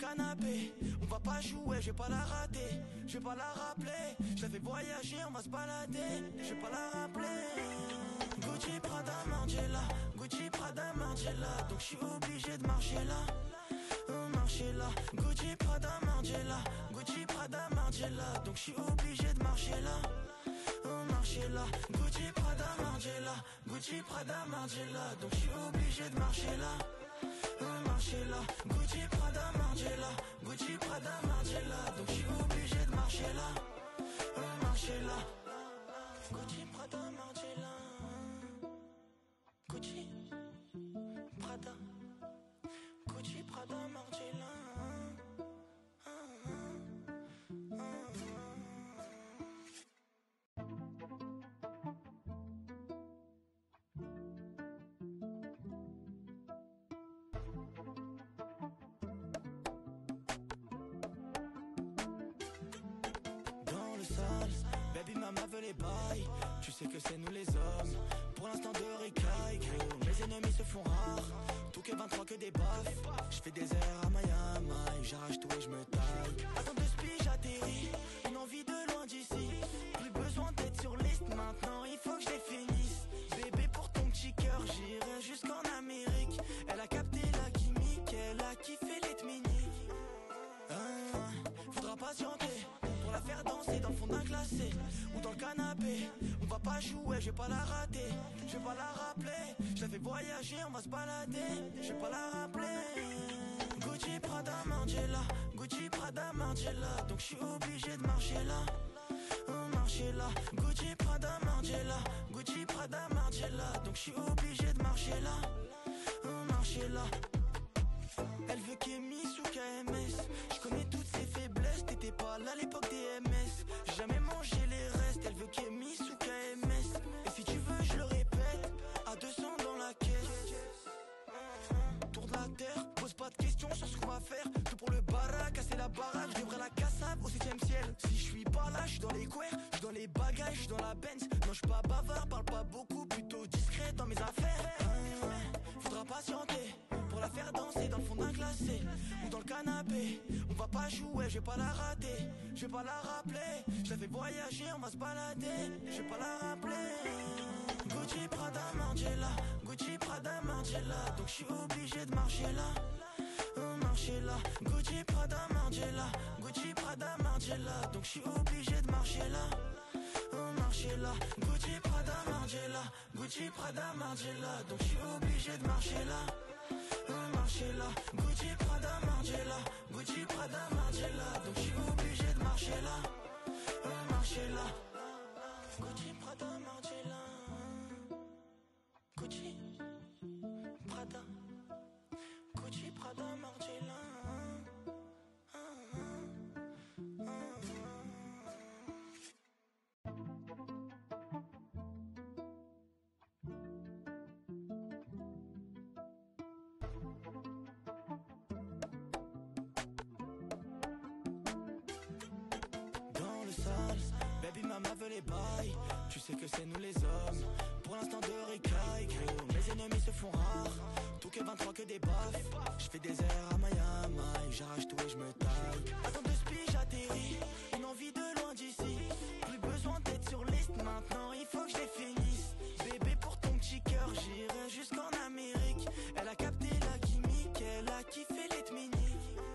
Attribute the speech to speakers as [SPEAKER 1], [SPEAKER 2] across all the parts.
[SPEAKER 1] canapé. On va pas jouer, je vais pas la rater, je vais pas la rappeler. Je la fais voyager, on va se balader, je vais pas la rappeler. Gucci, Prada, Margiela, Gucci, Prada, Margiela. Donc je suis obligé de marcher là, marcher là. Gucci, Prada, Margiela, Gucci, Prada, Margiela. Donc je suis obligé de marcher là, marcher là. Gucci, Prada, Margiela, Gucci, Prada, Margiela. Donc je suis obligé de marcher là, marcher là. Gucci, Prada, Margiela, Gucci, Prada, Margiela. Donc je suis obligé de marcher là, marcher là. Gucci, Prada, Margiela, Gucci, Prada, Gucci, Prada, Margiela. Baby mama veut les bails, tu sais que c'est nous les hommes. Pour l'instant de ricaille, gros, mes ennemis se font rares. Tout que 23 que des baffes, je fais des airs à Miami. J'arrache tout et je me taille. Attends de spi, j'atterris, une envie de loin d'ici. Plus besoin d'être sur liste maintenant, il faut que je les finisse. Bébé pour ton petit cœur, j'irai jusqu'en Amérique. Elle a capté la gimmick, elle a kiffé les tmini. Faudra patienter pour la faire danser dans le fond d'un classé ou dans le canapé. On va pas jouer, je vais pas la rater, je vais pas la rappeler. Je la fais voyager, on va se balader, je vais pas la rappeler. Gucci, Prada, Margiela, Gucci, Prada, Margiela. Donc je suis obligé de marcher là, marcher là. Gucci, Prada, Margiela, Gucci, Prada, Margiela. Donc je suis obligé de marcher là, marcher là. Elle veut Kémis ou KMS. Je connais toutes ses faiblesses. T'étais pas là à l'époque des MS. J'ai jamais mangé les restes. Elle veut Kémis ou KMS. Et si tu veux je le répète, à 200 dans la caisse. Tour de la terre, pose pas de questions sur ce qu'on va faire. Tout pour le baraque, casser la baraque. Je devrais la cassave au 7ème ciel. Si je suis pas là, je suis dans les couers, je suis dans les bagages, je suis dans la Benz. Non, je suis pas bavard, parle pas beaucoup, plutôt discret dans mes affaires. Faudra patienter pour la faire danser dans le fond d'un classé ou dans le canapé. On va pas jouer, je vais pas la rater, je vais pas la rappeler. Je la fais voyager, on va se balader, je vais pas la rappeler. Gucci, Prada, Margiela, Gucci, Prada, Margiela. Donc je suis obligé de marcher là, marcher là. Gucci, Prada, Margiela, Gucci, Prada, Margiela. Donc je suis obligé de marcher là, marcher là. Gucci, Prada, Margiela, Gucci, Prada, Margiela. Donc je suis obligé de marcher là, marcher là. Gucci, Prada, Margiela, Gucci, Prada, Margiela. Donc je suis obligé de marcher là, marcher là. Gucci, Prada, Margiela, Gucci, Prada, Gucci, Prada, Margiela. Baby mama veut les bails, tu sais que c'est nous les hommes. Pour l'instant de ricaille, gros, mes ennemis se font rares. Tout que 23 que des baffes, je fais des airs à Miami. J'arrache tout et je me taille. Attends de spi, j'atterris, une envie de loin d'ici. Plus besoin d'être sur liste maintenant, il faut que je les finisse. Bébé pour ton petit cœur, j'irai jusqu'en Amérique. Elle a capté la gimmick, elle a kiffé les tmini.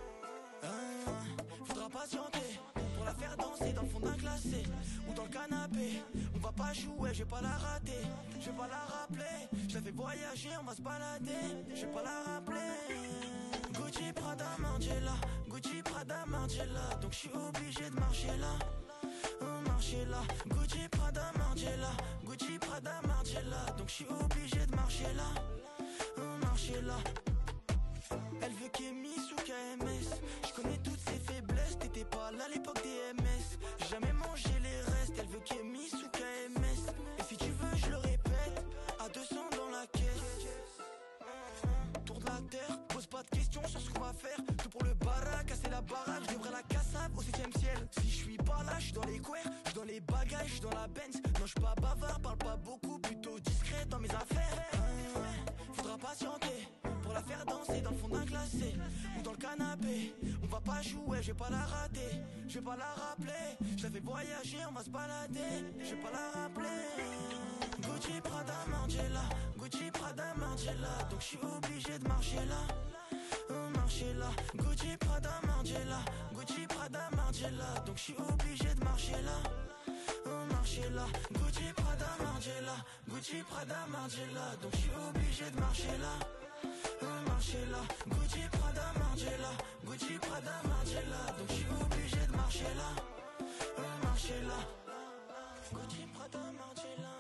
[SPEAKER 1] Faudra patienter pour la faire danser dans le fond d'un classé ou dans le canapé. On va pas jouer, je vais pas la rater, je vais pas la rappeler. Je la fais voyager, on va se balader, je vais pas la rappeler. Gucci, Prada, Margiela, Gucci, Prada, Margiela. Donc je suis obligé de marcher là, marcher là. Gucci, Prada, Margiela, Gucci, Prada, Margiela. Donc je suis obligé de marcher là, marcher là. Elle veut Kémis ou KMS. Je connais toutes ses faiblesses. T'étais pas là à l'époque des MS. J'ai jamais mangé les restes. Elle veut Kémis ou KMS. Et si tu veux je le répète, à 200 dans la caisse. Tour de la terre, pose pas de questions sur ce qu'on va faire. Tout pour le baraque, casser la baraque. Je devrais la cassave au 7ème ciel. Si je suis pas là, je suis dans les couers, je suis dans les bagages, je suis dans la Benz. Non, je suis pas bavard, parle pas beaucoup, plutôt discret dans mes affaires. Faudra patienter pour la faire danser dans le fond d'un classé ou dans le canapé. On va pas jouer, je vais pas la rater. Je vais pas la rappeler. Je la fais voyager, on va se balader. Je vais pas la rappeler. Gucci, Prada, Margiela. Gucci, Prada, Margiela. Donc je suis obligé de marcher là. Marcher là. Gucci, Prada, Margiela. Gucci, Prada, Margiela. Donc je suis obligé de marcher là. Marcher là. Gucci, Prada, Margiela. Gucci, Prada, Margiela. Donc je suis obligé de marcher là. Marcher là. Gucci, Prada, Margiela. Gucci, Prada, Margiela. Donc je suis obligé de marcher là. Marcher là. Gucci, Prada, Margiela.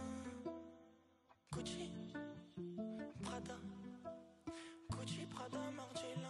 [SPEAKER 1] Gucci, Prada. Gucci, Prada, Margiela.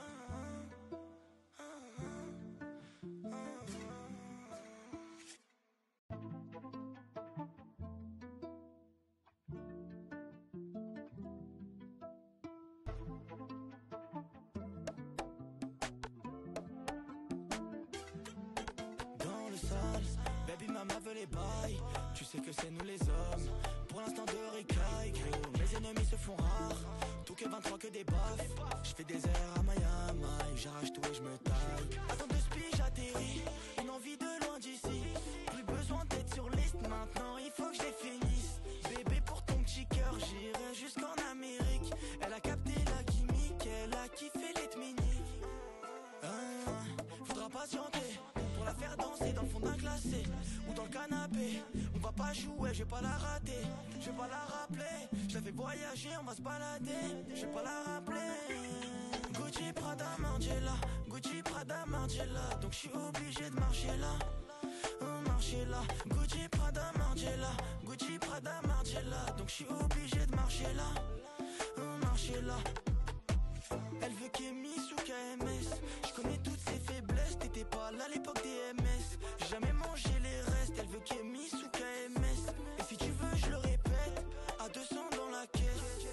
[SPEAKER 1] Dans le sale, baby mama veut les bails. Tu sais que c'est nous les hommes. Pour l'instant de ricaille, gros. Mes ennemis se font rares. Tout que 23 que des baffes. Je fais des airs à Miami. J'arrache tout et je me taille. Attends de spi, j'atterris. Une envie de loin d'ici. Plus besoin d'être sur liste maintenant. Il faut que je les finisse. Bébé, pour ton petit cœur, j'irai jusqu'en Amérique. Elle a capté la gimmick. Elle a kiffé les tmini. Faudra patienter pour la faire danser dans le fond d'un classé ou dans le canapé. On va pas jouer, je vais pas la rater. Je vais pas la rappeler. Je la fais voyager, on va se balader. Je vais pas la rappeler. Gucci, Prada, Margiela. Gucci, Prada, Margiela. Donc je suis obligé de marcher là. Marcher là. Gucci, Prada, Margiela. Gucci, Prada, Margiela. Donc je suis obligé de marcher là. Marcher là. Elle veut Kémis ou KMS. Je connais toutes ses faiblesses. T'étais pas là à l'époque des MS. J'ai jamais mangé les restes. Elle veut Kémis ou KMS. Et si tu veux je le répète, à 200 dans la caisse.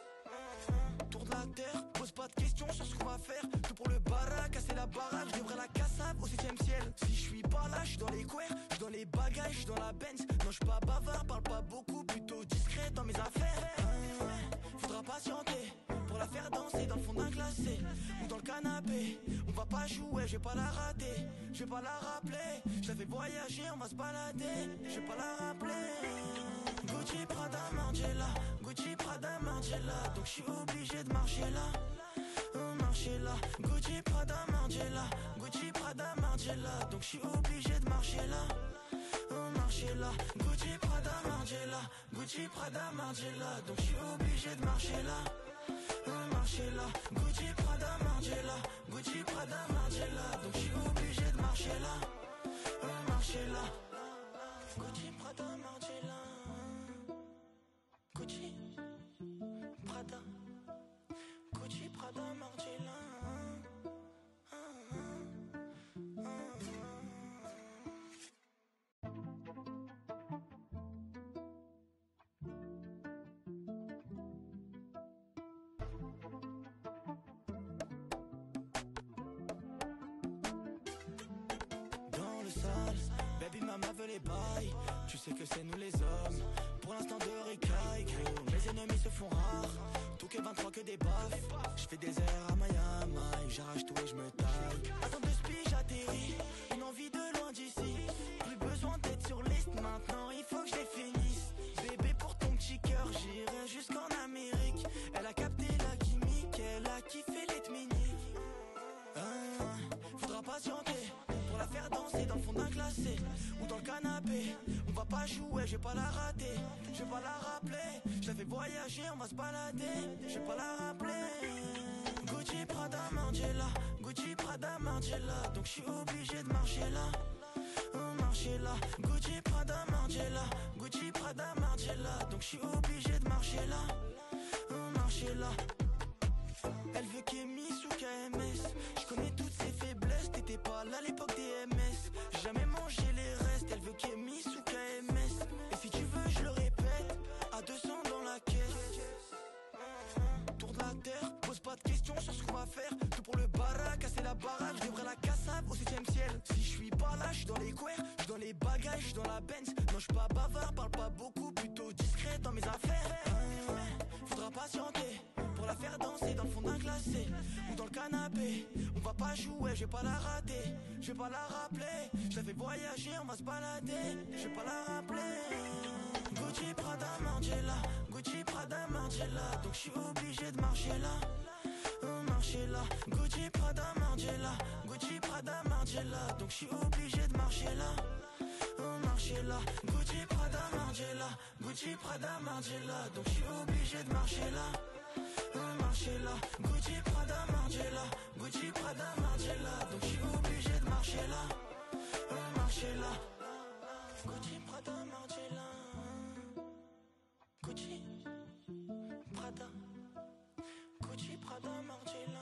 [SPEAKER 1] Tour de la terre, pose pas de questions sur ce qu'on va faire. Tout pour le baraque, casser la baraque. Je devrais la cassave au 7ème ciel. Si je suis pas là, je suis dans les couers. Je suis dans les bagages, je suis dans la Benz. Non, je suis pas bavard, parle pas beaucoup. Plutôt discret dans mes affaires. Faudra patienter pour la faire danser dans le fond d'un classé ou dans le canapé. On va pas jouer, je vais pas la rater. Je vais pas la rappeler. Je la fais voyager, on va se balader. Je vais pas la rappeler. Gucci, Prada, Margiela. Gucci, Prada, Margiela. Donc je suis obligé de marcher là. Marcher là. Gucci, Prada, Margiela. Gucci, Prada, Margiela. Donc je suis obligé de marcher là. Marcher là. Gucci, Prada, Margiela. Gucci, Prada, Margiela. Donc je suis obligé de marcher là. Marcher là. Gucci, Prada, Margiela. Gucci, Prada, Margiela. Donc je suis obligé de marcher là. Marcher là. Gucci, Prada, Margiela. Gucci, Prada. Gucci, Prada, Margiela. Dans le sale, baby mama veut les bails. Tu sais que c'est nous les hommes. Pour l'instant de ricaille, gros. Mes ennemis se font rares. Tout que 23 que des baffes. Je fais des airs à Miami. J'arrache tout et je me taille. Attends de spi, j'atterris. Une envie de loin d'ici. Plus besoin d'être sur liste maintenant. Il faut que je les finisse. Bébé, pour ton petit cœur, j'irai jusqu'en Amérique. Elle a capté la gimmick. Elle a kiffé les tmini. Faudra patienter pour la faire danser dans le fond d'un classé ou dans le canapé. On va pas jouer, je vais pas la rater. Je vais pas la rappeler. Je la fais voyager, on va se balader. Je vais pas la rappeler. Gucci, Prada, Margiela. Gucci, Prada, Margiela. Donc je suis obligé de marcher là. Marcher là. Gucci, Prada, Margiela. Gucci, Prada, Margiela. Donc je suis obligé de marcher là. Marcher là. Elle veut Kémis ou KMS. Je connais toutes ses faiblesses. T'étais pas là à l'époque des MS. J'ai jamais mangé les restes. Elle veut Kémis ou KMS. Et si tu veux je le répète, à 200 dans la caisse. Tour de la terre, pose pas de questions sur ce qu'on va faire. Tout pour le baraque, casser la baraque. Je devrais la cassave au 7ème ciel. Si je suis pas là, je suis dans les couers. Je suis dans les bagages, je suis dans la Benz. Non, je suis pas bavard, parle pas beaucoup. Plutôt discret dans mes affaires. Faudra patienter pour la faire danser dans le fond d'un classé ou dans le canapé. va pas jouer, je vais pas la rater. Je vais pas la rappeler, je la fais voyager, on va se balader. Je vais pas la rappeler. Gucci, Prada, Margiela, Gucci, Prada, Margiela. Donc je suis obligé de marcher là, marcher là. Gucci, Prada, Margiela, Gucci, Prada, Margiela. Donc je suis obligé de marcher là, marcher là. Gucci, Prada, Margiela, Gucci, Prada, Margiela. Donc je suis obligé de marcher là, marcher là. Gucci, Prada, Margiela, Gucci, Prada, Margiela. Donc je suis obligé de marcher là, marcher là. Gucci, Prada, Margiela. Gucci, Prada, Gucci, Prada, Margiela.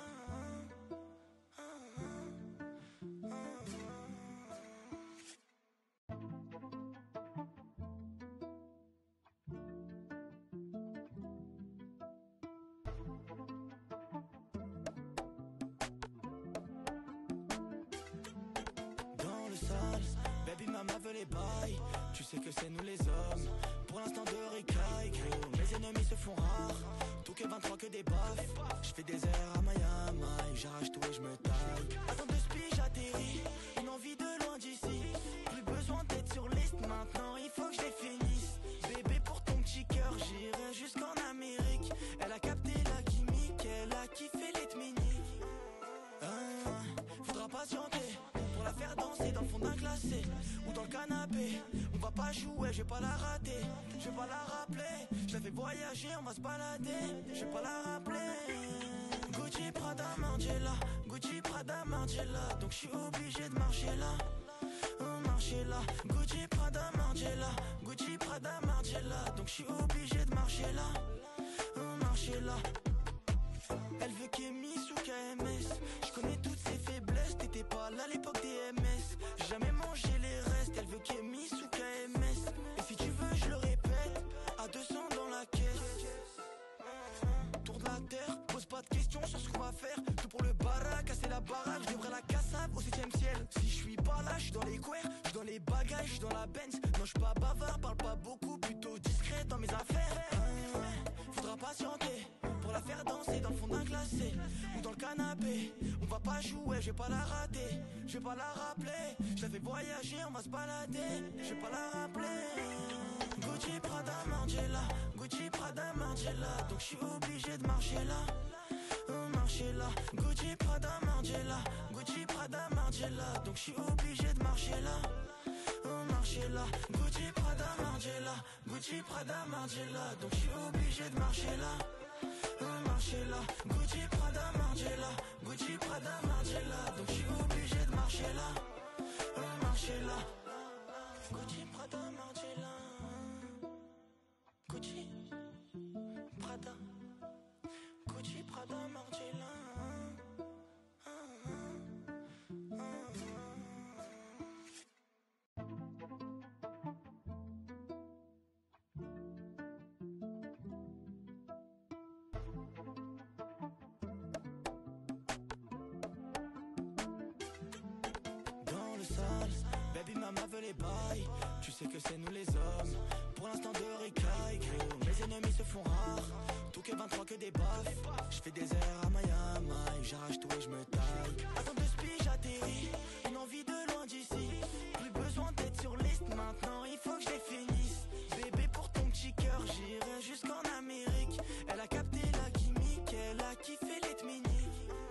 [SPEAKER 1] Dans le sale, baby mama veut les bails. Tu sais que c'est nous les hommes. Pour l'instant de ricaille, gros. Mes ennemis se font rares. Tout que 23 que des baffes. Je fais des airs à Miami. J'arrache tout et je me taille. Attends de spi, j'atterris. Une envie de loin d'ici. Plus besoin d'être sur liste maintenant. Il faut que je les finisse. Bébé, pour ton petit cœur, j'irai jusqu'en Amérique. Elle a capté la gimmick. Elle a kiffé les tmini. Faudra patienter pour la faire danser dans le fond d'un classé ou dans le canapé. On va pas jouer, je vais pas la rater. Je vais pas la rappeler. Je la fais voyager, on va se balader. Je vais pas la rappeler. Gucci, Prada, Margiela, Gucci, Prada, Margiela. Donc je suis obligé de marcher là, marcher là. Gucci, Prada, Margiela, Gucci, Prada, Margiela. Donc je suis obligé de marcher là, marcher là. Elle veut Kémis ou KMS. Je connais toutes ses faiblesses. T'étais pas là à l'époque des MS. J'ai jamais mangé les restes. Elle veut Kémis ou KMS. Et si tu veux je le répète, à 200 dans la caisse. Tour de la terre, pose pas de questions sur ce qu'on va faire. Tout pour le baraque, casser la baraque. Je devrais la cassave au 7ème ciel. Si je suis pas là, je suis dans les couers, je suis dans les bagages, je suis dans la Benz. Non, je suis pas bavard, parle pas beaucoup, plutôt discret dans mes affaires. Faudra patienter pour la faire danser dans le fond d'un classé ou dans le canapé. On va pas jouer, je vais pas la rater. Je vais pas la rappeler. Je la fais voyager, on va se balader. Je vais pas la rappeler. Gucci, Prada, Margiela, Gucci, Prada, Margiela. Donc je suis obligé de marcher là, marcher là. Gucci, Prada, Margiela, Gucci, Prada, Margiela. Donc je suis obligé de marcher là, marcher là. Gucci, Prada, Margiela, Gucci, Prada, Margiela. Donc je suis obligé de marcher là, marcher là. Gucci, Prada, Margiela, Gucci, Prada, Margiela. Donc je suis obligé de marcher là, marcher là. Gucci, Prada, Margiela. Gucci, Prada, Gucci, Prada, Margiela. Dans le sale, baby mama veut les bails. Tu sais que c'est nous les hommes. Pour l'instant de ricaille, gros. Mes ennemis se font rares. Tout que 23 que des baffes. Je fais des airs à Miami. J'arrache tout et je me taille. Attends de spi, j'atterris. Une envie de loin d'ici. Plus besoin d'être sur liste maintenant. Il faut que je les finisse. Bébé, pour ton petit cœur, j'irai jusqu'en Amérique. Elle a capté la gimmick. Elle a kiffé les tmini.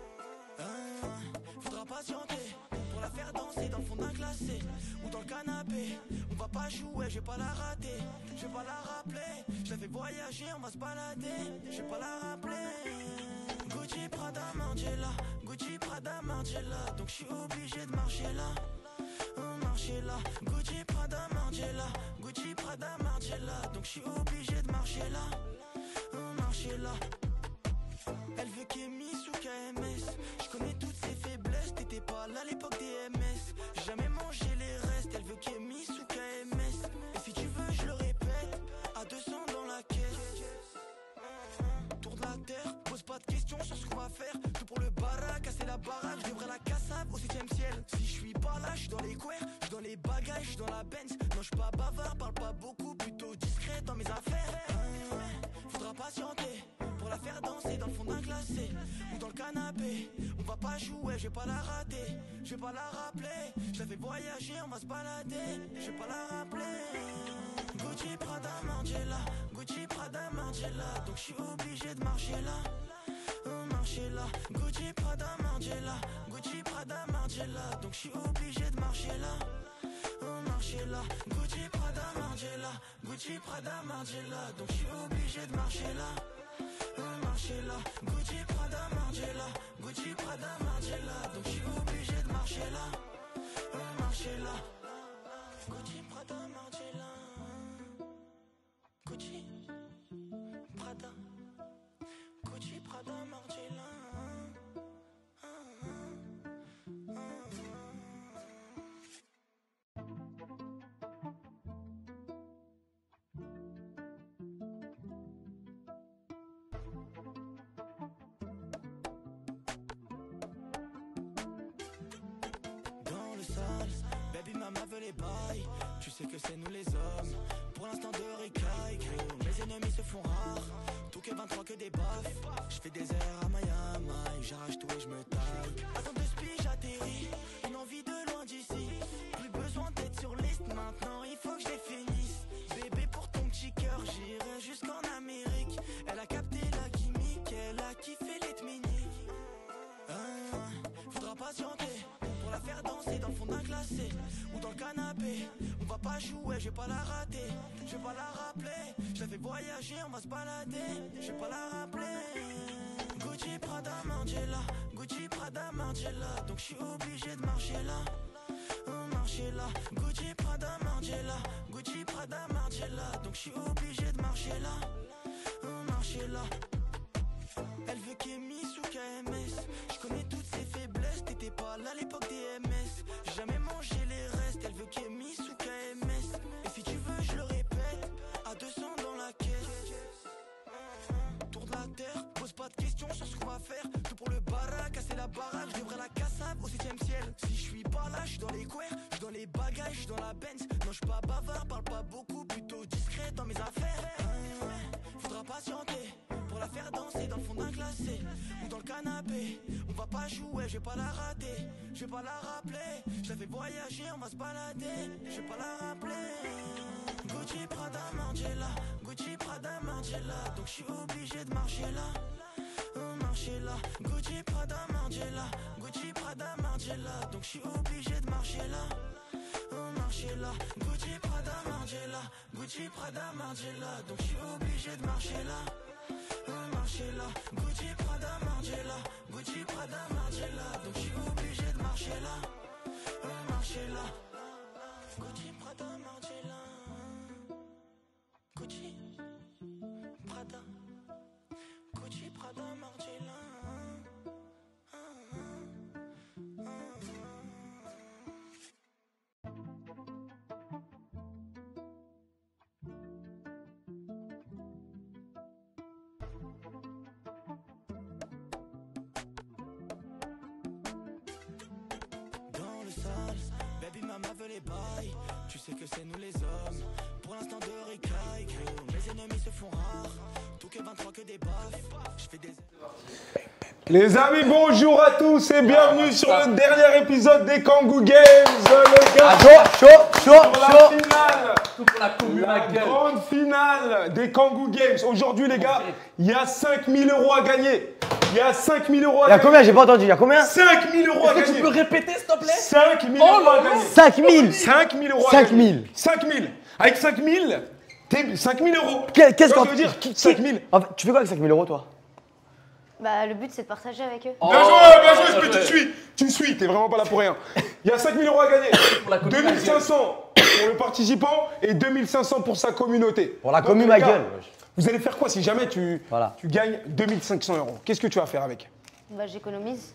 [SPEAKER 1] Faudra patienter pour la faire danser dans le fond d'un classé ou dans le canapé. On va pas jouer, je vais pas la rater. Je vais pas la rappeler. Je la fais voyager, on va se balader. Je vais pas la rappeler. Gucci, Prada, Margiela, Gucci, Prada, Margiela. Donc je suis obligé de marcher là, marcher là. Gucci, Prada, Margiela, Gucci, Prada, Margiela. Donc je suis obligé de marcher là, marcher là. Elle veut Kémis ou KMS. Je connais toutes ses faiblesses. T'étais pas là à l'époque des MS. J'ai jamais mangé les restes. Elle veut Kémis ou KMS. Et si tu veux je le répète, à 200 dans la caisse. Tour de la terre, pose pas de questions sur ce qu'on va faire. Tout pour le baraque, casser la baraque. Je devrais la cassave au 7ème ciel. Si je suis pas là, je suis dans les couers, je suis dans les bagages, je suis dans la Benz. Non, je suis pas bavard, parle pas beaucoup, plutôt discret dans mes affaires. Faudra patienter pour la faire danser dans le fond d'un classe glacé ou dans le canapé. On va pas jouer, je vais pas la rater, je vais pas la rappeler. Je la fais voyager, on va se balader, je vais pas la rappeler. Gucci, Prada, Margiela, Gucci, Prada, Margiela. Donc je suis obligé de marcher là. Marcher là, Gucci, Prada, Margiela, Gucci, Prada, Margiela. Donc je suis obligé de marcher là. Marcher là, Gucci, Prada, Margiela, Gucci, Prada, Margiela. Donc je suis obligé de marcher là. Marcher là, Gucci, Prada, Margiela, Gucci, Prada, Margiela. Donc je suis obligé de marcher là. Marcher là, Gucci, Prada, Margiela, Gucci, Prada, Gucci, Prada, Margiela. Dans le sale, baby mama veut les bails. Tu sais que c'est nous les hommes. Pour l'instant de ricaille, gros. Mes ennemis se font rares. Tout que 23 que des baffes. Je fais des airs à Miami. J'arrache tout et je me taille. Attends de spi, j'atterris. Une envie de loin d'ici. Plus besoin d'être sur liste maintenant. Il faut que je les finisse. Bébé, pour ton petit cœur, j'irai jusqu'en Amérique. Elle a capté la gimmick. Elle a kiffé les tminiques. Faudra patienter pour la faire danser dans le fond d'un classé ou dans le canapé. On va pas jouer, je vais pas la rater, je vais pas la rappeler. Je la fais voyager, on va se balader, je vais pas la rappeler. Gucci, Prada, Margiela, Gucci, Prada, Margiela. Donc je suis obligé de marcher là. Marcher là, Gucci, Prada, Margiela, Gucci, Prada, Margiela. Donc je suis obligé de marcher là. Marcher là. Elle veut Kémy sous KMS. Je connais toutes ses faiblesses. T'étais pas là à l'époque des MS. J'ai jamais mangé les restes. Elle veut Kémy sous KMS. Et si tu veux je le répète, à 200 dans la caisse. Tour de la terre, pose pas de questions sur ce qu'on va faire. Tout pour le baraque, casser la baraque. Je devrais la cassable au 7ème ciel. Si je suis pas là, je suis dans les couers, je suis dans les bagages, je suis dans la Benz. Non, je suis pas bavard, parle pas beaucoup, plutôt discret dans mes affaires. Faudra patienter pour la faire danser dans le fond d'un classé ou dans le canapé. On va pas jouer, je vais pas la rater, je vais pas la rappeler. Je la fais voyager, on va se balader, je vais pas la rappeler. Gucci, Prada, Margiela, Gucci, Prada, Margiela. Donc je suis obligé de marcher là. Marcher là, Gucci, Prada, Margiela, Gucci, Prada, Margiela. Donc je suis obligé de marcher là. Marcher là, Gucci, Prada, Margiela, Gucci, Prada, Margiela. Donc je suis obligé de marcher là. Marcher là, Gucci, Prada, Margiela, Gucci, Prada, Margiela. Donc je suis obligé de marcher là. Marcher là, Gucci, Prada, Margiela, Gucci, Prada, Gucci, Prada, Margiela. Baby mama veut les bails. Tu sais que c'est nous les hommes. Pour l'instant de ricaille, gros. Mes ennemis se font rares. Tout que 23 que des baffes. Je fais des...
[SPEAKER 2] Les amis, bonjour à tous et bienvenue sur le dernier épisode des Kangoo Games, les gars.
[SPEAKER 3] Chaud.
[SPEAKER 4] Tout pour la commune,
[SPEAKER 2] La grande finale des Kangoo Games. Aujourd'hui, les gars, il y a 5 000 € à gagner. Il y a 5 000 € à gagner.
[SPEAKER 3] Il y a combien? J'ai pas entendu. Il y a combien?
[SPEAKER 2] 5 000 € à gagner.
[SPEAKER 4] Tu peux répéter, s'il te plaît?
[SPEAKER 2] 5 000 € à gagner.
[SPEAKER 3] 5 000.
[SPEAKER 2] 5 000 € à
[SPEAKER 3] 5
[SPEAKER 2] gagner.
[SPEAKER 3] 000.
[SPEAKER 2] 5 000. Avec 5 000, t'es 5 000 €.
[SPEAKER 3] Qu'est-ce qu'on
[SPEAKER 2] veut dire 5 000.
[SPEAKER 3] En fait, tu fais quoi avec 5 000 €, toi?
[SPEAKER 5] Bah, le but c'est de partager avec eux.
[SPEAKER 2] Bien joué, tu me suis, t'es vraiment pas là pour rien. Il y a 5 000 € à gagner.
[SPEAKER 4] la commune,
[SPEAKER 2] 2 500 pour le participant et 2 500 pour sa communauté.
[SPEAKER 3] Pour la
[SPEAKER 2] Donc,
[SPEAKER 3] commune,
[SPEAKER 2] les
[SPEAKER 3] ma
[SPEAKER 2] gars,
[SPEAKER 3] gueule.
[SPEAKER 2] Vous allez faire quoi si jamais tu gagnes 2 500 €? Qu'est-ce que tu vas faire avec?
[SPEAKER 5] Bah, j'économise.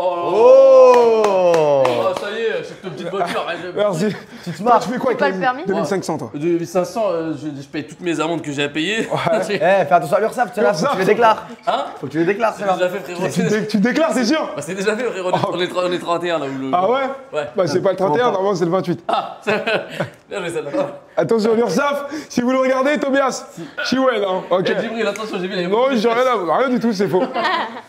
[SPEAKER 3] Oh,
[SPEAKER 4] ça y est, cette petite voiture.
[SPEAKER 2] Merci.
[SPEAKER 3] tu te marres.
[SPEAKER 2] Tu fais quoi
[SPEAKER 5] pas
[SPEAKER 2] avec
[SPEAKER 5] le
[SPEAKER 2] les
[SPEAKER 5] permis
[SPEAKER 2] 2500 toi?
[SPEAKER 4] 2500, je paye toutes mes amendes que j'ai à payer.
[SPEAKER 3] Eh, fais attention à l'URSSAF, c'est là, faut que tu les déclares.
[SPEAKER 4] Hein?
[SPEAKER 3] Faut que tu les déclares, c'est
[SPEAKER 4] C'est
[SPEAKER 3] là.
[SPEAKER 4] déjà fait, frérot.
[SPEAKER 2] Tu déclares, c'est sûr?
[SPEAKER 4] Bah, c'est déjà fait, frérot. On est 31 là où le.
[SPEAKER 2] Ah ouais?
[SPEAKER 4] Ouais.
[SPEAKER 2] Bah c'est pas le 31, normalement c'est le 28.
[SPEAKER 4] Ah, bien joué celle-là.
[SPEAKER 2] Attention l'URSSAF, si vous le regardez, Tobias, Chiwell, hein. Ok.
[SPEAKER 4] Eh, Djibril, attention, j'ai vu les
[SPEAKER 2] Non, j'ai rien du tout, c'est faux.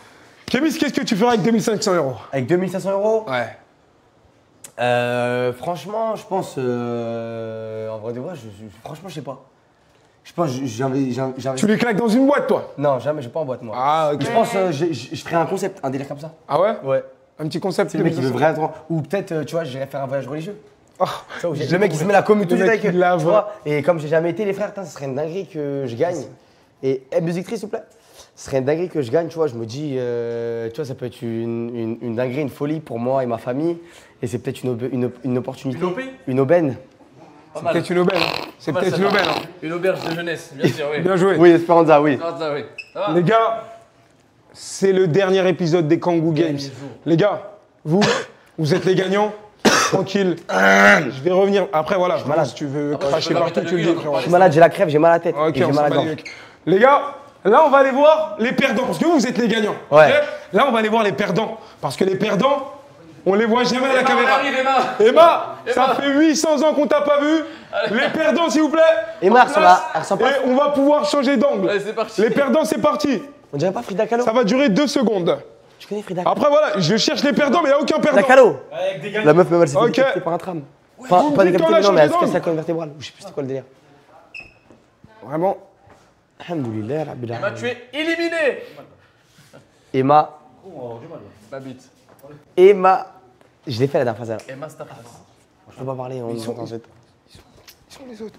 [SPEAKER 2] Kémis, qu'est-ce que tu feras avec 2500 €?
[SPEAKER 3] Avec 2500 €?
[SPEAKER 2] Ouais.
[SPEAKER 3] Franchement, je pense. En vrai de vrai, franchement, je sais pas. Je pense que j'investis.
[SPEAKER 2] Tu les claques dans une boîte, toi?
[SPEAKER 3] Non, jamais, j'ai pas en boîte, moi.
[SPEAKER 2] Ah, ok.
[SPEAKER 3] Je pense je ferais un concept, un délire comme ça.
[SPEAKER 2] Ah ouais?
[SPEAKER 3] Ouais.
[SPEAKER 2] Un petit concept.
[SPEAKER 3] C'est le mec qui veut vraiment. Ou peut-être, tu vois, j'irais faire un voyage religieux.
[SPEAKER 2] Oh,
[SPEAKER 3] Tu vois, le mec qui se met la commu tout de
[SPEAKER 2] Le
[SPEAKER 3] suite
[SPEAKER 2] mec
[SPEAKER 3] avec
[SPEAKER 2] qui lave.
[SPEAKER 3] tu vois. Et comme j'ai jamais été, les frères, putain, ce serait une dinguerie que je gagne. Et musique triste, s'il vous plaît. Ce serait une dinguerie que je gagne, tu vois. Je me dis, tu vois, ça peut être une dinguerie, une folie pour moi et ma famille. Et c'est peut-être une opportunité.
[SPEAKER 4] Une OP?
[SPEAKER 3] Une aubaine.
[SPEAKER 2] c'est peut-être une aubaine. C'est peut-être une aubaine. Hein.
[SPEAKER 4] Une auberge de jeunesse, bien sûr, oui.
[SPEAKER 2] Bien joué.
[SPEAKER 3] Oui, Esperanza, oui.
[SPEAKER 4] Ah, ça, oui. Ça va?
[SPEAKER 2] Les gars, c'est le dernier épisode des Kangoo Games. Les gars, vous êtes les gagnants. Tranquille. Je vais revenir. Après, voilà,
[SPEAKER 3] malade.
[SPEAKER 2] si tu veux
[SPEAKER 4] bah,
[SPEAKER 2] cracher
[SPEAKER 4] je peux
[SPEAKER 2] partout,
[SPEAKER 4] pas
[SPEAKER 2] tu le dis,
[SPEAKER 4] mettre le
[SPEAKER 2] frérot.
[SPEAKER 3] Je suis malade, j'ai la crève, j'ai mal à la tête.
[SPEAKER 2] Ok,
[SPEAKER 3] et j'ai
[SPEAKER 2] on
[SPEAKER 3] mal
[SPEAKER 2] s'en
[SPEAKER 3] à la
[SPEAKER 2] bat
[SPEAKER 3] gorge.
[SPEAKER 2] les mecs. Les gars, là, on va aller voir les perdants. Parce que vous êtes les gagnants.
[SPEAKER 3] Ouais.
[SPEAKER 2] Ok. Là, on va aller voir les perdants. Parce que les perdants, on les voit jamais à la
[SPEAKER 4] Emma,
[SPEAKER 2] caméra.
[SPEAKER 4] on arrive, Emma.
[SPEAKER 2] Emma, ça
[SPEAKER 4] Emma.
[SPEAKER 2] fait 800 ans qu'on t'a pas vu. Les perdants, s'il vous plaît.
[SPEAKER 3] Emma,
[SPEAKER 2] en place.
[SPEAKER 3] elle ressemble pas.
[SPEAKER 2] Et on va pouvoir changer d'angle.
[SPEAKER 4] Allez, c'est parti.
[SPEAKER 2] Les perdants, c'est parti.
[SPEAKER 3] On dirait pas Frida Kahlo.
[SPEAKER 2] Ça va durer 2 secondes.
[SPEAKER 3] Tu connais Frida Kahlo?
[SPEAKER 2] Après, voilà, je cherche les perdants, mais il n'y a aucun
[SPEAKER 3] Frida
[SPEAKER 2] perdant.
[SPEAKER 3] Kahlo. La meuf, même elle s'est fait
[SPEAKER 2] Ok.
[SPEAKER 3] décapiter par un tram. Enfin,
[SPEAKER 2] Vous
[SPEAKER 3] pas
[SPEAKER 2] me dites
[SPEAKER 3] décapiter,
[SPEAKER 2] qu'on
[SPEAKER 3] mais
[SPEAKER 2] a
[SPEAKER 3] non, mais elle se
[SPEAKER 2] changé
[SPEAKER 3] casse la
[SPEAKER 2] d'angle.
[SPEAKER 3] colonne vertébrale. Je sais plus c'était quoi le délire.
[SPEAKER 2] Vraiment.
[SPEAKER 3] Alhamdoulilah, Rabbil
[SPEAKER 4] Emma,
[SPEAKER 3] alamin.
[SPEAKER 4] tu es éliminé.
[SPEAKER 3] Emma.
[SPEAKER 4] Ma bite.
[SPEAKER 3] Emma. Je l'ai fait la dernière fois, ça.
[SPEAKER 4] Emma, c'est ta place.
[SPEAKER 3] Je peux pas parler, on
[SPEAKER 2] sont-
[SPEAKER 3] entend cette.
[SPEAKER 2] Ils sont les autres.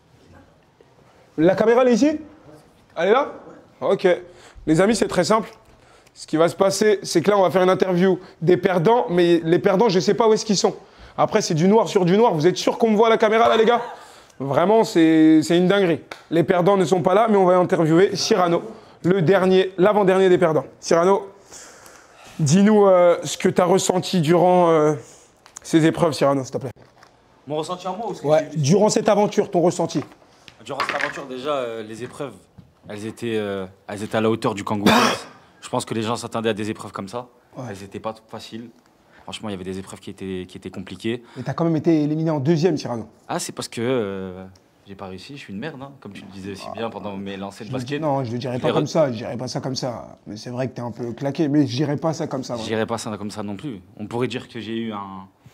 [SPEAKER 2] La caméra, elle est ici? Elle est là? Ok. Les amis, c'est très simple. Ce qui va se passer, c'est que là, on va faire une interview des perdants, mais les perdants, je ne sais pas où est-ce qu'ils sont. Après, c'est du noir sur du noir. Vous êtes sûr qu'on me voit à la caméra, là, les gars? Vraiment, c'est une dinguerie. Les perdants ne sont pas là, mais on va interviewer Cyrano, l'avant-dernier des perdants. Cyrano, dis-nous ce que tu as ressenti durant ces épreuves, Cyrano, s'il te plaît.
[SPEAKER 6] Mon ressenti à moi ou ce que
[SPEAKER 2] Ouais,
[SPEAKER 6] j'ai vu
[SPEAKER 2] durant cette aventure, ton ressenti.
[SPEAKER 6] Durant cette aventure, déjà, les épreuves, elles étaient à la hauteur du Kangoo Games. Je pense que les gens s'attendaient à des épreuves comme ça.
[SPEAKER 2] Ouais.
[SPEAKER 6] Elles n'étaient pas faciles. Franchement, il y avait des épreuves qui étaient compliquées.
[SPEAKER 2] Mais tu as quand même été éliminé en 2e, Cyrano.
[SPEAKER 6] Ah, c'est parce que j'ai pas réussi, je suis une merde, hein, comme tu le disais aussi bien pendant mes lancers de basket.
[SPEAKER 2] Non, je ne le dirais
[SPEAKER 6] Je
[SPEAKER 2] pas
[SPEAKER 6] l'ai
[SPEAKER 2] comme ça, je dirais pas ça comme ça. Mais c'est vrai que tu es un peu claqué, mais je dirais pas ça comme ça.
[SPEAKER 6] Je
[SPEAKER 2] vraiment.
[SPEAKER 6] dirais pas ça comme ça non plus. On pourrait dire que j'ai eu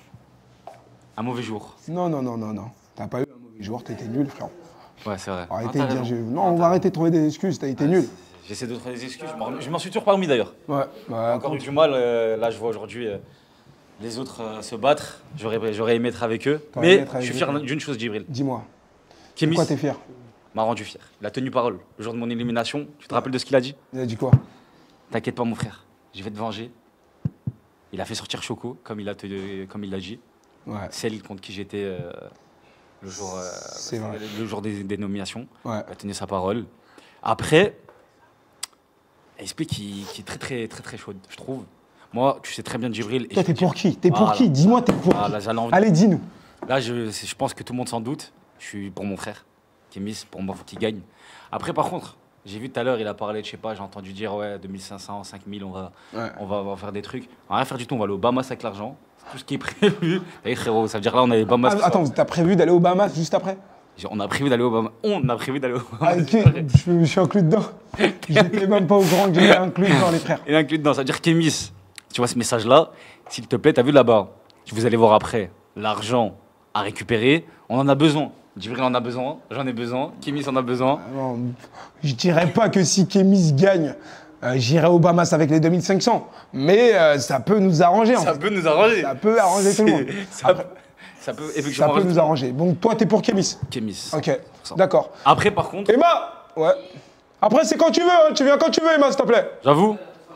[SPEAKER 6] un mauvais jour.
[SPEAKER 2] Non. T'as pas eu un mauvais jour, t'étais nul, frère.
[SPEAKER 6] Ouais, c'est vrai.
[SPEAKER 2] Arrêtez
[SPEAKER 6] Ah,
[SPEAKER 2] de
[SPEAKER 6] t'as
[SPEAKER 2] dire.
[SPEAKER 6] raison.
[SPEAKER 2] Non, on va arrêter de trouver des excuses, t'as été nul.
[SPEAKER 6] J'essaie de trouver des excuses. Je m'en suis toujours pas remis d'ailleurs.
[SPEAKER 2] Ouais, bah,
[SPEAKER 6] Encore eu du mal. Là, je vois aujourd'hui les autres se battre. J'aurais aimé être avec eux.
[SPEAKER 2] T'aurais aimé
[SPEAKER 6] Mais
[SPEAKER 2] être avec
[SPEAKER 6] je suis
[SPEAKER 2] eux.
[SPEAKER 6] fier d'une chose, Djibril.
[SPEAKER 2] dis-moi,
[SPEAKER 6] Kémis
[SPEAKER 2] pourquoi t'es fier?
[SPEAKER 6] m'a rendu fier. Il a tenu parole. Le jour de mon élimination, tu te rappelles de ce qu'il a dit?
[SPEAKER 2] Il a dit quoi?
[SPEAKER 6] T'inquiète pas, mon frère. Je vais te venger. Il a fait sortir Choco, comme il l'a dit.
[SPEAKER 2] Ouais,
[SPEAKER 6] Celle contre qui j'étais le jour,
[SPEAKER 2] c'est vrai.
[SPEAKER 6] le jour des nominations.
[SPEAKER 2] Ouais.
[SPEAKER 6] Il a tenu sa parole. Après, SP qui est très chaude, je trouve. Moi, tu sais très bien, Djibril. et
[SPEAKER 2] Toi,
[SPEAKER 6] je
[SPEAKER 2] t'es
[SPEAKER 6] veux dire-
[SPEAKER 2] pour qui? T'es pour
[SPEAKER 6] Voilà.
[SPEAKER 2] qui? Dis-moi, t'es pour
[SPEAKER 6] Ah,
[SPEAKER 2] qui?
[SPEAKER 6] là, j'allais en-
[SPEAKER 2] Allez, dis-nous.
[SPEAKER 6] Là, je pense que tout le monde s'en doute. Je suis pour mon frère, Kémis. Pour moi, il faut qu'il gagne. Après, par contre, j'ai vu tout à l'heure, il a parlé de, je sais pas, j'ai entendu dire, ouais, 2500, 5000, on va faire des trucs. On va rien faire du tout, on va aller au Bahamas avec l'argent. C'est tout ce qui est prévu. Allez, frérot, ça veut dire là, on a les Bahamas.
[SPEAKER 2] Ah, attends, t'as prévu d'aller au Bahamas juste après?
[SPEAKER 6] On a prévu d'aller au Bahamas. On a prévu d'aller au
[SPEAKER 2] Ah,
[SPEAKER 6] Bahamas.
[SPEAKER 2] ok, je suis inclus dedans. J'étais même pas au courant que j'étais inclus dans les frères.
[SPEAKER 6] Il est inclus dedans. Ça veut dire Kémis, tu vois ce message-là, s'il te plaît, t'as vu là-bas, vous allez voir après, l'argent à récupérer, on en a besoin. Djibril en a besoin, j'en ai besoin, Kémis en a besoin.
[SPEAKER 2] Non, je dirais pas que si Kémis gagne, j'irai au Bahamas avec les 2500. Mais ça peut nous arranger, en
[SPEAKER 6] Ça
[SPEAKER 2] fait.
[SPEAKER 6] peut nous arranger.
[SPEAKER 2] Ça peut arranger tout le monde. Après,
[SPEAKER 6] Ça peut
[SPEAKER 2] ça
[SPEAKER 6] effectivement
[SPEAKER 2] peut nous arranger. Donc toi, t'es pour Kémis.
[SPEAKER 6] Kémis.
[SPEAKER 2] Ok, d'accord.
[SPEAKER 6] Après, par contre,
[SPEAKER 2] Emma. Ouais. Après, c'est quand tu veux, hein. Tu viens quand tu veux, Emma, s'il te plaît.
[SPEAKER 6] j'avoue.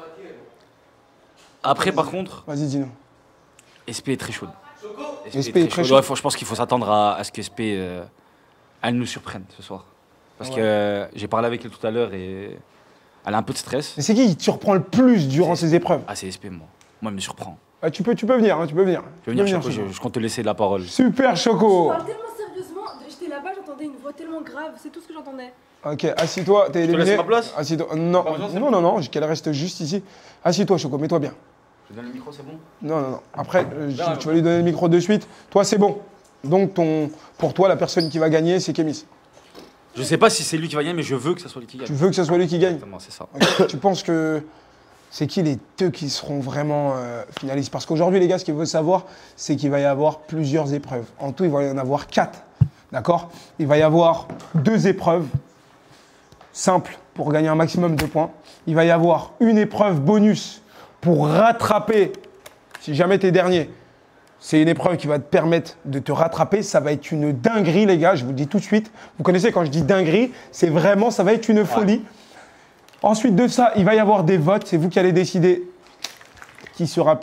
[SPEAKER 6] Après, par contre,
[SPEAKER 2] Vas-y, dis-nous.
[SPEAKER 6] SP est très chaude.
[SPEAKER 2] SP est très
[SPEAKER 6] chaude.
[SPEAKER 2] chaude.
[SPEAKER 6] Ouais, je pense qu'il faut s'attendre à ce que SP elle nous surprenne ce soir. Parce que j'ai parlé avec elle tout à l'heure et elle a un peu de stress.
[SPEAKER 2] Mais c'est qui te surprend le plus durant ces épreuves?
[SPEAKER 6] Ah, c'est SP, moi. Moi, elle me surprend.
[SPEAKER 2] Ah, tu peux venir, hein, tu peux venir.
[SPEAKER 6] Tu veux venir, Choco,
[SPEAKER 2] Choco.
[SPEAKER 6] je compte te laisser la parole.
[SPEAKER 2] Super, Choco.
[SPEAKER 7] Je parle tellement sérieusement, j'étais là-bas, j'entendais une voix tellement grave, c'est tout ce que j'entendais.
[SPEAKER 2] Ok, assis-toi, t'es éliminé.
[SPEAKER 6] laisse ma place
[SPEAKER 2] Assis-toi. Non, non, qu'elle reste juste ici. Assis-toi, Choco, mets-toi bien.
[SPEAKER 6] Je donne le micro, c'est bon?
[SPEAKER 2] Non. Après, tu vas lui donner le micro de suite. Toi, c'est bon. Donc, pour toi, la personne qui va gagner, c'est Kémis.
[SPEAKER 6] Je sais pas si c'est lui qui va gagner, mais je veux que ce soit lui qui gagne.
[SPEAKER 2] Tu veux que ce soit lui qui gagne.
[SPEAKER 6] Exactement, c'est ça.
[SPEAKER 2] Ok. Tu penses que C'est qui les deux qui seront vraiment finalistes? Parce qu'aujourd'hui, les gars, ce qu'il faut savoir, c'est qu'il va y avoir plusieurs épreuves. En tout, il va y en avoir 4. D'accord? Il va y avoir 2 épreuves simples pour gagner un maximum de points. Il va y avoir une épreuve bonus pour rattraper, si jamais tu es dernier. C'est une épreuve qui va te permettre de te rattraper. Ça va être une dinguerie, les gars, je vous le dis tout de suite. Vous connaissez quand je dis dinguerie, c'est vraiment, ça va être une folie. Ensuite de ça, il va y avoir des votes. C'est vous qui allez décider qui sera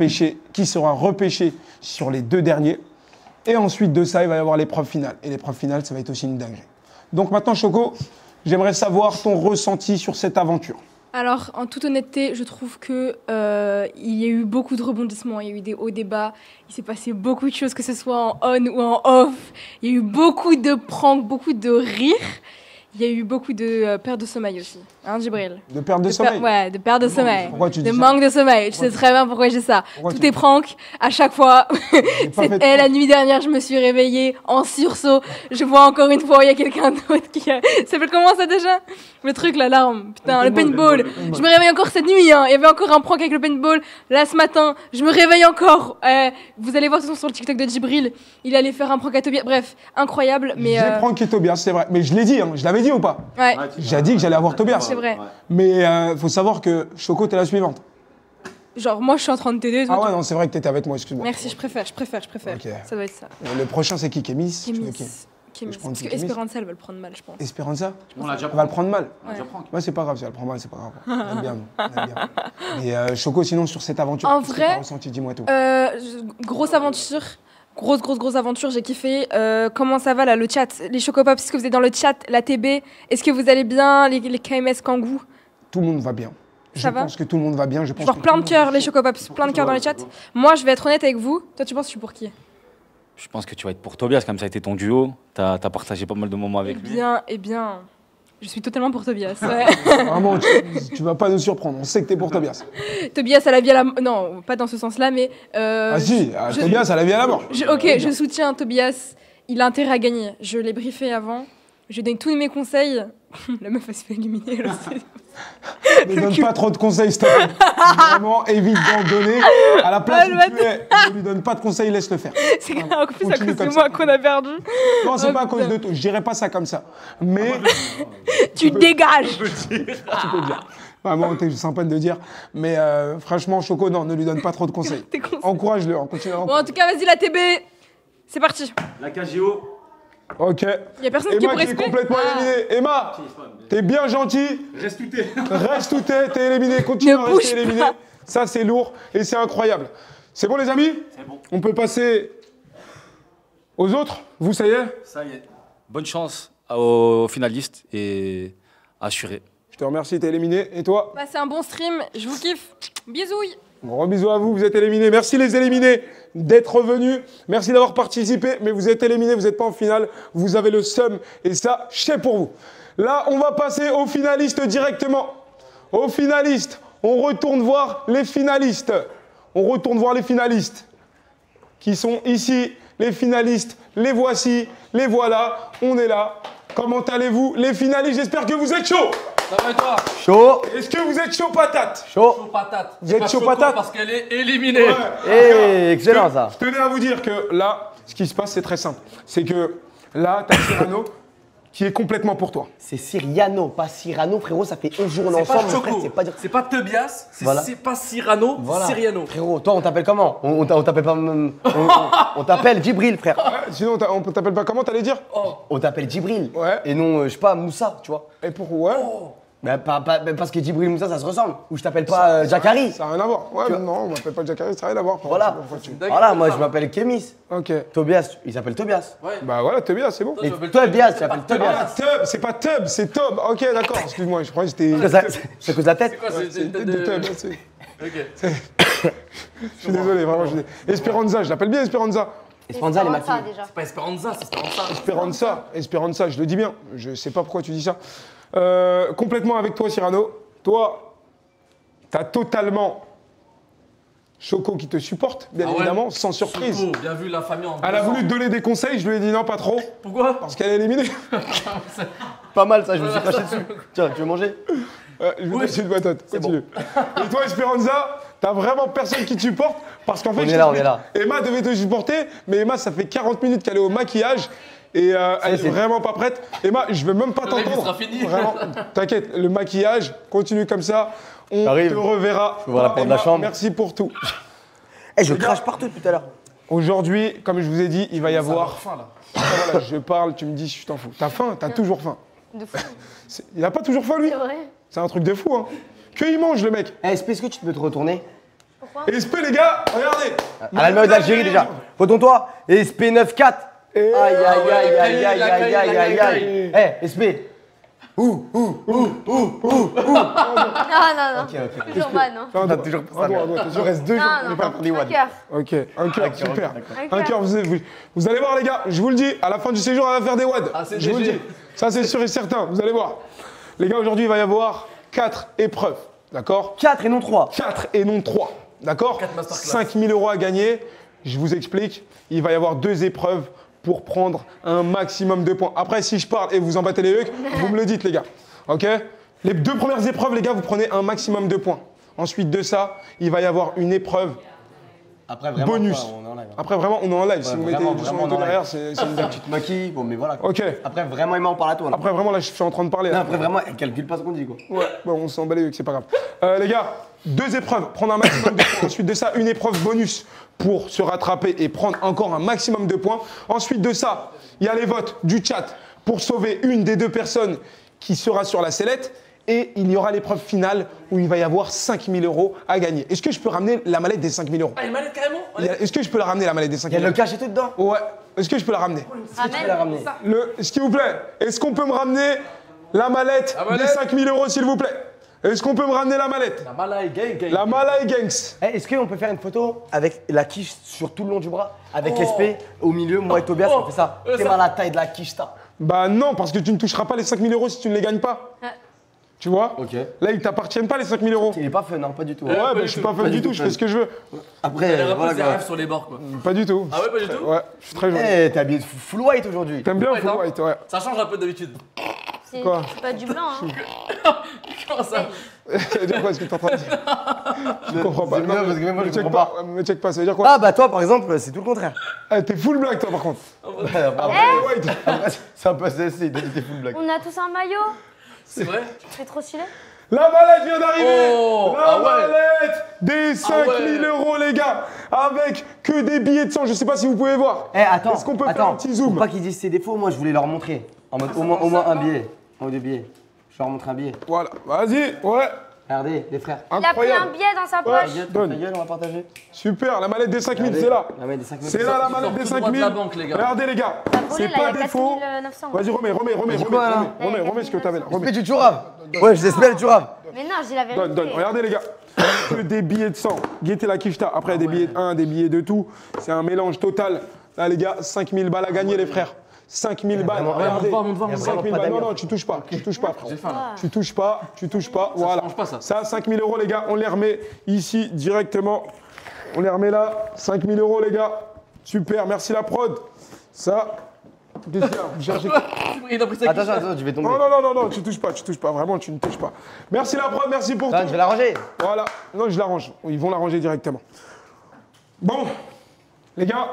[SPEAKER 2] repêché sur les 2 derniers. Et ensuite de ça, il va y avoir l'épreuve finale. Et l'épreuve finale, ça va être aussi une dinguerie. Donc maintenant, Choco, j'aimerais savoir ton ressenti sur cette aventure.
[SPEAKER 7] Alors, en toute honnêteté, je trouve que il y a eu beaucoup de rebondissements, il y a eu des hauts, des bas, il s'est passé beaucoup de choses, que ce soit en on ou en off. Il y a eu beaucoup de pranks, beaucoup de rires. Il y a eu beaucoup de perte de sommeil aussi, hein, Djibril?
[SPEAKER 2] De perte de sommeil?
[SPEAKER 7] Ouais, de perte de sommeil.
[SPEAKER 2] Pourquoi tu dis
[SPEAKER 7] de
[SPEAKER 2] ça?
[SPEAKER 7] manque de sommeil. Je sais très bien pourquoi j'ai ça.
[SPEAKER 2] Pourquoi
[SPEAKER 7] Tout
[SPEAKER 2] tu
[SPEAKER 7] est
[SPEAKER 2] dis
[SPEAKER 7] prank, à chaque fois.
[SPEAKER 2] pas fait de
[SPEAKER 7] Et la
[SPEAKER 2] prank.
[SPEAKER 7] nuit dernière, je me suis réveillée en sursaut. Je vois encore une fois, il y a quelqu'un d'autre qui a... Ça s'appelle comment ça déjà? Le truc, l'alarme. Putain, le paintball. Je me réveille encore cette nuit, hein. Il y avait encore un prank avec le paintball. Là, ce matin, je me réveille encore. Vous allez voir de toute façon sur le TikTok de Djibril. Il allait faire un prank à Tobias. Bref, incroyable. Mais
[SPEAKER 2] J'ai pranké Tobias, c'est vrai. Mais je l'ai dit, hein. Je l'avais dit ou pas?
[SPEAKER 7] ouais,
[SPEAKER 2] J'ai dit que j'allais avoir Tobias.
[SPEAKER 7] c'est vrai.
[SPEAKER 2] Mais faut savoir que Choco, t'es la suivante.
[SPEAKER 7] Genre, moi, je suis en train de t'aider. toi,
[SPEAKER 2] Ah ouais, non, c'est vrai que t'étais avec moi, excuse-moi.
[SPEAKER 7] Merci, je préfère.
[SPEAKER 2] Ok.
[SPEAKER 7] Ça doit être ça.
[SPEAKER 2] Le prochain, c'est qui? Kémis?
[SPEAKER 7] Kémis.
[SPEAKER 2] Ok.
[SPEAKER 7] Kémis.
[SPEAKER 2] Je prends
[SPEAKER 7] Parce que
[SPEAKER 2] Kémis.
[SPEAKER 7] Esperanza, elle va le prendre mal, je pense.
[SPEAKER 2] Esperanza?
[SPEAKER 6] On l'a déjà
[SPEAKER 2] Elle va le prendre mal.
[SPEAKER 6] On l'a déjà prank.
[SPEAKER 2] Ouais, c'est pas grave, si elle le prend mal, c'est pas grave. On aime bien, nous. On aime bien. Et Choco, sinon, sur cette aventure,
[SPEAKER 7] En
[SPEAKER 2] qu'est-ce que
[SPEAKER 7] vrai,
[SPEAKER 2] t'as ressenti? Dis-moi tout.
[SPEAKER 7] Grosse aventure. Grosse aventure, j'ai kiffé. Comment ça va là, le chat? Les Chocopops, est-ce que vous êtes dans le chat? La TB, est-ce que vous allez bien? Les KMS Kangoo?
[SPEAKER 2] Tout le monde va bien. Je
[SPEAKER 7] Ça va
[SPEAKER 2] pense que tout le monde va bien. Je pense
[SPEAKER 7] Genre
[SPEAKER 2] que
[SPEAKER 7] plein
[SPEAKER 2] tout
[SPEAKER 7] de
[SPEAKER 2] le
[SPEAKER 7] cœurs,
[SPEAKER 2] monde
[SPEAKER 7] les Chocopops, plein de cœurs dans le chat. Moi, je vais être honnête avec vous. Toi, tu penses que je suis pour qui?
[SPEAKER 6] Je pense que tu vas être pour Tobias, comme ça a été ton duo. T'as partagé pas mal de moments avec lui.
[SPEAKER 7] Eh bien, je suis totalement pour Tobias. Ouais.
[SPEAKER 2] Vraiment, tu vas pas nous surprendre. On sait que t'es pour Tobias.
[SPEAKER 7] Tobias à la vie à la mort. Non, pas dans ce sens-là, mais.
[SPEAKER 2] Ah si, Tobias, à la vie à la mort.
[SPEAKER 7] Ok, je soutiens Tobias. Il a intérêt à gagner. Je l'ai briefé avant. Je donne tous mes conseils. La meuf, elle se fait éliminer. Elle aussi.
[SPEAKER 2] Ne donne pas trop de conseils, stop. Vraiment, évite d'en donner. À la place où tu es, ne lui donne pas de conseils, laisse le faire.
[SPEAKER 7] C'est en plus à
[SPEAKER 2] Continue
[SPEAKER 7] cause
[SPEAKER 2] comme
[SPEAKER 7] de
[SPEAKER 2] ça.
[SPEAKER 7] moi qu'on a perdu.
[SPEAKER 2] Non, c'est
[SPEAKER 7] Oh,
[SPEAKER 2] pas à cause
[SPEAKER 7] putain.
[SPEAKER 2] de toi. Je dirais pas ça comme ça. Mais
[SPEAKER 7] Tu dégages.
[SPEAKER 2] tu peux le dire. Vraiment, t'es sympa de le dire. Mais franchement, Choco, non, ne lui donne pas trop de conseils.
[SPEAKER 7] Tes conseils.
[SPEAKER 2] Encourage-le. Continue.
[SPEAKER 7] Bon, en tout cas, vas-y, la TB. C'est parti.
[SPEAKER 6] La KGO.
[SPEAKER 2] Ok.
[SPEAKER 7] Il y a personne qui
[SPEAKER 2] Emma
[SPEAKER 7] pourrait
[SPEAKER 2] qui est
[SPEAKER 7] se plaindre.
[SPEAKER 2] complètement éliminée. Emma, t'es bien gentil.
[SPEAKER 6] Reste tout est.
[SPEAKER 2] Reste où t'es éliminé. Continue
[SPEAKER 7] Ne
[SPEAKER 2] à
[SPEAKER 7] bouge
[SPEAKER 2] rester éliminé.
[SPEAKER 7] pas.
[SPEAKER 2] Ça, c'est lourd et c'est incroyable. C'est bon, les amis?
[SPEAKER 6] C'est bon.
[SPEAKER 2] On peut passer aux autres? Vous, ça y est?
[SPEAKER 6] Ça y est. Bonne chance aux finalistes et assuré.
[SPEAKER 2] Je te remercie, t'es éliminé. Et toi?
[SPEAKER 7] Passez un bon stream. Je vous kiffe. Bisouilles.
[SPEAKER 2] Gros bisous à vous, vous êtes éliminés. Merci les éliminés d'être venus. Merci d'avoir participé, mais vous êtes éliminés, vous n'êtes pas en finale. Vous avez le seum et ça, c'est pour vous. Là, on va passer aux finalistes directement. Aux finalistes, on retourne voir les finalistes. On retourne voir les finalistes qui sont ici. Les finalistes, les voici, les voilà. On est là. Comment allez-vous, les finalistes? J'espère que vous êtes chauds.
[SPEAKER 4] Ça va et toi?
[SPEAKER 3] Chaud,
[SPEAKER 2] Est-ce que vous êtes chaud patate?
[SPEAKER 3] chaud.
[SPEAKER 4] Chaud patate.
[SPEAKER 2] Vous êtes
[SPEAKER 4] Pas
[SPEAKER 2] chaud
[SPEAKER 4] choco
[SPEAKER 2] patate?
[SPEAKER 4] parce qu'elle est éliminée.
[SPEAKER 3] Eh, excellent ça.
[SPEAKER 2] Je tenais à vous dire que là, ce qui se passe, c'est très simple. C'est que là, tu as Cyrano qui est complètement pour toi.
[SPEAKER 3] C'est Cyrano, pas Cyrano, frérot, ça fait 11 jours on est
[SPEAKER 4] C'est pas
[SPEAKER 3] ensemble, mon frère,
[SPEAKER 4] Choco.
[SPEAKER 3] c'est pas dire.
[SPEAKER 4] C'est pas Tobias.
[SPEAKER 3] Voilà.
[SPEAKER 4] C'est pas Cyrano.
[SPEAKER 3] Voilà.
[SPEAKER 4] Cyrano.
[SPEAKER 3] Frérot, toi on t'appelle comment? On t'appelle pas. On t'appelle Djibril, frère.
[SPEAKER 2] Sinon, on t'appelle pas comment, t'allais dire?
[SPEAKER 3] On t'appelle Djibril.
[SPEAKER 2] Ouais.
[SPEAKER 3] Et non, je sais pas, Moussa, tu vois.
[SPEAKER 2] Et pour ouais,
[SPEAKER 3] Mais parce que Djibril Moussa, ça se ressemble. Ou je t'appelle pas Jacari.
[SPEAKER 2] ça n'a rien à voir. Ouais, non, on m'appelle pas Jacari, ça n'a rien à voir.
[SPEAKER 3] Voilà.
[SPEAKER 2] Pourquoi tu-
[SPEAKER 3] Voilà, moi je m'appelle Kémis.
[SPEAKER 2] Ok.
[SPEAKER 3] Tobias, il s'appelle Tobias.
[SPEAKER 2] Bah voilà, Tobias, c'est bon.
[SPEAKER 3] Mais
[SPEAKER 4] m'appelles
[SPEAKER 3] Tobias, tu t'appelles
[SPEAKER 2] Ah,
[SPEAKER 3] Tobias.
[SPEAKER 2] Tub, c'est pas Tub, c'est Tob. Ok, d'accord, excuse-moi, je croyais que c'était.
[SPEAKER 3] C'est à cause de la tête.
[SPEAKER 4] C'est quoi? C'est
[SPEAKER 2] C'est
[SPEAKER 4] une tête
[SPEAKER 2] de Tub,
[SPEAKER 4] de.
[SPEAKER 2] c'est-
[SPEAKER 4] Ok.
[SPEAKER 2] Je suis désolé, vraiment. Esperanza, je l'appelle bien Esperanza.
[SPEAKER 3] Esperanza, elle est
[SPEAKER 5] Esperanza,
[SPEAKER 3] maquillée.
[SPEAKER 5] déjà.
[SPEAKER 4] C'est pas Esperanza, c'est Esperanza.
[SPEAKER 2] Esperanza, je le dis bien. Je sais pas pourquoi tu dis ça. Complètement avec toi, Cyrano. Toi, t'as totalement Choco qui te supporte, bien
[SPEAKER 4] Ah ouais.
[SPEAKER 2] évidemment, sans surprise.
[SPEAKER 4] Choco, bien vu la famille en
[SPEAKER 2] Elle a
[SPEAKER 4] 2 ans.
[SPEAKER 2] voulu te donner des conseils, je lui ai dit non, pas trop,
[SPEAKER 4] Pourquoi
[SPEAKER 2] parce qu'elle est éliminée.
[SPEAKER 3] Pas mal ça, je me suis craché dessus. Tiens, tu veux manger?
[SPEAKER 2] Je vais t'acheter une patate, continue. Et toi, Esperanza, t'as vraiment personne qui te supporte, parce qu'en fait,
[SPEAKER 3] On
[SPEAKER 2] je
[SPEAKER 3] est là,
[SPEAKER 2] t'explique,
[SPEAKER 3] on est là.
[SPEAKER 2] Emma devait te supporter, mais Emma, ça fait 40 minutes qu'elle est au maquillage. Et elle est
[SPEAKER 3] c'est-
[SPEAKER 2] vraiment pas prête. Emma, je veux même pas
[SPEAKER 4] Le live, il
[SPEAKER 2] t'entendre.
[SPEAKER 4] sera fini.
[SPEAKER 2] Vraiment, t'inquiète, le maquillage continue comme ça. On
[SPEAKER 3] J'arrive.
[SPEAKER 2] te reverra.
[SPEAKER 3] Je vais ouvrir la porte de la
[SPEAKER 2] Emma,
[SPEAKER 3] chambre.
[SPEAKER 2] Merci pour tout.
[SPEAKER 3] Eh, je crache partout depuis tout à l'heure.
[SPEAKER 2] Aujourd'hui, comme je vous ai dit, il va y avoir.
[SPEAKER 4] Faim, là.
[SPEAKER 2] Voilà, je parle, tu me dis si je t'en fous. T'as faim, t'as toujours faim.
[SPEAKER 5] De fou.
[SPEAKER 2] Il a pas toujours faim, lui.
[SPEAKER 5] C'est vrai.
[SPEAKER 2] C'est un truc de fou, hein. Que il mange, le mec.
[SPEAKER 3] Eh, SP, est-ce que tu peux te retourner?
[SPEAKER 5] Pourquoi?
[SPEAKER 2] SP, les gars, regardez.
[SPEAKER 3] À la numéro d'Algérie déjà. Retourne-toi. SP 9-4. Aïe, aïe, aïe, aïe, aïe, aïe, aïe, aïe, aïe. Eh, SP.
[SPEAKER 5] Ah non, non.
[SPEAKER 3] Ok.
[SPEAKER 5] Toujours pas, non.
[SPEAKER 2] Un doigt,
[SPEAKER 3] toujours pas
[SPEAKER 2] un doigt, un doigt. Il reste 2 jours.
[SPEAKER 5] Non,
[SPEAKER 3] pas
[SPEAKER 5] non.
[SPEAKER 3] pour les
[SPEAKER 5] Un
[SPEAKER 3] One.
[SPEAKER 5] cœur.
[SPEAKER 2] Ok, un cœur, super.
[SPEAKER 5] Un
[SPEAKER 2] Un cœur, vous allez voir, les gars, je vous le dis, à la fin du séjour, elle va faire des wads.
[SPEAKER 4] Ah, c'est
[SPEAKER 2] Je vous le
[SPEAKER 4] GG.
[SPEAKER 2] dis. Ça, c'est sûr et certain, vous allez voir. Les gars, aujourd'hui, il va y avoir 4 épreuves, d'accord?
[SPEAKER 3] 4 et non 3.
[SPEAKER 2] 4 et non 3, d'accord?
[SPEAKER 4] 4 masterclass.
[SPEAKER 2] 5 000 € à gagner. Je vous explique, il va y avoir 2 épreuves pour prendre un maximum de points. Après, si je parle et vous en battez les yeux, vous me le dites, les gars. Ok? Les 2 premières épreuves, les gars, vous prenez un maximum de points. Ensuite de ça, il va y avoir une épreuve
[SPEAKER 3] Après, vraiment.
[SPEAKER 2] bonus.
[SPEAKER 3] quoi, on est en live.
[SPEAKER 2] Après, vraiment, on est en live. Si vous mettez
[SPEAKER 3] vraiment,
[SPEAKER 2] du son
[SPEAKER 3] vraiment,
[SPEAKER 2] auto
[SPEAKER 3] on est en
[SPEAKER 2] derrière,
[SPEAKER 3] live.
[SPEAKER 2] c'est une blague.
[SPEAKER 3] Tu te maquilles, bon, mais voilà. quoi.
[SPEAKER 2] Ok.
[SPEAKER 3] Après, vraiment, Emma, on parle à toi. Là.
[SPEAKER 2] Après, vraiment, là, je suis en train de parler.
[SPEAKER 3] Non,
[SPEAKER 2] là.
[SPEAKER 3] après, vraiment, elle calcule pas ce qu'on dit, quoi.
[SPEAKER 2] Ouais, bon, on s'en bat les yeux, c'est pas grave. Les gars, 2 épreuves, prendre un maximum de points. Ensuite de ça, une épreuve bonus pour se rattraper et prendre encore un maximum de points. Ensuite de ça, il y a les votes du chat pour sauver une des 2 personnes qui sera sur la sellette. Et il y aura l'épreuve finale où il va y avoir 5 000 € à gagner. Est-ce que je peux ramener la mallette des 5 000 €?
[SPEAKER 4] Ah, une mallette carrément.
[SPEAKER 2] Est-ce que je peux la ramener, la mallette des 5
[SPEAKER 3] Il y a
[SPEAKER 2] 000
[SPEAKER 3] le cache et tout dedans.
[SPEAKER 2] €? Ouais. Est-ce que je peux la ramener?
[SPEAKER 3] Tu peux la ramener.
[SPEAKER 2] S'il vous plaît, est-ce qu'on peut me ramener la mallette
[SPEAKER 4] La mallette.
[SPEAKER 2] des 5 000 €, s'il vous plaît? Est-ce qu'on peut me ramener la mallette?
[SPEAKER 4] La malade gang.
[SPEAKER 2] La Malay Gangs.
[SPEAKER 3] Eh, est-ce qu'on peut faire une photo avec la quiche sur tout le long du bras? Avec SP au milieu, moi et Tobias, on fait ça. C'est
[SPEAKER 4] ça.
[SPEAKER 3] mal la taille de la quiche, ça.
[SPEAKER 2] Bah non, parce que tu ne toucheras pas les 5 000 € si tu ne les gagnes pas. Tu vois?
[SPEAKER 3] Ok.
[SPEAKER 2] Là, ils t'appartiennent pas les 5 000 €.
[SPEAKER 3] Il est pas fun, hein, pas du tout.
[SPEAKER 2] Ouais, bah, je suis pas fan du tout, je fais ce que je veux.
[SPEAKER 3] Après,
[SPEAKER 4] Elle
[SPEAKER 3] voilà
[SPEAKER 4] repose ses
[SPEAKER 3] quoi.
[SPEAKER 4] rêves sur les bords, quoi.
[SPEAKER 2] Pas du tout.
[SPEAKER 4] Ah ouais, pas du tout.
[SPEAKER 2] Ouais, je suis très joli.
[SPEAKER 3] Eh, t'es habillé de full white aujourd'hui.
[SPEAKER 2] T'aimes bien
[SPEAKER 4] Ouais,
[SPEAKER 2] Full
[SPEAKER 4] non.
[SPEAKER 2] White, ouais.
[SPEAKER 4] Ça change un peu d'habitude.
[SPEAKER 5] C'est
[SPEAKER 2] Quoi?
[SPEAKER 5] c'est pas du blanc, hein.
[SPEAKER 4] Comment ça?
[SPEAKER 2] Ça veut dire quoi ce que t'es en train de dire? Je comprends pas.
[SPEAKER 3] C'est bien,
[SPEAKER 2] Non,
[SPEAKER 3] parce que même moi,
[SPEAKER 2] me
[SPEAKER 3] je
[SPEAKER 2] check
[SPEAKER 3] comprends
[SPEAKER 2] pas. Me check pas, ça veut dire quoi?
[SPEAKER 3] Ah bah toi par exemple, c'est tout le contraire.
[SPEAKER 2] Ah, t'es full black, toi, par contre.
[SPEAKER 3] Après,
[SPEAKER 2] White.
[SPEAKER 3] c'est un peu CSC, il était full black.
[SPEAKER 5] On a tous un maillot.
[SPEAKER 4] C'est vrai?
[SPEAKER 5] C'est trop stylé.
[SPEAKER 2] La mallette vient d'arriver.
[SPEAKER 4] Oh,
[SPEAKER 2] La
[SPEAKER 4] ah ouais.
[SPEAKER 2] mallette des 5 000 € les gars. Avec que des billets de 100. Je sais pas si vous pouvez voir.
[SPEAKER 3] Eh attends,
[SPEAKER 2] Est-ce qu'on peut faire
[SPEAKER 3] attends,
[SPEAKER 2] un petit zoom?
[SPEAKER 3] pour pas qu'ils disent ses défauts, moi je voulais leur montrer. En mode au moins un billet. Un ou 2 billets. Je leur montre un billet.
[SPEAKER 2] Voilà, vas-y, ouais.
[SPEAKER 3] Regardez, les frères.
[SPEAKER 5] Il a pris un
[SPEAKER 2] Incroyable.
[SPEAKER 5] billet dans sa poche.
[SPEAKER 3] Ta
[SPEAKER 2] Donne.
[SPEAKER 3] gueule, on va partager.
[SPEAKER 2] Super, la mallette des 5 000,
[SPEAKER 3] Regardez.
[SPEAKER 2] c'est là.
[SPEAKER 3] La mallette des 5 000.
[SPEAKER 2] C'est là la mallette
[SPEAKER 4] sort
[SPEAKER 2] des
[SPEAKER 4] tout
[SPEAKER 2] 5
[SPEAKER 4] droit de
[SPEAKER 2] 000.
[SPEAKER 4] la banque, les gars.
[SPEAKER 2] Regardez les gars,
[SPEAKER 5] T'as volé,
[SPEAKER 2] c'est
[SPEAKER 5] là, il y
[SPEAKER 2] pas
[SPEAKER 5] a
[SPEAKER 2] défaut.
[SPEAKER 5] 4900.
[SPEAKER 2] Vas-y, remets.
[SPEAKER 3] quoi, là
[SPEAKER 2] Remets ce que t'avais là. Remets.
[SPEAKER 3] Mais du Tchourab. Ouais, je l'espère, le Tchourab.
[SPEAKER 5] Mais non, je dis la vérité.
[SPEAKER 2] Donne. Regardez les gars. Que des billets de 100. Guettez la kifta. Après, des billets de 1, des billets de tout. C'est un mélange total. Là, les gars, 5 000 balles à gagner, les frères. 5 000 balles.
[SPEAKER 3] vraiment-
[SPEAKER 2] Regardez.
[SPEAKER 4] monte voir,
[SPEAKER 2] 5 000
[SPEAKER 3] pas
[SPEAKER 2] balles.
[SPEAKER 3] d'amis.
[SPEAKER 2] Non, tu touches pas. Tu touches pas, frère.
[SPEAKER 4] J'ai faim là.
[SPEAKER 2] Tu touches pas. Voilà.
[SPEAKER 4] mange pas, ça.
[SPEAKER 2] Ça, 5 000 €, les gars, on les remet ici directement. On les remet là. 5 000 €, les gars. Super, merci la prod. Ça. Qu'est-ce qu'il y a? Vous cherchez quoi?
[SPEAKER 4] Il a pris sa
[SPEAKER 3] Attention, je vais tomber.
[SPEAKER 2] Non, tu touches pas. Vraiment, tu ne touches pas. Merci la prod, merci pour
[SPEAKER 3] Attends,
[SPEAKER 2] tout.
[SPEAKER 3] je vais la ranger.
[SPEAKER 2] Voilà. Non, je l'arrange. Ils vont l'arranger directement. Bon, les gars,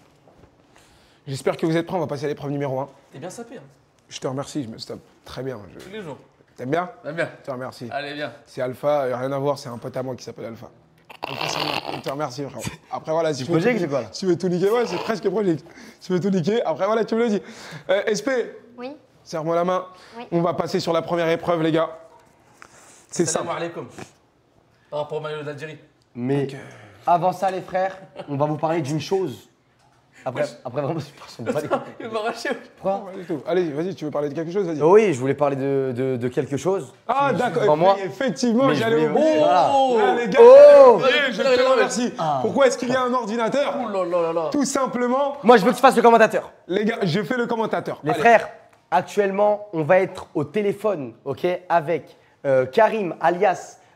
[SPEAKER 2] j'espère que vous êtes prêts. On va passer à l'épreuve numéro 1.
[SPEAKER 4] T'es bien sapé, hein.
[SPEAKER 2] Je te remercie, je me stoppe. Très bien.
[SPEAKER 4] Tous les jours.
[SPEAKER 2] T'aimes bien?
[SPEAKER 4] Va bien.
[SPEAKER 2] Je te remercie.
[SPEAKER 4] Allez, viens.
[SPEAKER 2] C'est Alpha, rien à voir, c'est un pote à moi qui s'appelle Alpha. Alpha, c'est moi. Je te remercie, frérot. Après, voilà, si tu veux
[SPEAKER 3] Project,
[SPEAKER 2] tout-
[SPEAKER 3] c'est quoi, là?
[SPEAKER 2] si tu veux tout niquer, ouais, c'est presque Project. Si tu veux tout niquer, après, voilà, tu me le dis. SP,
[SPEAKER 5] Oui.
[SPEAKER 2] serre-moi la main.
[SPEAKER 5] Oui.
[SPEAKER 2] On va passer sur la première épreuve, les gars. C'est ça.
[SPEAKER 4] Salam alaikum. Par rapport au maillot d'Algérie.
[SPEAKER 3] Mais avant ça, les frères, on va vous parler d'une chose. Après vraiment, je ne pas les couilles.
[SPEAKER 4] Il m'a arraché.
[SPEAKER 3] Pourquoi?
[SPEAKER 2] Allez, vas-y, tu veux parler de quelque chose? Vas-y.
[SPEAKER 3] Oh oui, je voulais parler de quelque chose.
[SPEAKER 2] Ah, d'accord.
[SPEAKER 3] devant moi.
[SPEAKER 2] Effectivement,
[SPEAKER 3] Mais
[SPEAKER 2] j'allais
[SPEAKER 3] je voulais-
[SPEAKER 2] oublier.
[SPEAKER 3] Voilà.
[SPEAKER 2] Là, les gars,
[SPEAKER 3] Oh
[SPEAKER 2] je te remercie. Pourquoi est-ce qu'il y a un ordinateur?
[SPEAKER 4] Oh là là là là.
[SPEAKER 2] Tout simplement,
[SPEAKER 3] Moi, je veux que tu fasses le commentateur.
[SPEAKER 2] les gars, je fais le commentateur.
[SPEAKER 3] Les
[SPEAKER 2] Allez.
[SPEAKER 3] frères, actuellement, on va être au téléphone, ok, avec Karim alias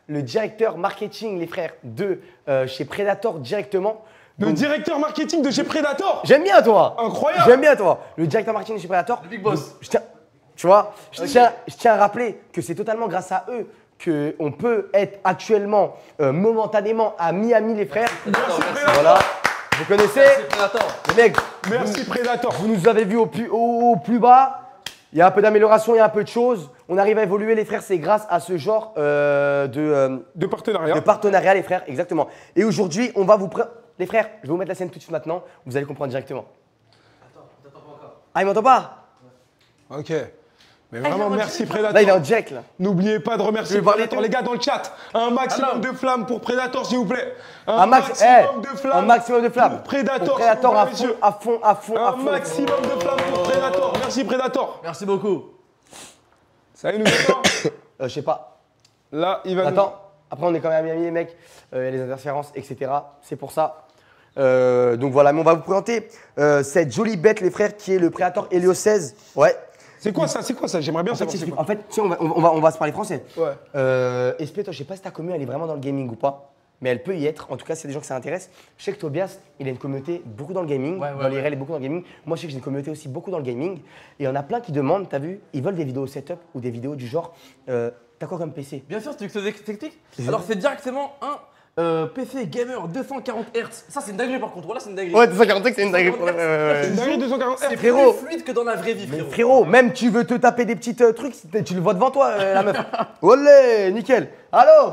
[SPEAKER 3] le directeur marketing, les frères, de chez Predator directement.
[SPEAKER 2] Le directeur marketing de chez Predator.
[SPEAKER 3] J'aime bien toi.
[SPEAKER 2] Incroyable.
[SPEAKER 3] J'aime bien toi. Le directeur marketing de chez Predator.
[SPEAKER 4] Le big boss.
[SPEAKER 3] Donc, tu vois, je tiens à rappeler que c'est totalement grâce à eux qu'on peut être actuellement, momentanément, à Miami, les frères.
[SPEAKER 2] Merci Predator.
[SPEAKER 3] Voilà. Vous connaissez
[SPEAKER 4] C'est Predator.
[SPEAKER 3] les mecs.
[SPEAKER 2] Merci Predator.
[SPEAKER 3] Vous nous avez vus au plus bas. Il y a un peu d'amélioration, il y a un peu de choses. On arrive à évoluer, les frères. C'est grâce à ce genre
[SPEAKER 2] De partenariat.
[SPEAKER 3] de partenariat, les frères, exactement. Et aujourd'hui, on va vous les frères, je vais vous mettre la scène tout de suite maintenant. Vous allez comprendre directement.
[SPEAKER 4] Attends, t'entends pas encore.
[SPEAKER 3] Ah, il m'entend pas?
[SPEAKER 2] Ok. Mais vraiment, merci Predator.
[SPEAKER 3] Là, il est en direct là.
[SPEAKER 2] N'oubliez pas de remercier
[SPEAKER 3] Je vais parler
[SPEAKER 2] Predator,
[SPEAKER 3] tout.
[SPEAKER 2] les gars, dans le chat. Un maximum de flammes pour Predator, s'il vous plaît.
[SPEAKER 3] Un maximum de flammes.
[SPEAKER 2] pour Predator,
[SPEAKER 3] Pour Predator
[SPEAKER 2] s'il
[SPEAKER 3] à
[SPEAKER 2] vous plaît,
[SPEAKER 3] fond,
[SPEAKER 2] messieurs.
[SPEAKER 3] à fond, à fond, à
[SPEAKER 2] Un
[SPEAKER 3] fond.
[SPEAKER 2] maximum de flammes pour Predator. Merci Predator.
[SPEAKER 4] Merci beaucoup.
[SPEAKER 2] Ça y est, nous attend.
[SPEAKER 3] Je sais pas.
[SPEAKER 2] Là, il va
[SPEAKER 3] Attends. Après, on est quand même à Miami, les mecs. Il y a les interférences, etc. C'est pour ça. Donc voilà, mais on va vous présenter cette jolie bête, les frères, qui est le Predator Helio 16. Ouais.
[SPEAKER 2] C'est quoi ça? J'aimerais bien
[SPEAKER 3] En fait,
[SPEAKER 2] savoir. c'est quoi.
[SPEAKER 3] en fait, tu sais, on va se parler français.
[SPEAKER 2] Ouais.
[SPEAKER 3] Espé, toi, je sais pas si ta commu, elle est vraiment dans le gaming ou pas. Mais elle peut y être. En tout cas, s'il y a des gens que ça intéresse. Je sais que Tobias, il a une communauté beaucoup dans le gaming.
[SPEAKER 4] Ouais,
[SPEAKER 3] dans l'IRL et beaucoup dans le gaming. Moi, je sais que j'ai une communauté aussi beaucoup dans le gaming. Et il y en a plein qui demandent, t'as vu, ils veulent des vidéos setup ou des vidéos du genre, t'as quoi comme PC?
[SPEAKER 4] Bien sûr, tu veux que je t'explique? Alors, c'est directement un PC gamer 240 Hz. Ça, c'est une dinguerie par contre. Voilà, c'est une dinguerie.
[SPEAKER 3] Ouais, 245, c'est une dinguerie.
[SPEAKER 2] C'est une dinguerie 240
[SPEAKER 4] C'est
[SPEAKER 2] Hz.
[SPEAKER 3] frérot.
[SPEAKER 4] plus fluide que dans la vraie vie,
[SPEAKER 3] Mais
[SPEAKER 4] frérot.
[SPEAKER 3] frérot, même tu veux te taper des petits trucs, tu le vois devant toi, la meuf. Olé, nickel. Allô?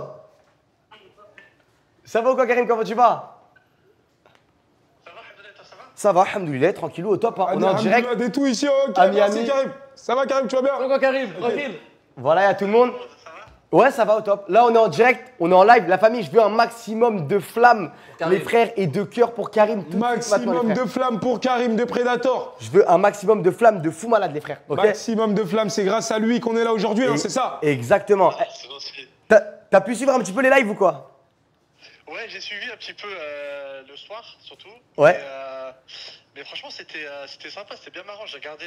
[SPEAKER 3] Ça va ou quoi, Karim? Comment tu vas? Ça va, alhamdoulilah, tranquillou, au top. Hein. On est en direct.
[SPEAKER 2] Des tout ici, ok.
[SPEAKER 3] À
[SPEAKER 2] Merci
[SPEAKER 3] Miami.
[SPEAKER 2] Karim. Ça va Karim, tu vas bien?
[SPEAKER 4] Pourquoi, Karim? Tranquille.
[SPEAKER 3] Voilà, il y a tout le monde. Ouais, ça va au top. Là, on est en direct, on est en live. La famille, je veux un maximum de flammes,
[SPEAKER 4] Karim.
[SPEAKER 3] les frères, et de cœur pour Karim. Tout de suite maintenant, les
[SPEAKER 2] Maximum
[SPEAKER 3] frères.
[SPEAKER 2] de flammes pour Karim de Predator.
[SPEAKER 3] Je veux un maximum de flammes de fou malade, les frères. Ok?
[SPEAKER 2] Maximum de flammes, c'est grâce à lui qu'on est là aujourd'hui, hein,
[SPEAKER 3] Et-
[SPEAKER 2] c'est ça?
[SPEAKER 3] Exactement.
[SPEAKER 8] C'est gentil.
[SPEAKER 3] T'as pu suivre un petit peu les lives ou quoi?
[SPEAKER 8] Ouais, j'ai suivi un petit peu le soir, surtout.
[SPEAKER 3] Ouais.
[SPEAKER 8] Mais franchement, c'était sympa, c'était bien marrant. J'ai regardé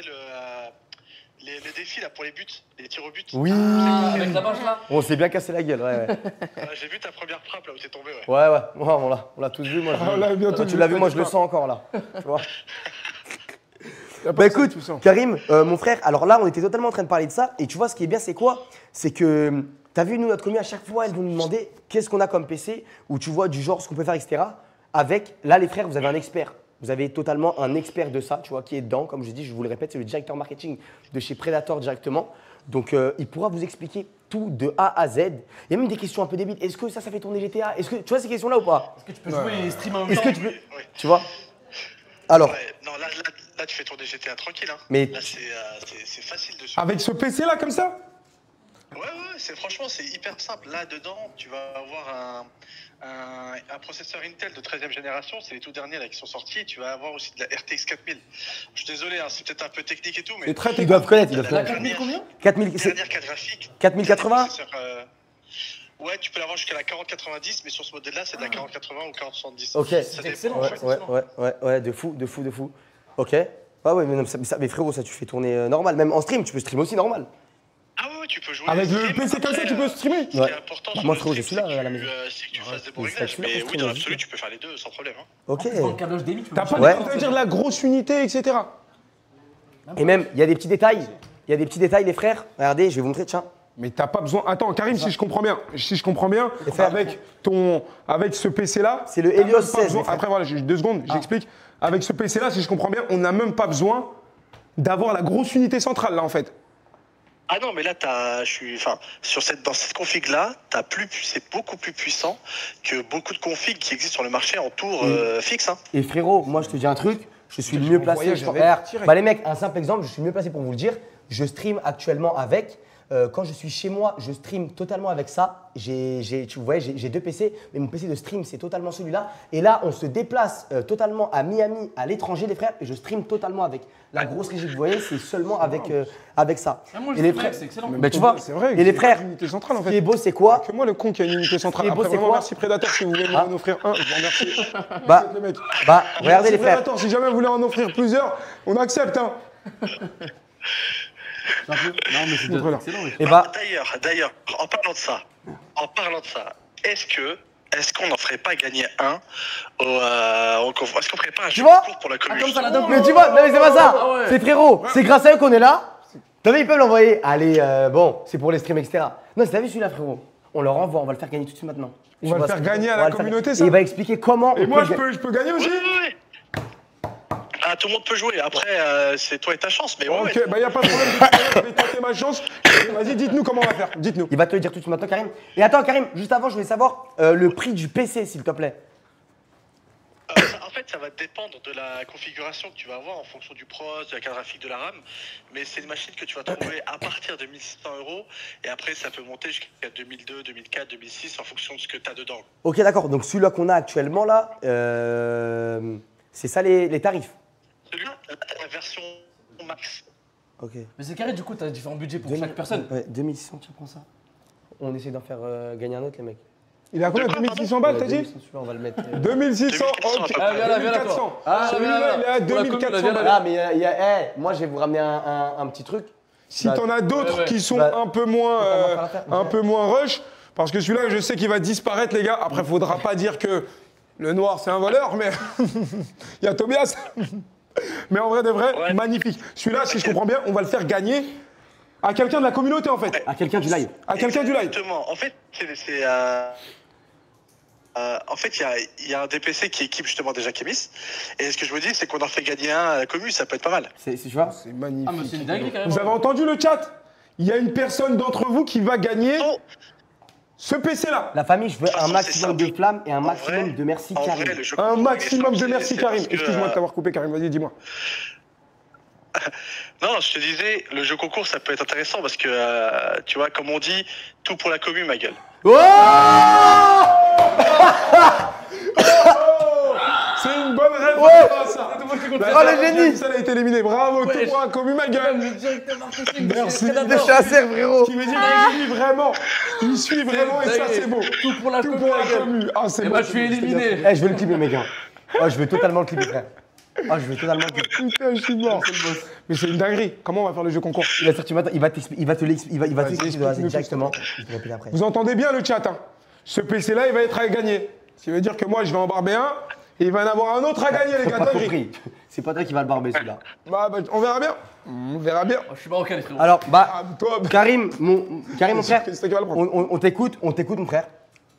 [SPEAKER 8] les défis là pour les buts, les tirs au but.
[SPEAKER 3] Oui.
[SPEAKER 4] Avec la bâche là.
[SPEAKER 3] On s'est bien cassé la gueule, ouais.
[SPEAKER 8] J'ai vu ta première frappe là où t'es tombé, ouais.
[SPEAKER 3] Ouais, ouais, on l'a tous vu. Moi,
[SPEAKER 2] Ah, on l'a bientôt
[SPEAKER 3] Toi,
[SPEAKER 2] vu,
[SPEAKER 3] tu l'as vu, moi, je
[SPEAKER 2] t'inquiète
[SPEAKER 3] le
[SPEAKER 2] pas.
[SPEAKER 3] sens encore là. Tu vois.
[SPEAKER 2] Y a pas
[SPEAKER 3] Bah
[SPEAKER 2] que ça,
[SPEAKER 3] écoute,
[SPEAKER 2] tout ça.
[SPEAKER 3] Karim, mon frère, alors là, on était totalement en train de parler de ça. Et tu vois, ce qui est bien, c'est quoi? C'est que, t'as vu, nous, notre commu, à chaque fois, elle nous demander qu'est-ce qu'on a comme PC, ou tu vois, du genre, ce qu'on peut faire, etc. Avec, là, les frères, vous avez un expert. Vous avez totalement un expert de ça, tu vois, qui est dedans. Comme je dis, je vous le répète, c'est le directeur marketing de chez Predator directement. Donc, il pourra vous expliquer tout de A à Z. Il y a même des questions un peu débiles. Est-ce que ça fait tourner GTA? Est-ce que tu vois ces questions-là ou pas?
[SPEAKER 4] Est-ce que tu peux jouer et streamer en même
[SPEAKER 3] Est-ce
[SPEAKER 4] temps?
[SPEAKER 3] que tu peux,
[SPEAKER 8] Oui.
[SPEAKER 3] tu vois? Alors,
[SPEAKER 8] Ouais, non, là, tu fais tourner GTA tranquille, hein.
[SPEAKER 3] Mais-
[SPEAKER 8] Là, c'est facile dessus.
[SPEAKER 2] Avec ce PC là, comme ça?
[SPEAKER 8] Ouais, franchement, c'est hyper simple. Là, dedans, tu vas avoir un processeur Intel de 13e génération. C'est les tout derniers là qui sont sortis. Tu vas avoir aussi de la RTX 4000. Je suis désolé, hein, c'est peut-être un peu technique et tout, mais
[SPEAKER 2] C'est très
[SPEAKER 3] ils doivent connaître, ils doivent
[SPEAKER 8] la
[SPEAKER 3] connaître.
[SPEAKER 8] dernière,
[SPEAKER 4] Combien?
[SPEAKER 3] 4000, c'est
[SPEAKER 8] dernière carte graphique.
[SPEAKER 3] 4080?
[SPEAKER 8] processeur, ouais, tu peux l'avoir jusqu'à la 4090, mais sur ce modèle-là, c'est de la 4080 ou 4070.
[SPEAKER 3] Ok.
[SPEAKER 8] Ça
[SPEAKER 4] C'est
[SPEAKER 8] dépend,
[SPEAKER 4] excellent,
[SPEAKER 8] en
[SPEAKER 3] Ouais,
[SPEAKER 8] fait.
[SPEAKER 3] ouais, de fou. Ok. Ah ouais, mais, non, mais frérot, ça tu fais tourner normal. Même en stream, tu peux stream aussi normal.
[SPEAKER 8] Ah ouais, tu peux jouer.
[SPEAKER 2] Avec le
[SPEAKER 8] stream.
[SPEAKER 2] PC comme ça,
[SPEAKER 8] Après,
[SPEAKER 2] tu peux streamer?
[SPEAKER 8] Ce qui
[SPEAKER 3] Ouais.
[SPEAKER 8] est important
[SPEAKER 3] Bah,
[SPEAKER 8] sur
[SPEAKER 3] moi,
[SPEAKER 8] le
[SPEAKER 3] frérot, je
[SPEAKER 8] stream,
[SPEAKER 2] Ah,
[SPEAKER 3] suis là,
[SPEAKER 8] c'est
[SPEAKER 3] à la maison.
[SPEAKER 8] c'est que tu fasses des bons
[SPEAKER 3] mais ça,
[SPEAKER 8] réglages.
[SPEAKER 3] je suis là
[SPEAKER 8] Mais
[SPEAKER 3] pour
[SPEAKER 8] oui,
[SPEAKER 3] streamer
[SPEAKER 8] dans
[SPEAKER 3] aussi,
[SPEAKER 8] l'absolu,
[SPEAKER 3] quoi.
[SPEAKER 8] tu peux faire les deux sans problème. Hein.
[SPEAKER 3] Ok.
[SPEAKER 4] Dans le câblage DMI, tu peux
[SPEAKER 2] T'as pas
[SPEAKER 3] Ouais.
[SPEAKER 2] besoin de dire de la grosse unité, etc.
[SPEAKER 3] Et même, il y a des petits détails. Il y a des petits détails, les frères. Regardez, je vais vous montrer, tiens.
[SPEAKER 2] Mais t'as pas besoin. Attends, Karim, si je comprends bien,
[SPEAKER 3] frères.
[SPEAKER 2] avec ce PC là,
[SPEAKER 3] C'est le
[SPEAKER 2] t'as
[SPEAKER 3] Helios
[SPEAKER 2] même pas
[SPEAKER 3] 16,
[SPEAKER 2] besoin-
[SPEAKER 3] les frères.
[SPEAKER 2] Après voilà, j'ai 2 secondes, j'explique. Avec ce PC là, si je comprends bien, on n'a même pas besoin d'avoir la grosse unité centrale là en fait.
[SPEAKER 8] Ah non, mais là, dans cette config-là, c'est beaucoup plus puissant que beaucoup de configs qui existent sur le marché en tour fixe. Hein.
[SPEAKER 3] Et frérot, moi je te dis un truc, je suis le
[SPEAKER 2] Je
[SPEAKER 3] mieux
[SPEAKER 2] mon
[SPEAKER 3] placé.
[SPEAKER 2] voyage
[SPEAKER 3] je-
[SPEAKER 2] avec direct.
[SPEAKER 3] Bah les mecs, un simple exemple, je suis mieux placé pour vous le dire. Je stream actuellement avec. Quand je suis chez moi, je stream totalement avec ça. Tu vois, j'ai 2 PC, mais mon PC de stream, c'est totalement celui-là. Et là, on se déplace totalement à Miami, à l'étranger, les frères, et je stream totalement avec. La grosse régie que vous voyez, c'est seulement avec ça.
[SPEAKER 4] Ah, moi, je
[SPEAKER 3] Et les
[SPEAKER 4] stream
[SPEAKER 3] frères,
[SPEAKER 4] avec, c'est excellent.
[SPEAKER 3] bah, tu vois,
[SPEAKER 2] C'est vrai.
[SPEAKER 3] et les frères,
[SPEAKER 2] une unité centrale en
[SPEAKER 3] ce qui est
[SPEAKER 2] fait.
[SPEAKER 3] beau, c'est quoi?
[SPEAKER 2] Que moi le con qui a une unité centrale.
[SPEAKER 3] Ce qui est beau,
[SPEAKER 2] Après
[SPEAKER 3] c'est
[SPEAKER 2] vraiment
[SPEAKER 3] quoi
[SPEAKER 2] merci Predator si vous voulez
[SPEAKER 3] Ah.
[SPEAKER 2] m'en offrir un, je vous remercie.
[SPEAKER 3] Bah,
[SPEAKER 2] Le mec.
[SPEAKER 3] bah, regardez les frères.
[SPEAKER 2] Predator, si jamais vous voulez en offrir plusieurs, on accepte hein.
[SPEAKER 4] Non, mais c'est
[SPEAKER 2] Voilà.
[SPEAKER 4] excellent.
[SPEAKER 3] Et bah,
[SPEAKER 8] D'ailleurs, en parlant de ça, en parlant de ça, est-ce qu'on n'en ferait pas gagner un est-ce qu'on ferait pas un jeu
[SPEAKER 3] vois
[SPEAKER 8] concours pour la commune
[SPEAKER 4] comme ça, la dame.
[SPEAKER 3] Mais tu vois, non mais c'est pas ça.
[SPEAKER 4] Ah ouais.
[SPEAKER 3] C'est frérot, c'est grâce à eux qu'on est là. T'as vu, ils peuvent l'envoyer. Allez, bon, c'est pour les streams, etc. Non, t'as vu celui-là, frérot. On leur envoie, on va le faire gagner tout de suite maintenant.
[SPEAKER 2] On va le faire gagner à
[SPEAKER 3] On va
[SPEAKER 2] la
[SPEAKER 3] le faire-
[SPEAKER 2] communauté,
[SPEAKER 3] Et
[SPEAKER 2] ça.
[SPEAKER 3] il va expliquer comment.
[SPEAKER 2] Et
[SPEAKER 3] on
[SPEAKER 2] moi,
[SPEAKER 3] peut
[SPEAKER 2] je peux gagner aussi?
[SPEAKER 8] Oui. Ah, tout le monde peut jouer. Après, c'est toi et ta chance. Mais ouais,
[SPEAKER 2] Ok,
[SPEAKER 8] ouais.
[SPEAKER 2] bah y a pas de problème. Je vais tenter ma chance. Vas-y, dites-nous comment on va faire. Dites-nous.
[SPEAKER 3] Il va te le dire tout de suite maintenant, Karim. Et attends, Karim, juste avant, je voulais savoir le prix du PC, s'il te plaît.
[SPEAKER 8] En fait, ça va dépendre de la configuration que tu vas avoir en fonction du pros, de la carte graphique, de la RAM. Mais c'est une machine que tu vas trouver à partir de 1600 €. Et après, ça peut monter jusqu'à 2002, 2004, 2006 en fonction de ce que tu as dedans.
[SPEAKER 3] Ok, d'accord. Donc celui-là qu'on a actuellement là, c'est ça les tarifs.
[SPEAKER 8] Celui-là, la version max.
[SPEAKER 3] Ok.
[SPEAKER 4] Mais c'est carré, du coup, t'as différents budgets pour chaque personne.
[SPEAKER 3] Ouais, 2600, tu prends ça. On essaie d'en faire gagner un autre, les mecs.
[SPEAKER 2] Il a combien? 2600 balles, t'as dit?
[SPEAKER 3] 2600, celui-là, on va le mettre.
[SPEAKER 2] 2600,
[SPEAKER 8] 2600,
[SPEAKER 2] ok.
[SPEAKER 8] ah,
[SPEAKER 4] viens là, viens là,
[SPEAKER 2] 2400.
[SPEAKER 4] toi. Ah,
[SPEAKER 2] Celui-là,
[SPEAKER 4] viens là.
[SPEAKER 2] il est à
[SPEAKER 4] Pour la commune,
[SPEAKER 2] 2400
[SPEAKER 4] viens là,
[SPEAKER 2] balles.
[SPEAKER 3] Ah, mais moi, je vais vous ramener un petit truc.
[SPEAKER 2] Si
[SPEAKER 3] Bah,
[SPEAKER 2] t'en as d'autres
[SPEAKER 4] ouais.
[SPEAKER 2] qui sont
[SPEAKER 3] Bah,
[SPEAKER 2] un peu moins,
[SPEAKER 3] totalement faire l'affaire.
[SPEAKER 2] un peu moins rush, parce que celui-là, je sais qu'il va disparaître, les gars. Après, faudra pas dire que le noir, c'est un voleur, mais il y a Tobias. Mais en vrai de vrai,
[SPEAKER 8] Ouais.
[SPEAKER 2] magnifique. Celui-là, si je comprends bien, on va le faire gagner à quelqu'un de la communauté, en fait.
[SPEAKER 3] À quelqu'un du live.
[SPEAKER 2] À quelqu'un du live.
[SPEAKER 8] Exactement. En fait, il y a un DPC qui équipe justement déjà Kémis. Et ce que je me dis, c'est qu'on en fait gagner un à la commune, ça peut être pas mal.
[SPEAKER 3] Tu vois.
[SPEAKER 2] C'est
[SPEAKER 4] Ah, mais
[SPEAKER 2] magnifique.
[SPEAKER 4] c'est une dinguerie, carrément.
[SPEAKER 2] Vous avez entendu le chat? Il y a une personne d'entre vous qui va gagner
[SPEAKER 8] Non,
[SPEAKER 2] ce PC-là.
[SPEAKER 3] La famille, je veux
[SPEAKER 8] De toute
[SPEAKER 3] un
[SPEAKER 8] façon,
[SPEAKER 3] maximum
[SPEAKER 8] c'est
[SPEAKER 3] de flammes et un
[SPEAKER 8] En
[SPEAKER 3] maximum
[SPEAKER 8] vrai-
[SPEAKER 3] de merci,
[SPEAKER 8] en
[SPEAKER 3] Karim.
[SPEAKER 8] vrai, le jeu
[SPEAKER 2] Un
[SPEAKER 8] concours,
[SPEAKER 2] maximum
[SPEAKER 8] il est
[SPEAKER 2] de
[SPEAKER 8] simple,
[SPEAKER 2] merci,
[SPEAKER 8] c'est
[SPEAKER 2] Karim.
[SPEAKER 8] parce que,
[SPEAKER 2] Excuse-moi de t'avoir coupé, Karim. Vas-y, dis-moi.
[SPEAKER 8] Non, je te disais, le jeu concours, ça peut être intéressant parce que, tu vois, comme on dit, tout pour la commune, ma gueule.
[SPEAKER 3] Oh
[SPEAKER 2] C'est une bonne réponse, ça.
[SPEAKER 3] Oh, le génie.
[SPEAKER 2] Ça a été éliminé. Bravo,
[SPEAKER 4] Ouais.
[SPEAKER 2] tout moi, commu ma gueule.
[SPEAKER 4] Le directeur marketing.
[SPEAKER 2] Merci.
[SPEAKER 3] De chasser, frérot.
[SPEAKER 2] Qui veut dire qu'il suit vraiment. Il suit vraiment et ça,
[SPEAKER 4] dingue.
[SPEAKER 2] c'est beau.
[SPEAKER 4] Tout pour la
[SPEAKER 2] Tout
[SPEAKER 4] commune,
[SPEAKER 2] pour
[SPEAKER 4] ma
[SPEAKER 2] la
[SPEAKER 4] gueule.
[SPEAKER 2] commu. Ah, c'est
[SPEAKER 4] Et
[SPEAKER 2] beau.
[SPEAKER 4] bah, je suis éliminé.
[SPEAKER 3] Eh, je veux le clipper, mec. Oh, je veux totalement le clipper, frère. Oh, je veux totalement le clipper.
[SPEAKER 2] Putain, je suis mort. Mais c'est une dinguerie. Comment on va faire le jeu concours?
[SPEAKER 3] Il va sortir maintenant, il va t'expliquer
[SPEAKER 2] Vas-y,
[SPEAKER 3] de A à Z
[SPEAKER 2] explique-nous
[SPEAKER 3] directement. Je te répète après.
[SPEAKER 2] Vous entendez bien le chat, hein? Ce PC-là, il va être à gagner. Ce qui veut dire que moi, je vais en barber un et il va y en avoir un autre à gagner, les
[SPEAKER 3] T'as
[SPEAKER 2] gars.
[SPEAKER 3] pas
[SPEAKER 2] dinguerie.
[SPEAKER 3] compris. C'est pas toi qui va le barber, celui-là.
[SPEAKER 2] Bah, on verra bien. On verra bien.
[SPEAKER 4] Oh, je suis marocain, les frérots.
[SPEAKER 3] Alors, bah,
[SPEAKER 2] Ah, toi,
[SPEAKER 3] Karim, mon frère,
[SPEAKER 2] c'est toi qui vas le prendre.
[SPEAKER 3] on t'écoute, mon frère.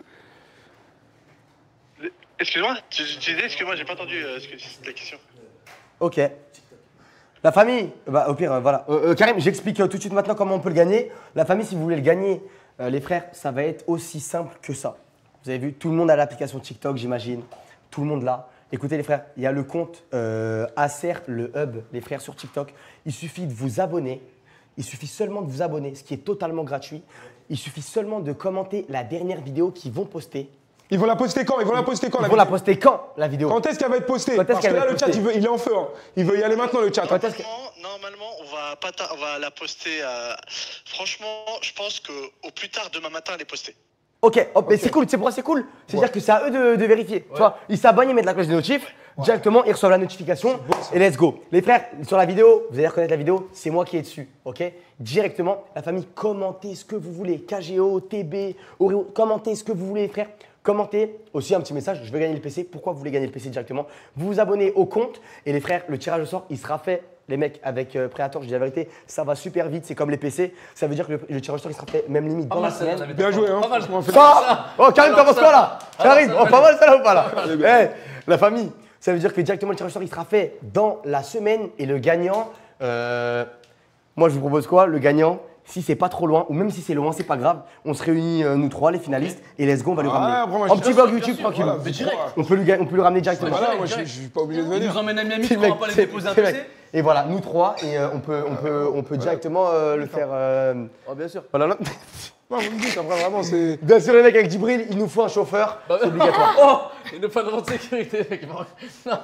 [SPEAKER 8] Excuse-moi, tu disais, excuse-moi, j'ai pas entendu ce que c'était la question.
[SPEAKER 3] Ok. La famille, bah, au pire, voilà. Karim, j'explique tout de suite maintenant comment on peut le gagner. La famille, si vous voulez le gagner, les frères, ça va être aussi simple que ça. Vous avez vu, tout le monde a l'application TikTok, j'imagine. Tout le monde l'a. Écoutez, les frères, il y a le compte Acer, le hub, les frères, sur TikTok. Il suffit de vous abonner. Il suffit seulement de vous abonner, ce qui est totalement gratuit. Il suffit seulement de commenter la dernière vidéo qu'ils vont poster.
[SPEAKER 2] Ils vont la poster quand? Ils vont la poster quand?
[SPEAKER 3] Ils vont la poster quand, la vidéo?
[SPEAKER 2] Quand est-ce qu'elle va être postée?
[SPEAKER 3] Quand est-ce
[SPEAKER 2] Parce que
[SPEAKER 3] qu'elle va
[SPEAKER 2] là,
[SPEAKER 3] être
[SPEAKER 2] le chat,
[SPEAKER 3] postée
[SPEAKER 2] il est en feu. Hein. Il veut y aller maintenant, le chat.
[SPEAKER 3] Quand est-ce que-
[SPEAKER 8] Normalement, on va la poster. Franchement, je pense qu'au plus tard demain matin, elle est postée.
[SPEAKER 3] Ok, hop, mais c'est cool, c'est pourquoi c'est cool. C'est-à-dire que c'est à eux de vérifier. Tu vois, ils s'abonnent, ils mettent la cloche des notifs, directement ils reçoivent la notification et let's go. Les frères, sur la vidéo, vous allez reconnaître la vidéo, c'est moi qui est dessus, ok? Directement, la famille, commentez ce que vous voulez. KGO, TB, Oreo, commentez ce que vous voulez, les frères. Commentez aussi un petit message, je veux gagner le PC. Pourquoi vous voulez gagner le PC directement? Vous vous abonnez au compte et les frères, le tirage au sort, il sera fait. Les mecs, avec Predator, je dis la vérité, ça va super vite, c'est comme les PC. Ça veut dire que le tirage au sort, il sera fait même limite dans la semaine.
[SPEAKER 2] Bien joué, hein.
[SPEAKER 4] Pas mal.
[SPEAKER 2] Franchement,
[SPEAKER 3] Ça Oh, Karim, t'en penses quoi là? Karim,
[SPEAKER 4] ça,
[SPEAKER 3] oh, pas mal ça là ou pas là? Eh, la famille, ça veut dire que directement le tirage au sort, il sera fait dans la semaine et le gagnant, moi je vous propose quoi? Le gagnant, si c'est pas trop loin, ou même si c'est loin, c'est pas grave, on se réunit nous trois, les finalistes, et let's go, on va lui
[SPEAKER 2] Ouais,
[SPEAKER 3] ramener.
[SPEAKER 2] après, moi,
[SPEAKER 3] En
[SPEAKER 2] je-
[SPEAKER 3] petit vlog YouTube, tranquille.
[SPEAKER 2] Voilà,
[SPEAKER 4] Mais direct.
[SPEAKER 3] On peut lui ramener directement.
[SPEAKER 2] Voilà, moi, je suis pas obligé de
[SPEAKER 4] Il
[SPEAKER 2] venir.
[SPEAKER 4] nous emmène à Miami,
[SPEAKER 3] C'est
[SPEAKER 4] tu
[SPEAKER 3] le
[SPEAKER 4] pourras
[SPEAKER 3] mec,
[SPEAKER 4] pas les
[SPEAKER 3] c'est-
[SPEAKER 4] déposer un
[SPEAKER 3] c'est le
[SPEAKER 4] PC.
[SPEAKER 3] mec. Et voilà, nous trois, et on peut directement le faire.
[SPEAKER 4] Oh, bien sûr.
[SPEAKER 3] Voilà.
[SPEAKER 2] Non, vous me dites, après, vraiment, c'est.
[SPEAKER 3] Bien sûr, les mecs, avec Djibril, il nous faut un chauffeur, c'est obligatoire.
[SPEAKER 4] Oh, il nous faut une de sécurité, mec. Non.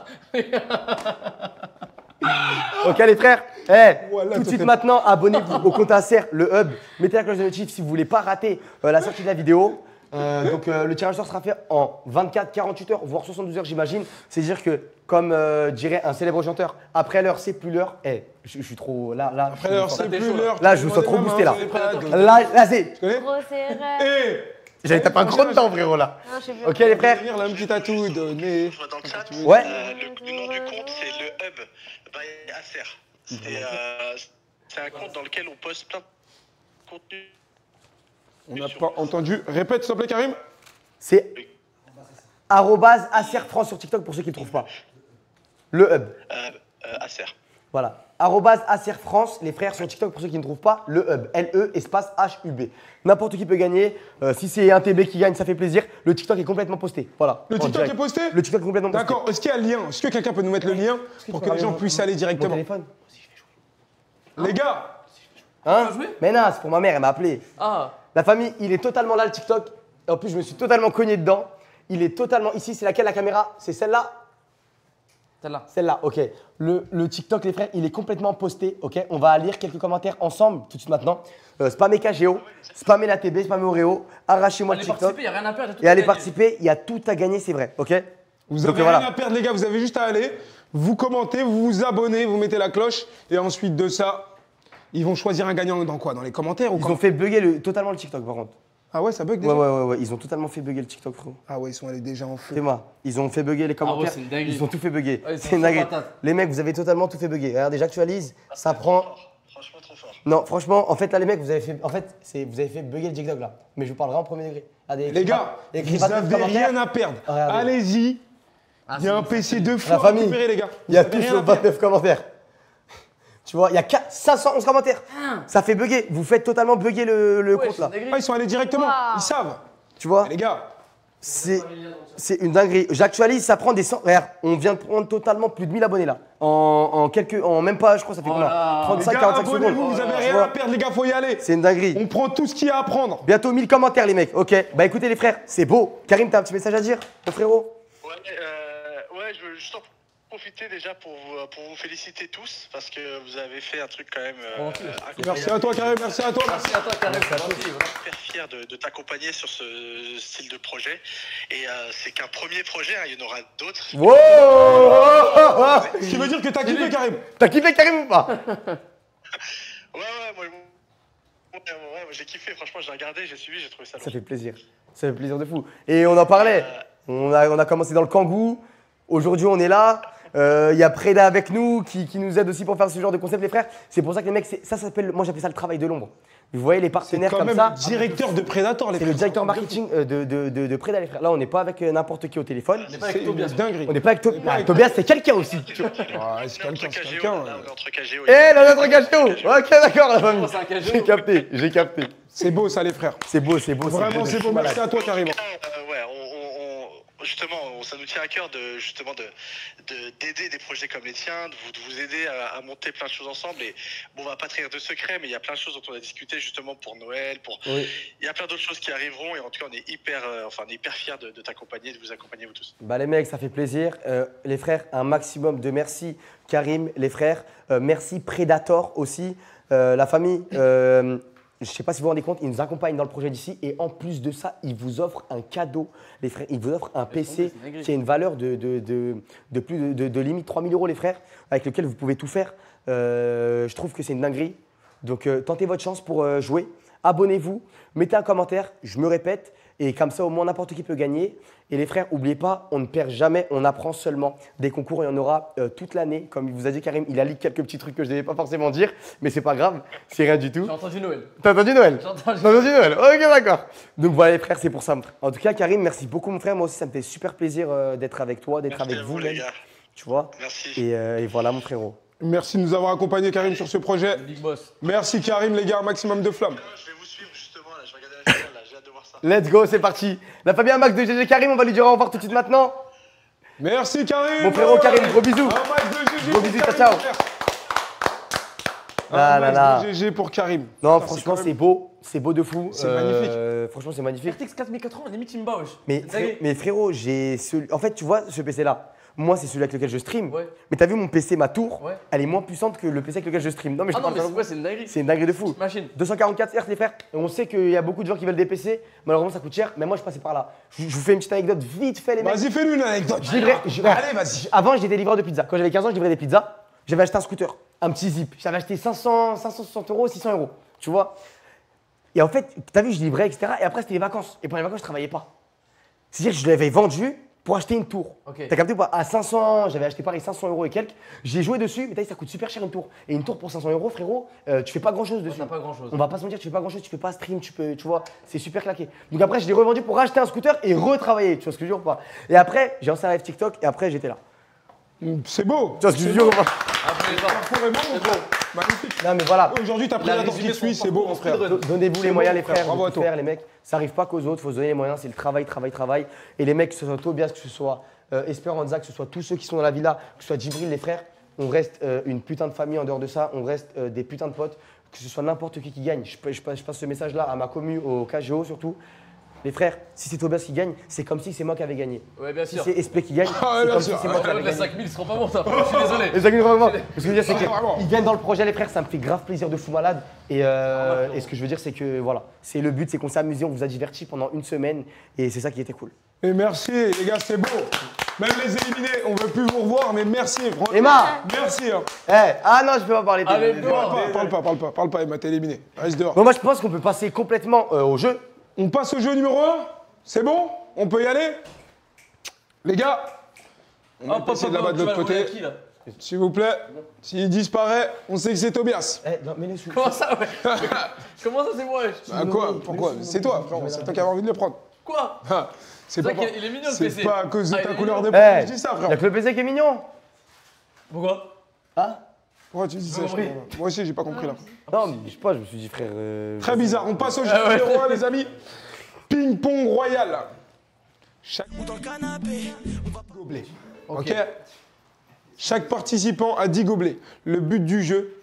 [SPEAKER 3] Ok les frères, eh,
[SPEAKER 2] Voilà,
[SPEAKER 3] tout de
[SPEAKER 2] ça
[SPEAKER 3] suite
[SPEAKER 2] fait-
[SPEAKER 3] maintenant, abonnez-vous au compte Acer, le hub, mettez la cloche de notif si vous voulez pas rater la sortie de la vidéo. Donc le tirage au sort sera fait en 24, 48 heures, voire 72 heures j'imagine. C'est-à-dire que, comme dirait un célèbre chanteur, après l'heure c'est plus l'heure. Eh, je suis trop
[SPEAKER 2] Après l'heure, c'est plus l'heure.
[SPEAKER 3] Là, je vous sens trop boosté là.
[SPEAKER 2] Tu
[SPEAKER 3] Là c'est.
[SPEAKER 2] connais?
[SPEAKER 5] Gros, c'est vrai.
[SPEAKER 2] Et
[SPEAKER 3] J'allais taper un gros dedans, frérot, là.
[SPEAKER 5] Non, je sais plus.
[SPEAKER 3] Ok, les frères.
[SPEAKER 2] Venir là, un petit tatou donné.
[SPEAKER 8] Je vois dans le chat.
[SPEAKER 3] Ouais.
[SPEAKER 8] Le nom du compte, c'est le Hub by Acer. C'est un compte dans lequel on poste plein de contenu.
[SPEAKER 2] On n'a pas entendu. Répète, s'il te plaît, Karim.
[SPEAKER 3] C'est @AcerFrance sur TikTok pour ceux qui ne le trouvent pas. Le hub.
[SPEAKER 8] Acer.
[SPEAKER 3] Voilà. @AcerFrance, les frères sur TikTok pour ceux qui ne trouvent pas. Le hub. LE espace HUB. N'importe qui peut gagner. Si c'est un TB qui gagne, ça fait plaisir. Le TikTok est complètement posté. Voilà.
[SPEAKER 2] Le
[SPEAKER 3] En
[SPEAKER 2] TikTok
[SPEAKER 3] direct.
[SPEAKER 2] est posté.
[SPEAKER 3] Le TikTok est complètement posté.
[SPEAKER 2] D'accord. Est-ce qu'il y a le lien? Est-ce que quelqu'un peut nous mettre le lien pour que les gens puissent aller
[SPEAKER 3] Mon
[SPEAKER 2] directement?
[SPEAKER 3] téléphone.
[SPEAKER 2] Les gars,
[SPEAKER 3] Hein?
[SPEAKER 4] jouer
[SPEAKER 3] Mais non, c'est pour ma mère, elle m'a appelé.
[SPEAKER 4] Ah,
[SPEAKER 3] La famille, il est totalement là, le TikTok. Et en plus, je me suis totalement cogné dedans. Il est totalement ici. C'est laquelle la caméra? C'est celle-là?
[SPEAKER 4] celle-là.
[SPEAKER 3] Celle-là, ok. Le TikTok, les frères, il est complètement posté, ok. On va lire quelques commentaires ensemble, tout de suite maintenant. Spammez KGO, spammez la TB, spammez Oreo, arrachez-moi le
[SPEAKER 4] Allez
[SPEAKER 3] TikTok.
[SPEAKER 4] participer, il n'y a rien à perdre.
[SPEAKER 3] Et allez participer, il y a tout à gagner, c'est vrai, ok.
[SPEAKER 2] vous
[SPEAKER 3] Donc,
[SPEAKER 2] avez
[SPEAKER 3] voilà.
[SPEAKER 2] rien à perdre, les gars. Vous avez juste à aller, vous commentez, vous vous abonnez, vous mettez la cloche. Et ensuite de ça, ils vont choisir un gagnant dans quoi? Dans les commentaires ou
[SPEAKER 3] Ils
[SPEAKER 2] quoi?
[SPEAKER 3] ont fait bugger totalement le TikTok, par contre.
[SPEAKER 2] Ah ouais, ça bug
[SPEAKER 3] Ouais,
[SPEAKER 2] déjà?
[SPEAKER 3] ouais, ils ont totalement fait bugger le TikTok, frérot.
[SPEAKER 2] Ah ouais, ils sont allés déjà en feu.
[SPEAKER 3] C'est moi. Ils ont fait bugger les commentaires.
[SPEAKER 4] c'est une dinguerie.
[SPEAKER 3] Ils ont tout fait bugger.
[SPEAKER 4] Ouais, ils sont
[SPEAKER 3] c'est une
[SPEAKER 4] trop
[SPEAKER 3] dinguerie.
[SPEAKER 4] patates.
[SPEAKER 3] Les mecs, vous avez totalement tout fait bugger. Regardez, j'actualise. Ça prend.
[SPEAKER 8] Franchement, trop fort.
[SPEAKER 3] Non, franchement, en fait, là, les mecs, vous avez fait, vous avez fait bugger le TikTok, là. Mais je vous parlerai en premier degré. Regardez,
[SPEAKER 2] Les gars,
[SPEAKER 3] écris
[SPEAKER 2] vous
[SPEAKER 3] pas de
[SPEAKER 2] n'avez
[SPEAKER 3] commentaires.
[SPEAKER 2] rien à perdre.
[SPEAKER 3] Regardez.
[SPEAKER 2] Allez-y. Il y a un PC de fou
[SPEAKER 3] La
[SPEAKER 2] à
[SPEAKER 3] famille.
[SPEAKER 2] récupérer, les gars.
[SPEAKER 3] Il y a
[SPEAKER 2] Vous avez
[SPEAKER 3] tous
[SPEAKER 2] rien
[SPEAKER 3] sur
[SPEAKER 2] à perdre.
[SPEAKER 3] 29 commentaires. Tu vois, il y a 511 commentaires. Ça fait bugger. Vous faites totalement bugger le compte, là.
[SPEAKER 2] Ah, ils sont allés directement.
[SPEAKER 5] Waouh.
[SPEAKER 2] Ils savent.
[SPEAKER 3] Tu vois,
[SPEAKER 2] Les gars,
[SPEAKER 3] c'est une dinguerie. J'actualise, ça prend des 100. Regarde, on vient de prendre totalement plus de 1000 abonnés, là. En même pas, je crois, ça fait combien?
[SPEAKER 4] Voilà.
[SPEAKER 3] 35,
[SPEAKER 2] les gars,
[SPEAKER 3] 45 secondes.
[SPEAKER 2] abonnez-vous, vous avez
[SPEAKER 3] Tu
[SPEAKER 2] rien
[SPEAKER 3] vois,
[SPEAKER 2] à perdre, les gars, faut y aller.
[SPEAKER 3] c'est une dinguerie.
[SPEAKER 2] On prend tout ce qu'il y a à prendre.
[SPEAKER 3] Bientôt 1000 commentaires, les mecs. Ok, bah écoutez, les frères, c'est beau. Karim, t'as un petit message à dire, mon frérot?
[SPEAKER 8] Ouais, je veux juste en profiter déjà pour vous féliciter tous parce que vous avez fait un truc quand même incroyable.
[SPEAKER 2] Merci à toi, Karim, merci à toi.
[SPEAKER 4] Merci à toi, Karim.
[SPEAKER 8] Je suis super fier de t'accompagner sur ce style de projet. Et c'est qu'un premier projet, hein, il y en aura d'autres.
[SPEAKER 3] Wow!
[SPEAKER 2] Ce qui veut dire que t'as kiffé, Karim.
[SPEAKER 3] T'as kiffé Karim ou pas?
[SPEAKER 8] Moi j'ai kiffé, franchement, j'ai regardé, j'ai suivi, j'ai trouvé ça
[SPEAKER 3] Ça
[SPEAKER 8] lourd.
[SPEAKER 3] fait plaisir. Ça fait plaisir de fou. Et on en parlait. On a commencé dans le Kangoo. Aujourd'hui, on est là. Il y a Preda avec nous qui nous aide aussi pour faire ce genre de concept, les frères. C'est pour ça que les mecs, ça s'appelle, moi j'appelle ça le travail de l'ombre. Vous voyez les
[SPEAKER 2] C'est
[SPEAKER 3] partenaires
[SPEAKER 2] quand
[SPEAKER 3] comme
[SPEAKER 2] même
[SPEAKER 3] ça.
[SPEAKER 2] directeur de Predator, les
[SPEAKER 3] C'est
[SPEAKER 2] frères.
[SPEAKER 3] le directeur marketing de Preda, les frères. Là, on n'est pas avec n'importe qui au téléphone.
[SPEAKER 2] C'est une dinguerie.
[SPEAKER 3] On n'est pas avec Tobias, c'est quelqu'un aussi.
[SPEAKER 2] Ouais, c'est quelqu'un, c'est
[SPEAKER 8] KGO,
[SPEAKER 2] quelqu'un.
[SPEAKER 8] là, on est entre KGO.
[SPEAKER 3] Eh, là, notre KGO. Ok, d'accord, la famille.
[SPEAKER 4] c'est un KGO.
[SPEAKER 3] J'ai capté, j'ai capté.
[SPEAKER 2] C'est beau, ça, les frères.
[SPEAKER 3] C'est beau, c'est beau.
[SPEAKER 2] Vraiment, c'est beau. Merci à toi, Karim.
[SPEAKER 8] Justement, ça nous tient à cœur d'aider des projets comme les tiens, de vous aider à monter plein de choses ensemble. Et bon, on va pas trahir de secrets, mais il y a plein de choses dont on a discuté justement pour Noël.
[SPEAKER 3] Oui.
[SPEAKER 8] Il y a plein d'autres choses qui arriveront et en tout cas, on est hyper fiers de t'accompagner, de vous accompagner vous tous.
[SPEAKER 3] Bah les mecs, ça fait plaisir. Les frères, un maximum de merci. Karim, les frères, merci Predator aussi. La famille, je ne sais pas si vous vous rendez compte, ils nous accompagnent dans le projet d'ici et en plus de ça, ils vous offrent un cadeau. Les frères, ils vous offrent un PC qui a une valeur de plus de limite 3 000 €, les frères, avec lequel vous pouvez tout faire. Je trouve que c'est une dinguerie. Donc tentez votre chance pour jouer. Abonnez-vous, mettez un commentaire, je me répète, et comme ça au moins n'importe qui peut gagner. Et les frères, n'oubliez pas, on ne perd jamais, on apprend seulement. Des concours, il y en aura toute l'année. Comme il vous a dit Karim, il a lu quelques petits trucs que je ne devais pas forcément dire, mais c'est pas grave, c'est rien du tout.
[SPEAKER 4] J'ai entendu Noël.
[SPEAKER 3] T'as entendu Noël?
[SPEAKER 4] J'ai entendu
[SPEAKER 3] T'as entendu Noël? Ok, d'accord. Donc voilà les frères, c'est pour ça. En tout cas, Karim, merci beaucoup mon frère. Moi aussi, ça me fait super plaisir d'être avec toi, d'être
[SPEAKER 8] Merci
[SPEAKER 3] avec
[SPEAKER 8] à
[SPEAKER 3] vous,
[SPEAKER 8] les
[SPEAKER 3] même.
[SPEAKER 8] gars.
[SPEAKER 3] Tu vois?
[SPEAKER 8] Merci.
[SPEAKER 3] Et voilà mon frérot.
[SPEAKER 2] Merci de nous avoir accompagnés, Karim, sur ce projet.
[SPEAKER 4] Big Boss.
[SPEAKER 2] Merci, Karim, les gars, un maximum de flammes.
[SPEAKER 8] Je vais vous suivre justement, là, je vais regarder la finale, là, j'ai hâte de voir ça.
[SPEAKER 3] Let's go, c'est parti. La famille Max de GG Karim, on va lui dire au revoir tout de suite maintenant.
[SPEAKER 2] Merci, Karim.
[SPEAKER 3] Mon frérot Karim, gros bisous.
[SPEAKER 2] Un max de GG
[SPEAKER 3] Gros
[SPEAKER 2] pour
[SPEAKER 3] bisous,
[SPEAKER 2] Karim,
[SPEAKER 3] ciao.
[SPEAKER 2] mon frère.
[SPEAKER 3] Ah
[SPEAKER 2] Un
[SPEAKER 3] là
[SPEAKER 2] max
[SPEAKER 3] là.
[SPEAKER 2] de GG pour Karim.
[SPEAKER 3] Non,
[SPEAKER 2] Putain,
[SPEAKER 3] franchement,
[SPEAKER 2] quand
[SPEAKER 3] c'est
[SPEAKER 2] même-
[SPEAKER 3] beau. C'est beau de fou.
[SPEAKER 2] C'est magnifique.
[SPEAKER 3] Franchement, c'est magnifique.
[SPEAKER 4] RTX 4080, limite Timba, wesh.
[SPEAKER 3] Mais frérot, j'ai celui. En fait, tu vois, ce PC-là, moi, c'est celui avec lequel je stream.
[SPEAKER 4] Ouais.
[SPEAKER 3] Mais t'as vu mon PC, ma tour,
[SPEAKER 4] Ouais.
[SPEAKER 3] elle est moins puissante que le PC avec lequel je stream. Non, mais je
[SPEAKER 4] Ah
[SPEAKER 3] te
[SPEAKER 4] non,
[SPEAKER 3] parle
[SPEAKER 4] mais
[SPEAKER 3] pas
[SPEAKER 4] c'est quoi, c'est une dinguerie.
[SPEAKER 3] C'est une dinguerie de fou.
[SPEAKER 4] Machine.
[SPEAKER 3] 244 Hz, les frères. Et on sait qu'il y a beaucoup de gens qui veulent des PC. Malheureusement, ça coûte cher. Mais moi, je passais par là. Je vous fais une petite anecdote vite fait, les mecs.
[SPEAKER 2] Vas-y, fais-nous une anecdote.
[SPEAKER 3] Allez, vas-y. Avant, j'étais livreur de pizza. Quand j'avais 15 ans, je livrais des pizzas. J'avais acheté un scooter, un petit Zip. J'avais acheté 560 €, 600 €. Tu vois? Et en fait, t'as vu, je livrais, etc. Et après, c'était les vacances. Et pendant les vacances, je travaillais pas. C'est-à-dire que je l'avais vendu pour acheter une tour.
[SPEAKER 4] Ok.
[SPEAKER 3] T'as capté ou pas? À 500, j'avais acheté pareil 500 € et quelques. J'ai joué dessus, mais t'as vu, ça coûte super cher une tour. Et une tour pour 500 €, frérot, tu fais pas grand-chose dessus.
[SPEAKER 4] T'as pas grand-chose.
[SPEAKER 3] On va pas se mentir, tu fais pas grand-chose, tu fais pas stream, tu vois, c'est super claqué. Donc après, je l'ai revendu pour racheter un scooter et retravailler, tu vois ce que je veux dire ou pas? Et après, j'ai lancé un live TikTok et après, j'étais là.
[SPEAKER 2] C'est beau.
[SPEAKER 3] Tu vois ce que je veux dire ou pas?
[SPEAKER 4] Après,
[SPEAKER 2] Magnifique.
[SPEAKER 3] Non, mais voilà.
[SPEAKER 2] Aujourd'hui, t'as pris la tortue suisse, c'est beau, mon frère.
[SPEAKER 3] Donnez-vous les
[SPEAKER 2] C'est
[SPEAKER 3] moyens,
[SPEAKER 2] bon,
[SPEAKER 3] les
[SPEAKER 2] frère.
[SPEAKER 3] frères,
[SPEAKER 2] Bravo
[SPEAKER 3] de
[SPEAKER 2] à
[SPEAKER 3] tout
[SPEAKER 2] toi.
[SPEAKER 3] faire, les mecs. Ça arrive pas qu'aux autres, faut se donner les moyens, c'est le travail. Et les mecs, que ce soit Tobias, que ce soit Esperanza, que ce soit tous ceux qui sont dans la villa, que ce soit Djibril, les frères, on reste une putain de famille en dehors de ça, on reste des putains de potes, que ce soit n'importe qui gagne. Je passe ce message-là à ma commu, au KGO surtout. Les frères, si c'est Tobias qui gagne, c'est comme si c'est moi qui avais gagné.
[SPEAKER 4] Ouais, bien
[SPEAKER 3] Si
[SPEAKER 4] sûr.
[SPEAKER 3] c'est SP qui gagne,
[SPEAKER 2] Ah,
[SPEAKER 3] c'est
[SPEAKER 2] bien
[SPEAKER 3] comme si
[SPEAKER 2] sûr.
[SPEAKER 3] c'est moi qui avais
[SPEAKER 4] Les
[SPEAKER 3] gagné.
[SPEAKER 4] 5000 seront pas bons, ça. Je suis désolé.
[SPEAKER 3] Les 5000 vraiment. Ce que je veux dire, c'est
[SPEAKER 2] Vraiment.
[SPEAKER 3] qu'ils gagnent dans le projet, les frères, ça me fait grave plaisir de fou malade. Et ce que je veux dire, c'est que voilà, c'est le but, c'est qu'on s'est amusé, on vous a diverti pendant une semaine. Et c'est ça qui était cool.
[SPEAKER 2] Et merci, les gars, c'est beau. Même les éliminés, on veut plus vous revoir, mais merci. franchement.
[SPEAKER 3] Emma.
[SPEAKER 2] Merci. Hein.
[SPEAKER 3] Ah non, je peux pas parler.
[SPEAKER 4] Allez,
[SPEAKER 3] Désolé.
[SPEAKER 4] dehors.
[SPEAKER 2] Parle pas, Emma, t'es éliminé. Reste dehors.
[SPEAKER 3] Bon, moi, je pense qu'on peut passer complètement au jeu.
[SPEAKER 2] On passe au jeu numéro 1. C'est bon? On peut y aller? Les gars, on va passer de là-bas de l'autre côté. S'il vous plaît, s'il disparaît, on sait que c'est Tobias.
[SPEAKER 3] Non, mais les sous.
[SPEAKER 4] Comment ça, ouais? Comment ça, c'est moi?
[SPEAKER 2] Ah quoi? Pourquoi? C'est toi, frérot, c'est toi qui avais envie de le prendre.
[SPEAKER 4] Quoi?
[SPEAKER 2] Ah, c'est
[SPEAKER 4] vrai
[SPEAKER 2] pas,
[SPEAKER 4] qu'il est mignon, le
[SPEAKER 2] c'est
[SPEAKER 4] PC.
[SPEAKER 2] pas à cause de
[SPEAKER 4] Ah,
[SPEAKER 2] ta
[SPEAKER 4] il est
[SPEAKER 2] couleur de
[SPEAKER 4] mignon.
[SPEAKER 2] peau que je dis ça, frérot.
[SPEAKER 3] Y'a que le PC qui est mignon.
[SPEAKER 4] Pourquoi?
[SPEAKER 3] Hein?
[SPEAKER 2] Pourquoi tu dis ça?
[SPEAKER 4] compris.
[SPEAKER 2] Moi aussi, j'ai pas compris là.
[SPEAKER 3] Non, mais je sais pas, je me suis dit, frère.
[SPEAKER 2] Très bizarre. On passe au jeu
[SPEAKER 4] ouais.
[SPEAKER 2] numéro 1, les amis. Ping-pong royal. Chaque
[SPEAKER 1] Ou dans le canapé, on va
[SPEAKER 2] gobelet. Ok. Chaque participant a 10 gobelets. Le but du jeu,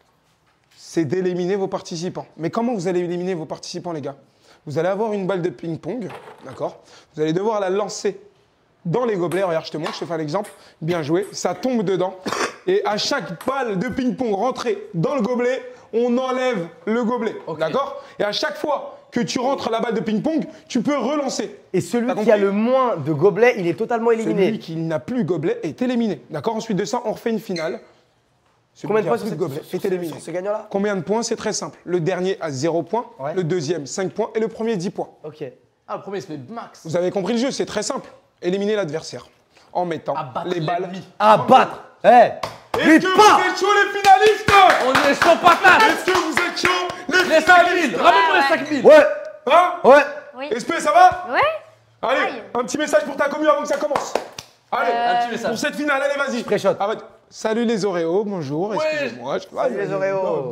[SPEAKER 2] c'est d'éliminer vos participants. Mais comment vous allez éliminer vos participants, les gars? Vous allez avoir une balle de ping-pong, d'accord? Vous allez devoir la lancer dans les gobelets. Regarde, je te montre, je te fais un exemple. Bien joué. Ça tombe dedans. Et à chaque balle de ping-pong rentrée dans le gobelet, on enlève le gobelet.
[SPEAKER 4] Ok.
[SPEAKER 2] D'accord? Et à chaque fois que tu rentres la balle de ping-pong, tu peux relancer.
[SPEAKER 3] Et celui
[SPEAKER 2] T'as
[SPEAKER 3] qui a
[SPEAKER 2] compris?
[SPEAKER 3] le moins de gobelets, il est totalement éliminé.
[SPEAKER 2] Celui qui n'a plus gobelet est éliminé. D'accord? Ensuite de ça, on refait une finale. Celui
[SPEAKER 3] Combien de
[SPEAKER 2] qui a
[SPEAKER 3] points
[SPEAKER 2] plus
[SPEAKER 3] sur
[SPEAKER 2] de gobelet est éliminé.
[SPEAKER 3] ce gagnant-là?
[SPEAKER 2] Combien de points? C'est très simple. Le dernier a 0 points,
[SPEAKER 3] Ouais.
[SPEAKER 2] le deuxième 5 points et le premier 10 points.
[SPEAKER 3] Ok.
[SPEAKER 4] Ah, le premier, il se fait max.
[SPEAKER 2] Vous avez compris le jeu, c'est très simple. Éliminer l'adversaire en mettant
[SPEAKER 4] Abattre
[SPEAKER 2] les balles.
[SPEAKER 4] l'ennemi.
[SPEAKER 3] À battre.
[SPEAKER 2] Est-ce
[SPEAKER 3] Vite
[SPEAKER 2] que
[SPEAKER 3] pas.
[SPEAKER 2] vous êtes chaud les finalistes?
[SPEAKER 4] On est chaud patate.
[SPEAKER 2] Est-ce que vous êtes chaud les
[SPEAKER 4] Les 5000.
[SPEAKER 2] finalistes?
[SPEAKER 4] Ramène-moi
[SPEAKER 5] Ouais,
[SPEAKER 4] les 5000.
[SPEAKER 3] Ouais.
[SPEAKER 2] Hein?
[SPEAKER 3] Ouais.
[SPEAKER 5] Oui.
[SPEAKER 2] SP, ça va?
[SPEAKER 5] Ouais.
[SPEAKER 2] Allez,
[SPEAKER 5] Aïe.
[SPEAKER 2] un petit message pour ta commu avant que ça commence. Allez,
[SPEAKER 4] Un petit message.
[SPEAKER 2] pour cette finale, allez, vas-y.
[SPEAKER 3] Pré-shot.
[SPEAKER 2] Ah, salut les Oreos, bonjour, excusez-moi.
[SPEAKER 3] Salut les Oreos.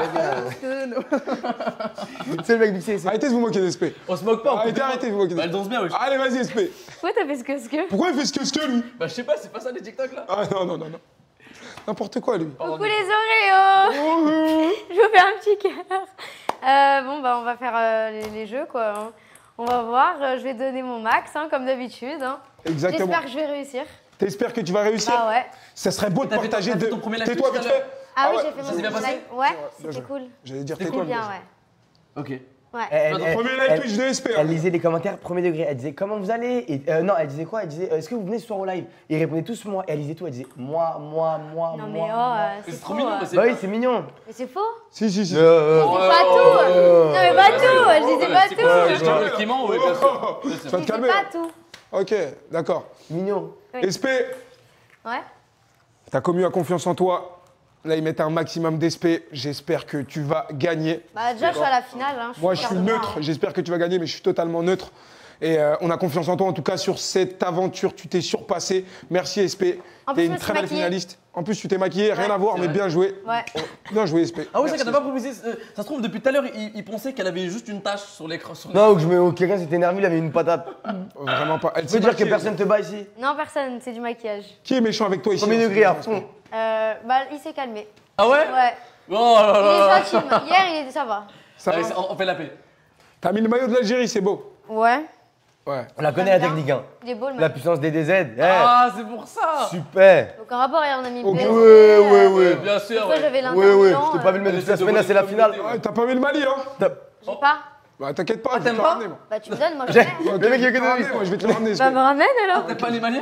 [SPEAKER 3] C'est le mec du CSC.
[SPEAKER 2] Arrêtez de vous moquer d'SP.
[SPEAKER 4] On se moque pas.
[SPEAKER 2] Arrêtez de vous moquer
[SPEAKER 4] Bah, elle
[SPEAKER 2] d'SP.
[SPEAKER 4] danse bien, wesh.
[SPEAKER 2] Allez, vas-y, SP.
[SPEAKER 5] Pourquoi t'as fait ce que
[SPEAKER 2] Pourquoi il fait ce que lui?
[SPEAKER 4] Bah, je sais pas, c'est pas ça les TikTok là.
[SPEAKER 2] Ah non. N'importe quoi, lui.
[SPEAKER 5] Coucou les Oreos. Je vous fais un petit cœur. Bon, bah, on va faire les jeux, quoi. Hein. On va voir. Je vais donner mon max, hein, comme d'habitude. Hein.
[SPEAKER 2] Exactement.
[SPEAKER 5] J'espère que je vais réussir.
[SPEAKER 2] T'espères que tu vas réussir?
[SPEAKER 5] Bah ouais.
[SPEAKER 2] Ça serait beau de
[SPEAKER 4] T'as fait
[SPEAKER 2] partager
[SPEAKER 4] ton- t'as
[SPEAKER 2] de.
[SPEAKER 4] fait ton premier live
[SPEAKER 2] Tais-toi
[SPEAKER 4] Twitch
[SPEAKER 2] vite
[SPEAKER 4] tout à
[SPEAKER 2] fait.
[SPEAKER 5] Ah oui,
[SPEAKER 2] ouais,
[SPEAKER 5] j'ai fait
[SPEAKER 4] ça
[SPEAKER 5] mon
[SPEAKER 4] s'est bien
[SPEAKER 5] live.
[SPEAKER 4] passé?
[SPEAKER 5] Ouais,
[SPEAKER 2] Bien
[SPEAKER 5] c'était
[SPEAKER 2] joué.
[SPEAKER 5] cool.
[SPEAKER 2] J'allais dire
[SPEAKER 5] C'était
[SPEAKER 2] tais-toi.
[SPEAKER 5] bien,
[SPEAKER 2] mais-
[SPEAKER 5] ouais.
[SPEAKER 4] Ok.
[SPEAKER 5] Ouais.
[SPEAKER 2] Premier live Twitch de SP.
[SPEAKER 3] Elle lisait les commentaires premier degré. Elle disait comment vous allez et, non, elle disait quoi? Elle disait est-ce que vous venez ce soir au live? Et ils répondaient tous moi. Et elle lisait tout. Elle disait moi.
[SPEAKER 5] Non mais oh,
[SPEAKER 4] C'est
[SPEAKER 5] c'est
[SPEAKER 4] trop
[SPEAKER 5] faux.
[SPEAKER 4] mignon, mais c'est
[SPEAKER 3] Bah oui,
[SPEAKER 4] pas-
[SPEAKER 3] c'est mignon.
[SPEAKER 5] Mais c'est faux.
[SPEAKER 2] Si.
[SPEAKER 5] C'est pas tout. Non mais pas tout. Elle disait pas
[SPEAKER 4] C'est quoi,
[SPEAKER 5] tout.
[SPEAKER 4] je te le Clément, ouais, bien sûr.
[SPEAKER 2] Tu vas
[SPEAKER 5] Je
[SPEAKER 2] te
[SPEAKER 5] disais
[SPEAKER 2] calmer.
[SPEAKER 5] pas tout.
[SPEAKER 2] Ok, d'accord.
[SPEAKER 3] Mignon.
[SPEAKER 5] Oui.
[SPEAKER 2] SP,
[SPEAKER 5] Ouais.
[SPEAKER 2] ta commu a confiance en toi. Là, ils mettent un maximum d'SP. J'espère que tu vas gagner.
[SPEAKER 5] Bah déjà je suis à la finale. Hein.
[SPEAKER 2] Moi, je suis
[SPEAKER 5] fière de moi,
[SPEAKER 2] neutre.
[SPEAKER 5] hein.
[SPEAKER 2] J'espère que tu vas gagner, mais je suis totalement neutre. Et on a confiance en toi, en tout cas, sur cette aventure. Tu t'es surpassé. Merci, SP.
[SPEAKER 5] En
[SPEAKER 2] T'es
[SPEAKER 5] plus, je
[SPEAKER 2] une
[SPEAKER 5] me
[SPEAKER 2] très
[SPEAKER 5] suis
[SPEAKER 2] belle
[SPEAKER 5] maquillée.
[SPEAKER 2] finaliste. En plus, tu t'es maquillée, rien
[SPEAKER 5] Ouais,
[SPEAKER 2] à voir, mais
[SPEAKER 4] vrai.
[SPEAKER 2] bien joué.
[SPEAKER 5] Ouais.
[SPEAKER 2] Bien joué, SP.
[SPEAKER 4] Ah oui, c'est vrai
[SPEAKER 2] Merci,
[SPEAKER 4] qu'elle t'a pas proposé. Ça se trouve, depuis tout à l'heure, il pensait qu'elle avait juste une tache sur l'écran.
[SPEAKER 3] Non, ou quelqu'un s'était énervé, il avait une patate.
[SPEAKER 2] Vraiment pas. Elle
[SPEAKER 3] Tu
[SPEAKER 2] s'est
[SPEAKER 3] veux dire que
[SPEAKER 2] maquillée.
[SPEAKER 3] personne te bat ici?
[SPEAKER 5] Non personne, c'est du maquillage.
[SPEAKER 2] Qui est méchant avec toi ici?
[SPEAKER 3] Premier degré à fond.
[SPEAKER 5] Bah il s'est calmé.
[SPEAKER 4] Ah ouais?
[SPEAKER 5] Ouais.
[SPEAKER 4] Oh là
[SPEAKER 5] Il
[SPEAKER 4] là.
[SPEAKER 5] est gentil. Hier il était ça va.
[SPEAKER 2] Ça
[SPEAKER 4] Allez,
[SPEAKER 2] va.
[SPEAKER 4] on fait la paix.
[SPEAKER 2] T'as mis le maillot de l'Algérie, c'est beau.
[SPEAKER 5] Ouais.
[SPEAKER 2] Ouais.
[SPEAKER 3] On la connaît la
[SPEAKER 5] Bien.
[SPEAKER 3] technique, hein.
[SPEAKER 5] Il est beau le
[SPEAKER 3] La
[SPEAKER 5] mec.
[SPEAKER 3] puissance des DZ.
[SPEAKER 4] Ah, c'est pour ça.
[SPEAKER 3] Super.
[SPEAKER 5] Aucun rapport, hier on a mis
[SPEAKER 2] Ok.
[SPEAKER 5] blessé.
[SPEAKER 3] Ouais.
[SPEAKER 4] Bien sûr.
[SPEAKER 5] Pourquoi
[SPEAKER 4] Ouais.
[SPEAKER 5] j'avais
[SPEAKER 3] Ouais,
[SPEAKER 5] l'Inter
[SPEAKER 3] ouais.
[SPEAKER 5] Milan,
[SPEAKER 3] Je t'ai pas vu le mettre
[SPEAKER 4] Elle
[SPEAKER 3] toute la
[SPEAKER 4] essaie de
[SPEAKER 3] semaine, là, c'est la
[SPEAKER 4] voler
[SPEAKER 3] finale.
[SPEAKER 4] communauté,
[SPEAKER 2] Ouais, t'as pas mis le Mali, hein?
[SPEAKER 5] J'ai pas.
[SPEAKER 2] Bah, t'inquiète pas,
[SPEAKER 4] Ah,
[SPEAKER 2] je vais te
[SPEAKER 4] t'aimes
[SPEAKER 2] le
[SPEAKER 4] pas
[SPEAKER 2] ramener, moi.
[SPEAKER 5] Bah tu me donnes, moi je vais.
[SPEAKER 2] Ok,
[SPEAKER 3] Le mec, il a
[SPEAKER 2] je vais te
[SPEAKER 3] que
[SPEAKER 2] le ramener,
[SPEAKER 3] des-
[SPEAKER 2] moi, je vais te le ramener.
[SPEAKER 5] Bah me ramène alors.
[SPEAKER 4] T'aimes pas les Maliens?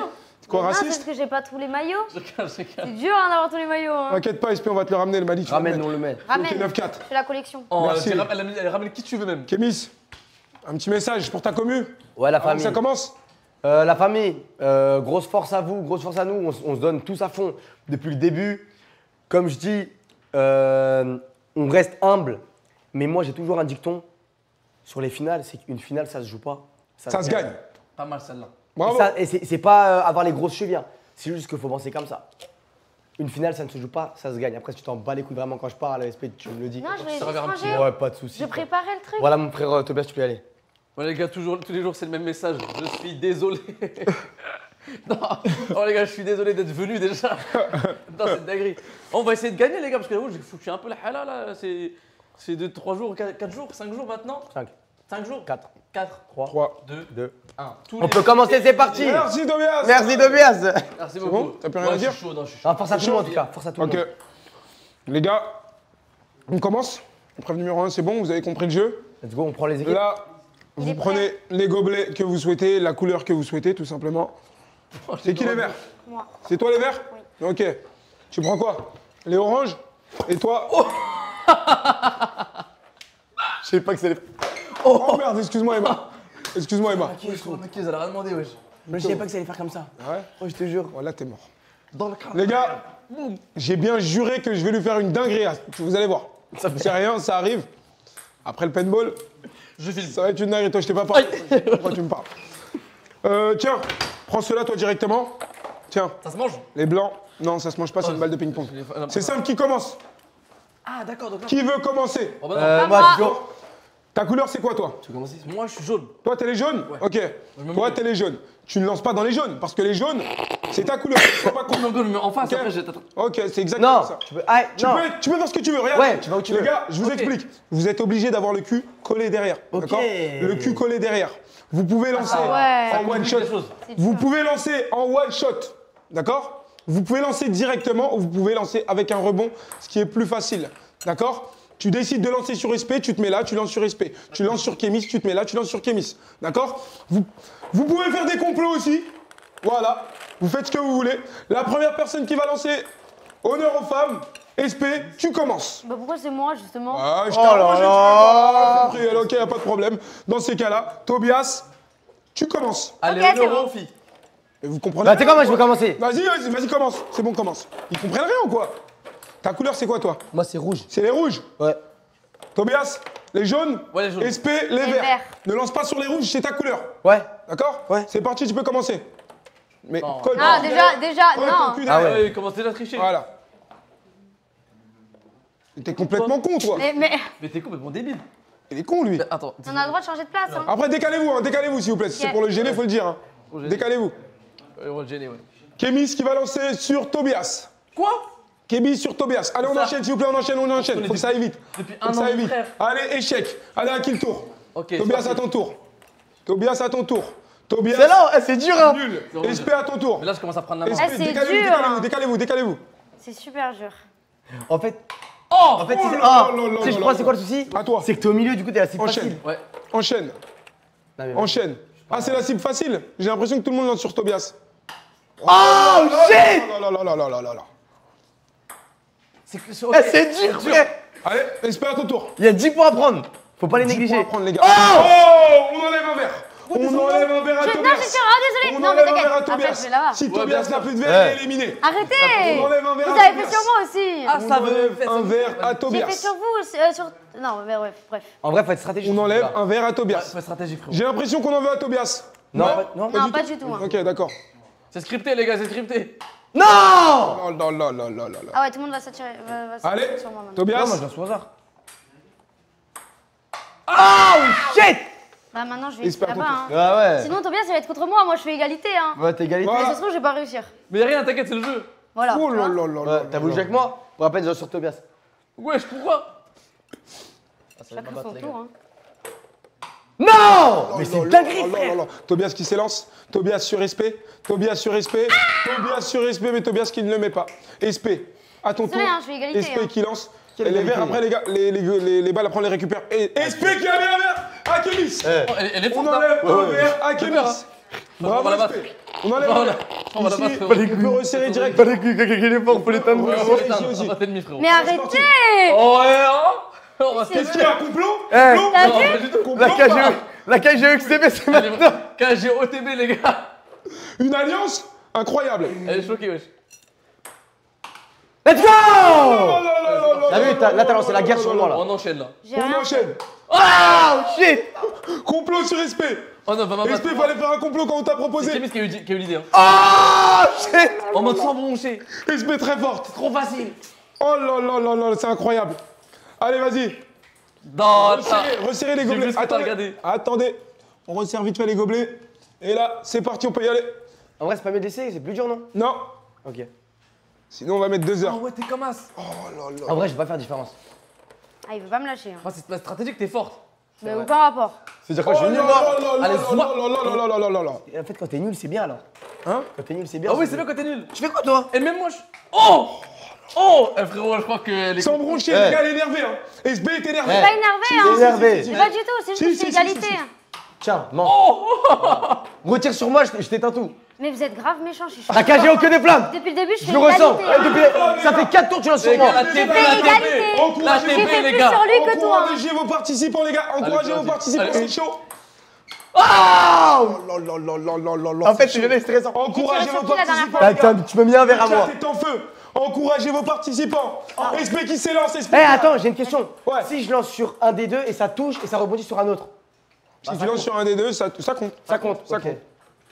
[SPEAKER 2] Quoi,
[SPEAKER 5] Non, c'est
[SPEAKER 2] raciste?
[SPEAKER 5] parce que j'ai pas tous les maillots.
[SPEAKER 4] Je calme.
[SPEAKER 5] C'est dur hein, d'avoir tous les maillots. Hein.
[SPEAKER 2] T'inquiète pas, SP, on va te le ramener, le Mali. tu vas
[SPEAKER 3] Ramène,
[SPEAKER 2] le
[SPEAKER 3] on le met.
[SPEAKER 5] Ramène.
[SPEAKER 2] Ok, 9-4.
[SPEAKER 5] Je fais la collection.
[SPEAKER 4] Oh,
[SPEAKER 2] Merci.
[SPEAKER 4] elle ramène qui tu veux même.
[SPEAKER 2] Kémis, un petit message pour ta commu.
[SPEAKER 3] Ouais, la
[SPEAKER 2] Avant que
[SPEAKER 3] famille.
[SPEAKER 2] ça commence.
[SPEAKER 3] La famille, grosse force à vous, grosse force à nous. On se donne tous à fond depuis le début. Comme je dis, on reste humble. Mais moi, j'ai toujours un dicton sur les finales, c'est qu'une finale, ça se joue pas.
[SPEAKER 2] Ça se gagne.
[SPEAKER 4] Pas mal celle-là.
[SPEAKER 2] Bravo.
[SPEAKER 3] Et c'est pas avoir les grosses chevilles. Hein. C'est juste qu'il faut penser comme ça. Une finale, ça ne se joue pas, ça se gagne. Après, si tu t'en bats les couilles vraiment quand je parle, respect, tu me le dis.
[SPEAKER 5] Non, je vais
[SPEAKER 4] Ça
[SPEAKER 5] juste
[SPEAKER 4] va vers un petit-
[SPEAKER 5] ranger.
[SPEAKER 3] Ouais, pas de soucis.
[SPEAKER 5] Je préparais le truc.
[SPEAKER 3] Voilà mon frère Tobias, tu peux y aller.
[SPEAKER 4] Bon les gars, tous les jours c'est le même message. Je suis désolé. Non, oh les gars, je suis désolé d'être venu déjà. Non, c'est une dinguerie. On va essayer de gagner les gars, parce que j'avoue, je suis un peu la hala là. C'est de 3 jours, 4 jours, 5 jours maintenant. 5 jours
[SPEAKER 3] 4,
[SPEAKER 4] 4,
[SPEAKER 2] 3.
[SPEAKER 3] 2.
[SPEAKER 4] 1.
[SPEAKER 3] On peut commencer, c'est parti.
[SPEAKER 2] Merci, Tobias.
[SPEAKER 3] Merci Tobias.
[SPEAKER 4] Merci
[SPEAKER 2] bon
[SPEAKER 4] beaucoup.
[SPEAKER 2] T'as plus rien à
[SPEAKER 4] Ouais,
[SPEAKER 2] dire
[SPEAKER 4] je suis chaud, non, je suis chaud.
[SPEAKER 3] Ah, force à tout le monde en tout cas, force à tout le
[SPEAKER 2] Ok.
[SPEAKER 3] monde.
[SPEAKER 2] Les gars, on commence. Épreuve numéro 1, c'est bon, vous avez compris le jeu.
[SPEAKER 3] Let's go, on prend les équipes.
[SPEAKER 2] Là,
[SPEAKER 5] Il
[SPEAKER 2] vous
[SPEAKER 5] est prêt.
[SPEAKER 2] prenez les gobelets que vous souhaitez, la couleur que vous souhaitez, tout simplement. C'est qui les verts?
[SPEAKER 5] Moi.
[SPEAKER 2] C'est toi les verts? Oui. Ok. Tu prends quoi? Les oranges? Et toi?
[SPEAKER 3] Je sais pas que c'est les.
[SPEAKER 2] Oh merde, excuse-moi Emma. Excuse-moi Emma.
[SPEAKER 4] Ok, elle a rien demandé, wesh.
[SPEAKER 3] Mais je savais pas que ça allait faire comme ça.
[SPEAKER 2] Ouais.
[SPEAKER 3] Oh, je te jure.
[SPEAKER 2] Voilà, t'es mort.
[SPEAKER 4] Dans le crâne.
[SPEAKER 2] Les gars, j'ai bien juré que je vais lui faire une dinguerie. Vous allez voir. C'est rien, ça arrive. Après le paintball,
[SPEAKER 4] Je filme.
[SPEAKER 2] ça va être une dinguerie. Toi, je t'ai pas parlé. Pourquoi tu me parles? Tiens, prends cela toi directement. Tiens,
[SPEAKER 4] Ça se mange?
[SPEAKER 2] les blancs. Non, ça se mange pas, c'est une balle de ping-pong. C'est simple, qui commence?
[SPEAKER 4] Ah d'accord, donc là.
[SPEAKER 2] Qui veut commencer?
[SPEAKER 4] Oh, bah non.
[SPEAKER 3] Moi, je suis chaud.
[SPEAKER 2] Ta couleur, c'est quoi toi?
[SPEAKER 3] Tu veux commencer?
[SPEAKER 4] Moi je suis jaune.
[SPEAKER 2] Toi, t'es les jaunes? Ok. Toi, t'es les jaunes. Tu ne lances pas dans les jaunes, parce que les jaunes, c'est ta couleur. Sois pas con.
[SPEAKER 4] Non, mais en face,
[SPEAKER 2] Ok.
[SPEAKER 4] après j'ai.
[SPEAKER 2] Ok, c'est exactement
[SPEAKER 3] Non,
[SPEAKER 2] ça.
[SPEAKER 3] tu peux. Ah, non.
[SPEAKER 2] Tu peux faire ce que tu veux, regarde.
[SPEAKER 3] Ouais, tu vas où tu veux.
[SPEAKER 2] Les gars, je vous
[SPEAKER 4] Ok.
[SPEAKER 2] explique. Vous êtes obligé d'avoir le cul collé derrière.
[SPEAKER 3] Ok.
[SPEAKER 2] D'accord? Le cul collé derrière. Vous pouvez lancer
[SPEAKER 5] ouais.
[SPEAKER 2] en one shot. Vous pouvez lancer en one shot. D'accord? Vous pouvez lancer directement ou vous pouvez lancer avec un rebond, ce qui est plus facile. D'accord? Tu décides de lancer sur SP, tu te mets là, tu lances sur SP. Tu lances sur Kémis, tu te mets là, tu lances sur Kémis. D'accord? Vous pouvez faire des complots aussi. Voilà. Vous faites ce que vous voulez. La première personne qui va lancer, honneur aux femmes, SP, tu commences.
[SPEAKER 5] Bah pourquoi c'est moi justement?
[SPEAKER 2] Ah, je t'ai
[SPEAKER 3] Oh là
[SPEAKER 2] arrangé,
[SPEAKER 3] là.
[SPEAKER 2] tu l'as compris. Ok, y a pas de problème. Dans ces cas-là, Tobias, tu commences.
[SPEAKER 4] Allez,
[SPEAKER 5] Ok, c'est
[SPEAKER 4] honneur
[SPEAKER 5] bon.
[SPEAKER 4] aux filles.
[SPEAKER 2] Et vous comprenez
[SPEAKER 3] Bah, tu sais quoi, moi, je
[SPEAKER 2] rien,
[SPEAKER 3] veux commencer.
[SPEAKER 2] Vas-y, commence. C'est bon, commence. Ils comprennent rien ou quoi? Ta couleur, c'est quoi, toi?
[SPEAKER 3] Moi, c'est rouge.
[SPEAKER 2] C'est les rouges.
[SPEAKER 3] Ouais.
[SPEAKER 2] Tobias, les jaunes.
[SPEAKER 4] Ouais, les jaunes.
[SPEAKER 2] SP, les verts.
[SPEAKER 5] verts.
[SPEAKER 2] Ne lance pas sur les rouges, c'est ta couleur.
[SPEAKER 3] Ouais.
[SPEAKER 2] D'accord?
[SPEAKER 3] Ouais.
[SPEAKER 2] C'est parti, tu peux commencer. Mais
[SPEAKER 4] Non.
[SPEAKER 2] colle
[SPEAKER 5] Ah
[SPEAKER 2] ton cul
[SPEAKER 5] déjà,
[SPEAKER 2] derrière.
[SPEAKER 5] déjà,
[SPEAKER 2] Colle ton
[SPEAKER 5] non.
[SPEAKER 2] cul
[SPEAKER 3] Ah
[SPEAKER 2] derrière.
[SPEAKER 3] ouais.
[SPEAKER 4] Il commence déjà à tricher.
[SPEAKER 2] Voilà. T'es complètement con, toi.
[SPEAKER 5] Mais
[SPEAKER 4] Mais t'es complètement débile.
[SPEAKER 2] Il est con, lui.
[SPEAKER 4] Mais attends.
[SPEAKER 5] on a le droit de changer de place. Hein.
[SPEAKER 2] Après, décalez-vous, s'il vous plaît. Si c'est
[SPEAKER 5] Ok.
[SPEAKER 2] pour le gêner, faut le dire. Hein.
[SPEAKER 4] Faut le gêner.
[SPEAKER 2] Décalez-vous.
[SPEAKER 4] On va le gêner, ouais.
[SPEAKER 2] Kémis qui va lancer sur Tobias.
[SPEAKER 4] Quoi?
[SPEAKER 2] Kémis sur Tobias. Allez, on
[SPEAKER 4] Ça.
[SPEAKER 2] enchaîne, s'il vous plaît, on enchaîne. Faut que ça aille vite.
[SPEAKER 4] Depuis
[SPEAKER 2] Faut
[SPEAKER 4] un
[SPEAKER 2] que
[SPEAKER 4] an,
[SPEAKER 2] ça aille
[SPEAKER 4] mon
[SPEAKER 2] vite.
[SPEAKER 4] frère.
[SPEAKER 2] Allez, échec. Allez, à qui le tour?
[SPEAKER 4] Ok.
[SPEAKER 2] Tobias,
[SPEAKER 4] c'est
[SPEAKER 2] à ton tour. Tobias, à ton tour. Tobias.
[SPEAKER 3] C'est lent, c'est dur, hein.
[SPEAKER 2] Nul.
[SPEAKER 4] C'est vraiment
[SPEAKER 2] SP à ton tour.
[SPEAKER 4] Mais là, je commence à prendre la main.
[SPEAKER 2] SP,
[SPEAKER 5] Ah, c'est
[SPEAKER 2] décalez-vous,
[SPEAKER 5] dur, hein.
[SPEAKER 2] décalez-vous.
[SPEAKER 5] C'est super dur.
[SPEAKER 3] En fait,
[SPEAKER 4] Oh!
[SPEAKER 3] c'est.
[SPEAKER 2] là
[SPEAKER 3] Ah,
[SPEAKER 2] là là
[SPEAKER 3] tu sais, je
[SPEAKER 2] là
[SPEAKER 3] crois,
[SPEAKER 2] là
[SPEAKER 3] c'est quoi le souci?
[SPEAKER 2] À toi.
[SPEAKER 3] C'est que t'es au milieu, du coup, t'es assez
[SPEAKER 2] Enchaîne.
[SPEAKER 3] facile.
[SPEAKER 4] Ouais.
[SPEAKER 2] Enchaîne.
[SPEAKER 3] Non, mais-
[SPEAKER 2] Enchaîne. Ah, c'est la cible facile. J'ai l'impression que tout le monde lance sur Tobias.
[SPEAKER 3] Oh, shit!
[SPEAKER 2] Oh là là.
[SPEAKER 4] C'est que
[SPEAKER 3] Eh, c'est dur, frère.
[SPEAKER 2] Allez, SP à ton tour.
[SPEAKER 3] Il y a 10 points à prendre. Faut pas les
[SPEAKER 2] 10
[SPEAKER 3] négliger.
[SPEAKER 2] points à prendre, les gars.
[SPEAKER 3] Oh!
[SPEAKER 2] Oh, on enlève un verre. On enlève un verre à
[SPEAKER 5] Non,
[SPEAKER 2] Tobias.
[SPEAKER 5] je suis sûr, ah désolé.
[SPEAKER 2] On
[SPEAKER 5] Non, mais
[SPEAKER 2] enlève un verre à
[SPEAKER 5] t'inquiète. Après, je
[SPEAKER 2] Tobias.
[SPEAKER 5] vais là-bas.
[SPEAKER 2] Si
[SPEAKER 4] Ouais, bien
[SPEAKER 2] Tobias
[SPEAKER 4] sûr.
[SPEAKER 2] n'a plus de verre,
[SPEAKER 3] Ouais.
[SPEAKER 2] il est éliminé.
[SPEAKER 5] Arrêtez.
[SPEAKER 2] On enlève un verre
[SPEAKER 5] Vous
[SPEAKER 2] à
[SPEAKER 5] avez fait
[SPEAKER 2] Tobias.
[SPEAKER 5] sur moi aussi.
[SPEAKER 4] Ah,
[SPEAKER 2] On
[SPEAKER 4] ça veut.
[SPEAKER 2] enlève un verre à
[SPEAKER 5] J'ai fait
[SPEAKER 2] Tobias.
[SPEAKER 5] sur vous, sur... Non, mais ouais, bref.
[SPEAKER 3] En vrai, faut être stratégique.
[SPEAKER 2] On enlève
[SPEAKER 3] Là.
[SPEAKER 2] un verre à
[SPEAKER 4] Ouais,
[SPEAKER 2] Tobias.
[SPEAKER 4] faut être stratégique, frérot.
[SPEAKER 2] J'ai l'impression qu'on en veut à Tobias.
[SPEAKER 3] Non,
[SPEAKER 5] Non, pas du tout. Hein.
[SPEAKER 2] Ok, d'accord.
[SPEAKER 4] C'est scripté, les gars, c'est scripté.
[SPEAKER 3] Non!
[SPEAKER 2] Oh là là là là là là.
[SPEAKER 5] Ah ouais, tout le monde va s'attirer. va
[SPEAKER 2] Allez,
[SPEAKER 5] s'attirer sur moi maintenant.
[SPEAKER 2] Tobias.
[SPEAKER 3] Non, moi, je lance au hasard. Oh, shit!
[SPEAKER 5] Bah maintenant, je vais
[SPEAKER 2] Espère
[SPEAKER 5] là-bas. Hein.
[SPEAKER 3] Ah ouais.
[SPEAKER 5] Sinon, Tobias, il va être contre moi. Moi, je fais égalité. Hein.
[SPEAKER 3] Ouais, t'es égalité.
[SPEAKER 2] Voilà.
[SPEAKER 5] Mais ça se trouve, je vais pas réussir.
[SPEAKER 4] Mais y'a rien, t'inquiète, c'est le jeu.
[SPEAKER 5] Voilà.
[SPEAKER 2] Oh
[SPEAKER 5] tu
[SPEAKER 2] là
[SPEAKER 5] vois.
[SPEAKER 2] là là
[SPEAKER 3] Ouais,
[SPEAKER 2] là.
[SPEAKER 3] t'as voulu jouer avec moi? Pour rappel, je lance sur Tobias.
[SPEAKER 4] Wesh, pourquoi?
[SPEAKER 5] Chacun son tour. Hein.
[SPEAKER 3] Non! Mais
[SPEAKER 2] Oh
[SPEAKER 3] c'est
[SPEAKER 2] là
[SPEAKER 3] dinguerie,
[SPEAKER 2] là là
[SPEAKER 3] frère!
[SPEAKER 2] là. Tobias qui s'élance. Tobias sur SP. Tobias sur SP. Tobias sur SP, mais Tobias qui ne le met pas. SP, à ton tour.
[SPEAKER 5] Désolé, hein, je fais égalité.
[SPEAKER 2] SP
[SPEAKER 5] Hein.
[SPEAKER 2] qui lance.
[SPEAKER 3] Quelle
[SPEAKER 2] Et les
[SPEAKER 3] égalité?
[SPEAKER 2] verres, après, les gars, les balles, après, on les récupère. Et SP qui a mis un verre à Kémis.
[SPEAKER 4] Oh, elle est
[SPEAKER 2] On
[SPEAKER 4] forte, hein.
[SPEAKER 2] enlève un verre à
[SPEAKER 4] Super,
[SPEAKER 2] Kémis.
[SPEAKER 4] hein.
[SPEAKER 2] Bravo,
[SPEAKER 4] On va la
[SPEAKER 2] SP. On enlève.
[SPEAKER 4] Voilà. On va la
[SPEAKER 2] Ici,
[SPEAKER 4] battre, frérot.
[SPEAKER 2] on peut resserrer direct.
[SPEAKER 3] Pas les couilles, il est fort, faut les teindre.
[SPEAKER 2] Ouais,
[SPEAKER 4] On va
[SPEAKER 2] ici
[SPEAKER 4] l'éteindre,
[SPEAKER 2] aussi.
[SPEAKER 4] on va t'ennemis, frérot.
[SPEAKER 5] Mais arrêtez.
[SPEAKER 4] Oh ouais, hein. On va se
[SPEAKER 2] Est-ce qu'il y a un complot?
[SPEAKER 3] Eh,
[SPEAKER 5] T'as
[SPEAKER 4] Non,
[SPEAKER 5] vu
[SPEAKER 4] pas du tout.
[SPEAKER 3] La KGEXTB, c'est
[SPEAKER 4] Allez,
[SPEAKER 3] maintenant.
[SPEAKER 4] KG OTB, les gars.
[SPEAKER 2] Une alliance incroyable.
[SPEAKER 4] Elle est choquée, wesh.
[SPEAKER 3] Let's go.
[SPEAKER 2] Oh
[SPEAKER 3] T'as vu, là t'as lancé la guerre sur moi là.
[SPEAKER 4] On enchaîne là.
[SPEAKER 5] J'ai rien.
[SPEAKER 2] On enchaîne.
[SPEAKER 3] Oh shit.
[SPEAKER 2] Complot sur respect.
[SPEAKER 4] Oh non, va ma
[SPEAKER 2] Respect, fallait faire un complot quand on t'a
[SPEAKER 4] C'est
[SPEAKER 2] proposé.
[SPEAKER 4] Kémis qui a eu l'idée. Hein.
[SPEAKER 3] Oh shit.
[SPEAKER 4] En mode sans broncher.
[SPEAKER 2] Respect très forte.
[SPEAKER 4] Trop facile.
[SPEAKER 2] Oh là là là là, c'est incroyable. Allez, vas-y.
[SPEAKER 4] Non,
[SPEAKER 2] Resserrez les
[SPEAKER 4] J'ai
[SPEAKER 2] gobelets.
[SPEAKER 4] vu ce que t'as regardé.
[SPEAKER 2] Attendez. On resserre vite fait les gobelets. Et là, c'est parti, on peut y aller.
[SPEAKER 3] En vrai, c'est pas mieux d'essayer, c'est plus dur, non?
[SPEAKER 2] Non.
[SPEAKER 3] Ok.
[SPEAKER 2] Sinon, on va mettre 2 heures.
[SPEAKER 4] Oh ouais, t'es comme as.
[SPEAKER 3] En vrai, je vais pas faire différence.
[SPEAKER 5] Ah, il veut pas me lâcher. Hein.
[SPEAKER 4] Moi, c'est pas stratégique, t'es forte.
[SPEAKER 5] Mais aucun rapport.
[SPEAKER 3] C'est-à-dire quoi,
[SPEAKER 2] Oh
[SPEAKER 3] je suis
[SPEAKER 2] là
[SPEAKER 3] nul,
[SPEAKER 2] là
[SPEAKER 3] moi?
[SPEAKER 2] là là
[SPEAKER 4] Allez,
[SPEAKER 2] là
[SPEAKER 4] vois.
[SPEAKER 2] là là là là là là là.
[SPEAKER 3] En fait, quand t'es nul, c'est bien alors.
[SPEAKER 2] Hein?
[SPEAKER 3] Quand t'es nul, c'est bien.
[SPEAKER 4] Ah oui, c'est bien quand t'es nul.
[SPEAKER 3] Tu fais quoi, toi?
[SPEAKER 4] Et même moi, je. Oh. Oh frérot, je crois que les.
[SPEAKER 2] Sans broncher,
[SPEAKER 3] Eh.
[SPEAKER 2] le gars, il est énervé. Hein. SB est énervé.
[SPEAKER 5] Pas énervé, hein.
[SPEAKER 3] Énervé.
[SPEAKER 5] C'est pas du tout, c'est
[SPEAKER 2] Si,
[SPEAKER 5] juste
[SPEAKER 2] si,
[SPEAKER 5] une
[SPEAKER 2] si,
[SPEAKER 5] égalité.
[SPEAKER 2] si, si.
[SPEAKER 3] Tiens, mange.
[SPEAKER 4] Oh.
[SPEAKER 3] Retire sur moi, je t'éteins tout.
[SPEAKER 5] Mais vous êtes grave méchants, je suis
[SPEAKER 3] La KGO que des flammes.
[SPEAKER 5] Depuis le début, je fais
[SPEAKER 3] Je le ressens.
[SPEAKER 5] égalité. Hein.
[SPEAKER 3] Ça fait 4 tours que tu lances sur
[SPEAKER 4] Les gars,
[SPEAKER 3] moi.
[SPEAKER 4] la TP,
[SPEAKER 5] fais
[SPEAKER 4] la
[SPEAKER 5] égalité.
[SPEAKER 4] TP. La
[SPEAKER 2] Encouragez-
[SPEAKER 5] J'ai
[SPEAKER 4] TP,
[SPEAKER 5] fait
[SPEAKER 4] les
[SPEAKER 5] plus
[SPEAKER 4] gars.
[SPEAKER 5] sur lui que toi. hein.
[SPEAKER 2] Encouragez vos participants, les gars. Encouragez vos
[SPEAKER 4] vas-y.
[SPEAKER 2] participants,
[SPEAKER 4] Allez.
[SPEAKER 2] c'est chaud.
[SPEAKER 3] Ah.
[SPEAKER 2] Oh là là là là là là là.
[SPEAKER 3] En fait, c'est jamais stressant.
[SPEAKER 2] Encouragez
[SPEAKER 5] J'ai
[SPEAKER 2] vos
[SPEAKER 5] tiré sur qui la dernière
[SPEAKER 2] participants.
[SPEAKER 5] fois
[SPEAKER 2] les gars.
[SPEAKER 3] Attends, tu me mets un verre à
[SPEAKER 2] Le
[SPEAKER 3] moi.
[SPEAKER 2] chat est en feu. Encouragez vos participants. Esprit qui s'élance,
[SPEAKER 3] Eh,
[SPEAKER 2] esprit.
[SPEAKER 3] attends, j'ai une question.
[SPEAKER 2] Ouais.
[SPEAKER 3] Si je lance sur un des deux et ça touche et ça rebondit sur un autre,
[SPEAKER 2] Si tu lances sur un des deux, ça compte.
[SPEAKER 3] ça compte.
[SPEAKER 2] Ça
[SPEAKER 3] ok.
[SPEAKER 2] compte.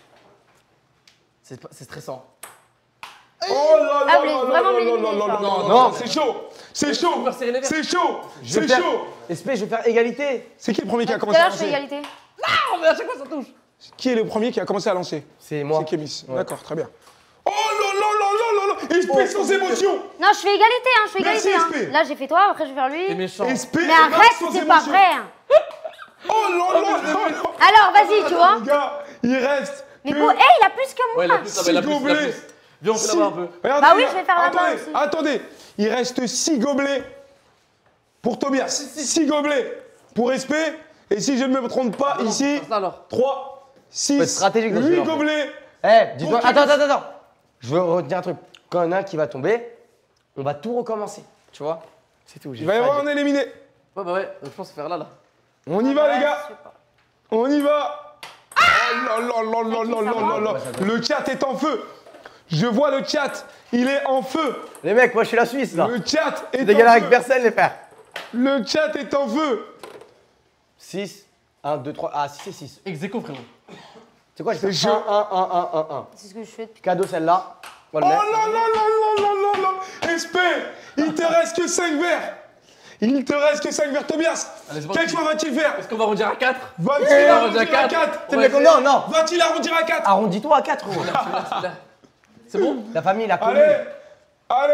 [SPEAKER 4] C'est stressant.
[SPEAKER 2] Oh là là
[SPEAKER 5] Ah, vous voulez
[SPEAKER 2] là là
[SPEAKER 5] vraiment
[SPEAKER 2] là
[SPEAKER 5] m'éliminer,
[SPEAKER 2] là là
[SPEAKER 5] quoi.
[SPEAKER 2] là
[SPEAKER 4] Non,
[SPEAKER 2] là.
[SPEAKER 3] non.
[SPEAKER 2] C'est chaud. C'est chaud.
[SPEAKER 4] faire serrer les verres.
[SPEAKER 2] C'est chaud.
[SPEAKER 3] Je
[SPEAKER 2] C'est
[SPEAKER 3] vais faire-
[SPEAKER 2] chaud.
[SPEAKER 3] Espèce, je vais faire égalité.
[SPEAKER 2] C'est qui le premier qui a
[SPEAKER 5] Tout à
[SPEAKER 2] commencé à
[SPEAKER 5] l'heure, je fais
[SPEAKER 2] lancer?
[SPEAKER 5] égalité.
[SPEAKER 4] Non, mais à chaque fois, ça touche.
[SPEAKER 2] Qui est le premier qui a commencé à lancer?
[SPEAKER 3] C'est moi.
[SPEAKER 2] C'est Kémis.
[SPEAKER 3] Ouais.
[SPEAKER 2] D'accord, très bien. Oh là là là là là là. Esprit sans émotion.
[SPEAKER 5] Non, je fais égalité, hein, je fais
[SPEAKER 2] Merci,
[SPEAKER 5] égalité.
[SPEAKER 2] SP.
[SPEAKER 5] Hein. Là, j'ai fait toi, après je vais faire
[SPEAKER 4] T'es
[SPEAKER 5] lui.
[SPEAKER 4] méchant.
[SPEAKER 2] Esprit
[SPEAKER 5] Mais arrête,
[SPEAKER 2] sans
[SPEAKER 5] c'est pas
[SPEAKER 2] émotion.
[SPEAKER 5] vrai. Hein.
[SPEAKER 2] Oh là là là là.
[SPEAKER 5] Alors, vas-y, tu vois.
[SPEAKER 2] Les gars, il reste.
[SPEAKER 5] Mais
[SPEAKER 2] que-
[SPEAKER 5] quoi, il a plus que
[SPEAKER 4] Ouais,
[SPEAKER 5] moi.
[SPEAKER 4] la plus, ça va, la plus, la
[SPEAKER 2] gobelets.
[SPEAKER 4] plus. Viens, on fait là-bas un peu.
[SPEAKER 2] Regardez,
[SPEAKER 5] Bah oui,
[SPEAKER 2] les gars,
[SPEAKER 5] je vais faire là-bas
[SPEAKER 2] attendez,
[SPEAKER 5] aussi.
[SPEAKER 2] Attendez, il reste 6 gobelets pour Tobias. 6 gobelets pour Respect. Et si je ne me trompe pas, ici,
[SPEAKER 4] Ça alors.
[SPEAKER 2] 3,
[SPEAKER 3] Faut
[SPEAKER 2] 6,
[SPEAKER 3] être stratégique dans ce
[SPEAKER 2] 8
[SPEAKER 3] jeu, en fait.
[SPEAKER 2] gobelets.
[SPEAKER 3] Eh, dis-toi.
[SPEAKER 2] Ok.
[SPEAKER 3] Attends. Je veux retenir un truc. Quand il y en a un qui va tomber, on va tout recommencer. Tu vois? C'est tout.
[SPEAKER 2] Il va y avoir un éliminé.
[SPEAKER 4] Ouais, bah ouais, je pense faire là.
[SPEAKER 2] On y va, les
[SPEAKER 5] Ouais,
[SPEAKER 2] gars.
[SPEAKER 5] je sais pas.
[SPEAKER 2] On y va. Oh là là là là là là là là. Le chat est en feu. Je vois le chat. Il est en feu.
[SPEAKER 3] Les mecs, moi je suis la Suisse là.
[SPEAKER 2] Le chat est
[SPEAKER 3] Des
[SPEAKER 2] en
[SPEAKER 3] galères avec
[SPEAKER 2] feu.
[SPEAKER 3] personne, les frères.
[SPEAKER 2] Le chat est en feu.
[SPEAKER 3] 6, 1, 2, 3. Ah, 6 et 6.
[SPEAKER 4] Execo, frérot.
[SPEAKER 3] C'est quoi? Je fais
[SPEAKER 2] C'est
[SPEAKER 3] 1,
[SPEAKER 2] chaud.
[SPEAKER 3] 1.
[SPEAKER 5] C'est ce que je fais depuis.
[SPEAKER 3] Cadeau celle-là. On va
[SPEAKER 2] Oh
[SPEAKER 3] le
[SPEAKER 2] là
[SPEAKER 3] mettre.
[SPEAKER 2] là là là là là là. Espère, il te reste que 5 verres. Il te reste que 5 verres, Tobias.
[SPEAKER 4] Allez, c'est parti.
[SPEAKER 2] Quel choix va-t-il faire?
[SPEAKER 4] Est-ce qu'on va redire à 4?
[SPEAKER 2] Va-t-il
[SPEAKER 4] on va
[SPEAKER 2] arrondir
[SPEAKER 4] dire
[SPEAKER 2] à
[SPEAKER 4] quatre.
[SPEAKER 2] 4?
[SPEAKER 3] C'est bien qu'on- Non.
[SPEAKER 2] Va-t-il arrondir à 4?
[SPEAKER 3] Arrondis-toi à 4, gros.
[SPEAKER 4] C'est bon?
[SPEAKER 3] La famille, la commune.
[SPEAKER 2] Allez, allez.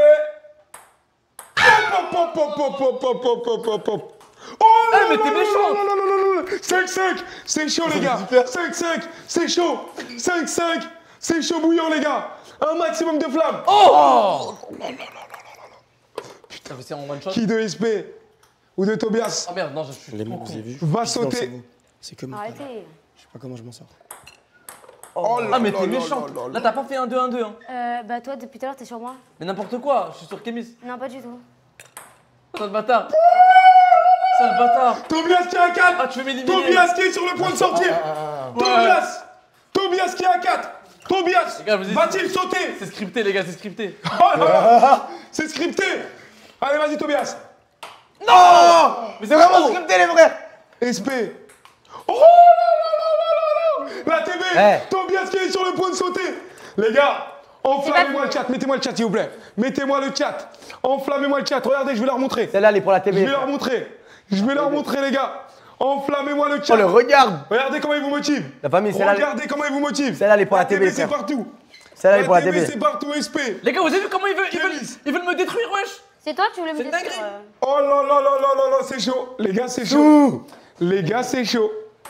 [SPEAKER 2] Hop, hop, hop, hop, hop, hop, hop, hop, hop, hop. Oh là
[SPEAKER 4] mais
[SPEAKER 2] là
[SPEAKER 4] t'es
[SPEAKER 2] là
[SPEAKER 4] méchant.
[SPEAKER 2] là là là là là. 5-5, c'est chaud les gars. 5-5, c'est chaud. 5-5, c'est chaud bouillant les gars. Un maximum de flammes.
[SPEAKER 4] Oh! Putain, mais c'est en one shot.
[SPEAKER 2] Qui de SP ou de Tobias
[SPEAKER 4] Ah merde, non, je suis trop con.
[SPEAKER 2] va sauter?
[SPEAKER 3] C'est que moi.
[SPEAKER 5] Arrêtez.
[SPEAKER 3] Je sais pas comment je m'en sors.
[SPEAKER 2] Oh là
[SPEAKER 4] Ah, mais
[SPEAKER 2] là
[SPEAKER 4] t'es
[SPEAKER 2] là
[SPEAKER 4] méchant.
[SPEAKER 2] là là
[SPEAKER 4] Là, t'as pas fait un 2-1-2, hein.
[SPEAKER 5] Bah, toi, depuis tout à l'heure, t'es sur moi.
[SPEAKER 4] Mais n'importe quoi, je suis sur Kémis.
[SPEAKER 5] Non, pas du tout.
[SPEAKER 4] Sale bâtard. Sale bâtard.
[SPEAKER 2] Tobias qui est à 4.
[SPEAKER 4] Ah, tu veux m'éliminer?
[SPEAKER 2] Tobias qui est sur le point de sortir. Tobias. Tobias qui est à 4. Tobias
[SPEAKER 4] Les gars, vas-y.
[SPEAKER 2] va-t-il sauter?
[SPEAKER 4] C'est scripté, les gars, c'est scripté.
[SPEAKER 2] Oh là là. C'est scripté. Allez, vas-y Tobias.
[SPEAKER 3] Non! Mais c'est vraiment scripté, les frères!
[SPEAKER 2] SP. Oh là là là là là là. La TV.
[SPEAKER 3] Eh.
[SPEAKER 2] Tobias qui est sur le point de sauter. Les gars, enflammez-moi le chat. Mettez-moi le chat s'il vous plaît. Mettez-moi le chat. Enflammez-moi le chat. Regardez, je vais leur montrer.
[SPEAKER 3] Celle-là, elle est pour la
[SPEAKER 2] Je
[SPEAKER 3] TV.
[SPEAKER 2] vais leur montrer. Je vais leur montrer les gars. Enflammez-moi le
[SPEAKER 3] Oh,
[SPEAKER 2] chat.
[SPEAKER 3] le regarde!
[SPEAKER 2] Regardez comment ils vous motivent.
[SPEAKER 3] La famille, celle-là,
[SPEAKER 2] Regardez comment ils vous motivent.
[SPEAKER 3] Celle-là, elle est pour la TV,
[SPEAKER 2] c'est
[SPEAKER 3] frère.
[SPEAKER 2] partout.
[SPEAKER 3] celle-là, elle est pour la
[SPEAKER 2] TV,
[SPEAKER 3] TV.
[SPEAKER 2] c'est partout, SP.
[SPEAKER 4] Les gars, vous avez vu comment ils veulent me détruire, wesh?
[SPEAKER 5] C'est toi, tu voulais me
[SPEAKER 4] C'est une
[SPEAKER 5] détruire.
[SPEAKER 4] dinguerie.
[SPEAKER 2] Oh là là là là là là, c'est chaud. Les gars, c'est chaud. Les gars, c'est chaud.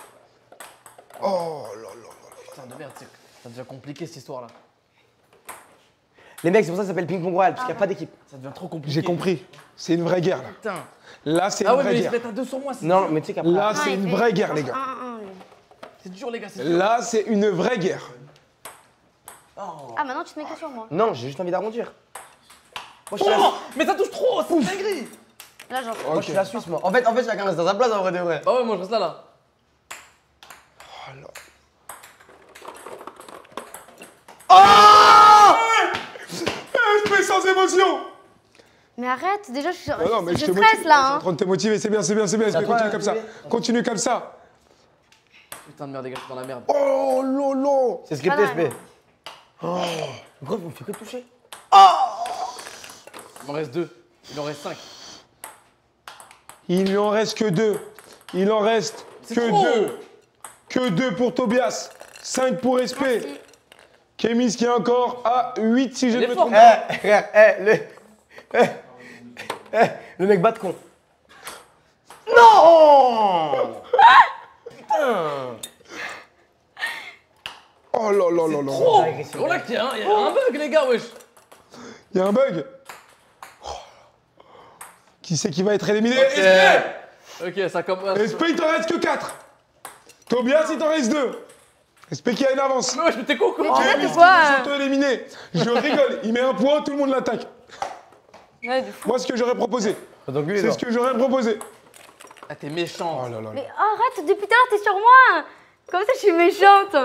[SPEAKER 2] Oh là là.
[SPEAKER 4] Putain de merde, ça devient compliqué cette histoire-là.
[SPEAKER 3] Les mecs, c'est pour ça que ça s'appelle ping-pong royal, parce qu'il n'y a pas d'équipe.
[SPEAKER 4] Ça devient trop compliqué.
[SPEAKER 2] J'ai compris. C'est une vraie guerre là.
[SPEAKER 4] Putain.
[SPEAKER 2] Là, c'est
[SPEAKER 4] Ah
[SPEAKER 2] une
[SPEAKER 4] ouais,
[SPEAKER 2] vraie
[SPEAKER 4] mais ils se
[SPEAKER 2] guerre.
[SPEAKER 4] mettent à 2 sur moi.
[SPEAKER 3] Non, mais tu sais qu'après.
[SPEAKER 2] Là,
[SPEAKER 5] Ah,
[SPEAKER 2] c'est
[SPEAKER 5] il
[SPEAKER 2] une
[SPEAKER 5] fait
[SPEAKER 2] vraie guerre, les gars.
[SPEAKER 5] 1-1, lui.
[SPEAKER 4] C'est dur, les gars, c'est dur.
[SPEAKER 2] Là, c'est une vraie guerre.
[SPEAKER 5] Ah, maintenant tu te mets que sur moi.
[SPEAKER 3] Non, j'ai juste envie d'arrondir. Moi, je suis la...
[SPEAKER 4] Oh, mais ça touche trop, c'est une dinguerie.
[SPEAKER 5] Là, genre.
[SPEAKER 3] moi, je suis la Suisse, moi. En fait, chacun reste dans sa place, en vrai de vrai.
[SPEAKER 4] Bah ouais, moi je reste là.
[SPEAKER 2] SP sans émotion.
[SPEAKER 5] Mais arrête, déjà, je suis
[SPEAKER 2] Ah non, mais
[SPEAKER 5] je
[SPEAKER 2] je te
[SPEAKER 5] stresse
[SPEAKER 2] motive.
[SPEAKER 5] là.
[SPEAKER 2] Je suis en
[SPEAKER 5] Hein.
[SPEAKER 2] train de te motiver, c'est bien, SP,
[SPEAKER 3] toi,
[SPEAKER 2] continue comme ça. Continue comme ça.
[SPEAKER 4] Putain de merde, les gars, je suis dans la merde.
[SPEAKER 2] Oh lolo.
[SPEAKER 3] C'est scripté,
[SPEAKER 5] Pas mal,
[SPEAKER 3] SP. Oh, gros, vous me faites que toucher.
[SPEAKER 4] Il m'en reste 2. Il en reste 5.
[SPEAKER 2] Il lui en reste que 2. Il en reste que
[SPEAKER 4] trop.
[SPEAKER 2] 2. Que 2 pour Tobias. 5 pour SP.
[SPEAKER 5] Merci.
[SPEAKER 2] Kémis qui est encore à 8 si je ne
[SPEAKER 4] Elle
[SPEAKER 2] me
[SPEAKER 4] est
[SPEAKER 2] trompe
[SPEAKER 4] forte.
[SPEAKER 2] pas.
[SPEAKER 3] Frère, le mec bat de con. Non.
[SPEAKER 2] Oh là là là là.
[SPEAKER 4] Oh,
[SPEAKER 3] agressif.
[SPEAKER 4] oh là, il y a un bug, les gars, wesh.
[SPEAKER 2] Il y a un bug. Oh. Qui c'est qui va être éliminé?
[SPEAKER 4] Ok, ça commence.
[SPEAKER 2] SP, il t'en reste que 4. Tobias, il t'en reste 2. SP qui a une avance.
[SPEAKER 4] Mais wesh, mais t'es con, comment?
[SPEAKER 5] Mais
[SPEAKER 2] Kémis
[SPEAKER 5] tu vois,
[SPEAKER 2] qui est auto-éliminé. Je rigole. Il met un point, tout le monde l'attaque.
[SPEAKER 5] Ouais, de fou.
[SPEAKER 2] Moi, ce que j'aurais proposé. C'est ce que j'aurais proposé.
[SPEAKER 4] Ah, t'es méchant.
[SPEAKER 2] Oh là là.
[SPEAKER 5] Mais arrête, depuis tout à l'heure, t'es sur moi. Comment ça, je suis méchante?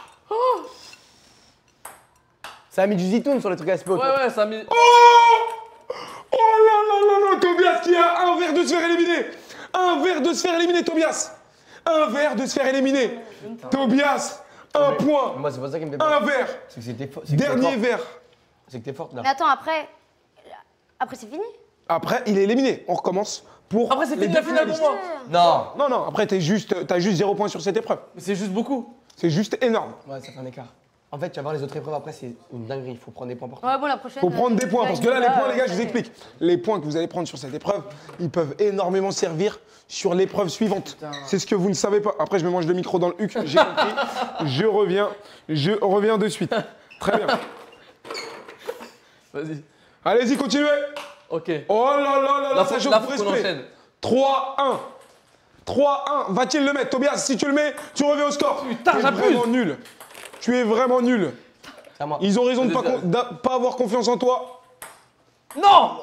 [SPEAKER 3] Ça a mis du zitoun sur les trucs SP.
[SPEAKER 4] Ouais, ouais, ça a mis.
[SPEAKER 2] Oh là là là là. Tobias qui a un verre de se faire éliminer. Un verre de se faire éliminer, Tobias. Un verre de se faire éliminer. Tobias, un point.
[SPEAKER 3] Moi, c'est pas ça qui me fait peur.
[SPEAKER 2] Un verre.
[SPEAKER 3] C'est que c'était fort.
[SPEAKER 2] Dernier verre.
[SPEAKER 3] C'est que t'es forte là.
[SPEAKER 5] Mais attends, après. Après, c'est fini?
[SPEAKER 2] Après, il est éliminé. On recommence pour.
[SPEAKER 4] Après, c'est
[SPEAKER 2] les
[SPEAKER 4] fini la
[SPEAKER 2] deux
[SPEAKER 4] finale pour
[SPEAKER 2] finalistes.
[SPEAKER 4] moi.
[SPEAKER 3] Non.
[SPEAKER 2] Non, après, t'as juste 0 point sur cette épreuve.
[SPEAKER 4] Mais c'est juste beaucoup.
[SPEAKER 2] C'est juste énorme.
[SPEAKER 3] Ouais, ça fait un écart. En fait, tu vas voir les autres épreuves après, c'est une dinguerie. Il faut prendre des points partout.
[SPEAKER 5] Ouais, bon, la prochaine.
[SPEAKER 2] Faut prendre des points, parce que là, les points, les gars, je vous
[SPEAKER 5] ouais.
[SPEAKER 2] explique. Les points que vous allez prendre sur cette épreuve, ils peuvent énormément servir sur l'épreuve suivante. C'est ce que vous ne savez pas. Après, je me mange le micro dans le huc, j'ai compris. Je reviens de suite. Très bien.
[SPEAKER 4] Vas-y.
[SPEAKER 2] Allez-y, continuez.
[SPEAKER 4] Ok.
[SPEAKER 2] Oh là là là là,
[SPEAKER 4] La
[SPEAKER 2] ça
[SPEAKER 4] faut
[SPEAKER 2] chauffe pour
[SPEAKER 4] qu'on
[SPEAKER 2] respect.
[SPEAKER 4] enchaîne.
[SPEAKER 2] 3-1. 3-1. Va-t-il le mettre, Tobias? Si tu le mets, tu reviens au score.
[SPEAKER 4] Putain,
[SPEAKER 2] tu es
[SPEAKER 4] j'abuse.
[SPEAKER 2] vraiment nul. Tu es vraiment nul.
[SPEAKER 3] C'est à moi.
[SPEAKER 2] Ils ont raison de
[SPEAKER 4] Vas-y,
[SPEAKER 2] pas avoir confiance en toi.
[SPEAKER 4] Non.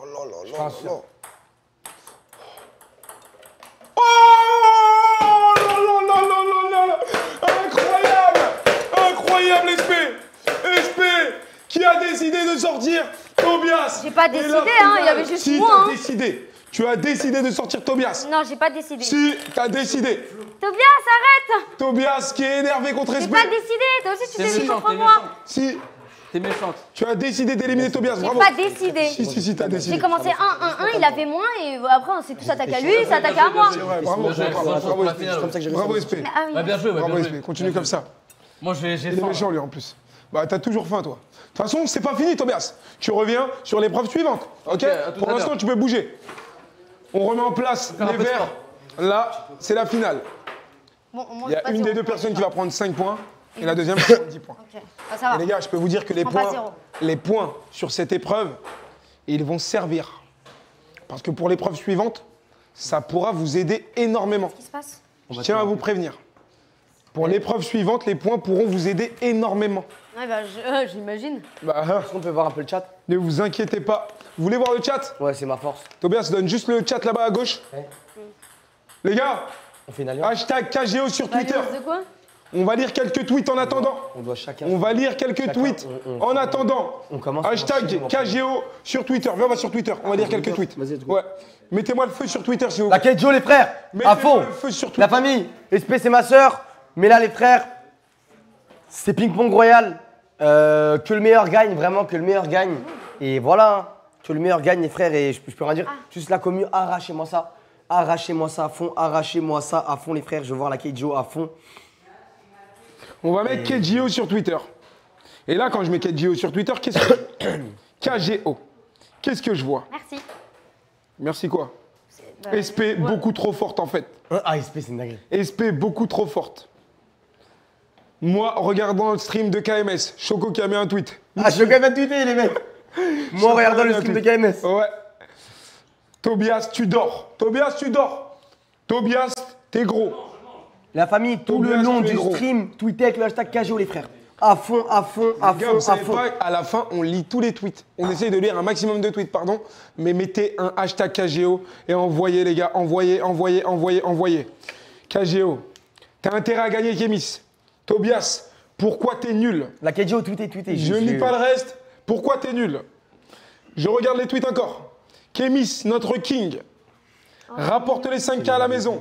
[SPEAKER 2] Oh là là là là là là. Incroyable. Incroyable, SP. SP qui a décidé de sortir Tobias.
[SPEAKER 5] J'ai pas
[SPEAKER 2] Et
[SPEAKER 5] décidé,
[SPEAKER 2] la
[SPEAKER 5] hein,
[SPEAKER 2] finale.
[SPEAKER 5] il y avait juste
[SPEAKER 2] si,
[SPEAKER 5] moi,
[SPEAKER 2] t'as
[SPEAKER 5] hein.
[SPEAKER 2] décidé. Tu as décidé de sortir Tobias.
[SPEAKER 5] Non, j'ai pas décidé.
[SPEAKER 2] Si, t'as décidé.
[SPEAKER 5] Tobias, arrête!
[SPEAKER 2] Tobias qui est énervé contre
[SPEAKER 5] J'ai
[SPEAKER 2] SP.
[SPEAKER 5] pas décidé, toi aussi tu
[SPEAKER 4] T'es
[SPEAKER 5] t'es mis
[SPEAKER 4] méchant,
[SPEAKER 5] contre
[SPEAKER 4] t'es
[SPEAKER 5] moi.
[SPEAKER 4] méchant.
[SPEAKER 2] Si,
[SPEAKER 4] T'es méchante.
[SPEAKER 2] tu as décidé d'éliminer Tobias,
[SPEAKER 5] J'ai
[SPEAKER 2] bravo.
[SPEAKER 5] pas décidé.
[SPEAKER 2] Si, t'as décidé.
[SPEAKER 5] J'ai commencé 1-1-1, il avait moins et après on s'est tous attaqués à lui, il s'est attaqué à moi.
[SPEAKER 2] C'est vrai, bravo,
[SPEAKER 4] Bien joué,
[SPEAKER 2] bravo,
[SPEAKER 4] bravo,
[SPEAKER 2] bravo,
[SPEAKER 4] la
[SPEAKER 2] SP.
[SPEAKER 4] finale.
[SPEAKER 3] Comme ça que j'ai
[SPEAKER 2] Bravo,
[SPEAKER 3] réussi.
[SPEAKER 2] SP.
[SPEAKER 5] Ah oui.
[SPEAKER 4] Bah, bien joué,
[SPEAKER 2] Bravo,
[SPEAKER 4] bien
[SPEAKER 2] SP.
[SPEAKER 4] joué.
[SPEAKER 2] Continue comme ça.
[SPEAKER 4] Moi, j'ai
[SPEAKER 2] Il est
[SPEAKER 4] faim.
[SPEAKER 2] méchant, lui, en plus. Bah, t'as toujours faim, toi. De toute façon, c'est pas fini, Tobias. Tu reviens sur l'épreuve suivante, ok?
[SPEAKER 4] à tout
[SPEAKER 2] Pour
[SPEAKER 4] à
[SPEAKER 2] l'instant,
[SPEAKER 4] l'heure.
[SPEAKER 2] tu peux bouger. On remet en place
[SPEAKER 4] faire un
[SPEAKER 2] les
[SPEAKER 4] peu de
[SPEAKER 2] verres. Là, c'est la finale.
[SPEAKER 5] Bon, au moins,
[SPEAKER 2] Il y
[SPEAKER 5] c'est
[SPEAKER 2] a
[SPEAKER 5] pas
[SPEAKER 2] une des
[SPEAKER 5] zéro.
[SPEAKER 2] deux personnes qui va prendre 5 points et la deuxième qui va prendre 10 points.
[SPEAKER 5] Ok, ah, ça
[SPEAKER 2] Et
[SPEAKER 5] va.
[SPEAKER 2] les gars, je peux vous dire que
[SPEAKER 5] prends pas zéro.
[SPEAKER 2] les points sur cette épreuve, ils vont servir. Parce que pour l'épreuve suivante, ça pourra vous aider énormément.
[SPEAKER 5] Qu'est-ce qui se passe?
[SPEAKER 2] Je tiens à vous prévenir. Pour l'épreuve suivante, les points pourront vous aider énormément.
[SPEAKER 5] Ouais, bah, j'imagine.
[SPEAKER 2] Bah,
[SPEAKER 3] Est-ce qu'on peut voir un peu le chat?
[SPEAKER 2] ne vous inquiétez pas. Vous voulez voir le chat?
[SPEAKER 3] Ouais, c'est ma force.
[SPEAKER 2] Tobias, donne juste le chat là-bas à gauche.
[SPEAKER 3] Ouais.
[SPEAKER 2] Les gars,
[SPEAKER 3] On fait une alliance.
[SPEAKER 2] hashtag KGO sur Twitter.
[SPEAKER 5] Alliance de quoi?
[SPEAKER 2] On va lire quelques tweets en attendant.
[SPEAKER 3] On doit chacun.
[SPEAKER 2] On va lire quelques
[SPEAKER 3] Chacun,
[SPEAKER 2] tweets
[SPEAKER 3] on-
[SPEAKER 2] en attendant.
[SPEAKER 3] On commence.
[SPEAKER 2] Hashtag KGO sur Twitter. Viens, on va sur Twitter. On va lire quelques tweets.
[SPEAKER 3] Vas-y, let's go.
[SPEAKER 2] Ouais. Mettez-moi le feu sur Twitter si vous
[SPEAKER 3] La
[SPEAKER 2] voulez.
[SPEAKER 3] Kate Joe, les frères.
[SPEAKER 2] Mettez-moi
[SPEAKER 3] À fond.
[SPEAKER 2] le feu sur Twitter.
[SPEAKER 3] La famille. SP, c'est ma sœur. Mais là, les frères, c'est ping-pong royal. Que le meilleur gagne, vraiment, que le meilleur gagne. Et voilà, que le meilleur gagne, les frères. Et je peux rien dire. Juste la commune, arrachez-moi ça. Arrachez-moi ça à fond. Arrachez-moi ça à fond, les frères. Je veux voir la Kate Joe à fond.
[SPEAKER 2] On va mettre KGO sur Twitter. Et là, quand je mets KGO sur Twitter, qu'est-ce que KGO. Qu'est-ce que je vois?
[SPEAKER 5] Merci.
[SPEAKER 2] Merci quoi?
[SPEAKER 5] Bah,
[SPEAKER 2] SP beaucoup trop forte en fait.
[SPEAKER 3] Ah, SP, c'est une dinguerie.
[SPEAKER 2] SP beaucoup trop forte. Moi, regardant le stream de KMS, Choco qui a mis un tweet.
[SPEAKER 3] Ah, je vais quand même tweeter, les mecs. Moi, regardant le stream de KMS.
[SPEAKER 2] Ouais. Tobias, tu dors. Tobias, tu dors. Tobias, t'es gros.
[SPEAKER 3] La famille, tout le
[SPEAKER 2] Tobias,
[SPEAKER 3] long
[SPEAKER 2] tu es
[SPEAKER 3] du
[SPEAKER 2] gros.
[SPEAKER 3] stream, tweetez avec le hashtag KGO, les frères. À fond, à fond, à
[SPEAKER 2] Les gars,
[SPEAKER 3] fond,
[SPEAKER 2] vous
[SPEAKER 3] à
[SPEAKER 2] savez
[SPEAKER 3] fond.
[SPEAKER 2] pas, à la fin, on lit tous les tweets. On essaye de lire un maximum de tweets, pardon. Mais mettez un hashtag KGO et envoyez, les gars. Envoyez. KGO, t'as intérêt à gagner, Kémis. Tobias, pourquoi t'es nul?
[SPEAKER 3] La KGO, tweeté.
[SPEAKER 2] Je ne lis pas le reste. Pourquoi t'es nul? Je regarde les tweets encore. Kémis, notre king. Rapporte les 5K à la maison.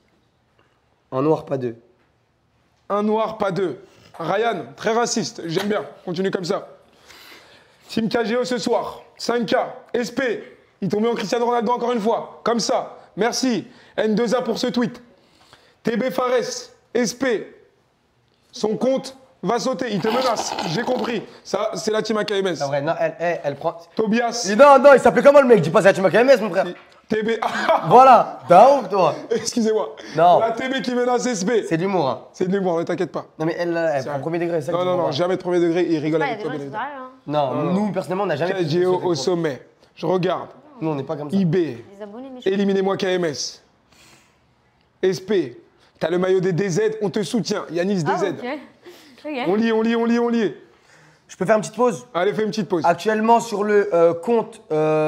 [SPEAKER 3] En noir, pas deux.
[SPEAKER 2] Un noir, pas deux. Ryan, très raciste. J'aime bien. Continue comme ça. Team KGO ce soir. 5K. SP. Ils t'ont mis en Cristiano Ronaldo encore une fois. Comme ça. Merci. N2A pour ce tweet. TB Fares. SP. Son compte va sauter. Il te menace. J'ai compris. Ça, c'est la team AKMS.
[SPEAKER 3] C'est vrai, non, elle prend.
[SPEAKER 2] Tobias.
[SPEAKER 3] Non, il s'appelait comment le mec? Dis pas ça, tu m'as KMS, mon frère.
[SPEAKER 2] TB.
[SPEAKER 3] Voilà, t'es un ouf, toi.
[SPEAKER 2] Excusez-moi.
[SPEAKER 3] Non.
[SPEAKER 2] La TB qui menace SP.
[SPEAKER 3] C'est de l'humour, hein.
[SPEAKER 2] C'est de l'humour, ne t'inquiète pas.
[SPEAKER 3] Non, mais elle prend premier degré, c'est ça que tu
[SPEAKER 2] Non,
[SPEAKER 3] comprends.
[SPEAKER 2] jamais de premier degré. Il rigole
[SPEAKER 5] Il y a
[SPEAKER 2] avec
[SPEAKER 5] des
[SPEAKER 2] toi,
[SPEAKER 5] gens
[SPEAKER 2] bien
[SPEAKER 5] qui sont
[SPEAKER 2] évidemment.
[SPEAKER 5] derrière. Hein.
[SPEAKER 3] Non, nous, personnellement, on n'a jamais.
[SPEAKER 2] KGO au sommet. Je regarde.
[SPEAKER 3] Nous, on n'est pas comme ça.
[SPEAKER 2] IB.
[SPEAKER 5] Les abonnés méchants.
[SPEAKER 2] Éliminez-moi KMS. SP. T'as le maillot des DZ, on te soutient. Yanis
[SPEAKER 5] Ah,
[SPEAKER 2] DZ.
[SPEAKER 5] ok.
[SPEAKER 2] On lit.
[SPEAKER 3] Je peux faire une petite pause?
[SPEAKER 2] Allez, fais une petite pause.
[SPEAKER 3] Actuellement, sur le compte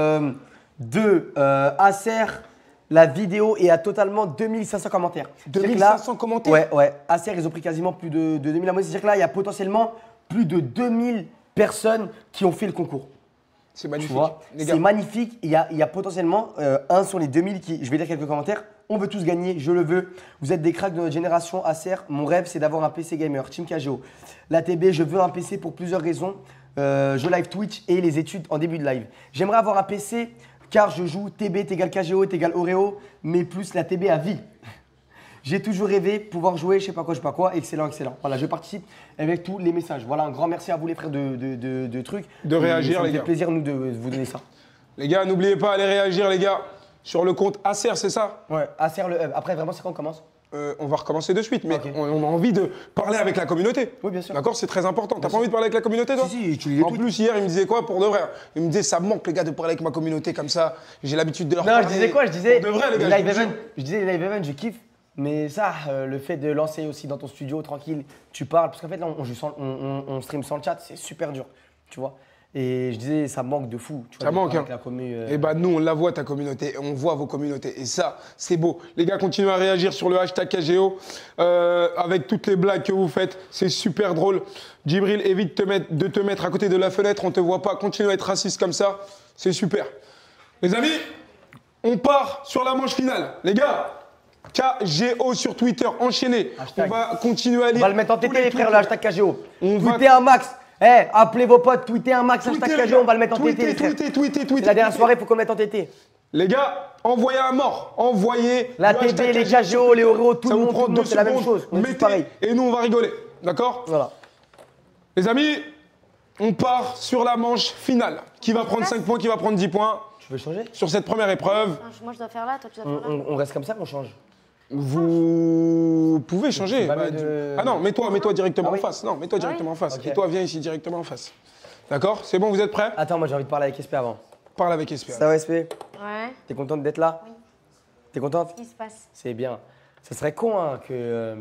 [SPEAKER 3] de Acer, la vidéo est à totalement 2500 commentaires.
[SPEAKER 2] 2500 commentaires?
[SPEAKER 3] Ouais. Acer, ils ont pris quasiment plus de 2000 abonnés. C'est-à-dire que là, il y a potentiellement plus de 2000 personnes qui ont fait le concours.
[SPEAKER 2] C'est
[SPEAKER 3] Tu
[SPEAKER 2] magnifique.
[SPEAKER 3] vois,
[SPEAKER 2] Les gars,
[SPEAKER 3] c'est magnifique. Il y a potentiellement un sur les 2000 qui. Je vais lire quelques commentaires. On veut tous gagner, je le veux. Vous êtes des cracks de notre génération. Acer, mon rêve, c'est d'avoir un PC gamer. Team KGO. La TB, je veux un PC pour plusieurs raisons. Je live Twitch et les études en début de live. J'aimerais avoir un PC car je joue TB t'égale KGO t'égale Oreo, mais plus la TB à vie. J'ai toujours rêvé pouvoir jouer, je sais pas quoi. Excellent. Voilà, je participe avec tous les messages. Voilà, un grand merci à vous les frères de trucs.
[SPEAKER 2] De réagir,
[SPEAKER 3] ça
[SPEAKER 2] les
[SPEAKER 3] me
[SPEAKER 2] gars.
[SPEAKER 3] fait plaisir nous de vous donner ça.
[SPEAKER 2] les gars, n'oubliez pas, allez réagir, les gars. Sur le compte Acer, c'est ça?
[SPEAKER 3] Ouais, Acer le hub. Après, vraiment, c'est quand on commence?
[SPEAKER 2] On va recommencer de suite, mais
[SPEAKER 3] Ok.
[SPEAKER 2] on a envie de parler avec la communauté.
[SPEAKER 3] Oui, bien sûr.
[SPEAKER 2] D'accord, c'est très important. T'as pas envie de parler avec la communauté, toi?
[SPEAKER 3] Si, tu lis les
[SPEAKER 2] En
[SPEAKER 3] tweets.
[SPEAKER 2] plus, hier, il me disait quoi pour de vrai? Il me disait, ça me manque, les gars, de parler avec ma communauté comme ça. J'ai l'habitude de leur
[SPEAKER 3] Non,
[SPEAKER 2] parler.
[SPEAKER 3] je disais quoi? Je disais
[SPEAKER 2] Pour de vrai, les
[SPEAKER 3] les
[SPEAKER 2] gars.
[SPEAKER 3] live
[SPEAKER 2] je vous
[SPEAKER 3] event.
[SPEAKER 2] jure.
[SPEAKER 3] Je disais les live event, je kiffe. Mais ça, le fait de lancer aussi dans ton studio tranquille, tu parles. Parce qu'en fait, là, on joue on stream sans le chat, c'est super dur. Tu vois? Et je disais, ça manque de fou. Tu vois,
[SPEAKER 2] Ça
[SPEAKER 3] de
[SPEAKER 2] manque,
[SPEAKER 3] parler
[SPEAKER 2] hein.
[SPEAKER 3] avec la commu,
[SPEAKER 2] Eh ben nous, on la voit ta communauté, on voit vos communautés. Et ça, c'est beau. Les gars, continuez à réagir sur le hashtag KGO avec toutes les blagues que vous faites. C'est super drôle. Djibril, évite de te mettre à côté de la fenêtre, on te voit pas. Continue à être raciste comme ça, c'est super. Les amis, on part sur la manche finale. Les gars, KGO sur Twitter, enchaînez.
[SPEAKER 3] Hashtag.
[SPEAKER 2] On va continuer à
[SPEAKER 3] On
[SPEAKER 2] lire.
[SPEAKER 3] va le mettre en
[SPEAKER 2] tous
[SPEAKER 3] TT, les frères,
[SPEAKER 2] tweets.
[SPEAKER 3] le hashtag KGO.
[SPEAKER 2] On va-
[SPEAKER 3] Tweetez un max. Appelez vos potes, tweetez un max, hashtag
[SPEAKER 2] Tweetez, les
[SPEAKER 3] KGO,
[SPEAKER 2] gars.
[SPEAKER 3] on va le mettre en TT, les frères.
[SPEAKER 2] Tweetez.
[SPEAKER 3] C'est la dernière soirée, il faut qu'on le mette en TT.
[SPEAKER 2] Les gars, envoyez à mort. Envoyez.
[SPEAKER 3] La
[SPEAKER 2] le
[SPEAKER 3] TB,
[SPEAKER 2] hashtag
[SPEAKER 3] les
[SPEAKER 2] KGO.
[SPEAKER 3] KGO, les Oreos, tout
[SPEAKER 2] Ça
[SPEAKER 3] le
[SPEAKER 2] vous
[SPEAKER 3] monde,
[SPEAKER 2] prend
[SPEAKER 3] tout le monde,
[SPEAKER 2] 2
[SPEAKER 3] c'est la même
[SPEAKER 2] secondes.
[SPEAKER 3] chose. On est tous
[SPEAKER 2] Mettez,
[SPEAKER 3] pareils.
[SPEAKER 2] et nous, on va rigoler. D'accord?
[SPEAKER 3] Voilà.
[SPEAKER 2] Les amis, on part sur la manche finale. Qui va prendre 5 points, qui va prendre 10 points
[SPEAKER 3] Tu veux changer?
[SPEAKER 2] sur cette première épreuve?
[SPEAKER 5] Moi, je dois faire là, toi, tu dois faire là.
[SPEAKER 3] On reste comme ça, on change.
[SPEAKER 2] Vous pouvez changer.
[SPEAKER 3] pas
[SPEAKER 2] Bah,
[SPEAKER 3] de-
[SPEAKER 2] Ah non, mets-toi directement
[SPEAKER 3] Ah oui.
[SPEAKER 2] en face. Non, mets-toi directement en face.
[SPEAKER 3] Ok.
[SPEAKER 2] Et toi, viens ici directement en face. D'accord? C'est bon, vous êtes prêts?
[SPEAKER 3] Attends, moi j'ai envie de parler avec SP avant.
[SPEAKER 2] Parle avec SP.
[SPEAKER 3] Ça va, SP?
[SPEAKER 5] Ouais,
[SPEAKER 3] T'es contente d'être là?
[SPEAKER 5] Oui.
[SPEAKER 3] T'es contente?
[SPEAKER 5] qu'est-ce qui se passe?
[SPEAKER 3] C'est bien. Ça serait con hein, que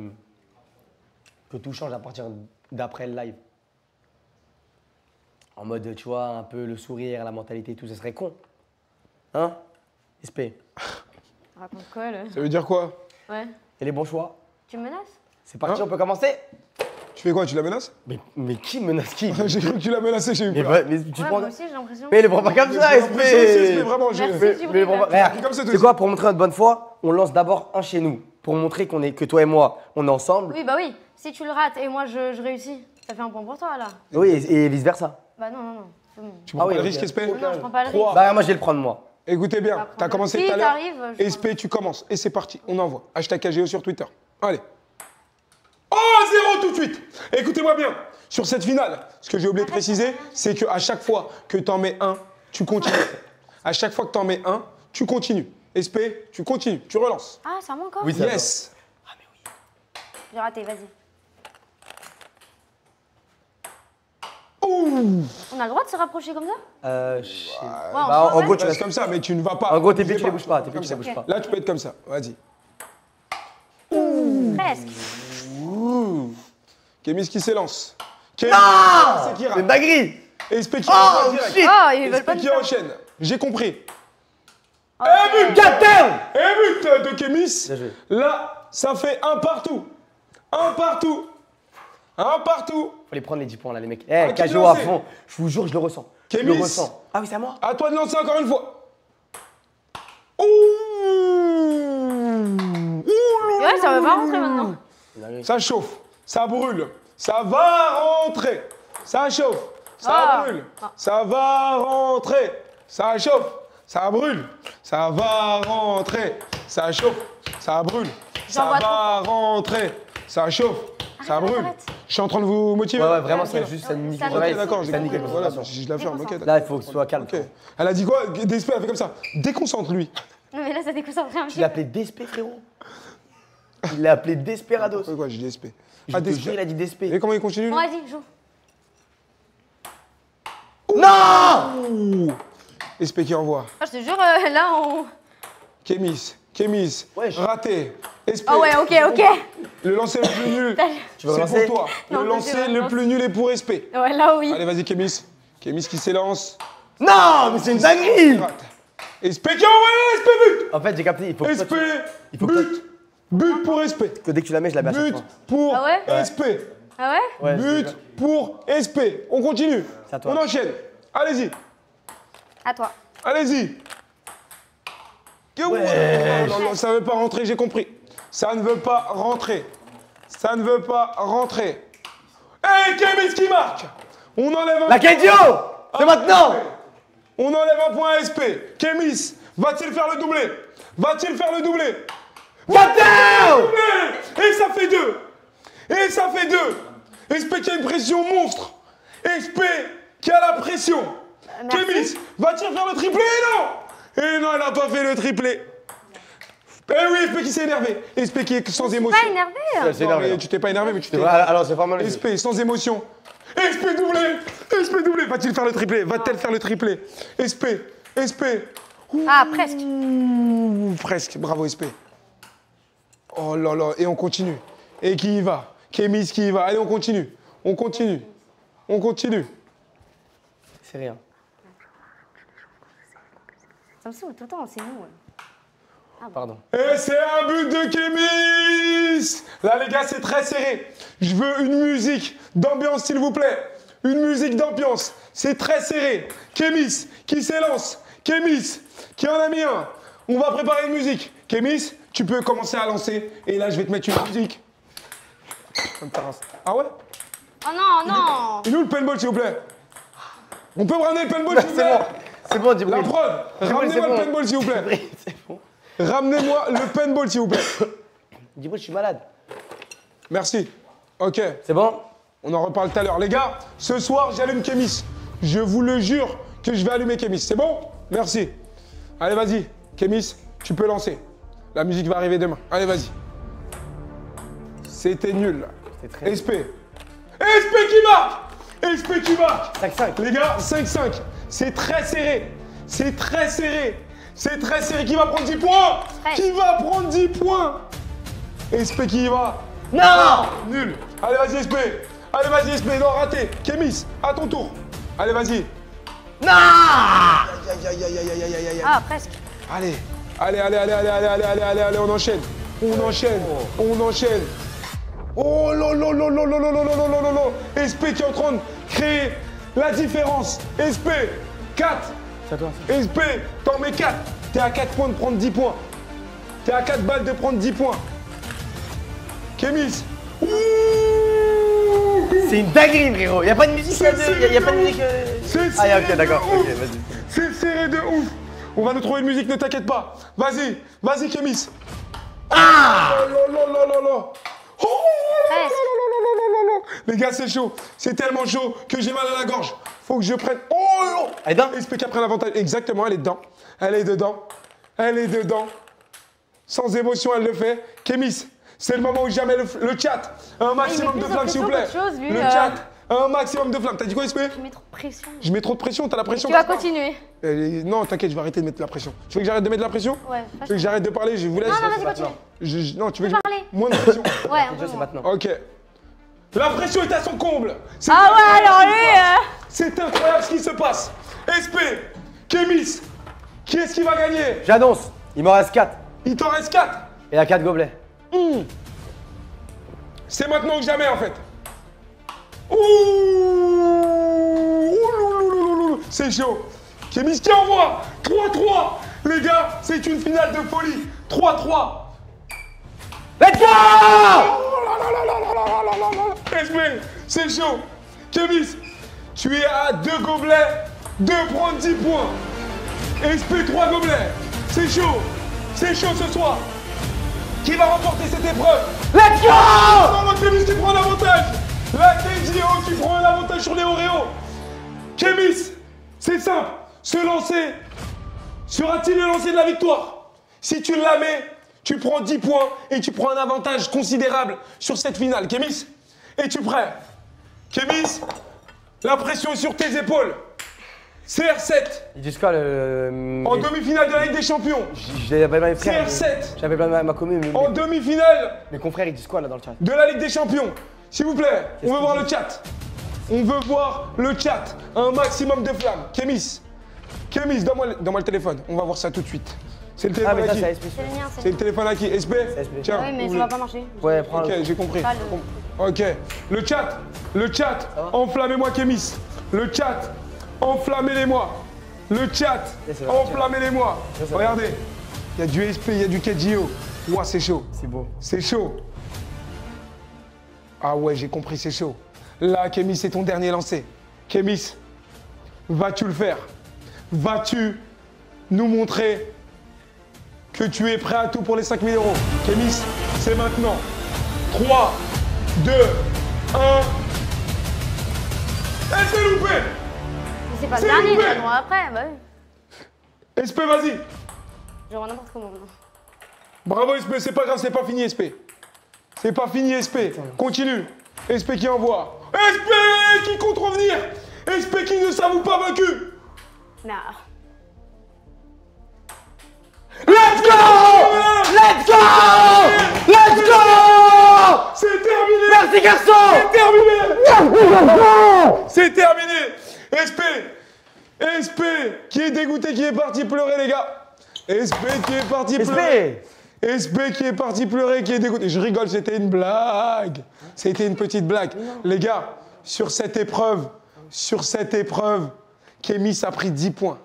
[SPEAKER 3] tout change à partir d'après le live. En mode, tu vois, un peu le sourire, la mentalité et tout, ça serait con. Hein? SP.
[SPEAKER 5] Raconte quoi, là?
[SPEAKER 2] Ça veut dire quoi?
[SPEAKER 5] Ouais.
[SPEAKER 3] Et les bons choix?
[SPEAKER 5] Tu me menaces?
[SPEAKER 3] C'est parti,
[SPEAKER 2] Hein?
[SPEAKER 3] on peut commencer?
[SPEAKER 2] Tu fais quoi? Tu la menaces?
[SPEAKER 3] Mais qui menace qui?
[SPEAKER 2] J'ai cru que tu la menaçais, j'ai eu
[SPEAKER 3] mais,
[SPEAKER 2] peur.
[SPEAKER 3] mais tu
[SPEAKER 5] Ouais,
[SPEAKER 3] prends.
[SPEAKER 5] moi aussi, j'ai l'impression.
[SPEAKER 3] Mais les prends pas comme
[SPEAKER 2] J'ai
[SPEAKER 3] ça,
[SPEAKER 2] l'impression aussi,
[SPEAKER 3] SP!
[SPEAKER 2] vraiment, j'ai-
[SPEAKER 5] Merci,
[SPEAKER 3] Mais
[SPEAKER 5] Djibril.
[SPEAKER 3] prends pas-
[SPEAKER 2] Comme ça,
[SPEAKER 3] Regarde,
[SPEAKER 2] toi
[SPEAKER 3] c'est
[SPEAKER 2] aussi.
[SPEAKER 3] quoi, pour montrer notre bonne foi, on lance d'abord un chez nous. Pour montrer que toi et moi, on est ensemble.
[SPEAKER 5] Oui, bah oui. Si tu le rates et moi, je réussis, ça fait un point pour toi, là.
[SPEAKER 3] Oui, et vice versa.
[SPEAKER 5] Bah non. C'est bon.
[SPEAKER 2] Tu prends
[SPEAKER 3] Ah
[SPEAKER 2] pas
[SPEAKER 3] oui,
[SPEAKER 2] le
[SPEAKER 3] ok.
[SPEAKER 2] risque, SP?
[SPEAKER 5] Non, je prends pas le
[SPEAKER 2] Trois.
[SPEAKER 5] risque.
[SPEAKER 3] Bah, moi, je vais le prendre, moi.
[SPEAKER 2] Écoutez bien,
[SPEAKER 5] Bah,
[SPEAKER 2] t'as commencé
[SPEAKER 5] si
[SPEAKER 2] tout à l'heure.
[SPEAKER 5] t'arrives, je
[SPEAKER 2] SP, tu commences. Et c'est parti, on envoie. Hashtag KGO sur Twitter. Allez. Oh, 0 tout de suite. Écoutez-moi bien. Sur cette finale, ce que j'ai oublié de préciser, c'est qu'à chaque fois que t'en mets un, tu continues. À chaque fois que t'en mets un, tu continues. SP, tu continues, tu relances.
[SPEAKER 5] Ah, c'est à moi encore?
[SPEAKER 3] Oui, c'est à toi.
[SPEAKER 2] Yes.
[SPEAKER 5] J'ai raté, vas-y.
[SPEAKER 2] Ouh.
[SPEAKER 5] On a le droit de se rapprocher comme ça?
[SPEAKER 3] Ouais,
[SPEAKER 5] on
[SPEAKER 3] bah,
[SPEAKER 5] se
[SPEAKER 3] en gros,
[SPEAKER 5] rappelle.
[SPEAKER 3] tu
[SPEAKER 2] Reste comme ça, mais tu ne vas pas.
[SPEAKER 3] En gros, t'es
[SPEAKER 2] Bougez
[SPEAKER 3] tu les bouges pas. T'es
[SPEAKER 2] Comme
[SPEAKER 3] tu
[SPEAKER 2] ça.
[SPEAKER 3] les bouges pas.
[SPEAKER 2] Là, tu peux être comme ça. Vas-y.
[SPEAKER 5] Presque.
[SPEAKER 2] Kémis qui s'élance. Kémis, c'est qui
[SPEAKER 3] C'est
[SPEAKER 2] rate.
[SPEAKER 3] une dinguerie.
[SPEAKER 2] Et SP qui
[SPEAKER 3] Oh,
[SPEAKER 2] envoie direct.
[SPEAKER 3] shit.
[SPEAKER 5] Oh, ils veulent pas
[SPEAKER 2] SP
[SPEAKER 5] de
[SPEAKER 2] qui
[SPEAKER 5] ça.
[SPEAKER 2] enchaîne. J'ai compris.
[SPEAKER 5] Ok.
[SPEAKER 2] Et but
[SPEAKER 3] Captain.
[SPEAKER 2] Et but de Kémis.
[SPEAKER 3] Bien joué.
[SPEAKER 2] Là, ça fait un partout. Un partout. Un partout.
[SPEAKER 3] Faut les prendre les 10 points là, les mecs.
[SPEAKER 2] Ah,
[SPEAKER 3] Eh,
[SPEAKER 2] qui
[SPEAKER 3] KGO à
[SPEAKER 2] lancer
[SPEAKER 3] fond. Je vous jure, je le ressens. Je
[SPEAKER 2] Kémis.
[SPEAKER 3] le ressens. Ah oui, c'est à moi.
[SPEAKER 2] À toi de lancer encore une fois. Ouh.
[SPEAKER 5] Ouais, ça va pas rentrer maintenant.
[SPEAKER 2] Ça chauffe, ça brûle, ça va rentrer. Ça chauffe, ça
[SPEAKER 5] Ah.
[SPEAKER 2] brûle, ça va rentrer. Ça chauffe, ça brûle, ça va rentrer. Ça chauffe, ça brûle, ça
[SPEAKER 5] vois
[SPEAKER 2] va rentrer. Ça chauffe, ça
[SPEAKER 5] Arrête,
[SPEAKER 2] brûle.
[SPEAKER 5] arrête.
[SPEAKER 2] Je suis en train de vous motiver.
[SPEAKER 3] Ouais, ouais, vraiment,
[SPEAKER 5] Ok.
[SPEAKER 3] c'est juste ça nique
[SPEAKER 5] Ça
[SPEAKER 3] le
[SPEAKER 5] nique.
[SPEAKER 2] Ok,
[SPEAKER 3] réveil.
[SPEAKER 2] d'accord, j'ai
[SPEAKER 3] Ça nique
[SPEAKER 2] compris.
[SPEAKER 3] la
[SPEAKER 2] Voilà,
[SPEAKER 3] concentration.
[SPEAKER 2] je la ferme. Ok,
[SPEAKER 5] Déconcentre.
[SPEAKER 3] Là, il faut que ce soit calme.
[SPEAKER 2] ok. Elle a dit quoi? DSP, elle a fait comme ça. Déconcentre lui.
[SPEAKER 5] Non, mais là, ça déconcentre un
[SPEAKER 3] Tu
[SPEAKER 5] petit
[SPEAKER 3] l'as
[SPEAKER 5] peu.
[SPEAKER 3] appelé Despé, frérot. Il l'a appelé Desperados.
[SPEAKER 2] C'est quoi, j'ai DSP.
[SPEAKER 3] Je
[SPEAKER 2] Ah,
[SPEAKER 3] te jure,
[SPEAKER 2] DSP.
[SPEAKER 3] il a dit Despé.
[SPEAKER 2] Et comment il continue
[SPEAKER 5] Bon,
[SPEAKER 2] lui?
[SPEAKER 5] vas-y, joue.
[SPEAKER 3] Non.
[SPEAKER 2] Ouh. SP qui envoie.
[SPEAKER 5] Ah, je te jure, là, on.
[SPEAKER 2] Kémis,
[SPEAKER 3] Wesh.
[SPEAKER 2] raté. SP.
[SPEAKER 5] Ah ouais, ok, ok.
[SPEAKER 2] Le lancer le plus nul,
[SPEAKER 3] Tu veux
[SPEAKER 2] c'est
[SPEAKER 3] relancer?
[SPEAKER 2] pour toi.
[SPEAKER 5] Non,
[SPEAKER 2] Le
[SPEAKER 5] mais
[SPEAKER 2] lancer
[SPEAKER 5] je
[SPEAKER 2] le
[SPEAKER 5] relance.
[SPEAKER 2] plus nul est pour SP.
[SPEAKER 5] Ouais, là, oui.
[SPEAKER 2] Allez, vas-y, Kémis. Kémis qui s'élance.
[SPEAKER 3] Non, mais c'est une dinguerie.
[SPEAKER 2] Rate. SP qui envoie, SP but.
[SPEAKER 3] En fait, j'ai capté. Il faut que toi,
[SPEAKER 2] SP,
[SPEAKER 3] il faut que
[SPEAKER 2] but. But pour SP.
[SPEAKER 3] que dès que tu la mets, je la mets à chaque
[SPEAKER 2] But
[SPEAKER 3] fois.
[SPEAKER 2] pour
[SPEAKER 5] Ah ouais
[SPEAKER 2] SP.
[SPEAKER 5] Ah ouais?
[SPEAKER 3] Ouais,
[SPEAKER 2] But pour SP. On continue.
[SPEAKER 3] C'est à toi.
[SPEAKER 2] On enchaîne. Allez-y.
[SPEAKER 5] À toi.
[SPEAKER 2] Allez-y. Non, non, ça ne veut pas rentrer, j'ai compris. Ça ne veut pas rentrer. Ça ne veut pas rentrer. Hey, Kémis qui marque. On enlève un
[SPEAKER 3] La Kenjo. C'est maintenant.
[SPEAKER 2] On enlève un point à SP. Kémis, va-t-il faire le doublé? Va-t-il faire le doublé?
[SPEAKER 3] Captain.
[SPEAKER 2] Et ça fait 2. Et ça fait 2. SP qui a une pression monstre. SP qui a la pression.
[SPEAKER 5] Merci.
[SPEAKER 2] Kémis, va-t-il faire le triplé? Non. Et non, elle n'a pas fait le triplé. Eh oui, SP qui s'est énervé. SP qui est sans émotion.
[SPEAKER 5] Pas énervé.
[SPEAKER 3] C'est
[SPEAKER 2] Non,
[SPEAKER 3] énervé.
[SPEAKER 2] mais tu t'es pas énervé, mais tu
[SPEAKER 3] C'est
[SPEAKER 2] t'es...
[SPEAKER 3] vrai, alors c'est vraiment le jeu.
[SPEAKER 2] SP sans émotion. SP doublé. SP doublé. Va-t-il faire le triplé? Va-t-elle faire le triplé? SP. SP.
[SPEAKER 5] Ah, presque.
[SPEAKER 2] Ouh, presque. Bravo, SP. Oh là là. Et on continue. Et qui y va? Kémis qui y va. Allez, on continue. On continue. On continue.
[SPEAKER 3] C'est rien.
[SPEAKER 5] Ça me saoule tout le temps, c'est nous. Ouais.
[SPEAKER 3] Pardon.
[SPEAKER 2] Et c'est un but de Kémis. Là, les gars, c'est très serré. Je veux une musique d'ambiance, s'il vous plaît. Une musique d'ambiance. C'est très serré. Kémis qui s'élance. Kémis qui en a mis un. On va préparer une musique. Kémis, tu peux commencer à lancer. Et là, je vais te mettre une musique. Ah ouais?
[SPEAKER 5] Oh non, non.
[SPEAKER 2] Et nous, le paintball, s'il vous plaît. On peut me ramener le paintball, s'il vous
[SPEAKER 3] C'est
[SPEAKER 2] plaît?
[SPEAKER 3] bon. C'est bon,
[SPEAKER 2] La
[SPEAKER 3] Djibril.
[SPEAKER 2] prod. Ramenez-moi
[SPEAKER 3] c'est
[SPEAKER 2] le
[SPEAKER 3] bon.
[SPEAKER 2] paintball, s'il vous plaît.
[SPEAKER 3] Djibril, c'est bon.
[SPEAKER 2] Ramenez-moi le paintball, s'il vous plaît.
[SPEAKER 3] Djibril, je suis malade.
[SPEAKER 2] Merci. Ok.
[SPEAKER 3] C'est bon?
[SPEAKER 2] On en reparle tout à l'heure. Les gars, ce soir, j'allume Kémis. Je vous le jure que je vais allumer Kémis. C'est bon? Merci. Allez, vas-y. Kémis, tu peux lancer. La musique va arriver demain. Allez, vas-y. C'était nul.
[SPEAKER 3] C'était très...
[SPEAKER 2] SP. SP qui marque! SP qui marque!
[SPEAKER 3] 5-5.
[SPEAKER 2] Les gars, 5-5. C'est très serré. C'est très serré. C'est très serré. Qui va prendre 10 points?
[SPEAKER 5] Ouais.
[SPEAKER 2] Qui va prendre 10 points? SP qui y va?
[SPEAKER 3] Non!
[SPEAKER 2] Nul. Allez, vas-y, SP. Allez, vas-y, SP. Non, raté. Kémis, à ton tour. Allez, vas-y.
[SPEAKER 3] Non!
[SPEAKER 2] Aïe, aïe, aïe, aïe, aïe, aïe, aïe, aïe.
[SPEAKER 5] Ah, presque.
[SPEAKER 2] Allez. Allez, allez, allez, allez, allez, allez, allez, allez, allez, on enchaîne. On enchaîne. On enchaîne. Oh là là là là là là là là là là là. SP qui est en train de créer la différence. SP, 4.
[SPEAKER 3] C'est à toi.
[SPEAKER 2] SP, t'en mets 4. T'es à 4 points de prendre 10 points. T'es à 4 balles de prendre 10 points. Kémis. Ouh.
[SPEAKER 3] C'est une dinguerie, frérot. Y'a pas de musique
[SPEAKER 2] C'est
[SPEAKER 3] là-dedans. Y'a pas de musique.
[SPEAKER 2] C'est
[SPEAKER 3] Ah,
[SPEAKER 2] serré
[SPEAKER 3] ok, d'accord.
[SPEAKER 2] de
[SPEAKER 3] Ok,
[SPEAKER 2] ouf.
[SPEAKER 3] vas-y.
[SPEAKER 2] C'est serré de ouf. On va nous trouver une musique, ne t'inquiète pas. Vas-y, vas-y, Kémis.
[SPEAKER 3] Ah!
[SPEAKER 2] Oh là là là là là. Oh.
[SPEAKER 5] Presque.
[SPEAKER 2] Les gars, c'est chaud. C'est tellement chaud que j'ai mal à la gorge. Faut que je prenne. Oh!
[SPEAKER 3] Elle est dedans?
[SPEAKER 2] SPK prend l'avantage. Exactement, elle est dedans. Elle est dedans. Elle est dedans. Sans émotion, elle le fait. Kémis, c'est le moment où jamais le chat. Un maximum
[SPEAKER 5] met
[SPEAKER 2] de
[SPEAKER 5] plus
[SPEAKER 2] flammes, s'il vous plaît.
[SPEAKER 5] pression qu'autre chose, lui,
[SPEAKER 2] Le chat. Un maximum de flammes. T'as dit quoi, SP?
[SPEAKER 5] Tu mets trop de pression.
[SPEAKER 2] Je mets trop de pression. T'as la pression?
[SPEAKER 5] Tu vas continuer.
[SPEAKER 2] Non, t'inquiète, je vais arrêter de mettre la pression. Tu veux que j'arrête de mettre la pression?
[SPEAKER 5] Ouais,
[SPEAKER 2] Tu veux que j'arrête de parler? Je vous laisse.
[SPEAKER 5] Non, non, vas-y, continue.
[SPEAKER 2] Non, tu veux que je
[SPEAKER 5] parler.
[SPEAKER 2] mette moins de pression?
[SPEAKER 5] Ouais, un
[SPEAKER 3] Le
[SPEAKER 5] peu
[SPEAKER 3] jeu, c'est
[SPEAKER 5] moins.
[SPEAKER 3] maintenant.
[SPEAKER 2] Ok. La pression est à son comble. C'est
[SPEAKER 5] Ah ouais,
[SPEAKER 2] incroyable
[SPEAKER 5] alors
[SPEAKER 2] ce qui
[SPEAKER 5] lui,
[SPEAKER 2] se passe. C'est incroyable ce qui se passe. SP, Kémis, qui est-ce qui va gagner?
[SPEAKER 3] J'annonce, il m'en reste 4.
[SPEAKER 2] Il t'en reste 4.
[SPEAKER 3] Et à 4 gobelets.
[SPEAKER 2] C'est maintenant que jamais en fait. Ouh, c'est chaud. Kémis qui envoie 3-3. Les gars, c'est une finale de folie. 3-3.
[SPEAKER 3] Let's go!
[SPEAKER 2] SP, c'est chaud. Kémis, tu es à 2 gobelets de prendre 10 points. SP, 3 gobelets. C'est chaud. C'est chaud ce soir. Qui va remporter cette épreuve?
[SPEAKER 3] Let's go!
[SPEAKER 2] Non, non, Kémis qui prend l'avantage. La TGO qui prend un avantage sur les Oreos. Kémis, c'est simple. Se lancer. Sera-t-il le lancer de la victoire? Si tu la mets, tu prends 10 points et tu prends un avantage considérable sur cette finale. Kémis, es-tu prêt? Kémis, la pression est sur tes épaules. CR7.
[SPEAKER 3] Ils disent quoi le.
[SPEAKER 2] En demi-finale de la Ligue des Champions.
[SPEAKER 3] J'ai appelé mes frères.
[SPEAKER 2] CR7.
[SPEAKER 3] J'avais plein ma commune.
[SPEAKER 2] En demi-finale
[SPEAKER 3] Mes confrères, ils disent quoi là dans le chat?
[SPEAKER 2] de la Ligue des Champions. S'il vous plaît, on veut voir le chat. On veut voir le chat. Un maximum de flammes. Kémis, donne-moi le téléphone. On va voir ça tout de suite. C'est le
[SPEAKER 3] Ah,
[SPEAKER 2] téléphone
[SPEAKER 3] mais
[SPEAKER 2] à
[SPEAKER 3] ça,
[SPEAKER 2] qui?
[SPEAKER 3] c'est SP.
[SPEAKER 5] C'est le mien,
[SPEAKER 2] C'est le téléphone à qui? SP?
[SPEAKER 3] SP.
[SPEAKER 2] Tiens.
[SPEAKER 5] Oui, mais ça
[SPEAKER 2] ouvre-le.
[SPEAKER 5] va pas marcher.
[SPEAKER 3] Ouais, prends
[SPEAKER 2] Ok,
[SPEAKER 3] le.
[SPEAKER 2] j'ai compris.
[SPEAKER 5] Pas le-
[SPEAKER 2] Ok. Le chat, enflammez-moi Kémis. Le chat, enflammez-les-moi. Le chat,
[SPEAKER 3] c'est vrai,
[SPEAKER 2] enflammez-les-moi.
[SPEAKER 3] c'est vrai.
[SPEAKER 2] Regardez, il y a du SP, il y a du KGO. Ouah, c'est chaud.
[SPEAKER 3] C'est beau.
[SPEAKER 2] C'est chaud. Ah ouais, j'ai compris, c'est chaud. Là, Kémis, c'est ton dernier lancé. Kémis, vas-tu le faire? Vas-tu nous montrer que tu es prêt à tout pour les 5 000 euros? Kémis, c'est maintenant. 3, 2, 1. Elle s'est loupée!
[SPEAKER 5] Mais c'est pas
[SPEAKER 2] C'est
[SPEAKER 5] le dernier,
[SPEAKER 2] loupé.
[SPEAKER 5] je le après. Bah oui.
[SPEAKER 2] SP, vas-y.
[SPEAKER 5] Je vois n'importe comment maintenant.
[SPEAKER 2] Bravo SP, c'est pas grave, c'est pas fini SP. C'est pas fini SP. Continue. SP qui envoie. SP qui compte revenir. SP qui ne s'avoue pas vaincu.
[SPEAKER 5] Non.
[SPEAKER 3] Let's go! Let's go! Let's go!
[SPEAKER 2] C'est terminé.
[SPEAKER 3] Merci garçon!
[SPEAKER 2] C'est terminé. C'est terminé. SP qui est dégoûté, qui est parti pleurer les gars. SP qui est parti pleurer. SP qui est parti pleurer, qui est dégoûté. Je rigole, c'était une blague. C'était une petite blague. Les gars, sur cette épreuve, Kémis a pris 10 points.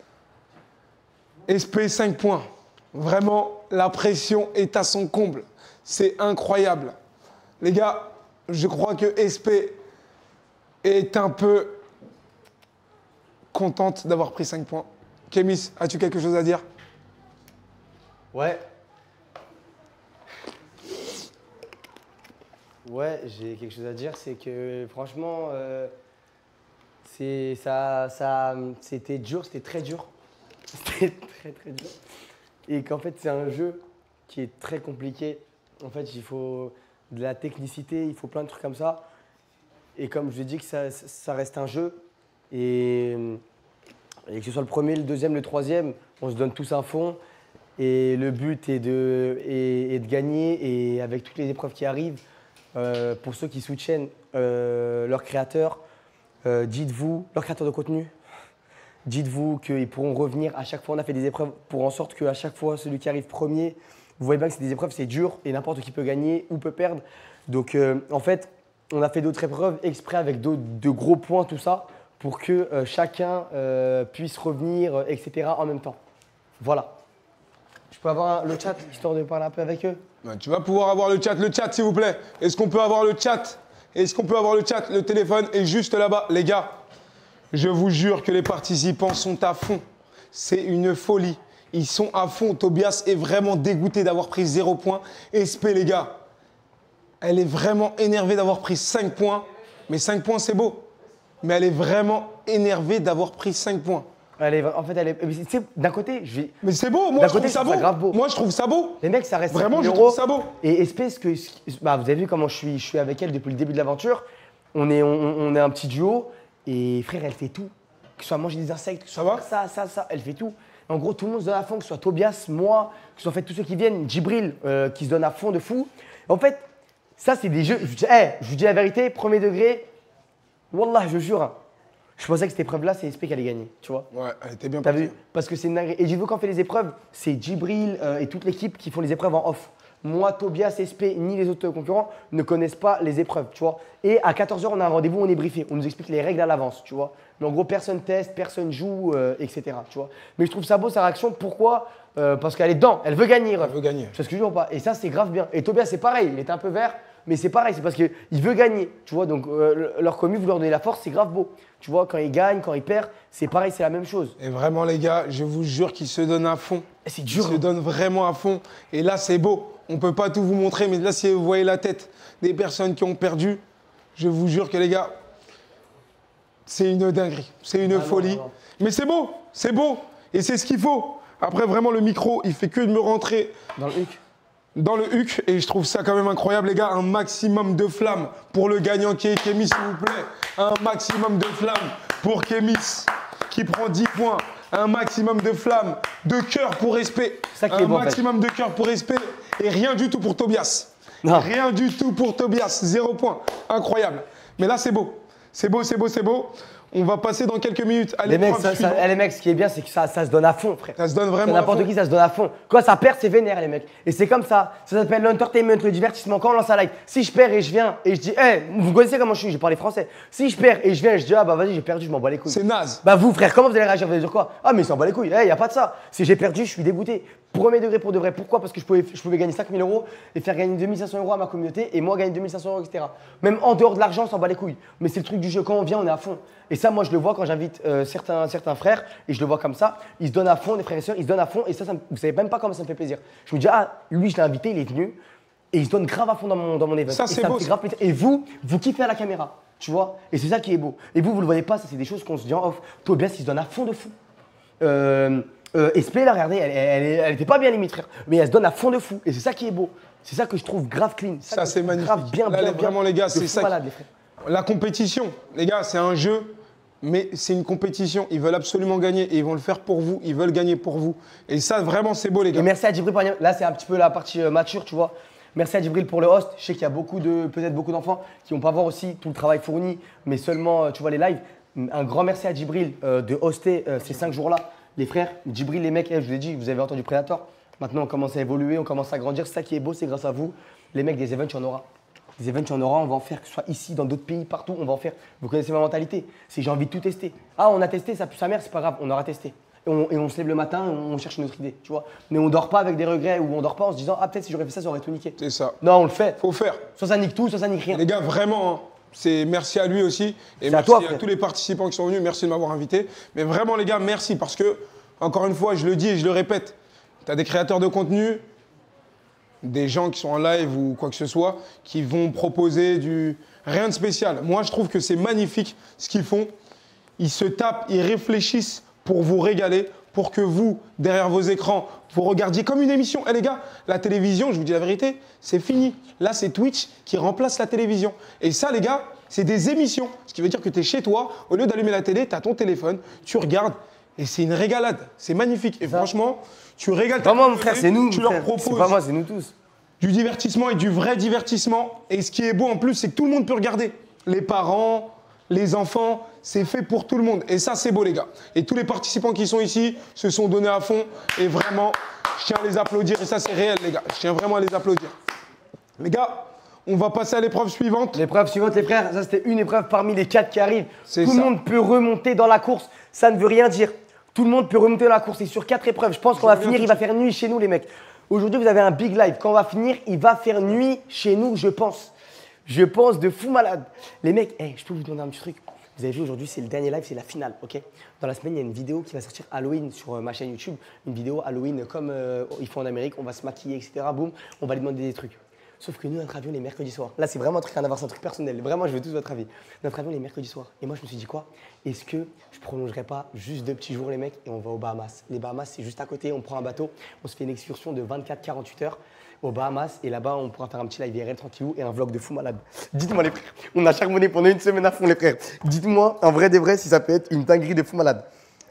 [SPEAKER 2] SP 5 points. Vraiment, la pression est à son comble. C'est incroyable. Les gars, je crois que SP est un peu contente d'avoir pris 5 points. Kémis, as-tu quelque chose à dire?
[SPEAKER 3] Ouais. Ouais, j'ai quelque chose à dire, c'est que franchement, c'était dur, c'était très dur. C'était très dur. Et qu'en fait, c'est un jeu qui est très compliqué. En fait, il faut de la technicité, il faut plein de trucs comme ça. Et comme je vous ai dit que ça reste un jeu, et que ce soit le premier, le deuxième, le troisième, on se donne tous un fond. Et le but est de gagner. Et avec toutes les épreuves qui arrivent, pour ceux qui soutiennent leurs créateurs, dites-vous, leurs créateurs de contenu, dites-vous qu'ils pourront revenir à chaque fois. On a fait des épreuves pour en sorte qu'à chaque fois, celui qui arrive premier, vous voyez bien que c'est des épreuves, c'est dur et n'importe qui peut gagner ou peut perdre. Donc en fait, on a fait d'autres épreuves exprès avec de gros points, tout ça, pour que chacun puisse revenir, etc. en même temps. Voilà. Je peux avoir le chat, histoire de parler un peu avec eux?
[SPEAKER 2] Tu vas pouvoir avoir le chat s'il vous plaît. Est-ce qu'on peut avoir le chat? Le téléphone est juste là-bas. Les gars, je vous jure que les participants sont à fond. C'est une folie. Ils sont à fond. Tobias est vraiment dégoûté d'avoir pris 0 points. SP, les gars, elle est vraiment énervée d'avoir pris 5 points. Mais 5 points, c'est beau. Mais elle est vraiment énervée d'avoir pris 5 points.
[SPEAKER 3] En fait, elle est. D'un côté,
[SPEAKER 2] Mais c'est beau, moi je trouve ça beau.
[SPEAKER 3] Grave beau.
[SPEAKER 2] Moi je trouve ça beau.
[SPEAKER 3] Les mecs, ça reste.
[SPEAKER 2] Vraiment, je trouve ça beau.
[SPEAKER 3] Et espèce que. Bah, vous avez vu comment je suis avec elle depuis le début de l'aventure. On est un petit duo. Et frère, elle fait tout. Que ce soit manger des insectes, que ce soit ça, elle fait tout. En gros, tout le monde se donne à fond, que ce soit Tobias, moi, que ce soit fait tous ceux qui viennent, Djibril, qui se donne à fond de fou. En fait, Ça, c'est des jeux. Je vous dis la vérité, premier degré, Wallah, je jure. Hein, je pensais que cette épreuve-là, c'est SP qui allait gagner, tu vois.
[SPEAKER 2] Ouais, elle était bien
[SPEAKER 3] T'as
[SPEAKER 2] partie.
[SPEAKER 3] vu? Parce que c'est une dinguerie. Et j'ai vu quand on fait les épreuves, c'est Djibril et toute l'équipe qui font les épreuves en off. Moi, Tobias, SP, ni les autres concurrents ne connaissent pas les épreuves, tu vois. Et à 14h, on a un rendez-vous, on est briefé. On nous explique les règles à l'avance, tu vois. Mais en gros, personne teste, personne joue, etc. Tu vois. Mais je trouve ça beau, sa réaction. Pourquoi? Parce qu'elle est dedans, elle veut gagner.
[SPEAKER 2] Elle veut gagner.
[SPEAKER 3] Tu vois ce que je veux dire ou pas? Et ça, c'est grave bien. Et Tobias, c'est pareil, il était un peu vert, mais c'est pareil, c'est parce qu'il veut gagner. Tu vois, donc leur commu, vous leur donnez la force, c'est grave beau. Tu vois, quand il gagne, quand il perd, c'est pareil, c'est la même chose.
[SPEAKER 2] Et vraiment, les gars, je vous jure qu'ils se donnent à fond.
[SPEAKER 3] C'est dur.
[SPEAKER 2] Ils se donnent vraiment à fond. Et là, c'est beau. On ne peut pas tout vous montrer, mais là, si vous voyez la tête des personnes qui ont perdu, je vous jure que les gars, c'est une dinguerie. C'est une folie.
[SPEAKER 3] non.
[SPEAKER 2] Mais c'est beau. C'est beau. Et c'est ce qu'il faut. Après, vraiment, le micro, il fait que de me rentrer
[SPEAKER 3] Dans le huc.
[SPEAKER 2] dans le huc. Et je trouve ça quand même incroyable, les gars. Un maximum de flammes pour le gagnant qui est Kémis, s'il vous plaît. Un maximum de flammes pour Kémis, qui prend 10 points. Un maximum de flammes, de cœur pour respect.
[SPEAKER 3] Ça qui est
[SPEAKER 2] Un
[SPEAKER 3] bon, en fait.
[SPEAKER 2] maximum de cœur pour respect. Et rien du tout pour Tobias.
[SPEAKER 3] Non.
[SPEAKER 2] Rien du tout pour Tobias. 0 point. Incroyable. Mais là, c'est beau. C'est beau, c'est beau, c'est beau. On va passer dans quelques minutes à
[SPEAKER 3] Les mecs,
[SPEAKER 2] l'épreuve suivante.
[SPEAKER 3] les mecs, ce qui est bien, c'est que ça se donne à fond, frère.
[SPEAKER 2] Ça se donne vraiment à
[SPEAKER 3] N'importe
[SPEAKER 2] fond.
[SPEAKER 3] qui, ça se donne à fond. Quand ça perd, c'est vénère, les mecs. Et c'est comme ça. Ça s'appelle l'entertainment, le divertissement. Quand on lance un live, si je perds et je viens et je dis, hey, vous connaissez comment je suis, j'ai parlé français. Si je perds et je viens et je dis, ah bah vas-y, j'ai perdu, je m'en bats les couilles.
[SPEAKER 2] C'est naze.
[SPEAKER 3] Bah vous, frère, comment vous allez réagir? Vous allez dire quoi? Ah, mais il s'en bat les couilles. Il n'y a pas de ça. Si j'ai perdu, je suis dégoûté. Premier degré pour de vrai. Pourquoi? Parce que je pouvais gagner 5 000 € et faire gagner 2 500 € à ma communauté et moi gagner 2 500 €, etc. Même en dehors de l'argent, on s'en bat les couilles. Mais c'est le truc du jeu. Quand on vient, on est à fond. Et ça, moi, je le vois quand j'invite certains frères et je le vois comme ça. Ils se donnent à fond, les frères et sœurs, ils se donnent à fond. Et ça, vous savez même pas comment ça me fait plaisir. Je me dis, ah, lui, je l'ai invité, il est venu et il se donne grave à fond dans mon événement.
[SPEAKER 2] Ça,
[SPEAKER 3] Et
[SPEAKER 2] c'est
[SPEAKER 3] me
[SPEAKER 2] beau,
[SPEAKER 3] fait
[SPEAKER 2] ça.
[SPEAKER 3] grave plaisir. Et vous kiffez à la caméra, tu vois. Et c'est ça qui est beau. Et vous le voyez pas, ça, c'est des choses qu'on se dit en off. Tobias, il se donne à fond de fou. SP, là, regardez, elle était pas bien limite, frère. Mais elle se donne à fond de fou. Et c'est ça qui est beau. C'est ça que je trouve grave clean.
[SPEAKER 2] Ça,
[SPEAKER 3] que je
[SPEAKER 2] c'est
[SPEAKER 3] trouve
[SPEAKER 2] magnifique.
[SPEAKER 3] Grave bien,
[SPEAKER 2] Là,
[SPEAKER 3] bien,
[SPEAKER 2] vraiment,
[SPEAKER 3] bien.
[SPEAKER 2] les gars,
[SPEAKER 3] De
[SPEAKER 2] c'est
[SPEAKER 3] fou
[SPEAKER 2] ça.
[SPEAKER 3] malade, les frères.
[SPEAKER 2] La compétition, les gars, c'est un jeu, mais c'est une compétition. Ils veulent absolument gagner et ils vont le faire pour vous. Ils veulent gagner pour vous. Et ça, vraiment, c'est beau, les
[SPEAKER 3] Et
[SPEAKER 2] gars.
[SPEAKER 3] merci à Djibril. Là, c'est un petit peu la partie mature, tu vois. Merci à Djibril pour le host. Je sais qu'il y a peut-être beaucoup d'enfants qui vont pas voir aussi tout le travail fourni, mais seulement, tu vois, les lives. Un grand merci à Djibril de hoster ces 5 jours-là. Les frères, Djibril, les mecs, je vous ai dit, vous avez entendu Predator. Maintenant, on commence à évoluer, on commence à grandir. C'est ça qui est beau, c'est grâce à vous. Les mecs, des events, il y en aura. Des events, il y en aura, on va en faire, que ce soit ici, dans d'autres pays, partout, on va en faire. Vous connaissez ma mentalité. C'est j'ai envie de tout tester. Ah, on a testé, ça pue sa mère, c'est pas grave, on aura testé. Et on se lève le matin, on cherche une autre idée, tu vois. Mais on dort pas avec des regrets ou on dort pas en se disant, ah, peut-être si j'aurais fait ça, ça aurait tout niqué.
[SPEAKER 2] C'est ça.
[SPEAKER 3] Non, on le fait.
[SPEAKER 2] Faut faire.
[SPEAKER 3] Soit ça nique tout, soit ça nique rien.
[SPEAKER 2] Les gars, vraiment, hein, c'est merci à lui aussi. Et
[SPEAKER 3] C'est à
[SPEAKER 2] merci
[SPEAKER 3] toi,
[SPEAKER 2] à
[SPEAKER 3] frère.
[SPEAKER 2] tous les participants qui sont venus. Merci de m'avoir invité. Mais vraiment, les gars, merci parce que, encore une fois, je le dis et je le répète, tu as des créateurs de contenu, des gens qui sont en live ou quoi que ce soit, qui vont proposer rien de spécial. Moi, je trouve que c'est magnifique ce qu'ils font. Ils se tapent, ils réfléchissent pour vous régaler, pour que vous, derrière vos écrans, vous regardiez comme une émission. Eh les gars, la télévision, je vous dis la vérité, c'est fini. Là, c'est Twitch qui remplace la télévision. Et ça, les gars, c'est des émissions. Ce qui veut dire que tu es chez toi, au lieu d'allumer la télé, tu as ton téléphone, tu regardes. Et c'est une régalade. C'est magnifique. Et franchement, tu régales ta
[SPEAKER 3] Pas moi, mon
[SPEAKER 2] communauté,
[SPEAKER 3] frère, c'est nous.
[SPEAKER 2] Tu
[SPEAKER 3] frère.
[SPEAKER 2] leur proposes
[SPEAKER 3] C'est pas moi, c'est nous tous.
[SPEAKER 2] du divertissement et du vrai divertissement. Et ce qui est beau en plus, c'est que tout le monde peut regarder. Les parents, les enfants, c'est fait pour tout le monde. Et ça, c'est beau, les gars. Et tous les participants qui sont ici se sont donnés à fond. Et vraiment, je tiens à les applaudir. Et ça, c'est réel, les gars. Je tiens vraiment à les applaudir. Les gars, on va passer à l'épreuve suivante.
[SPEAKER 3] L'épreuve suivante, les frères, ça c'était une épreuve parmi les 4 qui arrivent.
[SPEAKER 2] C'est
[SPEAKER 3] Tout
[SPEAKER 2] ça.
[SPEAKER 3] le monde peut remonter dans la course. Ça ne veut rien dire. Tout le monde peut remonter dans la course. Et sur 4 épreuves, je pense qu'on va finir, il va faire nuit chez nous, les mecs. Aujourd'hui, vous avez un big live. Quand on va finir, il va faire nuit chez nous, je pense. Je pense de fou malade. Les mecs, je peux vous demander un petit truc. Vous avez vu aujourd'hui, c'est le dernier live, c'est la finale, ok? Dans la semaine, il y a une vidéo qui va sortir Halloween sur ma chaîne YouTube. Une vidéo Halloween comme ils font en Amérique. On va se maquiller, etc. Boum, on va lui demander des trucs. Sauf que nous, notre avion, les mercredis soirs. Là, c'est vraiment un truc à avoir, c'est un truc personnel. Vraiment, je veux tous votre avis. Notre avion, les mercredis soirs. Et moi, je me suis dit quoi? Est-ce que je prolongerai pas juste 2 petits jours, les mecs, et on va aux Bahamas? Les Bahamas, c'est juste à côté. On prend un bateau, on se fait une excursion de 24-48 heures aux Bahamas. Et là-bas, on pourra faire un petit live IRL tranquillou et un vlog de fou malade. Dites-moi, les frères, on a charbonné pendant une semaine à fond, les frères. Dites-moi, en vrai des vrais, si ça peut être une dinguerie de fou malade.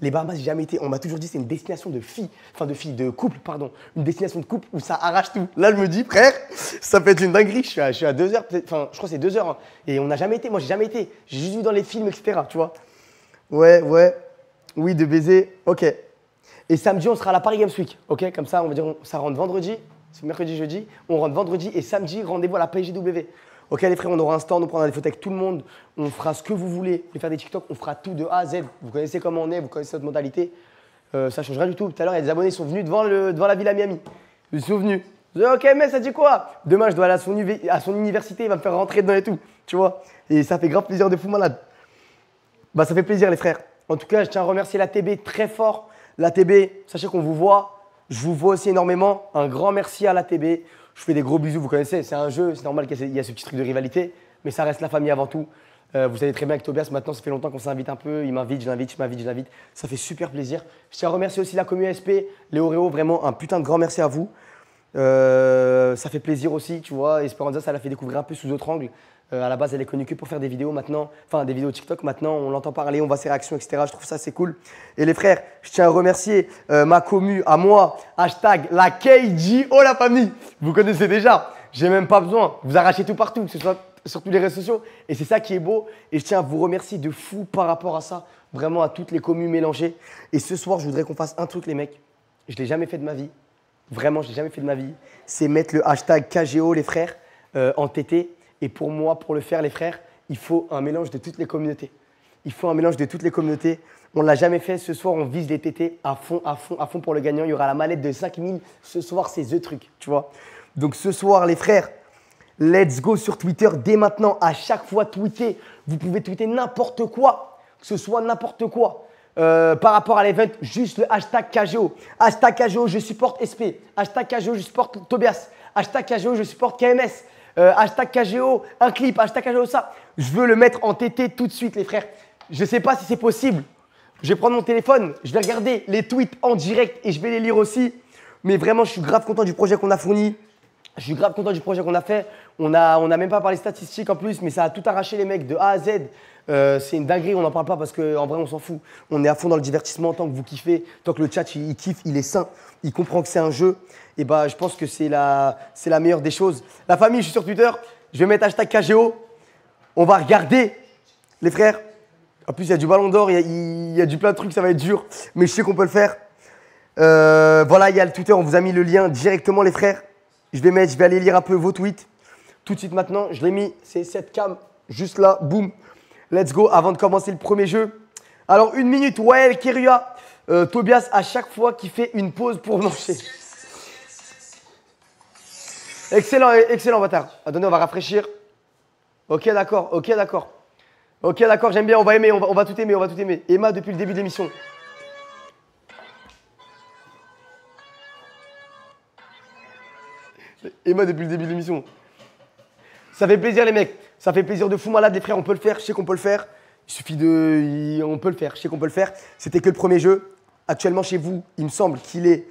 [SPEAKER 3] Les Bahamas, j'ai jamais été. On m'a toujours dit c'est une destination de filles, de couple, pardon. Une destination de couple où ça arrache tout. Là, je me dis, frère, ça peut être une dinguerie. Je suis à 2 heures, peut-être. Enfin, je crois que c'est 2 heures. Hein. Et on n'a jamais été. Moi, j'ai jamais été. J'ai juste vu dans les films, etc. Tu vois. Ouais. Oui, de baiser. Ok. Et samedi, on sera à la Paris Games Week. Ok. Comme ça, on va dire, ça rentre vendredi. C'est mercredi, jeudi. On rentre vendredi et samedi, rendez-vous à la PGW. Ok les frères, on aura un stand, on prendra des photos avec tout le monde, on fera ce que vous voulez, vous voulez faire des TikTok, on fera tout de A à Z. Vous connaissez comment on est, vous connaissez notre mentalité. Ça change rien du tout. Tout à l'heure, il y a des abonnés qui sont venus devant la Villa Miami. Ils sont venus. Je dis, ok, mais ça dit quoi? Demain, je dois aller à son université, il va me faire rentrer dedans et tout. Tu vois? Et ça fait grave plaisir de fou malade. Bah, ça fait plaisir les frères. En tout cas, je tiens à remercier l'ATB très fort. L'ATB, sachez qu'on vous voit. Je vous vois aussi énormément. Un grand merci à l'ATB. Je fais des gros bisous, vous connaissez, c'est un jeu, c'est normal qu'il y ait ce petit truc de rivalité, mais ça reste la famille avant tout. Vous savez très bien avec Tobias, maintenant ça fait longtemps qu'on s'invite un peu, il m'invite, je l'invite. Ça fait super plaisir. Je tiens à remercier aussi la commu SP, les Oréo, vraiment un putain de grand merci à vous. Ça fait plaisir aussi, tu vois. Esperanza, ça l'a fait découvrir un peu sous d'autres angles. À la base, elle est connue que pour faire des vidéos maintenant, enfin des vidéos TikTok. Maintenant, on l'entend parler, on voit ses réactions, etc. Je trouve ça c'est cool. Et les frères, je tiens à remercier ma commu, à moi, hashtag la KGO la famille. Vous connaissez déjà, j'ai même pas besoin. Vous arrachez tout partout, que ce soit sur tous les réseaux sociaux. Et c'est ça qui est beau. Et je tiens à vous remercier de fou par rapport à ça. Vraiment à toutes les communes mélangées. Et ce soir, je voudrais qu'on fasse un truc, les mecs. Je ne l'ai jamais fait de ma vie. Vraiment, je ne l'ai jamais fait de ma vie. C'est mettre le hashtag KGO, les frères, en TT. Et pour moi, pour le faire, les frères, il faut un mélange de toutes les communautés. Il faut un mélange de toutes les communautés. On ne l'a jamais fait. Ce soir, on vise les TT à fond pour le gagnant. Il y aura la mallette de 5000. Ce soir, c'est the truc, tu vois. Donc ce soir, les frères, let's go sur Twitter. Dès maintenant, à chaque fois, tweeter. Vous pouvez tweeter n'importe quoi, que ce soit n'importe quoi. Par rapport à l'event, juste le hashtag KGO. Hashtag KGO, je supporte SP. Hashtag KGO, je supporte Tobias. Hashtag KGO, je supporte KMS. Hashtag KGO, un clip. Hashtag KGO, ça. Je veux le mettre en TT tout de suite, les frères. Je ne sais pas si c'est possible. Je vais prendre mon téléphone, je vais regarder les tweets en direct et je vais les lire aussi. Mais vraiment, je suis grave content du projet qu'on a fourni. Je suis grave content du projet qu'on a fait. On n'a même pas parlé statistiques en plus, mais ça a tout arraché les mecs de A à Z. C'est une dinguerie, on n'en parle pas parce qu'en vrai, on s'en fout. On est à fond dans le divertissement tant que vous kiffez, tant que le chat, il kiffe, il est sain, il comprend que c'est un jeu. Et bah, je pense que c'est la meilleure des choses. La famille, je suis sur Twitter, je vais mettre hashtag KGO. On va regarder, les frères. En plus, il y a du ballon d'or, il y a du plein de trucs, ça va être dur. Mais je sais qu'on peut le faire. Voilà, il y a le Twitter, on vous a mis le lien directement, les frères. Je vais aller lire un peu vos tweets. Tout de suite maintenant, je l'ai mis, c'est cette cam, juste là, boum. Let's go, avant de commencer le premier jeu. Alors, 1 minute, Wael Keria. Tobias, à chaque fois qu'il fait une pause pour manger. Excellent, excellent, bâtard. Attendez, on va rafraîchir. Ok, d'accord, j'aime bien, on va aimer, on va tout aimer, Emma, depuis le début de l'émission. Emma, depuis le début de l'émission. Ça fait plaisir, les mecs. Ça fait plaisir de fou malade, les frères. On peut le faire, je sais qu'on peut le faire. Il suffit de. On peut le faire, je sais qu'on peut le faire. C'était que le premier jeu. Actuellement, chez vous, il me semble qu'il est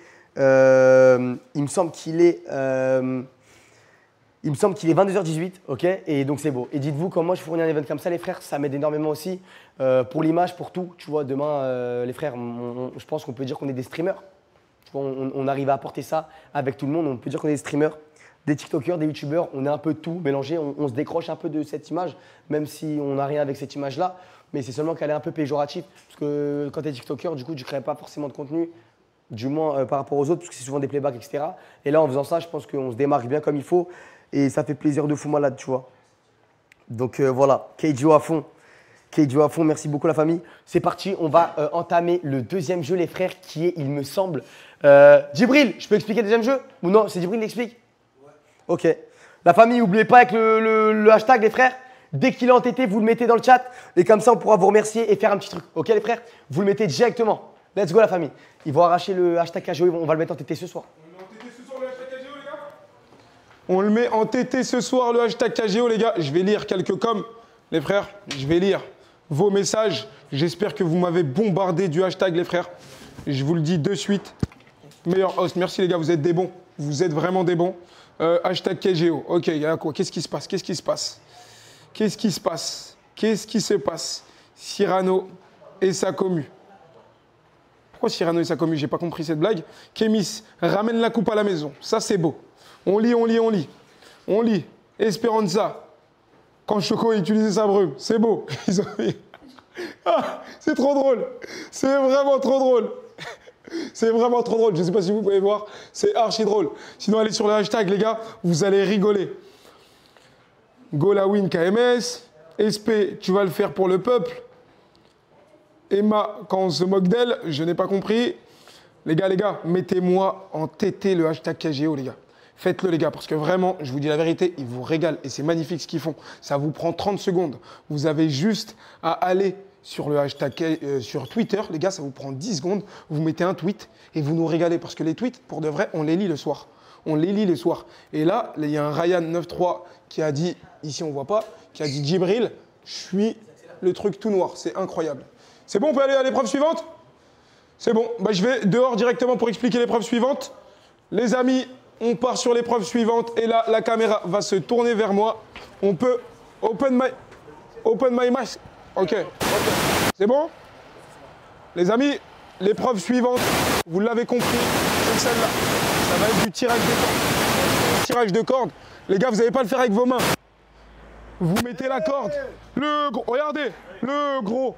[SPEAKER 3] 22h18, ok? Et donc c'est beau. Et dites-vous, quand moi je fournis un event comme ça, les frères, ça m'aide énormément aussi. Pour l'image, pour tout. Tu vois, demain, les frères, je pense qu'on peut dire qu'on est des streamers. Tu vois, on arrive à apporter ça avec tout le monde. On peut dire qu'on est des streamers, des TikTokers, des YouTubeurs. On est un peu tout mélangé. On se décroche un peu de cette image, même si on n'a rien avec cette image-là. Mais c'est seulement qu'elle est un peu péjorative. Parce que quand tu es TikToker, du coup, tu ne crées pas forcément de contenu. Du moins par rapport aux autres, parce que c'est souvent des playbacks, etc. Et là, en faisant ça, je pense qu'on se démarque bien comme il faut. Et ça fait plaisir de fou malade, tu vois. Donc voilà, KGO à fond. KGO à fond, merci beaucoup la famille. C'est parti, on va entamer le deuxième jeu, les frères, qui est, il me semble… Djibril, je peux expliquer le deuxième jeu? Ou non, c'est Djibril qui l'explique? Ouais. Ok. La famille, n'oubliez pas avec le hashtag, les frères. Dès qu'il est entêté, vous le mettez dans le chat. Et comme ça, on pourra vous remercier et faire un petit truc. Ok, les frères? Vous le mettez directement. Let's go, la famille. Ils vont arracher le hashtag KGO, on va le mettre en TT ce soir.
[SPEAKER 2] On le met en TT ce soir, le hashtag KGO, les gars. Je vais lire quelques coms, les frères. Je vais lire vos messages. J'espère que vous m'avez bombardé du hashtag, les frères. Je vous le dis de suite. Meilleur host. Merci, les gars. Vous êtes des bons. Vous êtes vraiment des bons. Hashtag KGO. Ok, il y a quoi? Qu'est-ce qui se passe? Qu'est-ce qui se passe? Qu'est-ce qui se passe? Qu'est-ce qui se passe? Cyrano et sa commu. Pourquoi Cyrano et sa commu? J'ai pas compris cette blague. Kémis, ramène la coupe à la maison. Ça, c'est beau. On lit, on lit, on lit. On lit. Esperanza. Quand Choco a utilisé sa brume. C'est beau. Ils ont mis... Ah, c'est trop drôle. C'est vraiment trop drôle. C'est vraiment trop drôle. Je sais pas si vous pouvez voir. C'est archi drôle. Sinon, allez sur le hashtag, les gars. Vous allez rigoler. Golawin KMS. SP, tu vas le faire pour le peuple. Emma, quand on se moque d'elle, je n'ai pas compris. Les gars, mettez-moi en TT le hashtag KGO, les gars. Faites-le, les gars, parce que vraiment, je vous dis la vérité, ils vous régalent et c'est magnifique ce qu'ils font. Ça vous prend 30 secondes. Vous avez juste à aller sur le hashtag sur Twitter, les gars, ça vous prend 10 secondes. Vous mettez un tweet et vous nous régalez parce que les tweets, pour de vrai, on les lit le soir. On les lit les soirs. Et là, il y a un Ryan93 qui a dit, ici on voit pas, qui a dit Djibril, je suis le truc tout noir. C'est incroyable. C'est bon, on peut aller à l'épreuve suivante? C'est bon. Bah, je vais dehors directement pour expliquer l'épreuve suivante. Les amis, on part sur l'épreuve suivante. Et là, la caméra va se tourner vers moi. On peut open my mask. Ok. C'est bon? Les amis, l'épreuve suivante, vous l'avez compris, c'est celle-là. Ça va être du tirage de cordes. Tirage de cordes. Les gars, vous n'allez pas le faire avec vos mains. Vous mettez la corde. Le gros. Regardez. Le gros.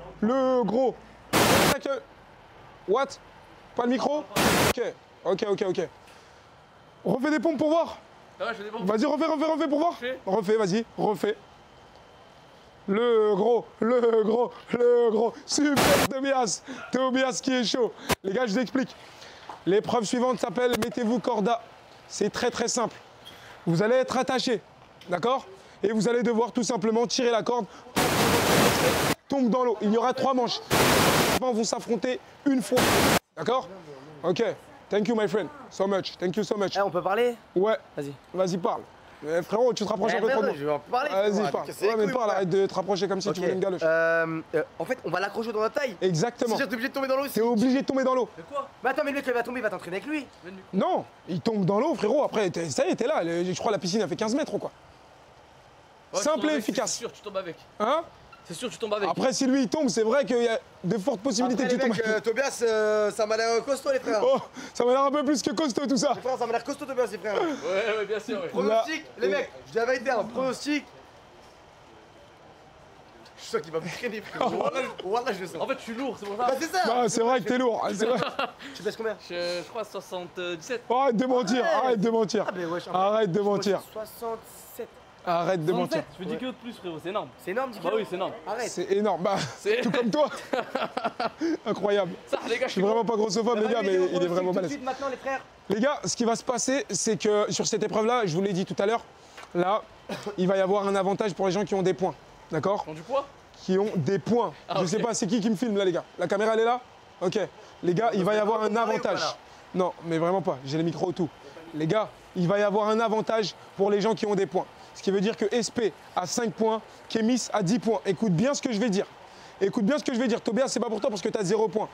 [SPEAKER 2] What? Pas le micro? Ok. Refais des pompes pour voir. Vas-y, refais pour voir. Refais, vas-y, refais. Le gros. Super Tobias qui est chaud. Les gars, je vous explique. L'épreuve suivante s'appelle mettez-vous corda. C'est très simple. Vous allez être attaché. D'accord? Et vous allez devoir tout simplement tirer la corde. Tombe dans l'eau. Il y aura 3 manches. Les participants vont s'affronter une fois. D'accord? Ok. Thank you, my friend. So much. Thank you so much.
[SPEAKER 3] On peut parler?
[SPEAKER 2] Ouais.
[SPEAKER 3] Vas-y,
[SPEAKER 2] parle. Frérot, tu te rapproches un peu trop de moi.
[SPEAKER 3] Je vais en parler.
[SPEAKER 2] Vas-y, parle. Ouais, mais parle, arrête de te rapprocher comme si tu voulais une galoche.
[SPEAKER 3] En fait, on va l'accrocher dans la taille.
[SPEAKER 2] Exactement.
[SPEAKER 3] C'est-à-dire, t'es obligé de tomber dans l'eau aussi.
[SPEAKER 2] T'es obligé de tomber dans l'eau.
[SPEAKER 4] De quoi?
[SPEAKER 3] Mais attends, mais le mec, il va tomber, il va t'entraîner avec lui.
[SPEAKER 2] Non, il tombe dans l'eau, frérot. Après, ça y est, t'es là. Je crois que la piscine a fait 15 mètres ou quoi. Simple et efficace.
[SPEAKER 4] C'est sûr, tu tombes avec.
[SPEAKER 2] Hein?
[SPEAKER 4] C'est sûr, tu tombes avec.
[SPEAKER 2] Après, si lui il tombe, c'est vrai qu'il y a de fortes possibilités
[SPEAKER 3] Après,
[SPEAKER 2] que tu tombes.
[SPEAKER 3] Tobias, ça m'a l'air costaud, les frères.
[SPEAKER 2] Oh, ça m'a l'air un peu plus que costaud tout ça.
[SPEAKER 3] Les frères, ça m'a l'air costaud, Tobias, les frères.
[SPEAKER 4] Ouais, bien sûr. Ouais.
[SPEAKER 3] Pronostic, les mecs, je dis la vérité, un pronostic. Je suis sûr qu'il va me traîner, frère. Wallah, je le sens.
[SPEAKER 4] En fait, je suis lourd, c'est pour ça.
[SPEAKER 3] Bah, c'est ça.
[SPEAKER 2] Bah, c'est vrai que t'es lourd. C'est vrai.
[SPEAKER 3] Tu pèses combien?
[SPEAKER 4] Je crois 77.
[SPEAKER 2] Oh, arrête de mentir, arrête de mentir.
[SPEAKER 3] Ah, ben ouais,
[SPEAKER 2] Arrête de mentir.
[SPEAKER 3] 67.
[SPEAKER 2] Arrête de mentir.
[SPEAKER 4] Je fais 10 kilos de plus, frérot, c'est énorme.
[SPEAKER 3] C'est énorme, 10
[SPEAKER 4] Bah
[SPEAKER 3] kilos.
[SPEAKER 4] oui, c'est énorme.
[SPEAKER 3] Arrête.
[SPEAKER 2] C'est énorme. Bah, tout comme toi. Incroyable.
[SPEAKER 4] Ça, les gars,
[SPEAKER 2] Je suis vraiment pas grossophobe, les gars, mais il est vraiment balèze.
[SPEAKER 3] Maintenant, les frères.
[SPEAKER 2] Les gars, ce qui va se passer, c'est que sur cette épreuve-là, je vous l'ai dit tout à l'heure, là, il va y avoir un avantage pour les gens qui ont des points. D'accord?
[SPEAKER 4] Ils ont du poids?
[SPEAKER 2] Qui ont des points. Je sais pas, c'est qui me filme là, les gars? La caméra, elle est là? Ok. Les gars, il va y avoir un avantage. Non, mais vraiment pas. J'ai les micros et tout. Les gars, il va y avoir un avantage pour les gens qui ont des points. Ce qui veut dire que SP a 5 points, Kémis a 10 points. Écoute bien ce que je vais dire. Écoute bien ce que je vais dire. Tobias, c'est pas pour toi parce que tu as 0 points.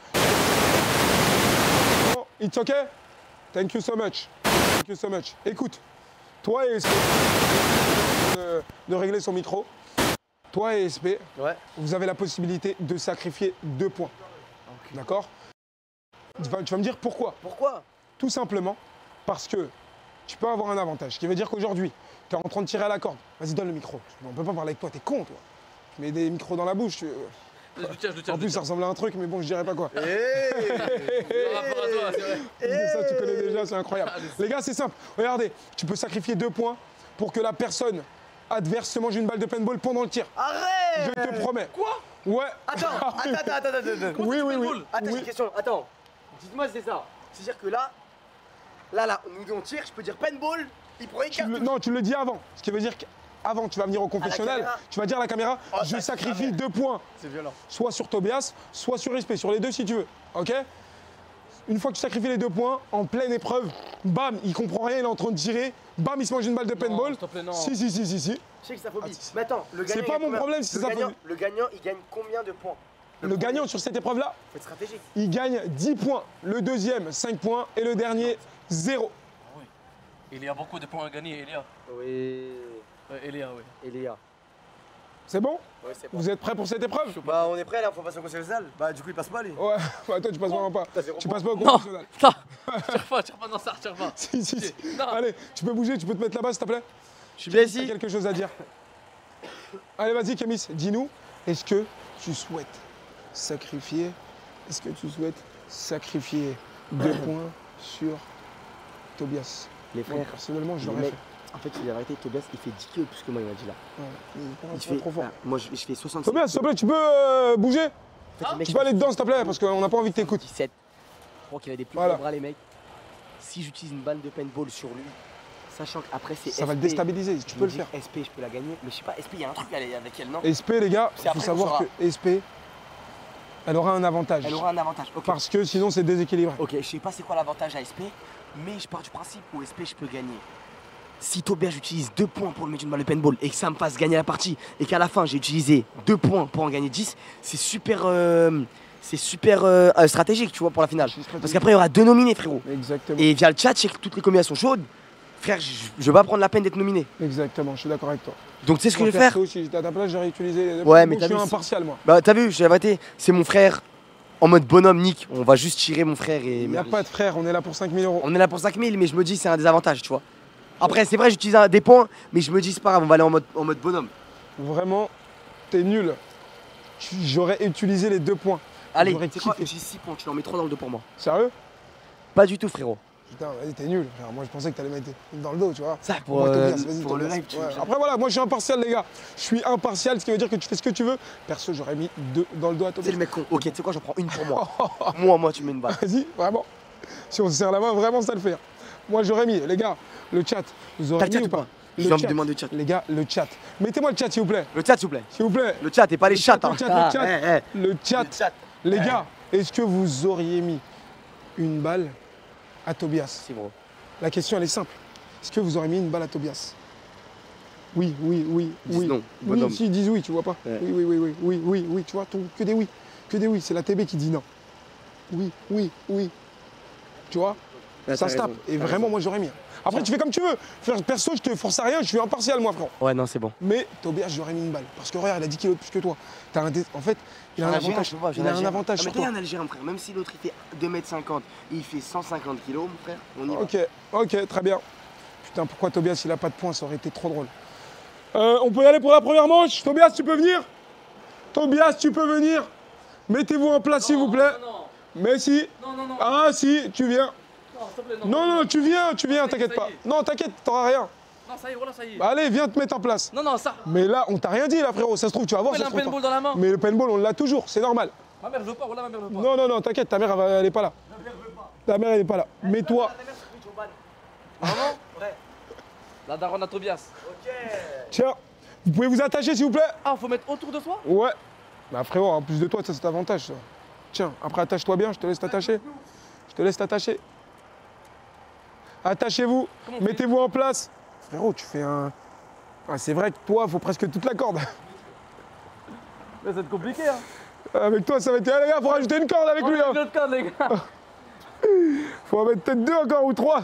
[SPEAKER 2] Non, it's okay? Thank you so much. Thank you so much. Écoute, toi et SP, de régler son micro. Toi et SP, vous avez la possibilité de sacrifier 2 points. Okay. D'accord? Tu vas me dire pourquoi?
[SPEAKER 3] Pourquoi?
[SPEAKER 2] Tout simplement parce que tu peux avoir un avantage. Ce qui veut dire qu'aujourd'hui, tu es en train de tirer à la corde. Vas-y, donne le micro. On peut pas parler avec toi, t'es con, toi. Tu mets des micros dans la bouche.
[SPEAKER 4] Je tiens.
[SPEAKER 2] En plus, ça ressemble à un truc, mais bon, je dirais pas quoi.
[SPEAKER 4] Par rapport à toi, c'est vrai.
[SPEAKER 2] Ça, tu connais déjà, c'est incroyable. Les gars, c'est simple. Regardez, tu peux sacrifier 2 points pour que la personne adverse se mange une balle de paintball pendant le tir.
[SPEAKER 3] Arrête!
[SPEAKER 2] Je te promets.
[SPEAKER 4] Quoi?
[SPEAKER 2] Ouais.
[SPEAKER 3] Attends.
[SPEAKER 2] Oui.
[SPEAKER 3] Attends, j'ai une question. Attends. Dites-moi si c'est ça. C'est-à-dire que là, nous on tire, je peux dire paintball, il prend une carte.
[SPEAKER 2] Non, tu le dis avant. Ce qui veut dire qu'avant, tu vas venir au confessionnal, tu vas dire à la caméra, je sacrifie 2 points.
[SPEAKER 3] C'est violent.
[SPEAKER 2] Soit sur Tobias, soit sur SP, sur les deux si tu veux. Ok? Une fois que tu sacrifies les 2 points, en pleine épreuve, bam, il comprend rien, il est en train de tirer, bam, il se mange une balle de paintball.
[SPEAKER 4] Non.
[SPEAKER 2] Si.
[SPEAKER 3] Je sais que ça phobie. Mais attends, le gagnant.
[SPEAKER 2] C'est pas mon problème si c'est ça phobie.
[SPEAKER 3] Le gagnant, il gagne combien de points?
[SPEAKER 2] Le gagnant sur cette épreuve-là,
[SPEAKER 3] Faut être stratégique.
[SPEAKER 2] il gagne 10 points. Le deuxième, 5 points. Et le dernier, 0.
[SPEAKER 4] Oui. Il y a beaucoup de points à gagner, Elia.
[SPEAKER 3] Oui.
[SPEAKER 4] Ouais, Elia, oui.
[SPEAKER 3] Elia.
[SPEAKER 2] C'est bon?
[SPEAKER 3] Ouais, c'est bon.
[SPEAKER 2] Vous êtes prêts pour cette épreuve?
[SPEAKER 3] Bah, on est prêt là, faut passer au conseil social. Bah, du coup, il passe pas, lui.
[SPEAKER 2] Ouais, bah, toi tu passes vraiment pas. Tu passes pas au
[SPEAKER 4] Non,
[SPEAKER 2] confessionnal.
[SPEAKER 4] non, tire pas, non, ça retire pas.
[SPEAKER 2] Si.
[SPEAKER 4] Non.
[SPEAKER 2] Allez, tu peux bouger, tu peux te mettre là-bas s'il te plaît?
[SPEAKER 3] Je suis bien
[SPEAKER 2] T'as
[SPEAKER 3] ici.
[SPEAKER 2] quelque chose à dire? Allez, vas-y, Kémis, dis-nous, est-ce que tu souhaites sacrifier 2 points sur Tobias?
[SPEAKER 3] Les
[SPEAKER 2] Moi,
[SPEAKER 3] frères,
[SPEAKER 2] personnellement, je
[SPEAKER 3] les
[SPEAKER 2] l'aurais
[SPEAKER 3] mecs,
[SPEAKER 2] fait.
[SPEAKER 3] en fait, la vérité, Tobias, il fait 10 kilos plus que moi, il m'a dit là.
[SPEAKER 2] Ouais, il
[SPEAKER 3] Il
[SPEAKER 2] fait
[SPEAKER 3] fait
[SPEAKER 2] trop fort.
[SPEAKER 3] moi, je fais 67.
[SPEAKER 2] Tobias, s'il te plaît, tu peux bouger?
[SPEAKER 3] En fait, les mecs,
[SPEAKER 2] Tu peux aller dedans, s'il te plaît, parce qu'on n'a pas envie que t'écoutes.
[SPEAKER 3] 17. Je crois qu'il a des plus
[SPEAKER 2] Voilà.
[SPEAKER 3] gros bras, les mecs. Si j'utilise une balle de paintball sur lui, sachant qu'après c'est
[SPEAKER 2] Ça va le
[SPEAKER 3] SP,
[SPEAKER 2] déstabiliser, tu
[SPEAKER 3] je
[SPEAKER 2] peux
[SPEAKER 3] me
[SPEAKER 2] le
[SPEAKER 3] dis,
[SPEAKER 2] faire.
[SPEAKER 3] SP, je peux la gagner. Mais je sais pas, SP, il y a un truc avec elle, non?
[SPEAKER 2] SP, les gars,
[SPEAKER 3] C'est
[SPEAKER 2] il faut
[SPEAKER 3] après
[SPEAKER 2] savoir
[SPEAKER 3] qu'on
[SPEAKER 2] que SP, elle aura un avantage.
[SPEAKER 3] Elle aura un avantage. Ok.
[SPEAKER 2] Parce que sinon, c'est déséquilibré.
[SPEAKER 3] Ok, je sais pas c'est quoi l'avantage à SP, mais je pars du principe où SP, je peux gagner. Si Tobias, j'utilise 2 points pour le mettre une balle de paintball et que ça me fasse gagner la partie et qu'à la fin, j'ai utilisé 2 points pour en gagner 10, c'est super. Stratégique, tu vois, pour la finale. Parce qu'après, il y aura 2 nominés, frérot.
[SPEAKER 2] Exactement.
[SPEAKER 3] Et via le chat, je sais que toutes les combinaisons chaudes. Frère, je vais pas prendre la peine d'être nominé.
[SPEAKER 2] Exactement, je suis d'accord avec toi.
[SPEAKER 3] Donc, tu sais ce que je vais
[SPEAKER 2] Moi,
[SPEAKER 3] faire?
[SPEAKER 2] perso, si j'étais à ta place, j'aurais utilisé.
[SPEAKER 3] Ouais, mais
[SPEAKER 2] je
[SPEAKER 3] t'as
[SPEAKER 2] suis
[SPEAKER 3] vu,
[SPEAKER 2] impartial, moi.
[SPEAKER 3] Bah, t'as vu, j'ai la vérité, c'est mon frère en mode bonhomme, Nick. On va juste tirer mon frère et.
[SPEAKER 2] Il n'y a pas de frère, on est là pour 5 000 €.
[SPEAKER 3] On est là pour 5000, mais je me dis, c'est un désavantage, tu vois. Après, c'est vrai, j'utilise des points, mais je me dis, c'est pas grave, on va aller en mode bonhomme.
[SPEAKER 2] Vraiment, t'es nul. J'aurais utilisé les 2 points.
[SPEAKER 3] Allez,
[SPEAKER 2] J'aurais
[SPEAKER 3] c'est quoi?
[SPEAKER 2] kiffé.
[SPEAKER 3] J'ai 6 points, tu en mets 3 dans le dos pour moi.
[SPEAKER 2] Sérieux?
[SPEAKER 3] Pas du tout, frérot.
[SPEAKER 2] Putain, vas-y, t'es nul. Frère. Moi, je pensais que t'allais mettre dans le dos, tu vois.
[SPEAKER 3] Ça, pour,
[SPEAKER 2] Moi, Tobias, vas-y,
[SPEAKER 3] pour le
[SPEAKER 2] Tobias.
[SPEAKER 3] live, tu
[SPEAKER 2] Ouais.
[SPEAKER 3] veux.
[SPEAKER 2] Après, voilà, moi, je suis impartial, les gars. Je suis impartial, ce qui veut dire que tu fais ce que tu veux. Perso, j'aurais mis 2 dans le dos à
[SPEAKER 3] C'est
[SPEAKER 2] Tobias.
[SPEAKER 3] le mec con. Ok, tu sais quoi, j'en prends une pour moi. moi, tu mets une balle.
[SPEAKER 2] Vas-y, vraiment. Si on se serre la main, vraiment, ça le fait. Moi, j'aurais mis, les gars, le chat. Vous
[SPEAKER 3] T'as
[SPEAKER 2] aurez
[SPEAKER 3] le chat
[SPEAKER 2] mis
[SPEAKER 3] ou
[SPEAKER 2] ou pas?
[SPEAKER 3] pas? Je me demande le chat.
[SPEAKER 2] Les gars, le chat. Mettez-moi le chat, s'il vous plaît.
[SPEAKER 3] Le chat, s'il vous plaît.
[SPEAKER 2] S'il vous plaît.
[SPEAKER 3] Le chat et pas les chats. Hein.
[SPEAKER 2] Le chat. Le chat.
[SPEAKER 3] Le chat.
[SPEAKER 2] Les gars, est-ce que vous auriez mis une balle à Tobias?
[SPEAKER 3] C'est bon.
[SPEAKER 2] La question, elle est simple. Est-ce que vous auriez mis une balle à Tobias? Oui.
[SPEAKER 3] Dis non,
[SPEAKER 2] Oui,
[SPEAKER 3] bonhomme.
[SPEAKER 2] si, ils disent oui, tu vois pas?
[SPEAKER 3] Ouais.
[SPEAKER 2] Oui, tu vois, que des oui. Que des oui, c'est la TB qui dit non. Oui. Tu vois?
[SPEAKER 3] Ouais,
[SPEAKER 2] Ça
[SPEAKER 3] t'as
[SPEAKER 2] se tape.
[SPEAKER 3] raison,
[SPEAKER 2] Et
[SPEAKER 3] t'as
[SPEAKER 2] vraiment,
[SPEAKER 3] raison.
[SPEAKER 2] moi, j'aurais mis. Après, tu fais comme tu veux. Frère, perso, je te force à rien, je suis impartial, moi, frère.
[SPEAKER 3] Ouais, non, c'est bon.
[SPEAKER 2] Mais Tobias, j'aurais mis une balle. Parce que regarde, il a 10 kilos de plus que toi. En fait, il a un avantage. Il a un avantage sur
[SPEAKER 3] Mais t'es
[SPEAKER 2] toi.
[SPEAKER 3] un Algérien, frère. Même si l'autre, il fait 2,50 m, il fait 150 kilos, mon frère. On y va.
[SPEAKER 2] Ok, très bien. Putain, pourquoi Tobias, il a pas de points? Ça aurait été trop drôle. On peut y aller pour la première manche? Tobias, tu peux venir? Tobias, tu peux venir? Mettez-vous en place, s'il vous plaît.
[SPEAKER 4] Non.
[SPEAKER 2] Mais si.
[SPEAKER 4] Non.
[SPEAKER 2] Ah, si, tu viens.
[SPEAKER 4] Non, s'il te plaît, non.
[SPEAKER 2] Non, tu viens, t'inquiète pas. Non, t'inquiète, t'auras rien.
[SPEAKER 4] Non, ça y est, voilà, ça y est.
[SPEAKER 2] Allez, viens te mettre en place.
[SPEAKER 4] Non, ça.
[SPEAKER 2] Mais là, on t'a rien dit, là, frérot. Ça se trouve, tu vas voir.
[SPEAKER 4] Il a
[SPEAKER 2] ça
[SPEAKER 4] un
[SPEAKER 2] se trouve
[SPEAKER 4] paintball
[SPEAKER 2] pas.
[SPEAKER 4] dans la main.
[SPEAKER 2] Mais le paintball, on l'a toujours, c'est normal.
[SPEAKER 4] Ma mère veut pas, voilà, ma mère veut pas.
[SPEAKER 2] Non, t'inquiète, ta mère, elle est pas là. Ta mère, elle est pas là. Mais toi,
[SPEAKER 4] Vraiment Ouais. La daronne à Tobias.
[SPEAKER 2] tiens, vous pouvez vous attacher, s'il vous plaît?
[SPEAKER 4] Ah, faut mettre autour de soi?
[SPEAKER 2] Ouais. Bah, frérot, en plus de toi, ça, c'est avantage, ça. Tiens, après, attache-toi bien, je te laisse t'attacher. Attachez-vous,
[SPEAKER 4] Comment on fait
[SPEAKER 2] mettez-vous en place. Frérot, tu fais un. Ah, c'est vrai que toi, faut presque toute la corde.
[SPEAKER 4] Mais c'est compliqué, hein.
[SPEAKER 2] Avec toi, ça va être. Ah, les gars, faut rajouter une corde avec
[SPEAKER 4] On
[SPEAKER 2] lui.
[SPEAKER 4] met
[SPEAKER 2] Hein.
[SPEAKER 4] l'autre corde, les gars.
[SPEAKER 2] Faut en mettre peut-être 2 encore ou 3.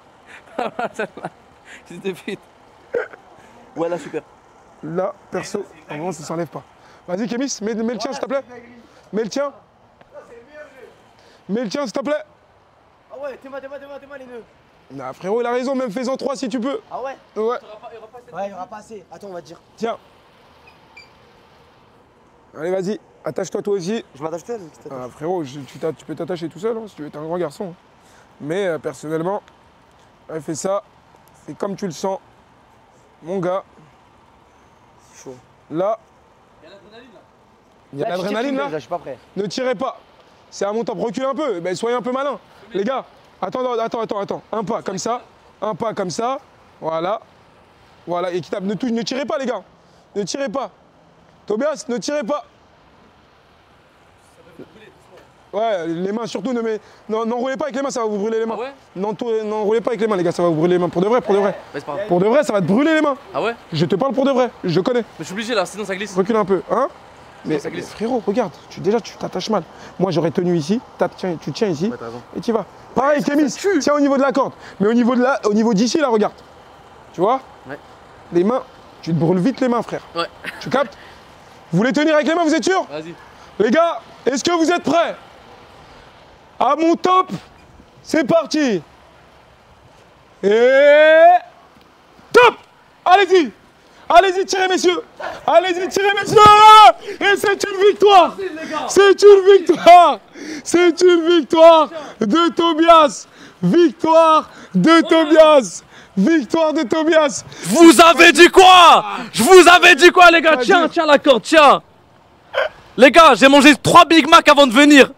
[SPEAKER 4] C'était vite. Ouais, là, super.
[SPEAKER 2] Là, perso, vraiment, ça s'enlève pas. Vas-y, Kémis, mets le tien, s'il te plaît. Mets le tien. Mets le tien, s'il te plaît.
[SPEAKER 3] Ah ouais, t'es moi les nœuds.
[SPEAKER 2] Non, frérot, il a raison, même fais-en 3 si tu peux.
[SPEAKER 3] Ah ouais?
[SPEAKER 2] Ouais,
[SPEAKER 3] Ouais, il y aura pas assez. Attends, on va te dire.
[SPEAKER 2] tiens. Allez, vas-y, attache-toi toi aussi.
[SPEAKER 3] Je m'attache seul.
[SPEAKER 2] Ah, frérot, tu peux t'attacher tout seul, hein, si tu veux, t'es un grand garçon. Mais personnellement, fais ça, fais comme tu le sens. Mon gars,
[SPEAKER 3] C'est chaud.
[SPEAKER 2] là,
[SPEAKER 4] Il y a l'adrénaline, là.
[SPEAKER 2] il y a l'adrénaline là.
[SPEAKER 3] Là, je suis pas prêt.
[SPEAKER 2] Ne tirez pas. C'est à mon temps, reculez un peu. Ben, soyez un peu malin. Les gars, attends. Un pas comme ça. Voilà. Et qui tape. Ne tirez pas, les gars. Ne tirez pas. Tobias, ne tirez pas. Ouais, les mains surtout, n'enroulez pas avec les mains, ça va vous brûler les mains.
[SPEAKER 4] Ah ouais?
[SPEAKER 2] N'enroulez pas avec les mains, les gars, ça va vous brûler les mains. Pour de vrai.
[SPEAKER 4] Ouais, c'est pas grave.
[SPEAKER 2] Pour de vrai, ça va te brûler les mains.
[SPEAKER 4] Ah ouais?
[SPEAKER 2] Je te parle pour de vrai, je connais.
[SPEAKER 4] Mais je suis obligé, là, sinon ça glisse.
[SPEAKER 2] Recule un peu, hein? Mais
[SPEAKER 4] ça glisse.
[SPEAKER 2] frérot, regarde, tu t'attaches mal. Moi, j'aurais tenu ici, tu tiens ici,
[SPEAKER 4] Ouais, t'as raison.
[SPEAKER 2] et tu vas. Pareil, Kémis, tiens au niveau de la corde. Mais au niveau d'ici, là, regarde. Tu vois?
[SPEAKER 4] Ouais.
[SPEAKER 2] Les mains, tu te brûles vite les mains, frère.
[SPEAKER 4] Ouais.
[SPEAKER 2] Tu captes? Vous voulez tenir avec les mains, vous êtes sûr?
[SPEAKER 4] Vas-y.
[SPEAKER 2] Les gars, est-ce que vous êtes prêts? À mon top, c'est parti. Et... Top! Allez-y! Allez-y, tirez, messieurs! Allez-y, tirez, messieurs! Et c'est une victoire! C'est une victoire! C'est une victoire de Tobias! Victoire de Tobias! Victoire de Tobias!
[SPEAKER 4] Je vous avais dit quoi? Je vous avais dit quoi, les gars? Tiens, tiens la corde, tiens! Les gars, j'ai mangé 3 Big Mac avant de venir!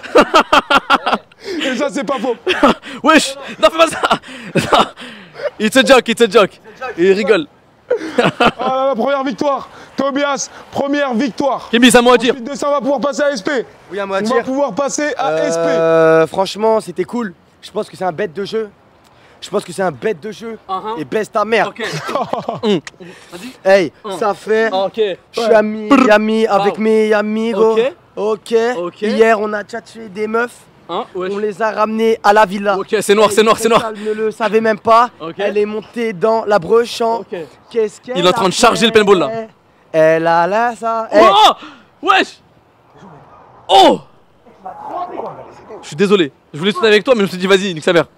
[SPEAKER 2] Et ça, c'est pas faux!
[SPEAKER 4] Wesh! Non, fais pas ça! Non. It's a joke, it's a joke! Il rigole!
[SPEAKER 2] Ah, la première victoire! Tobias, première victoire!
[SPEAKER 4] Kémy, c'est à moi à dire!
[SPEAKER 2] Ensuite de ça, on va pouvoir passer à SP!
[SPEAKER 3] Oui, à moi à
[SPEAKER 2] On
[SPEAKER 3] dire.
[SPEAKER 2] va pouvoir passer à SP!
[SPEAKER 3] Franchement, c'était cool. Je pense que c'est un bête de jeu. Je pense que c'est un bête de jeu. Et baisse ta mère.
[SPEAKER 4] Ok.
[SPEAKER 3] Hey, ça fait.
[SPEAKER 4] Ok.
[SPEAKER 3] Je suis ami avec mes amigos.
[SPEAKER 4] Ok.
[SPEAKER 3] Ok. Hier, on a tchatché des meufs.
[SPEAKER 4] Hein? Wesh.
[SPEAKER 3] On les a ramenées à la villa.
[SPEAKER 4] Ok, c'est noir, c'est noir, c'est noir.
[SPEAKER 3] Elle ne le savait même pas.
[SPEAKER 4] Ok.
[SPEAKER 3] Elle est montée dans la brochamp.
[SPEAKER 4] Ok.
[SPEAKER 3] Qu'est-ce qu'elle
[SPEAKER 4] Il est en train de
[SPEAKER 3] a
[SPEAKER 4] charger le
[SPEAKER 3] fait?
[SPEAKER 4] paintball, là.
[SPEAKER 3] Elle a là ça.
[SPEAKER 4] Oh! Wesh! Oh! Je suis désolé. Je voulais sauter avec toi, mais je me suis dit, vas-y, nique sa mère.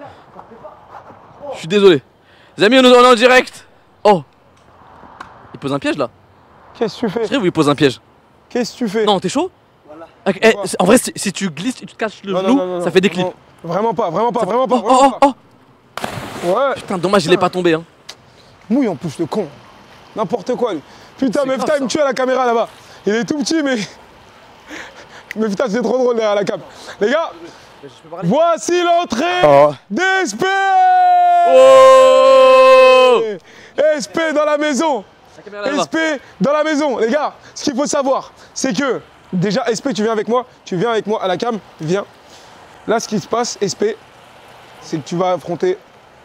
[SPEAKER 4] Je suis désolé. Les amis, on est en direct. Oh! Il pose un piège là.
[SPEAKER 2] Qu'est-ce que tu fais?
[SPEAKER 4] Je il pose un piège.
[SPEAKER 2] Qu'est-ce que tu fais?
[SPEAKER 4] Non, t'es chaud? En vrai, si tu glisses et tu te casses le genou, ça fait des clips.
[SPEAKER 2] Vraiment pas, vraiment pas, vraiment pas.
[SPEAKER 4] Oh,
[SPEAKER 2] Vraiment
[SPEAKER 4] oh,
[SPEAKER 2] pas.
[SPEAKER 4] oh!
[SPEAKER 2] Ouais.
[SPEAKER 4] Putain, dommage, il est pas tombé. Hein.
[SPEAKER 2] Mouille en plus le con. N'importe quoi lui. Putain,
[SPEAKER 4] C'est
[SPEAKER 2] Mefta
[SPEAKER 4] grave,
[SPEAKER 2] il me tue à la caméra là-bas. Il est tout petit mais... Mefta c'est trop drôle derrière la cam. Les gars, voici l'entrée d'SP.
[SPEAKER 4] Oh!
[SPEAKER 2] SP dans la maison. SP dans la maison. Les gars, ce qu'il faut savoir, c'est que déjà SP tu viens avec moi à la cam, viens. Là ce qui se passe, SP, c'est que tu vas affronter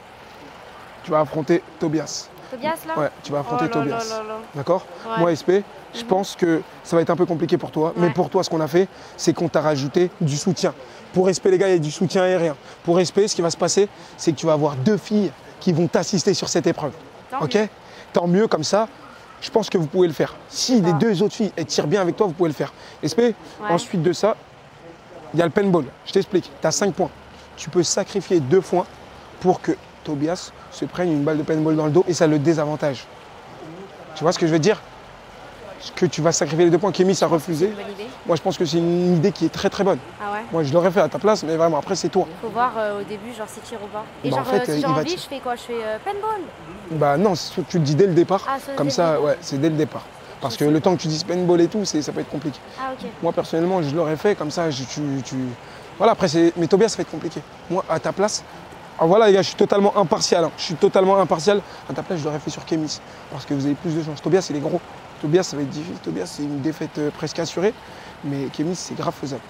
[SPEAKER 2] Tobias.
[SPEAKER 5] Tobias là?
[SPEAKER 2] Ouais, tu vas affronter
[SPEAKER 5] Oh là
[SPEAKER 2] Tobias.
[SPEAKER 5] là là là.
[SPEAKER 2] D'accord?
[SPEAKER 5] Ouais.
[SPEAKER 2] Moi, SP, je pense que ça va être un peu compliqué pour toi. Mais
[SPEAKER 5] Ouais.
[SPEAKER 2] pour toi, ce qu'on a fait, c'est qu'on t'a rajouté du soutien. Pour SP, les gars, il y a du soutien aérien. Pour SP, ce qui va se passer, c'est que tu vas avoir 2 filles qui vont t'assister sur cette épreuve.
[SPEAKER 5] Tant
[SPEAKER 2] Ok?
[SPEAKER 5] mieux.
[SPEAKER 2] Tant mieux comme ça. Je pense que vous pouvez le faire. Si les 2 autres filles elles tirent bien avec toi, vous pouvez le faire. SP, ensuite de ça, il y a le paintball. Je t'explique. Tu as 5 points. Tu peux sacrifier 2 points pour que Tobias se prenne une balle de paintball dans le dos et ça le désavantage. Tu vois ce que je veux dire? Que tu vas sacrifier les 2 points. Kémy a refusé.
[SPEAKER 5] Bonne idée.
[SPEAKER 2] Moi, je pense que c'est une idée qui est très très bonne.
[SPEAKER 5] Ah ouais?
[SPEAKER 2] Moi, je l'aurais fait à ta place, mais vraiment, après, c'est toi.
[SPEAKER 5] Faut voir au début, genre c'est tir ou pas. Et
[SPEAKER 2] Bah,
[SPEAKER 5] genre,
[SPEAKER 2] en fait,
[SPEAKER 5] si
[SPEAKER 2] il
[SPEAKER 5] j'ai
[SPEAKER 2] va
[SPEAKER 5] envie,
[SPEAKER 2] te-
[SPEAKER 5] je fais quoi? Je fais paintball.
[SPEAKER 2] Bah non, c'est ce que tu le dis dès le départ.
[SPEAKER 5] Ah, ça,
[SPEAKER 2] Comme
[SPEAKER 5] dès le
[SPEAKER 2] ça,
[SPEAKER 5] départ.
[SPEAKER 2] ouais, c'est dès le départ. Parce que le temps que tu dises paintball et tout, ça peut être compliqué.
[SPEAKER 5] Ah ok.
[SPEAKER 2] Moi, personnellement, je l'aurais fait comme ça. Voilà, après, mais Tobias, ça va être compliqué. Moi, à ta place, alors voilà, les gars, je suis totalement impartial. Hein. Je suis totalement impartial. À ta place, je l'aurais fait sur Kémy. Parce que vous avez plus de chance. Tobias, il est gros. Tobias, ça va être difficile. Tobias, c'est une défaite presque assurée. Mais Kémy, c'est grave faisable.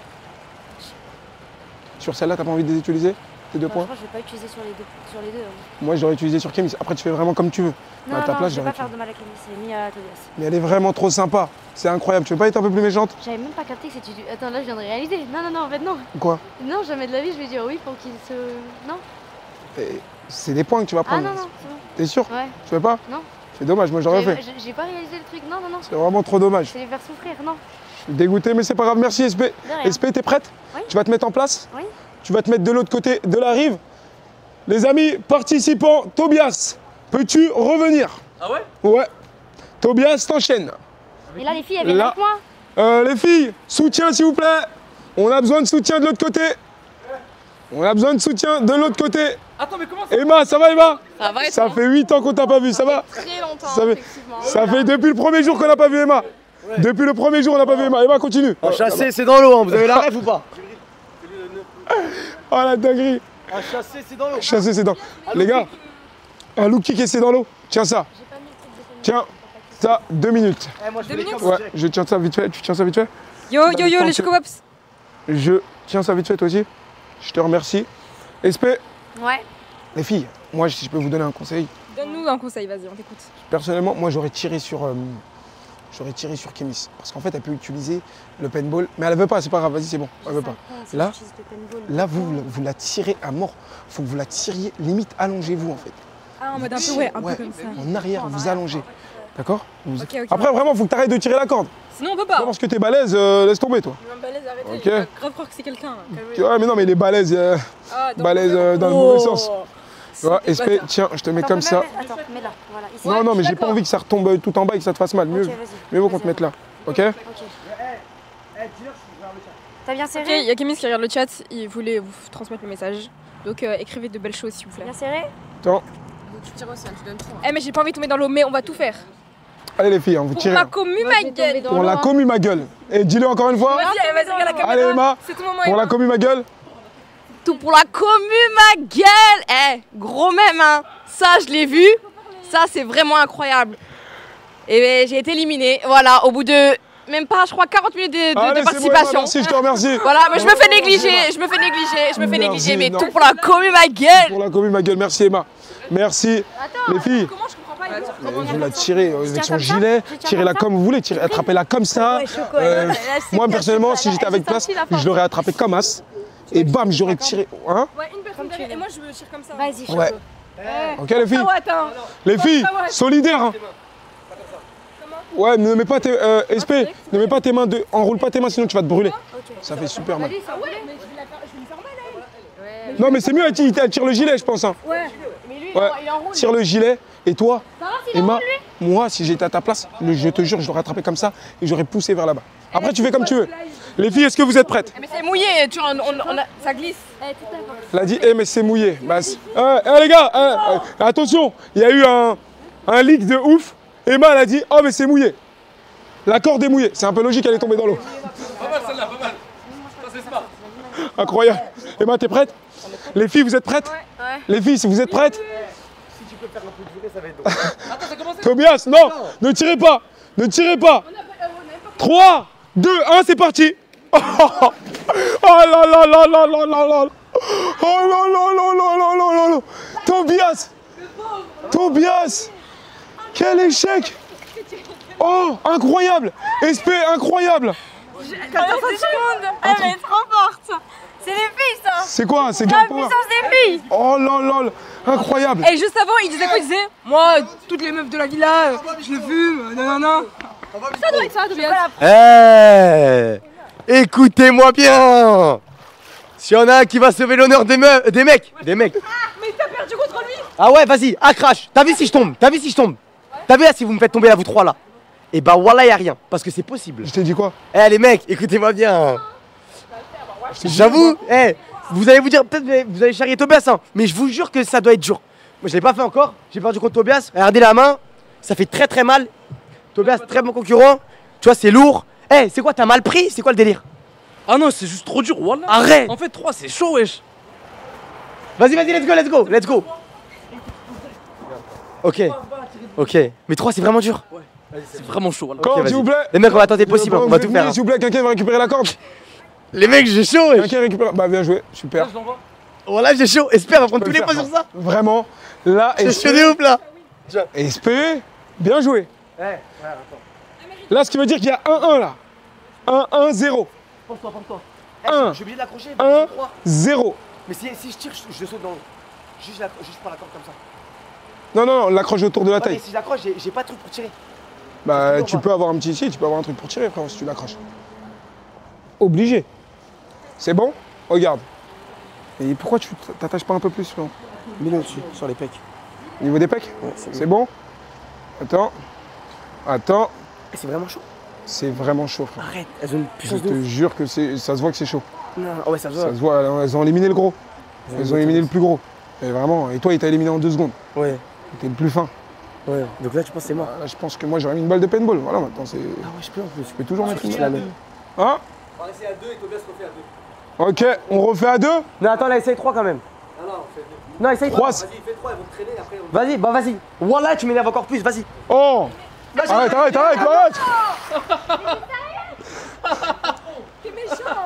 [SPEAKER 2] Sur celle-là, t'as pas envie de les utiliser? Tes 2 points?
[SPEAKER 5] Franchement, je vais pas utiliser sur les deux. Hein.
[SPEAKER 2] Moi, je l'aurais utilisé sur Kémy. Après, tu fais vraiment comme tu veux.
[SPEAKER 5] Non,
[SPEAKER 2] à ta
[SPEAKER 5] non,
[SPEAKER 2] place,
[SPEAKER 5] je vais
[SPEAKER 2] j'aurais
[SPEAKER 5] pas faire de mal à Kémy, c'est mis à Tobias.
[SPEAKER 2] Mais elle est vraiment trop sympa. C'est incroyable. Tu veux pas être un peu plus méchante?
[SPEAKER 5] J'avais même pas capté que c'était du... Attends, là, je viens de réaliser. Non, en fait, non.
[SPEAKER 2] Quoi?
[SPEAKER 5] Non, jamais de la vie, je vais dire oui pour qu'il se... Non?
[SPEAKER 2] C'est des points que tu vas
[SPEAKER 5] Ah
[SPEAKER 2] prendre.
[SPEAKER 5] non, c'est bon.
[SPEAKER 2] T'es sûr?
[SPEAKER 5] Ouais.
[SPEAKER 2] Tu veux pas?
[SPEAKER 5] Non.
[SPEAKER 2] C'est dommage, moi j'aurais fait.
[SPEAKER 5] J'ai pas réalisé le truc, non.
[SPEAKER 2] C'est vraiment trop dommage.
[SPEAKER 5] Je vais les faire souffrir, non.
[SPEAKER 2] Je suis dégoûté, mais c'est pas grave. Merci SP.
[SPEAKER 5] rien.
[SPEAKER 2] SP, t'es prête?
[SPEAKER 5] Oui.
[SPEAKER 2] Tu vas te mettre en place?
[SPEAKER 5] Oui.
[SPEAKER 2] Tu vas te mettre de l'autre côté de la rive. Les amis, participants, Tobias, peux-tu revenir?
[SPEAKER 4] Ah ouais?
[SPEAKER 2] Ouais. Tobias, t'enchaînes.
[SPEAKER 5] Et là, les filles, elles viennent
[SPEAKER 2] Là.
[SPEAKER 5] avec moi.
[SPEAKER 2] Les filles, soutien s'il vous plaît. On a besoin de soutien de l'autre côté. On a besoin de soutien de l'autre côté.
[SPEAKER 4] Attends, mais comment ça?
[SPEAKER 2] Emma, ça va Emma?
[SPEAKER 7] Ça va,
[SPEAKER 2] Ça fait 8 ans qu'on t'a pas vu, ça va?
[SPEAKER 7] très longtemps,
[SPEAKER 2] Ça fait, ça fait depuis le premier jour qu'on n'a pas vu Emma. Depuis le premier jour, on n'a pas vu Emma. Emma, continue.
[SPEAKER 3] En chassé, c'est dans l'eau, hein. Vous avez la rêve ou pas?
[SPEAKER 2] Oh la dinguerie.
[SPEAKER 3] En chassé, c'est dans l'eau.
[SPEAKER 2] Chasser, c'est dans. Les gars, un look kick et c'est dans l'eau. Tiens ça. Tiens, ça, 2 minutes.
[SPEAKER 3] Moi, je fais les
[SPEAKER 7] minutes
[SPEAKER 3] cams,
[SPEAKER 2] Ouais,
[SPEAKER 3] direct.
[SPEAKER 2] je tiens ça vite fait. Tu tiens ça vite fait?
[SPEAKER 7] Yo,
[SPEAKER 2] Bah,
[SPEAKER 7] les Chocopops.
[SPEAKER 2] Je tiens ça vite fait, toi aussi. Je te remercie. SP,
[SPEAKER 5] Ouais.
[SPEAKER 2] les filles, moi, si je peux vous donner un conseil.
[SPEAKER 7] Donne-nous un conseil, vas-y, on t'écoute.
[SPEAKER 2] Personnellement, moi, j'aurais tiré sur Kémy. Parce qu'en fait, elle peut utiliser le paintball. Mais elle veut pas, c'est pas grave, vas-y, c'est bon. Elle veut pas. Là, Là, vous la tirez à mort. Faut que vous la tiriez, limite, allongez-vous en fait.
[SPEAKER 7] Ah, en mode un peu, ouais, un peu comme ça.
[SPEAKER 2] En arrière, vous allongez. D'accord.
[SPEAKER 7] Ok.
[SPEAKER 2] Après, vraiment, faut que t'arrêtes de tirer la corde.
[SPEAKER 7] Sinon, on peut pas.
[SPEAKER 2] Parce que t'es balèze, laisse tomber, toi.
[SPEAKER 7] Je balèze, arrêtez.
[SPEAKER 2] Ok.
[SPEAKER 7] Il va grave croire que c'est quelqu'un.
[SPEAKER 2] Ouais, mais non, mais il est balèze. Balèze dans le mauvais sens. Tu vois, SP, tiens, je te mets comme ça.
[SPEAKER 5] Attends, mets là. Voilà. Ici.
[SPEAKER 2] Non, non, mais j'ai pas envie que ça retombe tout en bas et que ça te fasse mal. Mieux,
[SPEAKER 5] Ok, vas-y.
[SPEAKER 2] mieux vaut qu'on te mette là. Ok.
[SPEAKER 5] T'as bien
[SPEAKER 7] Ok,
[SPEAKER 5] serré?
[SPEAKER 7] il y a Kémis qui regarde le chat, il voulait vous transmettre le message. Donc écrivez de belles choses s'il vous plaît.
[SPEAKER 5] Bien serré?
[SPEAKER 2] Attends.
[SPEAKER 7] Tu tires aussi, tu donnes tout. Eh mais j'ai pas envie de tomber dans l'eau, mais on va tout faire.
[SPEAKER 2] Allez les filles, vous
[SPEAKER 7] Pour
[SPEAKER 2] tirez.
[SPEAKER 7] ma commu ma gueule.
[SPEAKER 2] Pour la commu ma gueule. Et dis-le encore une fois.
[SPEAKER 7] Vas-y, vas-y, regarde la caméra.
[SPEAKER 2] Allez Emma.
[SPEAKER 7] C'est ton moment.
[SPEAKER 2] Pour la commu ma gueule.
[SPEAKER 9] Tout pour la commu ma gueule. Eh, gros même hein. Ça je l'ai vu. Ça c'est vraiment incroyable. Et j'ai été éliminée. Voilà, au bout de même pas, je crois, 40 minutes de
[SPEAKER 2] Allez,
[SPEAKER 9] participation.
[SPEAKER 2] Bon, merci, je te remercie.
[SPEAKER 9] Voilà, mais je me fais négliger,
[SPEAKER 2] Merci,
[SPEAKER 9] mais
[SPEAKER 2] non.
[SPEAKER 9] tout pour la commu ma gueule.
[SPEAKER 2] Pour la commu ma gueule, merci Emma. Merci.
[SPEAKER 5] Attends,
[SPEAKER 2] les filles.
[SPEAKER 7] Comment je comprends pas
[SPEAKER 2] Vous la tirez avec
[SPEAKER 5] tiens
[SPEAKER 2] son
[SPEAKER 5] comme ça,
[SPEAKER 2] gilet,
[SPEAKER 5] je tiens
[SPEAKER 2] tirez-la
[SPEAKER 5] comme ça.
[SPEAKER 2] comme vous voulez, attrapez-la comme ça.
[SPEAKER 5] Ouais, chocolat. Là, c'est
[SPEAKER 2] Moi
[SPEAKER 5] bien
[SPEAKER 2] personnellement, si
[SPEAKER 5] chocolat.
[SPEAKER 2] j'étais
[SPEAKER 5] Elle
[SPEAKER 2] avec
[SPEAKER 5] s'est
[SPEAKER 2] place,
[SPEAKER 5] sortie, la force.
[SPEAKER 2] je l'aurais attrapé comme as. Et bam, j'aurais tiré. Hein?
[SPEAKER 7] Ouais, une personne derrière et moi je me tire comme ça.
[SPEAKER 5] Vas-y, Choco.
[SPEAKER 2] Ouais. Ok les filles.
[SPEAKER 7] Attends.
[SPEAKER 2] Les filles, solidaires. Hein. Ouais, ne mets pas tes SP, ne mets pas tes mains enroule pas tes mains sinon tu vas te brûler. Ça fait super mal.
[SPEAKER 7] Mais je vais lui faire mal à elle.
[SPEAKER 2] Non mais c'est mieux, elle tire le gilet je pense. Hein.
[SPEAKER 7] Ouais. Mais lui,
[SPEAKER 2] Ouais.
[SPEAKER 7] il enroule.
[SPEAKER 2] Tire le gilet et toi, Emma, moi si j'étais à ta place, je te jure, je l'aurais attrapé comme ça et j'aurais poussé vers là-bas. Après tu fais comme tu veux. Les filles, est-ce que vous êtes prêtes?
[SPEAKER 9] Mais c'est mouillé, ça glisse.
[SPEAKER 2] Elle a dit, mais c'est mouillé. Bah, les gars, attention, il y a eu un leak de ouf. Emma, elle a dit, oh, mais c'est mouillé. La corde est mouillée. C'est un peu logique, elle est tombée dans l'eau.
[SPEAKER 4] Pas mal celle-là, pas mal. Ça c'est smart.
[SPEAKER 2] Incroyable. Emma, t'es prête? Les filles, vous êtes prêtes? Les filles, si vous êtes prêtes?
[SPEAKER 3] Si tu peux faire un peu de durée, ça va être drôle.
[SPEAKER 4] Attends, ça commence.
[SPEAKER 2] Tobias, non, ne tirez pas. Ne tirez pas. 3, 2, 1, c'est parti. Oh là là là là là là là. Oh là là là là là là là là. Tobias. Tobias. Quel échec. Oh, incroyable. SP, incroyable.
[SPEAKER 5] Elle est trop forte. C'est les filles, ça.
[SPEAKER 2] C'est quoi? C'est
[SPEAKER 5] La
[SPEAKER 2] Girl Power.
[SPEAKER 5] puissance des filles.
[SPEAKER 2] Oh là là là. Incroyable.
[SPEAKER 7] Et juste avant, il disait quoi? Il disait moi, toutes les meufs de la villa, je le fume, non. Ça doit être ça, Tobias.
[SPEAKER 3] Écoutez-moi bien. S'il y en a un qui va sauver l'honneur des mecs.
[SPEAKER 7] Mais t'as perdu contre lui.
[SPEAKER 3] Ah ouais, vas-y, crash. T'as vu si je tombe? T'as vu là si vous me faites tomber là, vous trois là? Et bah voilà, y a rien. Parce que c'est possible.
[SPEAKER 2] Je t'ai dit quoi?
[SPEAKER 3] Eh les mecs, écoutez-moi bien. J'avoue, vous allez vous dire, peut-être vous allez charrier Tobias, hein, mais je vous jure que ça doit être dur. Moi je l'ai pas fait encore, j'ai perdu contre Tobias. Regardez la main, ça fait très très mal. Tobias, très bon concurrent. Tu vois, c'est lourd. C'est quoi, t'as mal pris? C'est quoi le délire?
[SPEAKER 4] Ah non, c'est juste trop dur, wallah.
[SPEAKER 3] Arrête.
[SPEAKER 4] En fait, 3 c'est chaud, wesh.
[SPEAKER 3] Vas-y, let's go. Ok. Mais 3 c'est vraiment dur.
[SPEAKER 4] C'est vraiment chaud, wallah.
[SPEAKER 2] Corde,
[SPEAKER 3] vas-y.
[SPEAKER 2] s'il vous plaît.
[SPEAKER 3] Les mecs, on va tenter possible, on va tout faire. hein.
[SPEAKER 2] S'il vous plaît, quelqu'un va récupérer la corde.
[SPEAKER 3] Les mecs, j'ai chaud. wesh.
[SPEAKER 2] Quelqu'un récupère. Bah, bien joué, super.
[SPEAKER 4] Je l'envoie.
[SPEAKER 3] Voilà, j'ai chaud. Espère, on va prendre
[SPEAKER 2] peux
[SPEAKER 3] tous les
[SPEAKER 2] le
[SPEAKER 3] points
[SPEAKER 2] faire,
[SPEAKER 3] sur ça.
[SPEAKER 2] Vraiment, là,
[SPEAKER 3] C'est chaud de ouf là.
[SPEAKER 2] SP, bien joué. Là, ce qui veut dire qu'il y a 1-1 là. 1-1-0.
[SPEAKER 3] Pense-toi.
[SPEAKER 2] 1,
[SPEAKER 3] Je suis obligé de l'accrocher.
[SPEAKER 2] 1, 0.
[SPEAKER 3] Mais si je tire, je saute dans l'eau. Juste prends la corde comme ça.
[SPEAKER 2] Non, l'accroche autour de la
[SPEAKER 3] Ouais, mais
[SPEAKER 2] taille.
[SPEAKER 3] si je l'accroche, j'ai pas de truc pour tirer.
[SPEAKER 2] Bah, tu peux avoir un petit ici, tu peux avoir un truc pour tirer, frère, si tu l'accroches. Obligé. C'est bon? Regarde. Et pourquoi tu t'attaches pas un peu plus, frère?
[SPEAKER 3] Mets-le dessus, sur les pecs.
[SPEAKER 2] Au niveau des pecs?
[SPEAKER 3] Ouais,
[SPEAKER 2] C'est bon? Attends.
[SPEAKER 3] C'est vraiment chaud.
[SPEAKER 2] C'est vraiment chaud, frère.
[SPEAKER 3] Arrête, elles ont une
[SPEAKER 2] Je
[SPEAKER 3] puissance de
[SPEAKER 2] te
[SPEAKER 3] ouf.
[SPEAKER 2] jure que ça se voit que c'est chaud.
[SPEAKER 3] Non, ouais, ça se
[SPEAKER 2] Ça
[SPEAKER 3] voit.
[SPEAKER 2] se voit, elles ont éliminé le gros. Elles ont éliminé le plus gros. Et vraiment, et toi, il t'a éliminé en 2 secondes.
[SPEAKER 3] Ouais,
[SPEAKER 2] T'es le plus fin.
[SPEAKER 3] ouais. Donc là, tu penses que c'est mort.
[SPEAKER 2] Là, je pense que moi, j'aurais mis une balle de paintball. Voilà, maintenant, c'est.
[SPEAKER 3] Ah ouais, je peux en plus.
[SPEAKER 2] Tu peux toujours mettre une
[SPEAKER 3] la
[SPEAKER 2] balle.
[SPEAKER 3] mets.
[SPEAKER 2] Hein?
[SPEAKER 4] On va essayer à 2 et Tobias refait à 2.
[SPEAKER 2] Ok, on refait à 2?
[SPEAKER 3] Non, attends, là, essaye 3 quand même.
[SPEAKER 4] Non, on fait 2.
[SPEAKER 3] Non, essaye 3.
[SPEAKER 2] 3.
[SPEAKER 4] Vas-y, fais 3, elles vont te traîner après.
[SPEAKER 3] Vas-y, bah vas-y. Wallah, tu m'énerves encore plus, vas-y.
[SPEAKER 2] Oh! Arrête!
[SPEAKER 7] T'es méchant.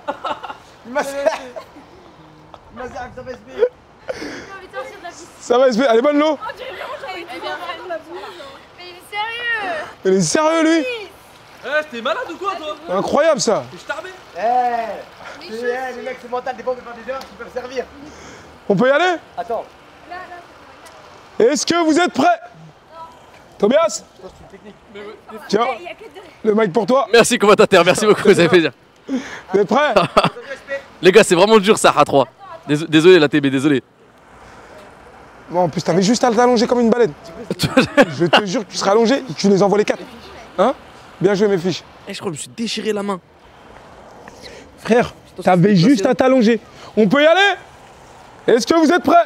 [SPEAKER 2] Ça va, SP? Elle est bonne l'eau?
[SPEAKER 5] Mais il est sérieux.
[SPEAKER 2] Il est sérieux, lui?
[SPEAKER 4] T'es malade ou quoi, toi?
[SPEAKER 2] Incroyable, ça!
[SPEAKER 4] Je t'armée.
[SPEAKER 3] Les mecs, c'est mental, des fois on peut faire des erreurs qui peuvent servir.
[SPEAKER 2] On peut y aller?
[SPEAKER 3] Attends.
[SPEAKER 2] Est-ce que vous êtes prêts? Tobias. Tiens, le mic pour toi.
[SPEAKER 4] Merci commentateur, merci beaucoup, ça fait plaisir.
[SPEAKER 2] Vous êtes prêts?
[SPEAKER 4] Les gars, c'est vraiment dur ça à 3. Désolé la TB, désolé.
[SPEAKER 2] Bon, en plus, t'avais juste à t'allonger comme une baleine. Je te jure que tu seras allongé et que tu les envoies les 4. Hein? Bien joué, mes fiches.
[SPEAKER 4] Je crois que je me suis déchiré la main.
[SPEAKER 2] Frère, t'avais juste à t'allonger. On peut y aller? Est-ce que vous êtes prêts?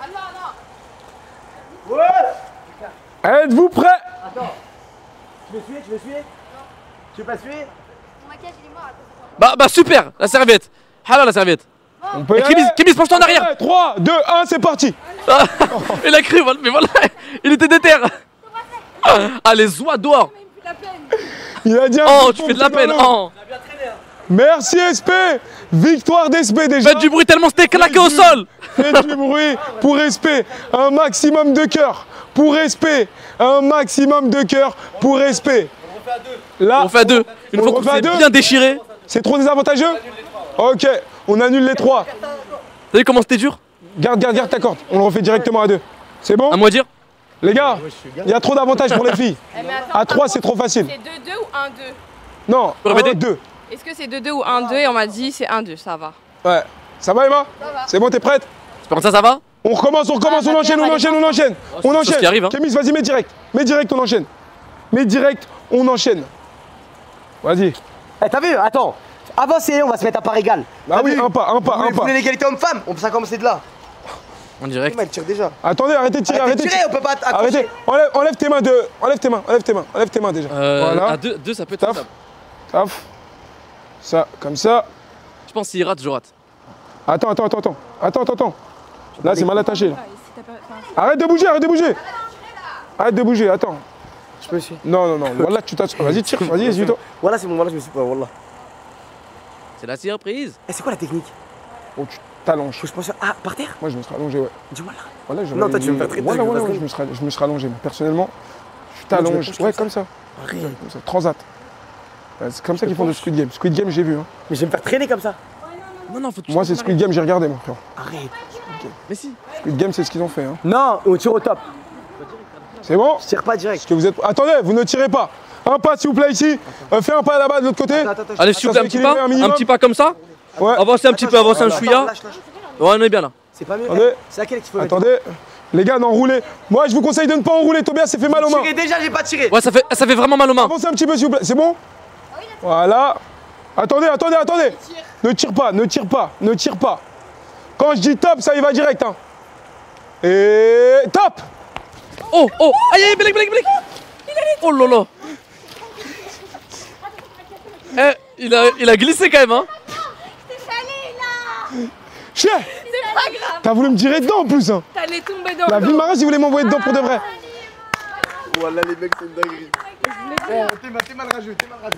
[SPEAKER 2] Ouais. Êtes-vous prêts?
[SPEAKER 3] Attends. Tu veux suer? Tu veux pas suer?
[SPEAKER 5] Mon maquillage, il est mort à cause de toi.
[SPEAKER 4] Bah super, la serviette. Hala la serviette.
[SPEAKER 2] On peut y aller?
[SPEAKER 4] Kémis, penche-toi en arrière.
[SPEAKER 2] 3, 2, 1, c'est parti.
[SPEAKER 4] Il a cru, mais voilà, il était déter. Ah, les oies dehors.
[SPEAKER 2] Il a dit un
[SPEAKER 4] Oh,
[SPEAKER 2] peu
[SPEAKER 4] tu fais de la peine. Oh.
[SPEAKER 2] Merci SP. Victoire d'SP déjà.
[SPEAKER 4] Faites du bruit tellement c'était claqué au sol.
[SPEAKER 2] Faites du bruit pour SP. Un maximum de cœur pour SP. Un maximum de cœur pour SP. Là,
[SPEAKER 4] On fait à 2. Une fois qu'on s'est bien déchiré.
[SPEAKER 2] c'est trop désavantageux? Ok, on annule les 3.
[SPEAKER 4] T'as vu comment c'était dur?
[SPEAKER 2] Garde ta corde. On le refait directement à 2. C'est bon?
[SPEAKER 4] À moi dire?
[SPEAKER 2] Les gars, il y a trop d'avantages pour les filles. À 3, c'est trop facile.
[SPEAKER 9] C'est 2-2 ou 1-2?
[SPEAKER 2] Non,
[SPEAKER 4] peux répéter
[SPEAKER 2] 2.
[SPEAKER 9] Est-ce que c'est 2-2 ou 1-2? Et on m'a dit c'est 1-2, ça va.
[SPEAKER 2] Ouais. Ça va, Emma? C'est bon, t'es prête?
[SPEAKER 4] Ça va?
[SPEAKER 2] On recommence, on enchaîne. On
[SPEAKER 4] c'est ce qui arrive, hein.
[SPEAKER 2] Kémis, vas-y, mets direct. Mets direct, on enchaîne. Vas-y.
[SPEAKER 3] Eh, t'as vu? Attends. Avancez, on va se mettre à part égale.
[SPEAKER 2] Bah oui, un pas.
[SPEAKER 3] Vous voulez l'égalité homme-femme? On peut ça commencer de là.
[SPEAKER 4] En direct.
[SPEAKER 3] Elle tire déjà.
[SPEAKER 2] Attendez, arrêtez de tirer,
[SPEAKER 3] Arrêtez de tirer, on peut pas
[SPEAKER 2] Arrêtez. Enlève tes mains Enlève tes mains déjà. Voilà.
[SPEAKER 4] À 2, ça peut être ça.
[SPEAKER 2] Taf. Ça, comme ça.
[SPEAKER 4] Je pense s'il rate, je rate.
[SPEAKER 2] Attends. Là, c'est mal attaché. Arrête de bouger. Attends.
[SPEAKER 3] Je peux aussi.
[SPEAKER 2] Non. Voilà, tu t'assois. Vas-y, tire. Vas-y, essuie-toi.
[SPEAKER 3] Voilà, c'est bon, voilà, je me suis pas. Voilà.
[SPEAKER 4] C'est la surprise.
[SPEAKER 3] Eh, c'est quoi la technique?
[SPEAKER 2] Oh, tu t'allonges.
[SPEAKER 3] Faut que je pense. Ah, par terre?
[SPEAKER 2] Moi, je me serais allongé, ouais.
[SPEAKER 3] Dis-moi là.
[SPEAKER 2] Voilà,
[SPEAKER 3] Non, toi, tu veux me faire traiter.
[SPEAKER 2] Voilà, je me serais allongé. Mais personnellement, je t'allonge. Ouais, comme ça.
[SPEAKER 3] Arrête.
[SPEAKER 2] Comme ça. Transat. C'est comme ça qu'ils font de Squid Game. Squid Game, j'ai vu. Hein.
[SPEAKER 3] Mais je vais me faire traîner comme ça.
[SPEAKER 4] Non, faut
[SPEAKER 2] Moi, c'est Squid Game, j'ai regardé, mon frère.
[SPEAKER 3] Arrête.
[SPEAKER 4] Mais si.
[SPEAKER 2] Squid Game, c'est ce qu'ils ont fait. Hein.
[SPEAKER 3] Non, on tire au top.
[SPEAKER 2] C'est bon?
[SPEAKER 3] Je tire pas direct.
[SPEAKER 2] Est-ce que vous êtes... Attendez, vous ne tirez pas. Un pas, s'il vous plaît, ici. Fais un pas là-bas de l'autre côté.
[SPEAKER 4] Allez, s'il vous plaît, un petit pas comme ça.
[SPEAKER 2] Ouais.
[SPEAKER 4] Avancez un petit peu, avancez un chouïa. Ouais, on est bien là.
[SPEAKER 3] C'est pas mieux.
[SPEAKER 2] Attendez.
[SPEAKER 3] C'est à quel qu'il faut mettre?
[SPEAKER 2] Attendez. Les gars, n'enroulez. Moi, je vous conseille de ne pas enrouler. Tobias, c'est fait mal aux mains.
[SPEAKER 3] Déjà, j'ai pas tiré.
[SPEAKER 4] Ouais, ça fait vraiment mal aux mains.
[SPEAKER 2] Avancez un petit peu, s'il vous plaît. C'est bon? Voilà. Attendez. Ne tire pas. Quand je dis top, ça y va direct. Hein. Et top.
[SPEAKER 4] Oh, aïe, Blake. Oh là là. Il a glissé quand même, hein.
[SPEAKER 2] Chien.
[SPEAKER 9] C'est pas grave.
[SPEAKER 2] T'as voulu me tirer dedans en plus. Hein.
[SPEAKER 9] T'allais tomber dans
[SPEAKER 2] La vie de Maras, il voulait m'envoyer dedans pour de vrai.
[SPEAKER 3] Voilà, les mecs, c'est une dinguerie. T'es mal rageux.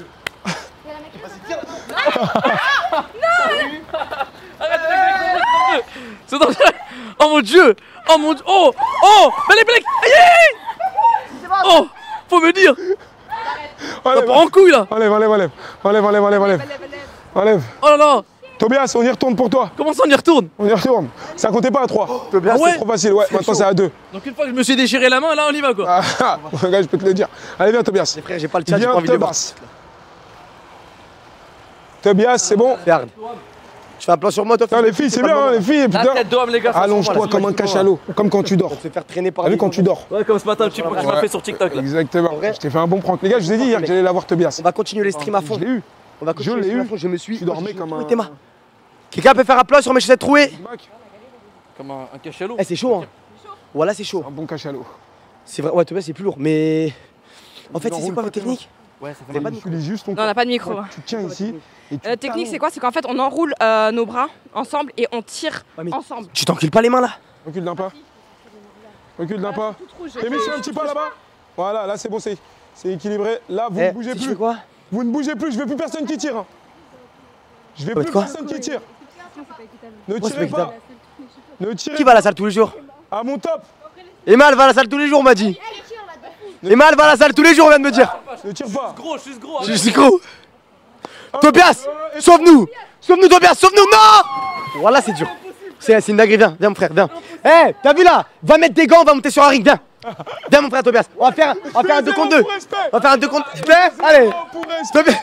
[SPEAKER 4] C'est dangereux. Oh mon dieu. Oh Blake. Aïe. Oh, faut me dire. Ça part en couille là.
[SPEAKER 2] Enlève.
[SPEAKER 4] Oh là là.
[SPEAKER 2] Tobias, on y retourne pour toi.
[SPEAKER 4] Comment ça on y retourne?
[SPEAKER 2] Ça comptait pas à 3.
[SPEAKER 3] Tobias,
[SPEAKER 2] C'est trop facile, ouais. Maintenant c'est à 2.
[SPEAKER 4] Donc une fois que je me suis déchiré la main, là on y va quoi.
[SPEAKER 2] Regarde, je peux te le dire. Allez, viens Tobias.
[SPEAKER 3] Frère, j'ai pas le chat, j'ai pas envie de les voir.
[SPEAKER 2] Tobias, c'est bon?
[SPEAKER 3] Regarde. Je fais un plan sur moi, toi.
[SPEAKER 2] Non, les filles, c'est bien, hein, les filles.
[SPEAKER 4] La
[SPEAKER 2] Putain.
[SPEAKER 4] tête d'homme les gars.
[SPEAKER 2] Allonge-toi comme un cachalot, comme quand tu dors.
[SPEAKER 3] On te fait faire traîner par
[SPEAKER 2] T'as vu quand tu dors?
[SPEAKER 4] Ouais, comme ce matin, le petit point que tu m'as fait sur TikTok là.
[SPEAKER 2] Exactement. Je t'ai fait un bon prank. Les gars, je vous ai dit hier que j'allais l'avoir Tobias.
[SPEAKER 3] On va continuer les streams à fond.
[SPEAKER 2] Je l'ai eu.
[SPEAKER 3] On va continuer les streams à fond. Je me suis.
[SPEAKER 2] Tu dormais comme un.
[SPEAKER 3] Théma. Quelqu'un peut faire un plan sur mes chaussettes trouées?
[SPEAKER 4] Comme un cachalot.
[SPEAKER 3] Eh, c'est chaud, hein. Voilà, c'est chaud.
[SPEAKER 2] Un bon cachalot.
[SPEAKER 3] C'est vrai, ouais, Tobias, c'est plus lourd. Mais. En fait, c'est quoi votre technique?
[SPEAKER 4] Ouais, ça fait
[SPEAKER 2] Tu utilises juste ton
[SPEAKER 9] Non, on n'a pas de micro.
[SPEAKER 2] Tu tiens ici.
[SPEAKER 9] La technique, c'est quoi? C'est qu'en fait, on enroule nos bras ensemble et on tire ensemble.
[SPEAKER 3] Tu t'encules pas les mains là?
[SPEAKER 2] Recule d'un pas. T'es mis sur un petit pas là-bas. Voilà, là c'est bon, c'est équilibré. Là, vous ne bougez
[SPEAKER 3] tu
[SPEAKER 2] plus.
[SPEAKER 3] fais quoi?
[SPEAKER 2] Vous ne bougez plus, je veux plus personne qui tire. Hein. Je veux plus personne qui tire. Ne tirez pas. Ne tirez
[SPEAKER 3] Qui va à la salle tous les jours?
[SPEAKER 2] À mon top.
[SPEAKER 3] Emal va à la salle tous les jours, on m'a dit. Emal va à la salle tous les jours, on vient de me dire.
[SPEAKER 2] Ne tire pas.
[SPEAKER 3] Je suis gros. Tobias, sauve-nous. Sauve-nous, Tobias, sauve-nous. Non. Voilà, c'est dur. C'est une dinguerie, viens mon frère, viens. Eh, t'as vu là? Va mettre des gants, on va monter sur un ring, viens. Viens mon frère Tobias, on va faire un 2 contre 2.
[SPEAKER 2] pour respect.
[SPEAKER 3] On va faire un 2 contre 2. Allez.
[SPEAKER 2] Pour respect.
[SPEAKER 3] Tobias.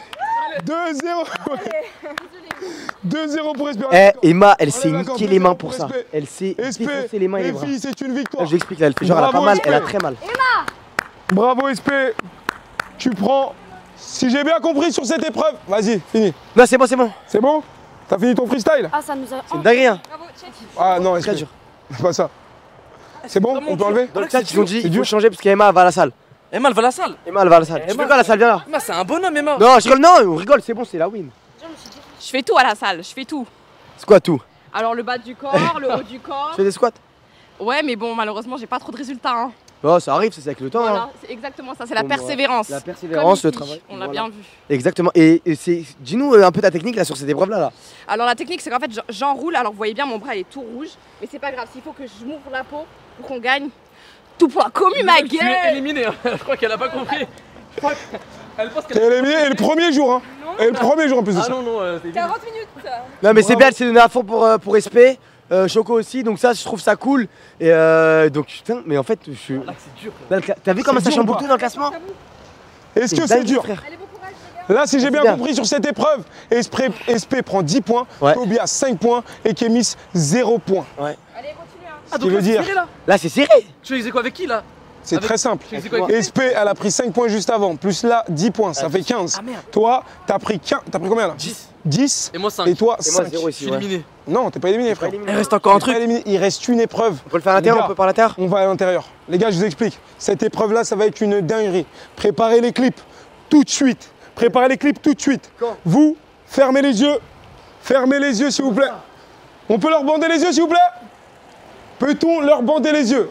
[SPEAKER 2] 2-0 pour respect.
[SPEAKER 3] Emma, elle
[SPEAKER 2] On est
[SPEAKER 3] s'est
[SPEAKER 2] d'accord,
[SPEAKER 3] niqué les mains
[SPEAKER 2] 2-0
[SPEAKER 3] pour
[SPEAKER 2] pour
[SPEAKER 3] ça.
[SPEAKER 2] respect.
[SPEAKER 3] Elle s'est
[SPEAKER 2] SP,
[SPEAKER 3] défoncé les mains et les bras.
[SPEAKER 2] filles, c'est une victoire.
[SPEAKER 3] Je l'explique là, elle fait genre elle a
[SPEAKER 2] Bravo,
[SPEAKER 3] pas mal,
[SPEAKER 2] SP.
[SPEAKER 3] elle a très mal.
[SPEAKER 2] Bravo SP. Tu prends, si j'ai bien compris sur cette épreuve, vas-y, fini.
[SPEAKER 3] Non, c'est bon, c'est bon.
[SPEAKER 2] C'est bon? T'as fini ton freestyle?
[SPEAKER 5] Ah, ça nous a.
[SPEAKER 3] C'est une dinguerie, hein.
[SPEAKER 2] Ah non,
[SPEAKER 3] Très
[SPEAKER 2] SP.
[SPEAKER 3] dur.
[SPEAKER 2] C'est pas ça. C'est bon? On peut enlever?
[SPEAKER 3] Dans le chat, ils ont dit il faut changer parce qu'Emma va à la salle.
[SPEAKER 4] Emma, elle va à la salle.
[SPEAKER 3] Emma, elle va à la salle. Tu fais quoi à la salle? Viens là.
[SPEAKER 4] Emma, c'est un bonhomme, Emma.
[SPEAKER 3] Non, je rigole, non, on rigole, c'est bon, c'est la win.
[SPEAKER 9] Je fais tout à la salle, je fais tout.
[SPEAKER 3] C'est quoi tout?
[SPEAKER 9] Alors le bas du corps, le haut du corps.
[SPEAKER 3] Tu fais des squats?
[SPEAKER 9] Ouais, mais bon, malheureusement, j'ai pas trop de résultats. Hein.
[SPEAKER 3] Oh, ça arrive, c'est avec le temps.
[SPEAKER 9] Voilà,
[SPEAKER 3] Hein.
[SPEAKER 9] c'est exactement ça, c'est la
[SPEAKER 3] Bon,
[SPEAKER 9] persévérance.
[SPEAKER 3] La persévérance, le
[SPEAKER 9] Comme ici,
[SPEAKER 3] travail.
[SPEAKER 9] on l'a
[SPEAKER 3] Voilà.
[SPEAKER 9] bien vu.
[SPEAKER 3] Exactement. Et c'est, dis-nous un peu ta technique là sur cette épreuve là.
[SPEAKER 9] Alors la technique, c'est qu'en fait, j'enroule. Alors vous voyez bien, mon bras il est tout rouge, mais c'est pas grave. S'il faut que je m'ouvre la peau pour qu'on gagne, tout pour la commune, ma
[SPEAKER 4] Tu es
[SPEAKER 9] gueule.
[SPEAKER 4] éliminé, hein. Je crois qu'elle a pas compris. Je crois qu'elle pense
[SPEAKER 2] T'es
[SPEAKER 4] qu'elle
[SPEAKER 2] éliminé et le premier jour, hein. Et le premier jour en plus de
[SPEAKER 4] Ah
[SPEAKER 2] ça.
[SPEAKER 4] non, non, c'est
[SPEAKER 9] 40 minutes.
[SPEAKER 3] Non mais c'est bien, elle s'est donné à fond pour SP. Choco aussi, donc ça je trouve ça cool. Et donc putain, mais en fait je suis.
[SPEAKER 4] Là, c'est dur.
[SPEAKER 3] T'as vu comment ça
[SPEAKER 2] dur,
[SPEAKER 3] chamboule
[SPEAKER 2] quoi.
[SPEAKER 3] tout dans le classement?
[SPEAKER 2] Est-ce que
[SPEAKER 3] une
[SPEAKER 2] c'est
[SPEAKER 3] dinguerie,
[SPEAKER 2] dur?
[SPEAKER 3] frère.
[SPEAKER 2] Là, si j'ai bien
[SPEAKER 3] bien.
[SPEAKER 2] compris sur cette épreuve, SP prend 10 points,
[SPEAKER 3] Ouais.
[SPEAKER 2] Tobias 5 points et Kémis 0 points.
[SPEAKER 3] Ouais.
[SPEAKER 9] Allez, continue. Hein.
[SPEAKER 4] Ah,
[SPEAKER 2] qui
[SPEAKER 4] donc
[SPEAKER 2] veut
[SPEAKER 4] là, c'est
[SPEAKER 2] dire-
[SPEAKER 4] serré, là.
[SPEAKER 3] Là c'est serré.
[SPEAKER 4] Tu faisais quoi avec qui là?
[SPEAKER 2] C'est
[SPEAKER 4] Avec-
[SPEAKER 2] très simple.
[SPEAKER 4] Tu faisais quoi avec qui?
[SPEAKER 2] SP, elle a pris 5 points juste avant, plus là 10 points, ça fait 15.
[SPEAKER 4] Ah, merde.
[SPEAKER 2] Toi, t'as pris combien là?
[SPEAKER 4] 10.
[SPEAKER 2] 10.
[SPEAKER 4] Et moi 5.
[SPEAKER 2] Et toi,
[SPEAKER 3] Et moi
[SPEAKER 2] 5.
[SPEAKER 3] zéro
[SPEAKER 4] Je
[SPEAKER 3] ici.
[SPEAKER 4] suis
[SPEAKER 3] Ouais.
[SPEAKER 4] éliminé.
[SPEAKER 2] Non, t'es pas éliminé, frère.
[SPEAKER 3] éliminé.
[SPEAKER 4] Il reste encore un
[SPEAKER 2] T'es pas
[SPEAKER 4] truc.
[SPEAKER 2] éliminé. Il reste une épreuve.
[SPEAKER 3] On peut le faire à l'intérieur,
[SPEAKER 2] Les
[SPEAKER 3] on
[SPEAKER 2] gars,
[SPEAKER 3] peut par l'intérieur.
[SPEAKER 2] On va à l'intérieur. Les gars, je vous explique. Cette épreuve-là, ça va être une dinguerie. Préparez les clips tout de suite. Préparez les clips tout de suite.
[SPEAKER 3] Quand
[SPEAKER 2] Vous, fermez les yeux. Fermez les yeux, s'il vous plaît. On peut leur bander les yeux, s'il vous plaît? Peut-on leur bander les yeux?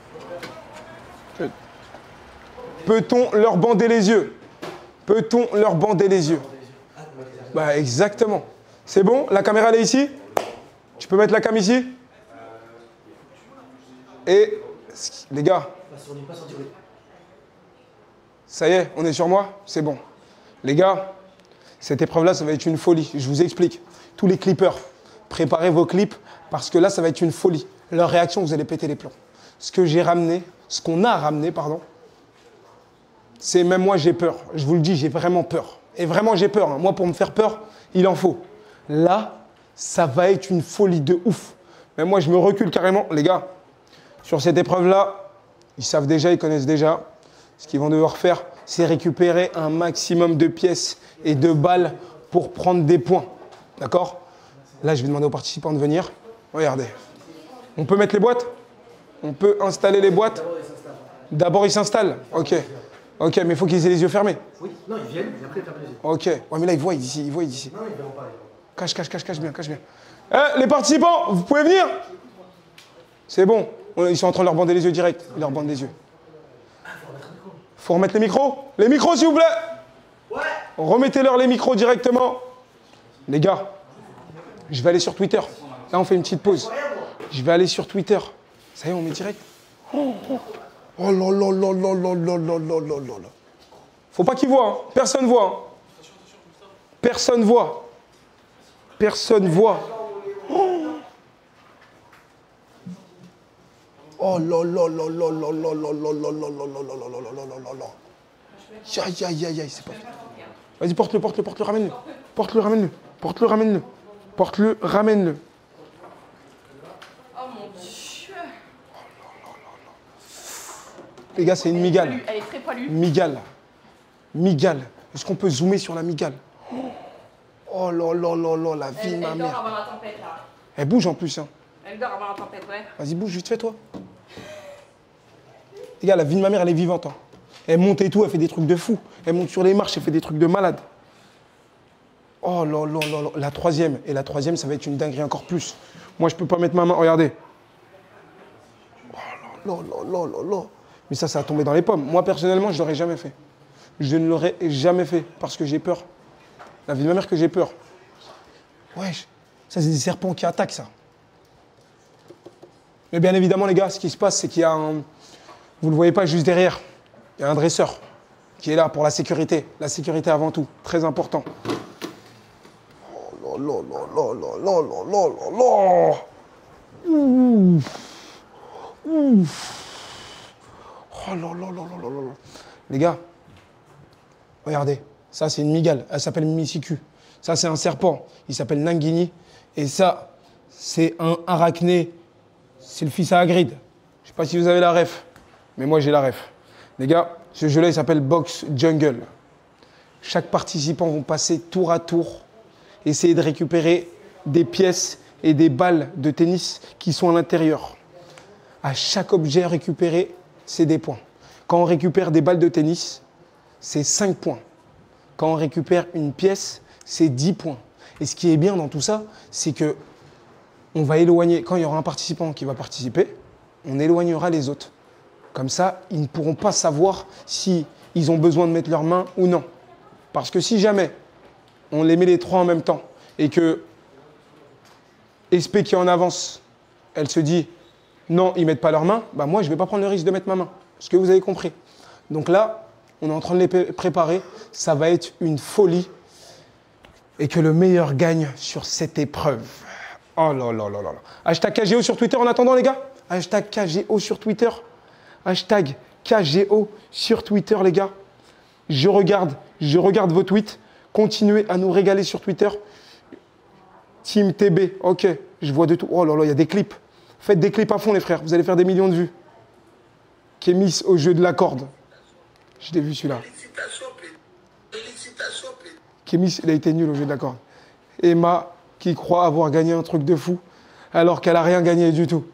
[SPEAKER 2] Peut-on leur bander les yeux? Peut-on leur bander les yeux? Bah exactement. C'est bon? La caméra elle est ici? Tu peux mettre la cam ici? Et les gars, ça y est, on est sur moi? C'est bon. Les gars, cette épreuve-là, ça va être une folie. Je vous explique. Tous les clippers, préparez vos clips parce que là, ça va être une folie. Leur réaction, vous allez péter les plombs. Ce que j'ai ramené, ce qu'on a ramené, pardon, c'est même moi, j'ai peur. Je vous le dis, j'ai vraiment peur. Et vraiment, j'ai peur. Hein. Moi, pour me faire peur, il en faut. Là, ça va être une folie de ouf. Même moi, je me recule carrément. Les gars, sur cette épreuve-là, ils savent déjà, ils connaissent déjà. Ce qu'ils vont devoir faire, c'est récupérer un maximum de pièces et de balles pour prendre des points. D'accord? Là, je vais demander aux participants de venir. Regardez. On peut mettre les boîtes? On peut installer les boîtes? D'abord, ils s'installent. Ok. Ok, mais il faut qu'ils aient les yeux fermés. Oui, non, ils viennent, et après ils ferment les yeux. Ok. Ouais, mais là, ils voient d'ici, ils voient d'ici. Non, ils verront pas. Cache bien, cache bien. Les participants, vous pouvez venir? C'est bon. Ils sont en train de leur bander les yeux direct. Ils leur bandent les yeux. Faut remettre les micros? Les micros, s'il vous plaît? Ouais. Remettez-leur les micros directement. Les gars, je vais aller sur Twitter. Là, on fait une petite pause. Je vais aller sur Twitter. Ça y est, on met direct. Oh là là là là là là là là là là. Faut pas qu'ils voient. Hein. Personne voit. Hein. Personne voit. Personne voit. Oh là là là là là là là là là là là là là là. Aïe aïe aïe aïe, c'est pas fait. Vas-y, porte-le, ramène-le. Porte-le, ramène-le. Porte-le, ramène-le.
[SPEAKER 9] Oh mon Dieu.
[SPEAKER 2] Les gars, c'est une migale.
[SPEAKER 9] Elle est très poilue.
[SPEAKER 2] Migale. Est-ce qu'on peut zoomer sur la migale? Oh là là là là, la vie de ma
[SPEAKER 9] Elle dort
[SPEAKER 2] mère.
[SPEAKER 9] avant la tempête là.
[SPEAKER 2] Elle bouge en plus. Hein.
[SPEAKER 9] Elle dort avant la tempête, ouais.
[SPEAKER 2] Vas-y, bouge vite fait, toi. Les gars, la vie de ma mère, elle est vivante. Hein. Elle monte et tout, elle fait des trucs de fou. Elle monte sur les marches, elle fait des trucs de malade. Oh là là là là. La troisième. Et la troisième, ça va être une dinguerie encore plus. Moi, je peux pas mettre ma main. Regardez. Oh là là là là là là. Mais ça a tombé dans les pommes. Moi, personnellement, je l'aurais jamais fait. Je ne l'aurais jamais fait parce que j'ai peur. La vie de ma mère que j'ai peur. Wesh. Ça, c'est des serpents qui attaquent, ça. Mais bien évidemment, les gars, ce qui se passe, c'est qu'il y a un... Vous ne le voyez pas juste derrière. Il y a un dresseur qui est là pour la sécurité. La sécurité avant tout. Très important. Oh là là là là là là là là là. Ouf. Ouf. Oh là là là là là là. Les gars, regardez. Ça, c'est une mygale. Elle s'appelle Mimicicu. Ça, c'est un serpent. Il s'appelle Nangini. Et ça, c'est un arachné. C'est le fils à Hagrid. Je sais pas si vous avez la ref. Mais moi, j'ai la ref. Les gars, ce jeu-là, il s'appelle Box Jungle. Chaque participant va passer tour à tour, essayer de récupérer des pièces et des balles de tennis qui sont à l'intérieur. À chaque objet récupéré, c'est des points. Quand on récupère des balles de tennis, c'est 5 points. Quand on récupère une pièce, c'est 10 points. Et ce qui est bien dans tout ça, c'est que on va éloigner, quand il y aura un participant qui va participer, on éloignera les autres. Comme ça, ils ne pourront pas savoir si ils ont besoin de mettre leurs mains ou non. Parce que si jamais on les met les trois en même temps et que SP qui est en avance, elle se dit non, ils ne mettent pas leurs mains, bah moi je ne vais pas prendre le risque de mettre ma main. Est-ce que vous avez compris? Donc là, on est en train de les préparer. Ça va être une folie. Et que le meilleur gagne sur cette épreuve. Oh là là là là là. Hashtag KGO sur Twitter en attendant, les gars. Hashtag KGO sur Twitter. Hashtag KGO sur Twitter, les gars. Je regarde vos tweets. Continuez à nous régaler sur Twitter. Team TB, ok. Je vois de tout. Oh là là, il y a des clips. Faites des clips à fond, les frères. Vous allez faire des millions de vues. Kémis au jeu de la corde. Je l'ai vu celui-là. Kémis, il a été nul au jeu de la corde. Emma, qui croit avoir gagné un truc de fou, alors qu'elle n'a rien gagné du tout.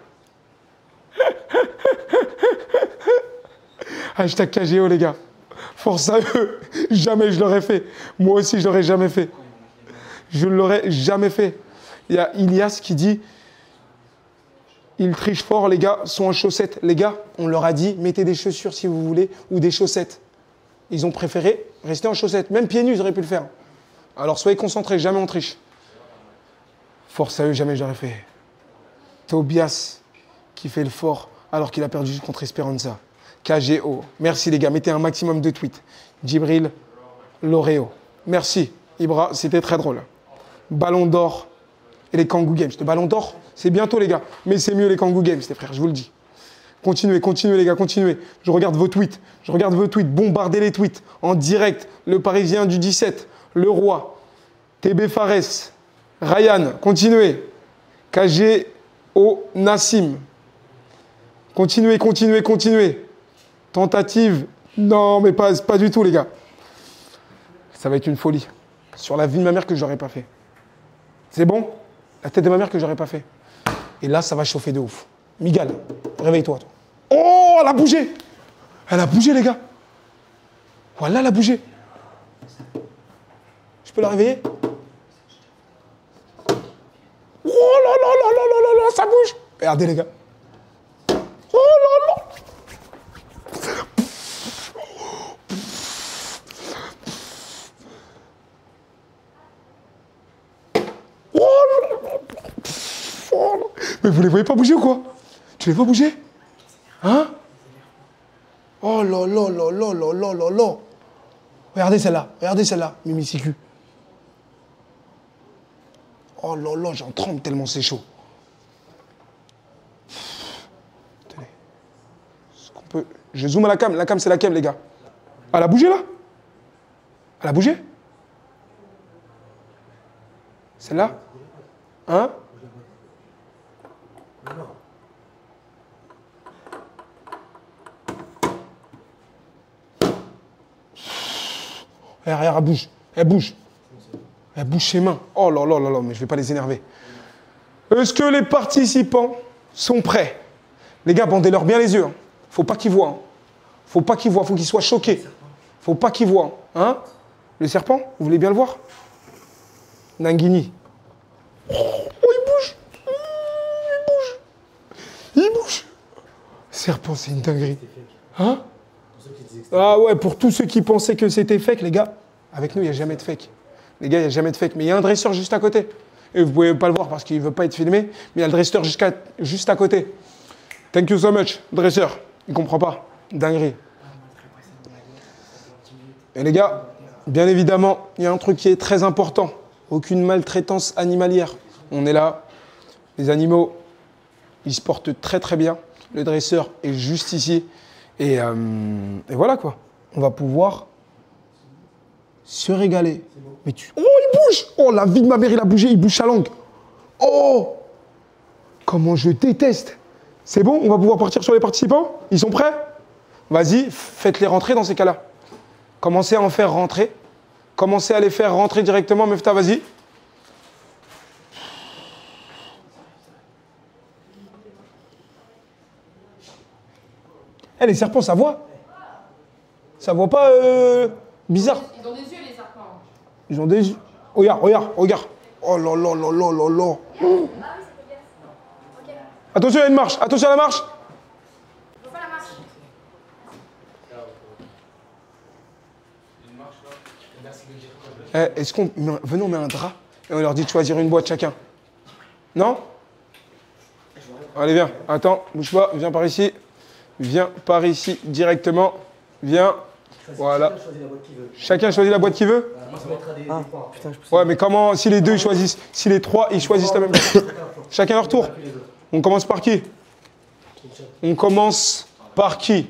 [SPEAKER 2] Hashtag KGO, les gars. Force à eux. Jamais je l'aurais fait. Moi aussi, je l'aurais jamais fait. Je ne l'aurais jamais fait. Il y a Ilias qui dit ils trichent fort, les gars, sont en chaussettes. Les gars, on leur a dit mettez des chaussures si vous voulez ou des chaussettes. Ils ont préféré rester en chaussettes. Même pieds nus, ils auraient pu le faire. Alors soyez concentrés, jamais on triche. Force à eux, jamais je l'aurais fait. Tobias qui fait le fort alors qu'il a perdu juste contre Esperanza. KGO. Merci les gars, mettez un maximum de tweets. Djibril L'Oreo. Merci Ibra, c'était très drôle. Ballon d'or et les Kangoo Games. Le ballon d'or, c'est bientôt les gars. Mais c'est mieux les Kangoo Games, les frères, je vous le dis. Continuez, continuez les gars, continuez. Je regarde vos tweets. Je regarde vos tweets. Bombardez les tweets. En direct, le Parisien du 17, le Roi, TB Fares, Ryan, continuez. KGO Nassim. Continuez, continuez, continuez. Tentative. Non, mais pas du tout les gars. Ça va être une folie. Sur la vie de ma mère que je n'aurais pas fait. C'est bon? La tête de ma mère que je n'aurais pas fait. Et là, ça va chauffer de ouf. Miguel, réveille-toi. Toi. Oh, elle a bougé. Elle a bougé, les gars. Voilà, elle a bougé. Je peux la réveiller? Oh là là là là là là là, ça bouge. Regardez, les gars. Oh là là. Mais vous les voyez pas bouger ou quoi? Tu les vois bouger? Hein? Oh là là là là là là là là. Regardez celle-là, Mimicicu. Oh là là, j'en tremble tellement c'est chaud. Attendez. Est-ce qu'on peut... Je zoome à la cam c'est laquelle les gars? Elle a bougé là? Elle a bougé? Celle-là? Hein? Regarde, elle bouge. Elle bouge. Elle bouge ses mains. Oh là là là là, mais je ne vais pas les énerver. Est-ce que les participants sont prêts? Les gars, bandez-leur bien les yeux. Hein. Faut pas qu'ils voient. Hein. Faut pas qu'ils voient. Faut qu'ils soient choqués. Faut pas qu'ils voient. Hein? Le serpent, vous voulez bien le voir? Nangini. Oh, il bouge. Il bouge. Il bouge. Serpent, c'est une dinguerie. Hein? Ah ouais, pour tous ceux qui pensaient que c'était fake, les gars, avec nous, il n'y a jamais de fake. Les gars, il n'y a jamais de fake. Mais il y a un dresseur juste à côté. Et vous ne pouvez pas le voir parce qu'il ne veut pas être filmé. Mais il y a le dresseur juste à côté. Thank you so much, dresseur. Il ne comprend pas. Dinguerie. Et les gars, bien évidemment, il y a un truc qui est très important. Aucune maltraitance animalière. On est là. Les animaux, ils se portent très très bien. Le dresseur est juste ici. Et voilà quoi. On va pouvoir se régaler. Mais oh, il bouge! Oh, la vie de ma mère, il a bougé, il bouge sa langue. Oh! Comment je déteste! C'est bon, on va pouvoir partir sur les participants? Ils sont prêts? Vas-y, faites-les rentrer dans ces cas-là. Commencez à en faire rentrer. Commencez à les faire rentrer directement. Mefta, vas-y. Eh, les serpents, ça voit? Ça voit pas bizarre?
[SPEAKER 7] Ils ont des yeux, les serpents.
[SPEAKER 2] Ils ont des yeux. Regarde, regarde, regarde. Oh là là là là là là. Attention, il y a une marche. Attention à la marche. Eh, est-ce qu'on... Venez, on met un drap et on leur dit de choisir une boîte chacun. Non? Allez, viens. Attends, bouge pas. Viens par ici. Viens par ici directement. Viens. Voilà. Chacun choisit la boîte qu'il veut? Ouais, mais comment, si les deux ils choisissent, si les trois ils choisissent la même chose? Chacun leur tour. On commence par qui? On commence par qui?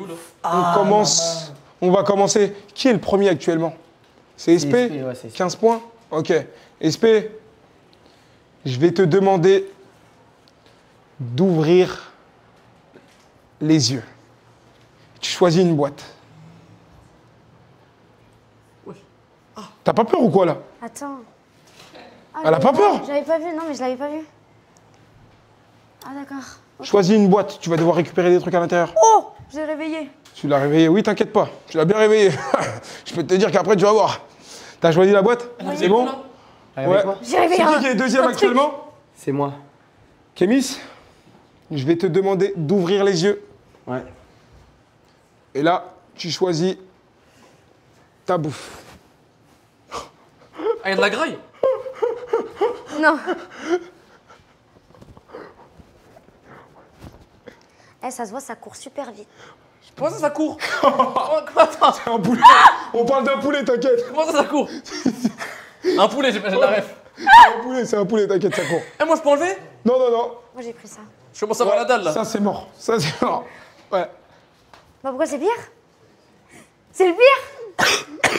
[SPEAKER 2] On va commencer. Qui est le premier actuellement? C'est SP,
[SPEAKER 3] ouais, c'est SP.
[SPEAKER 2] 15 points? Ok. SP, je vais te demander d'ouvrir les yeux. Tu choisis une boîte. T'as pas peur ou quoi là?
[SPEAKER 5] Attends.
[SPEAKER 2] Elle a pas peur?
[SPEAKER 5] J'avais pas vu, non mais je l'avais pas vu. Ah d'accord.
[SPEAKER 2] Choisis une boîte, tu vas devoir récupérer des trucs à l'intérieur.
[SPEAKER 5] Oh, j'ai réveillé.
[SPEAKER 2] Tu l'as réveillé? Oui, t'inquiète pas, tu l'as bien réveillé. Je peux te dire qu'après tu vas voir. T'as choisi la boîte? C'est bon? Ouais.
[SPEAKER 5] J'ai réveillé.
[SPEAKER 2] C'est qui est deuxième actuellement?
[SPEAKER 3] C'est moi.
[SPEAKER 2] Kémis, je vais te demander d'ouvrir les yeux.
[SPEAKER 3] Ouais.
[SPEAKER 2] Et là, tu choisis ta bouffe.
[SPEAKER 4] Ah, il y a de la graille?
[SPEAKER 5] Non. Eh, ça se voit, ça court super vite.
[SPEAKER 4] Comment ça court? Attends,
[SPEAKER 2] C'est un poulet. On parle d'un poulet, t'inquiète.
[SPEAKER 4] comment ça court? Un poulet, j'ai la ref.
[SPEAKER 2] C'est un poulet, t'inquiète, ça court.
[SPEAKER 4] Eh, moi je peux enlever?
[SPEAKER 2] Non, non, non.
[SPEAKER 5] Moi j'ai pris ça.
[SPEAKER 4] Je commence à avoir la dalle là.
[SPEAKER 2] Ça, c'est mort. Ça, c'est mort. Ouais.
[SPEAKER 5] Bah pourquoi c'est pire? C'est le pire?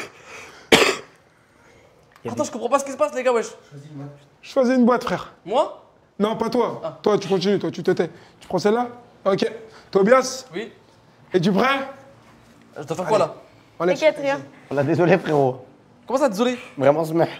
[SPEAKER 4] Attends, je comprends pas ce qui se passe les gars, wesh.
[SPEAKER 2] Choisis une boîte, frère.
[SPEAKER 4] Moi?
[SPEAKER 2] Non, pas toi. Toi, tu continues, toi, tu te tais. Tu prends celle-là? Ok. Tobias,
[SPEAKER 4] Oui.
[SPEAKER 2] es-tu prêt?
[SPEAKER 4] Je dois faire quoi là?
[SPEAKER 2] Enlève.
[SPEAKER 5] T'inquiète, rien.
[SPEAKER 3] On a désolé, frérot.
[SPEAKER 4] Comment ça, désolé?
[SPEAKER 3] Vraiment, se met.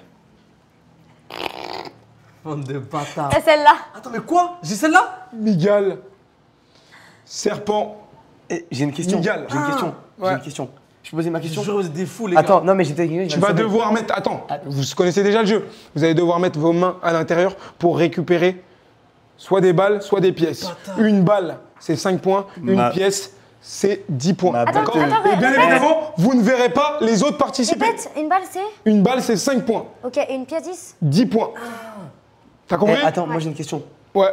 [SPEAKER 4] Bande de bâtards.
[SPEAKER 5] Et celle-là.
[SPEAKER 4] Attends, mais quoi? J'ai celle-là?
[SPEAKER 2] Miguel. Serpent.
[SPEAKER 3] J'ai une question.
[SPEAKER 2] Miguel.
[SPEAKER 3] J'ai une question.
[SPEAKER 2] Ouais.
[SPEAKER 3] J'ai une question. Je peux poser ma question?
[SPEAKER 4] Je vous êtes des fous les gars.
[SPEAKER 3] Attends, non, mais j'étais.
[SPEAKER 2] Tu vas devoir mettre... Attends, vous connaissez déjà le jeu. Vous allez devoir mettre vos mains à l'intérieur pour récupérer soit des balles, soit des pièces. Une balle, c'est 5 points. Une pièce, c'est 10 points.
[SPEAKER 5] Attends,
[SPEAKER 2] D'accord?
[SPEAKER 5] attends,
[SPEAKER 2] Et bien
[SPEAKER 5] répète.
[SPEAKER 2] évidemment, vous ne verrez pas les autres participer.
[SPEAKER 5] Répète, une balle c'est?
[SPEAKER 2] Une balle, c'est 5 points.
[SPEAKER 5] Ok, et une pièce 10?
[SPEAKER 2] 10 points. T'as compris?
[SPEAKER 3] Attends, moi j'ai une question.
[SPEAKER 2] Ouais.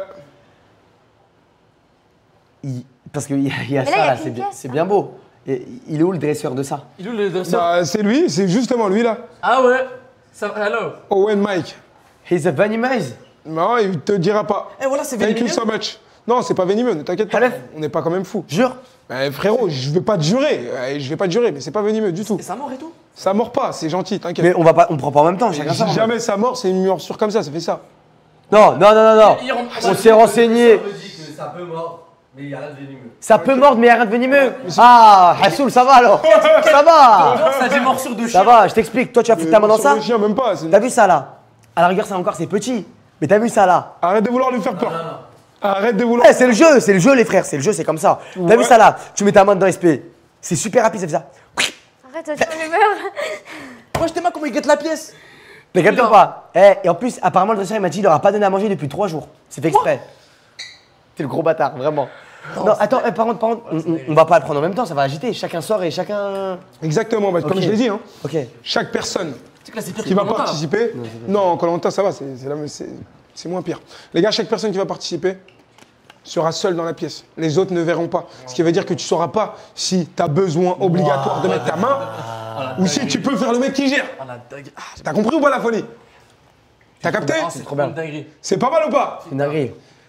[SPEAKER 3] Parce qu'il y a
[SPEAKER 5] là, il y a
[SPEAKER 3] ça, là,
[SPEAKER 5] qu'une pièce,
[SPEAKER 3] c'est bien beau. Et il est où le dresseur de ça?
[SPEAKER 4] Il est où le dresseur?
[SPEAKER 2] Bah, c'est lui, c'est justement lui là.
[SPEAKER 4] Ah ouais? Ça... Hello?
[SPEAKER 2] Owen Mike.
[SPEAKER 3] He's a Vanimise.
[SPEAKER 2] Non, il te dira pas.
[SPEAKER 4] Eh voilà, c'est
[SPEAKER 2] Thank you
[SPEAKER 4] venimeux.
[SPEAKER 2] so much. Non, c'est pas venimeux, ne t'inquiète pas.
[SPEAKER 3] Halef.
[SPEAKER 2] On n'est pas quand même fou.
[SPEAKER 3] Jure.
[SPEAKER 2] Frérot, je vais pas te jurer. Je vais pas te jurer, mais c'est pas venimeux du tout.
[SPEAKER 4] Et ça mord et tout?
[SPEAKER 2] Ça mord pas, c'est gentil, t'inquiète.
[SPEAKER 3] Mais on prend pas en même temps, chacun ça.
[SPEAKER 2] Jamais ça mord, c'est une morsure comme ça fait ça.
[SPEAKER 3] Non, non, non, non, non. On s'est renseigné.
[SPEAKER 10] Ça peut mordre, mais il n'y a rien de venimeux.
[SPEAKER 3] Ça peut mordre, mais il n'y a rien de venimeux. Ah, Hassoul, ça va alors. Ça va.
[SPEAKER 4] Ça a des morsures de chien.
[SPEAKER 3] Ça va, je t'explique. Toi, tu as foutu ta main dans
[SPEAKER 2] Sur
[SPEAKER 3] ça?
[SPEAKER 2] le chien, même pas.
[SPEAKER 3] T'as vu ça là? À la rigueur, ça encore, c'est petit. Mais t'as vu ça là?
[SPEAKER 2] Arrête de vouloir lui faire peur. Arrête de vouloir.
[SPEAKER 3] Ouais, c'est le jeu, les frères, c'est le jeu, c'est comme ça. T'as vu ça là? Tu mets ta main dans SP. C'est super rapide, ça fait ça.
[SPEAKER 5] Arrête, tu me meurs.
[SPEAKER 4] Moi, je t'aime pas comment il guette la pièce.
[SPEAKER 3] T'as capté ou pas? Et en plus, apparemment, le dresseur il m'a dit qu'il n'aura pas donné à manger depuis 3 jours. C'est fait exprès. T'es le gros bâtard, vraiment. Non, attends, par contre, on va pas le prendre en même temps, ça va agiter. Chacun sort et chacun.
[SPEAKER 2] Exactement, bah, comme
[SPEAKER 3] Ok.
[SPEAKER 2] je l'ai dit, hein,
[SPEAKER 3] Ok.
[SPEAKER 2] chaque personne
[SPEAKER 4] C'est que là, c'est pire
[SPEAKER 2] qui
[SPEAKER 4] que
[SPEAKER 2] va
[SPEAKER 4] Koh-Lanta.
[SPEAKER 2] participer. Non, Koh-Lanta, ça va, c'est moins pire. Les gars, chaque personne qui va participer sera seule dans la pièce. Les autres ne verront pas. Ce qui veut dire que tu ne sauras pas si tu as besoin obligatoire de mettre ta main ou si tu peux faire le mec qui gère.
[SPEAKER 4] Ah, la dingue. Ah,
[SPEAKER 2] T'as compris ou pas la folie? T'as capté?
[SPEAKER 4] c'est
[SPEAKER 3] trop bien.
[SPEAKER 4] une dinguerie.
[SPEAKER 2] C'est pas mal ou pas?
[SPEAKER 3] C'est une dinguerie.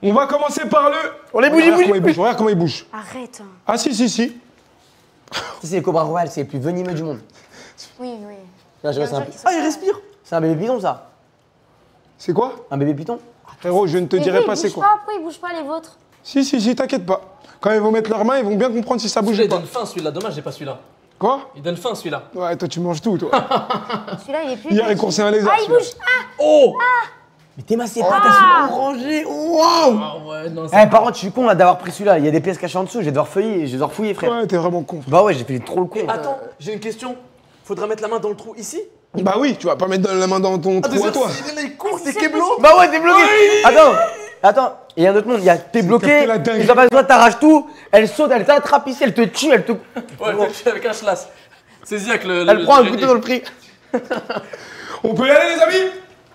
[SPEAKER 2] On va commencer par le...
[SPEAKER 3] On les bouge,
[SPEAKER 2] Regarde comment il bouge, regarde comment il bouge.
[SPEAKER 5] Arrête.
[SPEAKER 2] Ah si, si, si.
[SPEAKER 3] C'est les cobras royales, c'est les plus venimeux du monde.
[SPEAKER 5] Oui, oui.
[SPEAKER 3] Là, je vois, c'est un... Ah, il respire. C'est un bébé python, ça.
[SPEAKER 2] C'est quoi?
[SPEAKER 3] Un bébé python.
[SPEAKER 2] Frérot, je ne te
[SPEAKER 5] Mais
[SPEAKER 2] dirai
[SPEAKER 5] lui,
[SPEAKER 2] pas
[SPEAKER 5] il
[SPEAKER 2] c'est
[SPEAKER 5] bouge
[SPEAKER 2] quoi.
[SPEAKER 5] pas, pourquoi ils bougent pas les vôtres?
[SPEAKER 2] Si, si, si, t'inquiète pas. Quand ils vont mettre leurs mains, ils vont bien comprendre si ça bouge
[SPEAKER 4] Celui-là,
[SPEAKER 2] ou
[SPEAKER 4] il
[SPEAKER 2] pas.
[SPEAKER 4] donne faim celui-là. Dommage, j'ai pas celui-là.
[SPEAKER 2] Quoi?
[SPEAKER 4] Il donne faim celui-là.
[SPEAKER 2] Ouais, toi tu manges tout, toi.
[SPEAKER 5] Celui-là, il est plus.
[SPEAKER 2] Hier, il coursait un lézard.
[SPEAKER 5] Ah, il
[SPEAKER 2] celui-là.
[SPEAKER 5] bouge. Ah,
[SPEAKER 4] Oh
[SPEAKER 3] Mais tes mains, c'est pas, elles sont orangées. Waouh.
[SPEAKER 4] Ah ouais, non,
[SPEAKER 3] Eh, par contre, je suis con là d'avoir pris celui-là. Il y a des pièces cachées en dessous, je vais devoir feuiller, je vais devoir fouiller, frère.
[SPEAKER 2] Ouais, t'es vraiment con.
[SPEAKER 3] Bah ouais, j'ai fait trop le con.
[SPEAKER 4] Attends, j'ai une question. Faudra mettre la main dans le trou ici?
[SPEAKER 2] Bah oui, tu vas pas mettre la main dans ton trou à toi.
[SPEAKER 4] Il court, c'est
[SPEAKER 5] c'est
[SPEAKER 4] Keblo.
[SPEAKER 3] Bah ouais, t'es bloqué. Attends, il y a un autre monde, t'es bloqué,
[SPEAKER 2] capté la dinguerie.
[SPEAKER 3] tu pas besoin, t'arraches tout, elle saute, elle t'attrape ici, elle te tue, elle te...
[SPEAKER 4] Ouais, t'es avec un schlass. Saisis avec le.
[SPEAKER 3] Elle prend un couteau dans le prix.
[SPEAKER 2] On peut y aller, les amis?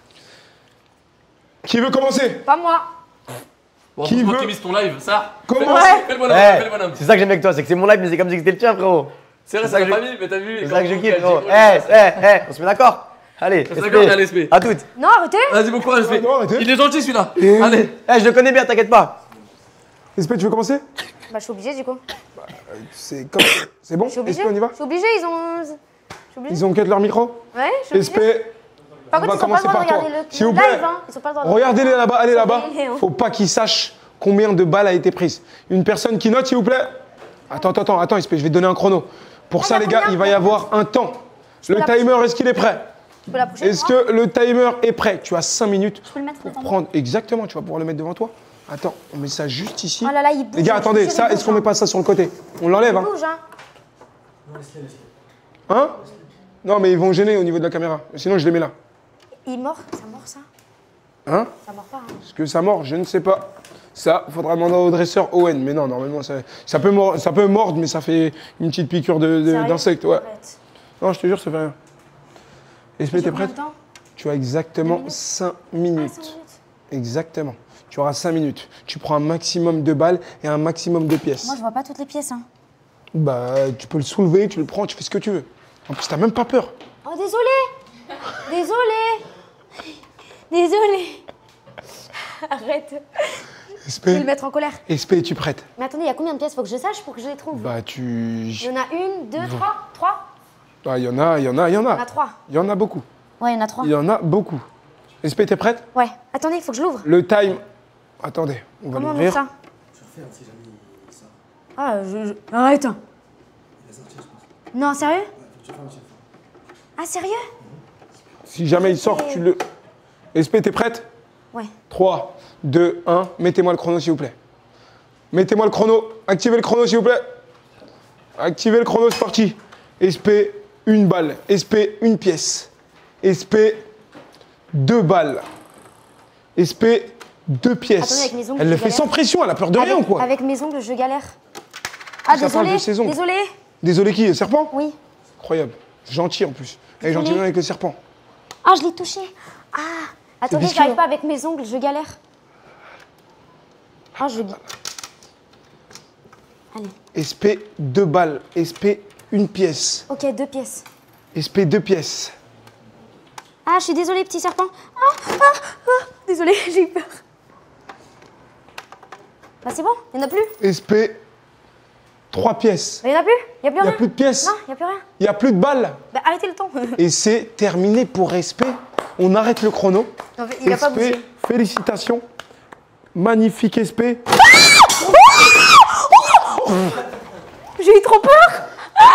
[SPEAKER 2] Qui veut commencer?
[SPEAKER 5] pas moi.
[SPEAKER 4] Bon,
[SPEAKER 2] Qui
[SPEAKER 4] c'est moi
[SPEAKER 2] veut
[SPEAKER 4] qui mise ton live, ça.
[SPEAKER 2] Comment
[SPEAKER 4] Fais le bonhomme,
[SPEAKER 3] Eh,
[SPEAKER 4] fais le bonhomme.
[SPEAKER 3] c'est ça que j'aime avec toi, c'est que c'est mon live, mais c'est comme si c'était le tien, frérot.
[SPEAKER 4] C'est vrai,
[SPEAKER 3] c'est ça
[SPEAKER 4] c'est
[SPEAKER 3] que
[SPEAKER 4] la
[SPEAKER 3] je-
[SPEAKER 4] famille, mais t'as vu.
[SPEAKER 3] C'est ça que je kiffe, frérot. On se met d'accord? Allez,
[SPEAKER 4] On se met d'accord, allez, SP.
[SPEAKER 3] à toutes.
[SPEAKER 5] Non, arrêtez.
[SPEAKER 4] Vas-y, bon courage, SP.
[SPEAKER 2] Non, arrêtez.
[SPEAKER 4] Il est gentil celui-là.
[SPEAKER 2] Et-
[SPEAKER 4] Allez.
[SPEAKER 3] Eh, je le connais bien, t'inquiète pas.
[SPEAKER 2] Espèce, tu veux commencer?
[SPEAKER 5] Bah, je suis obligée du coup.
[SPEAKER 2] C'est comme... C'est bon?
[SPEAKER 5] Je suis obligée.
[SPEAKER 2] Espèce, on y va?
[SPEAKER 5] Je suis obligée, ils ont. Je suis obligée.
[SPEAKER 2] Ils ont cut leur micro?
[SPEAKER 5] Ouais, je suis obligée.
[SPEAKER 2] Espèce,
[SPEAKER 5] Par
[SPEAKER 2] on
[SPEAKER 5] contre,
[SPEAKER 2] va
[SPEAKER 5] ils ont pas
[SPEAKER 2] commencer
[SPEAKER 5] le droit
[SPEAKER 2] par
[SPEAKER 5] de
[SPEAKER 2] toi.
[SPEAKER 5] regarder le
[SPEAKER 2] S'il vous
[SPEAKER 5] live,
[SPEAKER 2] plaît,
[SPEAKER 5] hein. Ils ont pas le droit de
[SPEAKER 2] regardez-les là-bas, allez là-bas.
[SPEAKER 5] Surveillez, hein.
[SPEAKER 2] Faut pas qu'ils sachent combien de balles a été prise. Une personne qui note, s'il vous plaît. Attends, Espèce, je vais te donner un chrono. Pour ça,
[SPEAKER 5] il y a
[SPEAKER 2] les gars,
[SPEAKER 5] combien
[SPEAKER 2] il va y avoir un temps. Le
[SPEAKER 5] la
[SPEAKER 2] timer, est-ce qu'il est prêt?
[SPEAKER 5] Tu peux la pousser
[SPEAKER 2] Est-ce que le timer est prêt? Tu as 5 minutes
[SPEAKER 5] peux le mettre
[SPEAKER 2] pour
[SPEAKER 5] devant moi
[SPEAKER 2] prendre. Exactement, tu vas pouvoir le mettre devant toi. Attends, on met ça juste ici.
[SPEAKER 5] Oh là là, il bouge.
[SPEAKER 2] Les gars,
[SPEAKER 5] je
[SPEAKER 2] attendez,
[SPEAKER 5] te jure,
[SPEAKER 2] ça,
[SPEAKER 5] il
[SPEAKER 2] est-ce qu'on
[SPEAKER 5] bouge,
[SPEAKER 2] met pas ça sur le côté? On l'enlève,
[SPEAKER 5] Il
[SPEAKER 2] hein?
[SPEAKER 5] bouge, hein.
[SPEAKER 2] Hein? Non, mais ils vont gêner au niveau de la caméra. Sinon, je les mets là.
[SPEAKER 5] Il mord, ça mord ça.
[SPEAKER 2] Hein?
[SPEAKER 5] Ça mord pas, hein.
[SPEAKER 2] Est-ce que ça mord? Je ne sais pas. Ça, faudra demander au dresseur Owen. Mais non, normalement, ça peut mordre, mais ça fait une petite piqûre
[SPEAKER 5] Sérieux
[SPEAKER 2] d'insecte. Ouais.
[SPEAKER 5] Arrête.
[SPEAKER 2] Non, je te jure, ça fait rien. Espèce,
[SPEAKER 5] Ça
[SPEAKER 2] t'es
[SPEAKER 5] dure combien
[SPEAKER 2] prête?
[SPEAKER 5] de temps?
[SPEAKER 2] Tu as exactement
[SPEAKER 5] 2 minutes?
[SPEAKER 2] 5
[SPEAKER 5] Ah,
[SPEAKER 2] minutes.
[SPEAKER 5] 5 minutes.
[SPEAKER 2] Exactement. Tu auras 5 minutes. Tu prends un maximum de balles et un maximum de pièces.
[SPEAKER 5] Moi, je vois pas toutes les pièces, hein.
[SPEAKER 2] Bah, tu peux le soulever, tu le prends, tu fais ce que tu veux. En plus, t'as même pas peur.
[SPEAKER 5] Oh, désolé. Désolé. Désolé. Arrête. Je vais le
[SPEAKER 2] Espèce,
[SPEAKER 5] mettre en colère.
[SPEAKER 2] Espèce, es-tu prête?
[SPEAKER 5] Mais attendez, il y a combien de pièces? Faut que je sache pour que je les trouve.
[SPEAKER 2] Bah,
[SPEAKER 5] Il y en a 1, 2, 3. 3?
[SPEAKER 2] Ah, il y en a.
[SPEAKER 5] Il y en a 3.
[SPEAKER 2] Il y en a beaucoup.
[SPEAKER 5] Ouais, il y en a 3.
[SPEAKER 2] Il y en a beaucoup. Espèce, t'es prête?
[SPEAKER 5] Ouais. Attendez, il faut que je l'ouvre.
[SPEAKER 2] Le time. Attendez, on va
[SPEAKER 5] Comment on ouvre
[SPEAKER 2] l'ouvrir.
[SPEAKER 5] ça? Ah, Arrête. Non, sérieux? Ah, sérieux?
[SPEAKER 2] Si jamais il sort, tu le. Espèce, t'es prête?
[SPEAKER 5] Ouais.
[SPEAKER 2] 3, 2, 1. Mettez-moi le chrono, s'il vous plaît. Mettez-moi le chrono. Activez le chrono, s'il vous plaît. Activez le chrono, c'est parti. SP, 1 balle. SP, 1 pièce. SP, 2 balles. SP, 2 pièces.
[SPEAKER 5] Attendez, avec mes ongles,
[SPEAKER 2] Elle le
[SPEAKER 5] je
[SPEAKER 2] fait
[SPEAKER 5] galère.
[SPEAKER 2] sans pression, elle a peur de rien ou quoi?
[SPEAKER 5] Avec mes ongles, je galère. Ah,
[SPEAKER 2] Ça parle
[SPEAKER 5] désolé.
[SPEAKER 2] de ses ongles.
[SPEAKER 5] Désolé.
[SPEAKER 2] Désolé qui? Le serpent?
[SPEAKER 5] Oui.
[SPEAKER 2] Incroyable. Gentil en plus. Elle est
[SPEAKER 5] Désolé.
[SPEAKER 2] gentille avec le serpent.
[SPEAKER 5] Ah, je l'ai touché. Ah. Attendez,
[SPEAKER 2] discret,
[SPEAKER 5] j'arrive
[SPEAKER 2] hein.
[SPEAKER 5] pas avec mes ongles, je galère. Ah, je. Allez.
[SPEAKER 2] SP, 2 balles. SP, 1 pièce.
[SPEAKER 5] Ok, 2 pièces.
[SPEAKER 2] SP, 2 pièces.
[SPEAKER 5] Ah, je suis désolée, petit serpent. Désolée, j'ai eu peur. Bah, c'est bon, il n'y en a plus.
[SPEAKER 2] SP, 3 pièces.
[SPEAKER 5] Bah, il n'y en a plus. Il n'y a plus
[SPEAKER 2] Il n'y
[SPEAKER 5] rien.
[SPEAKER 2] a plus de pièces.
[SPEAKER 5] Non, il n'y a plus rien.
[SPEAKER 2] Il n'y a plus de balles.
[SPEAKER 5] Bah, arrêtez le temps.
[SPEAKER 2] Et c'est terminé pour SP. On arrête le chrono.
[SPEAKER 5] Non, mais il n'a pas
[SPEAKER 2] SP,
[SPEAKER 5] bougé.
[SPEAKER 2] félicitations. Magnifique SP.
[SPEAKER 5] J'ai eu trop peur.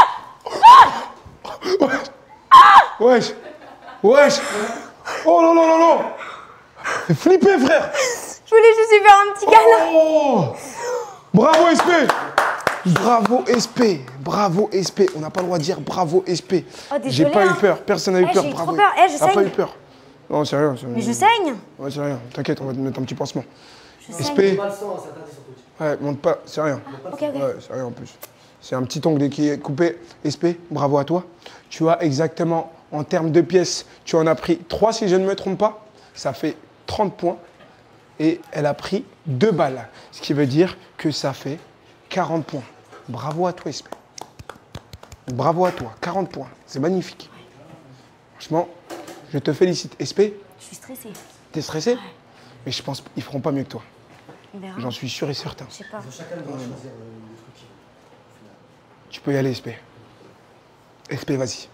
[SPEAKER 2] Wesh. Wesh. Oh non, non, non, non. Fais flipper, frère.
[SPEAKER 5] Je voulais juste lui faire un petit câlin.
[SPEAKER 2] Oh. Bravo SP. Bravo SP. Bravo SP. On n'a pas le droit de dire bravo SP.
[SPEAKER 5] Oh, désolé,
[SPEAKER 2] J'ai pas eu
[SPEAKER 5] hein.
[SPEAKER 2] peur. Personne n'a eu
[SPEAKER 5] Eh,
[SPEAKER 2] peur.
[SPEAKER 5] j'ai eu
[SPEAKER 2] Bravo.
[SPEAKER 5] trop peur. Eh, je
[SPEAKER 2] T'as pas
[SPEAKER 5] saigne.
[SPEAKER 2] eu peur. Non, c'est rien.
[SPEAKER 5] Mais je saigne.
[SPEAKER 2] Ouais, c'est rien. T'inquiète, on va te mettre un petit pansement.
[SPEAKER 5] Je
[SPEAKER 2] SP.
[SPEAKER 5] saigne.
[SPEAKER 10] Pas le sang, ça t'interdit sur Twitch.
[SPEAKER 2] Ouais, monte pas. C'est rien.
[SPEAKER 5] Ok, ok.
[SPEAKER 2] Ouais, c'est rien en plus. C'est un petit ongle qui est coupé. SP, bravo à toi. Tu as exactement, en termes de pièces, tu en as pris 3 si je ne me trompe pas. Ça fait 30 points. Et elle a pris 2 balles. Ce qui veut dire que ça fait 40 points. Bravo à toi, SP. Bravo à toi. 40 points. C'est magnifique. Franchement, je te félicite. SP,
[SPEAKER 5] Je suis stressée.
[SPEAKER 2] t'es stressé? Mais je pense qu'ils feront pas mieux que toi.
[SPEAKER 5] On verra.
[SPEAKER 2] J'en suis sûr et certain.
[SPEAKER 5] Je sais pas.
[SPEAKER 3] Chacun doit choisir le truc.
[SPEAKER 2] Tu peux y aller, SP. SP, vas-y.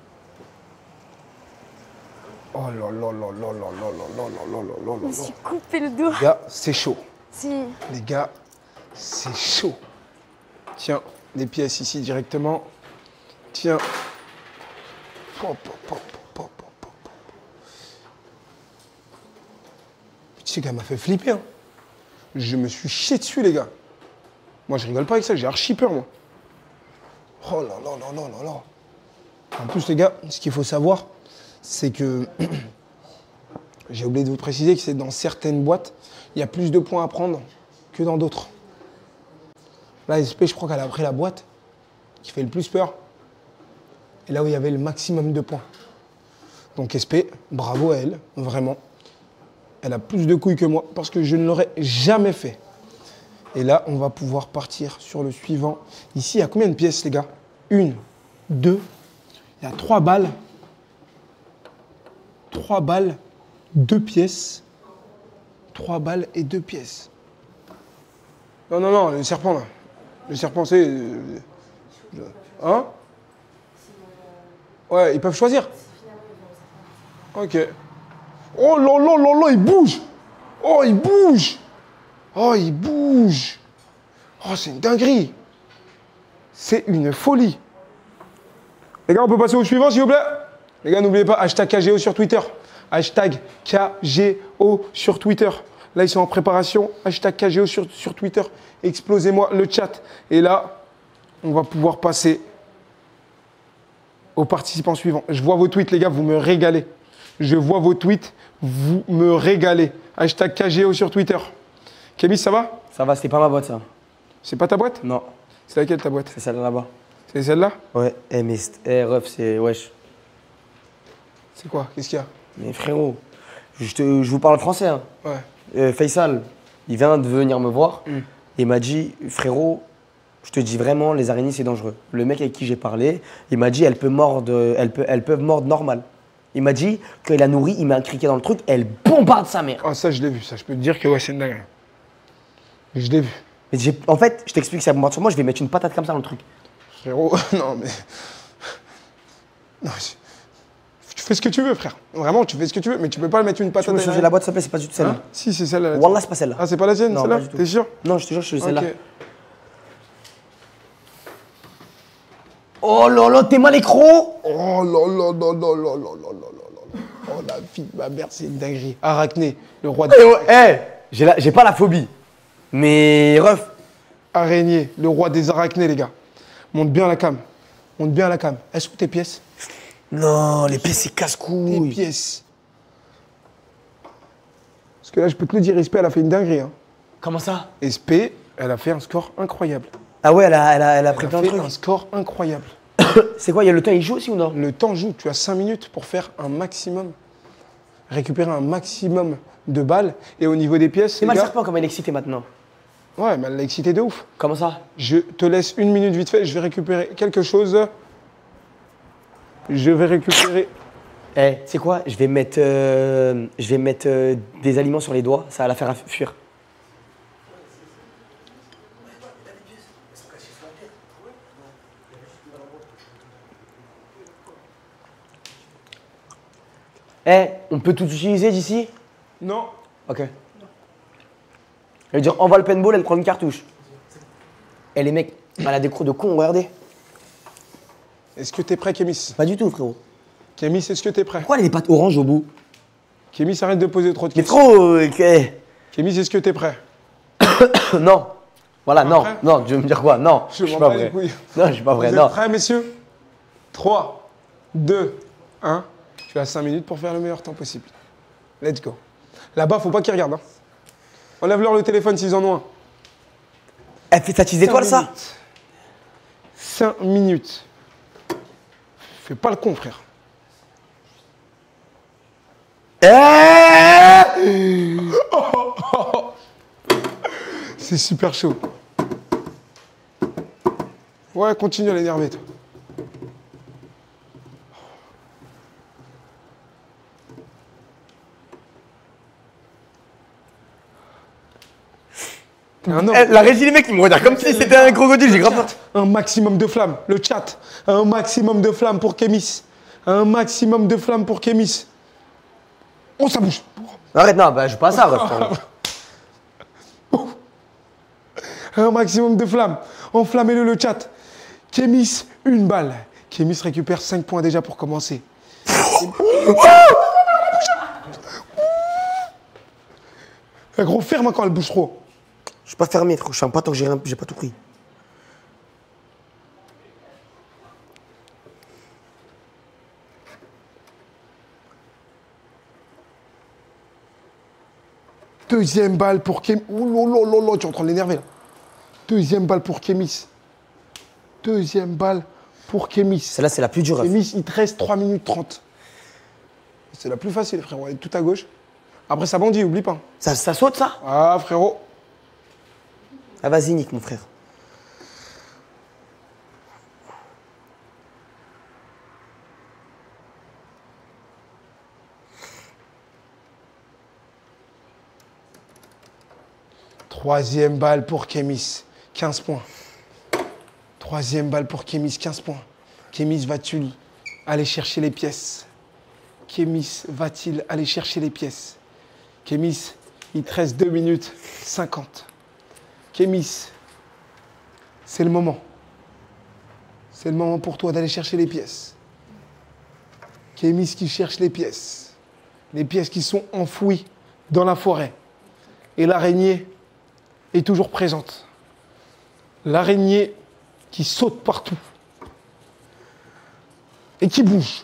[SPEAKER 2] Oh là là là là là là là là là là là
[SPEAKER 5] Je me
[SPEAKER 2] là.
[SPEAKER 5] suis coupé le doigt.
[SPEAKER 2] Les gars, c'est chaud.
[SPEAKER 5] Si.
[SPEAKER 2] Les gars, c'est chaud. Tiens, les pièces ici directement. Tiens. Pop, pop, pop, pop, pop, pop. Ce gars m'a fait flipper. Hein. Je me suis chié dessus, les gars. Moi, je rigole pas avec ça, j'ai archi peur, moi. Oh là là là là là là. En plus, les gars, ce qu'il faut savoir, c'est que j'ai oublié de vous préciser que c'est dans certaines boîtes, il y a plus de points à prendre que dans d'autres. Là, SP, je crois qu'elle a pris la boîte qui fait le plus peur. Et là où il y avait le maximum de points. Donc SP, bravo à elle, vraiment. Elle a plus de couilles que moi parce que je ne l'aurais jamais fait. Et là, on va pouvoir partir sur le suivant. Ici, il y a combien de pièces, les gars? 1, 2, il y a 3 balles. 3 balles, 2 pièces. 3 balles et 2 pièces. Non, non, non, le serpent, là. Le serpent, c'est... Hein? Ouais, ils peuvent choisir. Ok. Oh là là là là, il bouge. Oh, il bouge. Oh, il bouge. Oh, c'est une dinguerie. C'est une folie. Les gars, on peut passer au suivant, s'il vous plaît? Les gars, n'oubliez pas, hashtag KGO sur Twitter. Hashtag KGO sur Twitter. Là, ils sont en préparation. Hashtag KGO sur Twitter. Explosez-moi le chat. Et là, on va pouvoir passer aux participants suivants. Je vois vos tweets, les gars, vous me régalez. Je vois vos tweets, vous me régalez. Hashtag KGO sur Twitter. Kémis, ça va?
[SPEAKER 3] Ça va, c'était pas ma boîte, ça.
[SPEAKER 2] C'est pas ta boîte?
[SPEAKER 3] Non.
[SPEAKER 2] C'est laquelle ta boîte?
[SPEAKER 3] C'est celle-là là-bas.
[SPEAKER 2] C'est celle-là?
[SPEAKER 3] Ouais, mais ref, c'est wesh.
[SPEAKER 2] C'est quoi? Qu'est-ce qu'il y a?
[SPEAKER 3] Mais frérot, je vous parle français. Hein.
[SPEAKER 2] Ouais.
[SPEAKER 3] Faisal, il vient de venir me voir. Il m'a dit, frérot, je te dis vraiment, les araignées, c'est dangereux. Le mec avec qui j'ai parlé, il m'a dit, elles peuvent mordre normal. Il m'a dit qu'il a nourri, il m'a un criquet dans le truc, elle bombarde sa mère.
[SPEAKER 2] Ah, ça, je l'ai vu. Ça, je peux te dire que ouais, c'est une dingue. Je l'ai vu.
[SPEAKER 3] Mais en fait, je t'explique, ça bombarde sur moi, je vais mettre une patate comme ça dans le truc.
[SPEAKER 2] Frérot, non, mais... Non, tu fais ce que tu veux, frère. Vraiment, tu fais ce que tu veux, mais tu peux pas mettre une patate.
[SPEAKER 3] Tu peux changer la boîte, s'il te plaît, c'est pas du tout celle-là.
[SPEAKER 2] Hein? Si, c'est celle-là.
[SPEAKER 3] Wallah, c'est pas celle-là.
[SPEAKER 2] Ah, c'est pas la tienne,
[SPEAKER 3] Non,
[SPEAKER 2] celle-là?
[SPEAKER 3] pas du tout.
[SPEAKER 2] T'es sûr?
[SPEAKER 3] Non, je te jure, je suis celle-là.
[SPEAKER 2] Ok.
[SPEAKER 3] Oh là là, t'es mal écro.
[SPEAKER 2] Oh là là là là là là là là là. Oh la vie de ma mère, c'est une dinguerie. Arachné, le roi des...
[SPEAKER 3] J'ai pas la phobie. Mais ref.
[SPEAKER 2] Araignée, le roi des arachnés, les gars. Monte bien la cam. Monte bien la cam. Est-ce que tes pièces?
[SPEAKER 3] Non, les pièces, c'est
[SPEAKER 2] Tes
[SPEAKER 3] casse-couille.
[SPEAKER 2] pièces. Parce que là, je peux te le dire, SP, elle a fait une dinguerie. Hein.
[SPEAKER 3] Comment ça?
[SPEAKER 2] SP, elle a fait un score incroyable.
[SPEAKER 3] Ah ouais, elle a pris
[SPEAKER 2] Elle
[SPEAKER 3] plein
[SPEAKER 2] a
[SPEAKER 3] de
[SPEAKER 2] fait
[SPEAKER 3] trucs.
[SPEAKER 2] un score incroyable.
[SPEAKER 3] C'est quoi, il y a le temps, il joue aussi ou non?
[SPEAKER 2] Le temps joue. Tu as 5 minutes pour faire un maximum. Récupérer un maximum de balles. Et au niveau des pièces,
[SPEAKER 3] C'est
[SPEAKER 2] les
[SPEAKER 3] mal
[SPEAKER 2] gars...
[SPEAKER 3] serpent comme elle est excitée maintenant.
[SPEAKER 2] Ouais, mais elle l'a excité de ouf.
[SPEAKER 3] Comment ça?
[SPEAKER 2] Je te laisse 1 minute vite fait. Je vais récupérer quelque chose. Je vais récupérer...
[SPEAKER 3] C'est quoi? Je vais mettre des aliments sur les doigts, ça va la faire fuir. On peut tout utiliser d'ici?
[SPEAKER 2] Non.
[SPEAKER 3] Ok. Elle veut dire, envoie le paintball, elle prend une cartouche. Et les mecs, elle a des crocs de con, regardez.
[SPEAKER 2] Est-ce que t'es prêt, Kémis?
[SPEAKER 3] Pas du tout, frérot.
[SPEAKER 2] Kémis, est-ce que t'es prêt?
[SPEAKER 3] Pourquoi elle a des pattes orange au bout?
[SPEAKER 2] Kémis, arrête de poser trop de
[SPEAKER 3] Mais
[SPEAKER 2] questions.
[SPEAKER 3] trop.
[SPEAKER 2] Kémis, est-ce que t'es prêt?
[SPEAKER 3] Non. Voilà,
[SPEAKER 2] Pas
[SPEAKER 3] non.
[SPEAKER 2] prêt?
[SPEAKER 3] Non, tu veux me dire quoi? Non, je suis
[SPEAKER 2] m'en
[SPEAKER 3] pas
[SPEAKER 2] bats les
[SPEAKER 3] vrai.
[SPEAKER 2] couilles.
[SPEAKER 3] Non, je suis pas vrai,
[SPEAKER 2] Vous
[SPEAKER 3] non.
[SPEAKER 2] êtes prêts, messieurs? 3, 2, 1. Tu as 5 minutes pour faire le meilleur temps possible. Let's go. Là-bas, faut pas qu'ils regardent. Hein. Enlève-leur le téléphone s'ils en ont un.
[SPEAKER 3] Elle fait sa petite étoile, ça?
[SPEAKER 2] 5 minutes. Fais pas le con, frère. C'est super chaud. Ouais, continue à l'énerver, toi. Un homme.
[SPEAKER 3] La régie, les mecs, ils me regardent comme si c'était un crocodile, j'ai grave peur.
[SPEAKER 2] Un maximum de flammes. Le chat. Un maximum de flammes pour Kémis. Un maximum de flammes pour Kémis. Oh, ça bouge.
[SPEAKER 3] Arrête, non, bah je joue pas à ça, ref.
[SPEAKER 2] Un maximum de flammes. Enflammez-le le chat. Kémis, une balle. Kémis récupère 5 points déjà pour commencer. Gros, ferme quand elle bouge trop.
[SPEAKER 3] Je suis pas fermé, frère. Je ferme pas tant que j'ai pas tout pris.
[SPEAKER 2] Deuxième balle pour Kémis. Oh là là là, tu es en train de l'énerver là. Deuxième balle pour Kémis. Deuxième balle pour Kémis.
[SPEAKER 3] Celle-là, c'est la plus dure.
[SPEAKER 2] Kémis, il te reste 3 minutes 30. C'est la plus facile, frérot. Elle est tout à gauche. Après, ça bandit, oublie pas.
[SPEAKER 3] Ça saute, ça?
[SPEAKER 2] Ah, frérot.
[SPEAKER 3] Ah, vas-y, nique, mon frère.
[SPEAKER 2] Troisième balle pour Kémis, 15 points. Troisième balle pour Kémis, 15 points. Kémis va-t-il aller chercher les pièces? Kémis va-t-il aller chercher les pièces? Kémis, il te reste 2 minutes 50. Kémis, c'est le moment. C'est le moment pour toi d'aller chercher les pièces. Kémis qui cherche les pièces. Les pièces qui sont enfouies dans la forêt. Et l'araignée est toujours présente. L'araignée qui saute partout. Et qui bouge.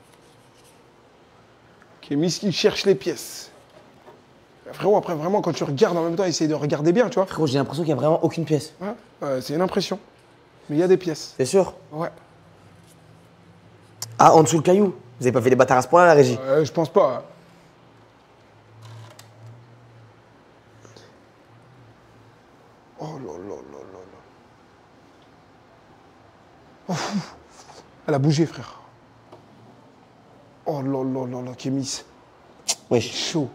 [SPEAKER 2] Kémis qui cherche les pièces. Frérot, après, vraiment, quand tu regardes en même temps, essaye de regarder bien, tu vois.
[SPEAKER 3] Frérot, j'ai l'impression qu'il n'y a vraiment aucune pièce.
[SPEAKER 2] Ouais, c'est une impression. Mais il y a des pièces.
[SPEAKER 3] C'est sûr?
[SPEAKER 2] Ouais.
[SPEAKER 3] Ah, en dessous le caillou. Vous avez pas fait des bâtards à ce point-là, la régie?
[SPEAKER 2] Je pense pas. Oh là là là là là. Oh. Elle a bougé, frère. Oh là là là là, Kémis.
[SPEAKER 3] Oui.
[SPEAKER 2] Chaud.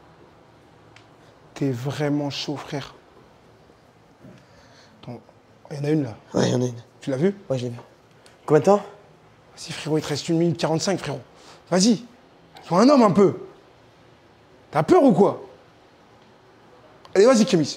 [SPEAKER 2] T'es vraiment chaud, frère. Attends, il y en a une là.
[SPEAKER 3] Ouais, il y en a une.
[SPEAKER 2] Tu l'as vu?
[SPEAKER 3] Ouais, je l'ai vu. Combien de temps?
[SPEAKER 2] Vas-y, frérot, il te reste 1 minute 45, frérot. Vas-y. Sois un homme un peu. T'as peur ou quoi? Allez, vas-y, Kémis.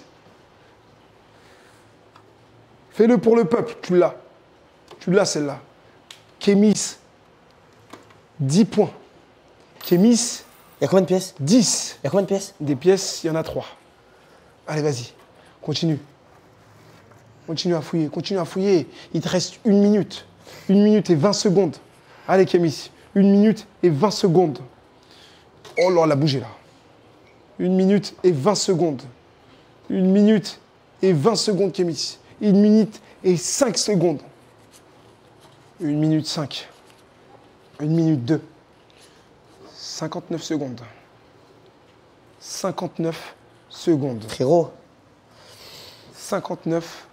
[SPEAKER 2] Fais-le pour le peuple, tu l'as. Tu l'as, celle-là. Kémis, 10 points. Kémis.
[SPEAKER 3] Il y a combien de pièces?
[SPEAKER 2] 10.
[SPEAKER 3] Il y a combien de pièces?
[SPEAKER 2] Des pièces, il y en a 3. Allez, vas-y. Continue. Continue à fouiller, continue à fouiller. Il te reste 1 minute. 1 minute et 20 secondes. Allez, Kémis. 1 minute et 20 secondes. Oh là, elle a bougé là. 1 minute et 20 secondes. 1 minute et 20 secondes, Kémis. 1 minute et 5 secondes. 1 minute 5. 1 minute 2. 59 secondes. 59 secondes.
[SPEAKER 3] Frérot.
[SPEAKER 2] 59.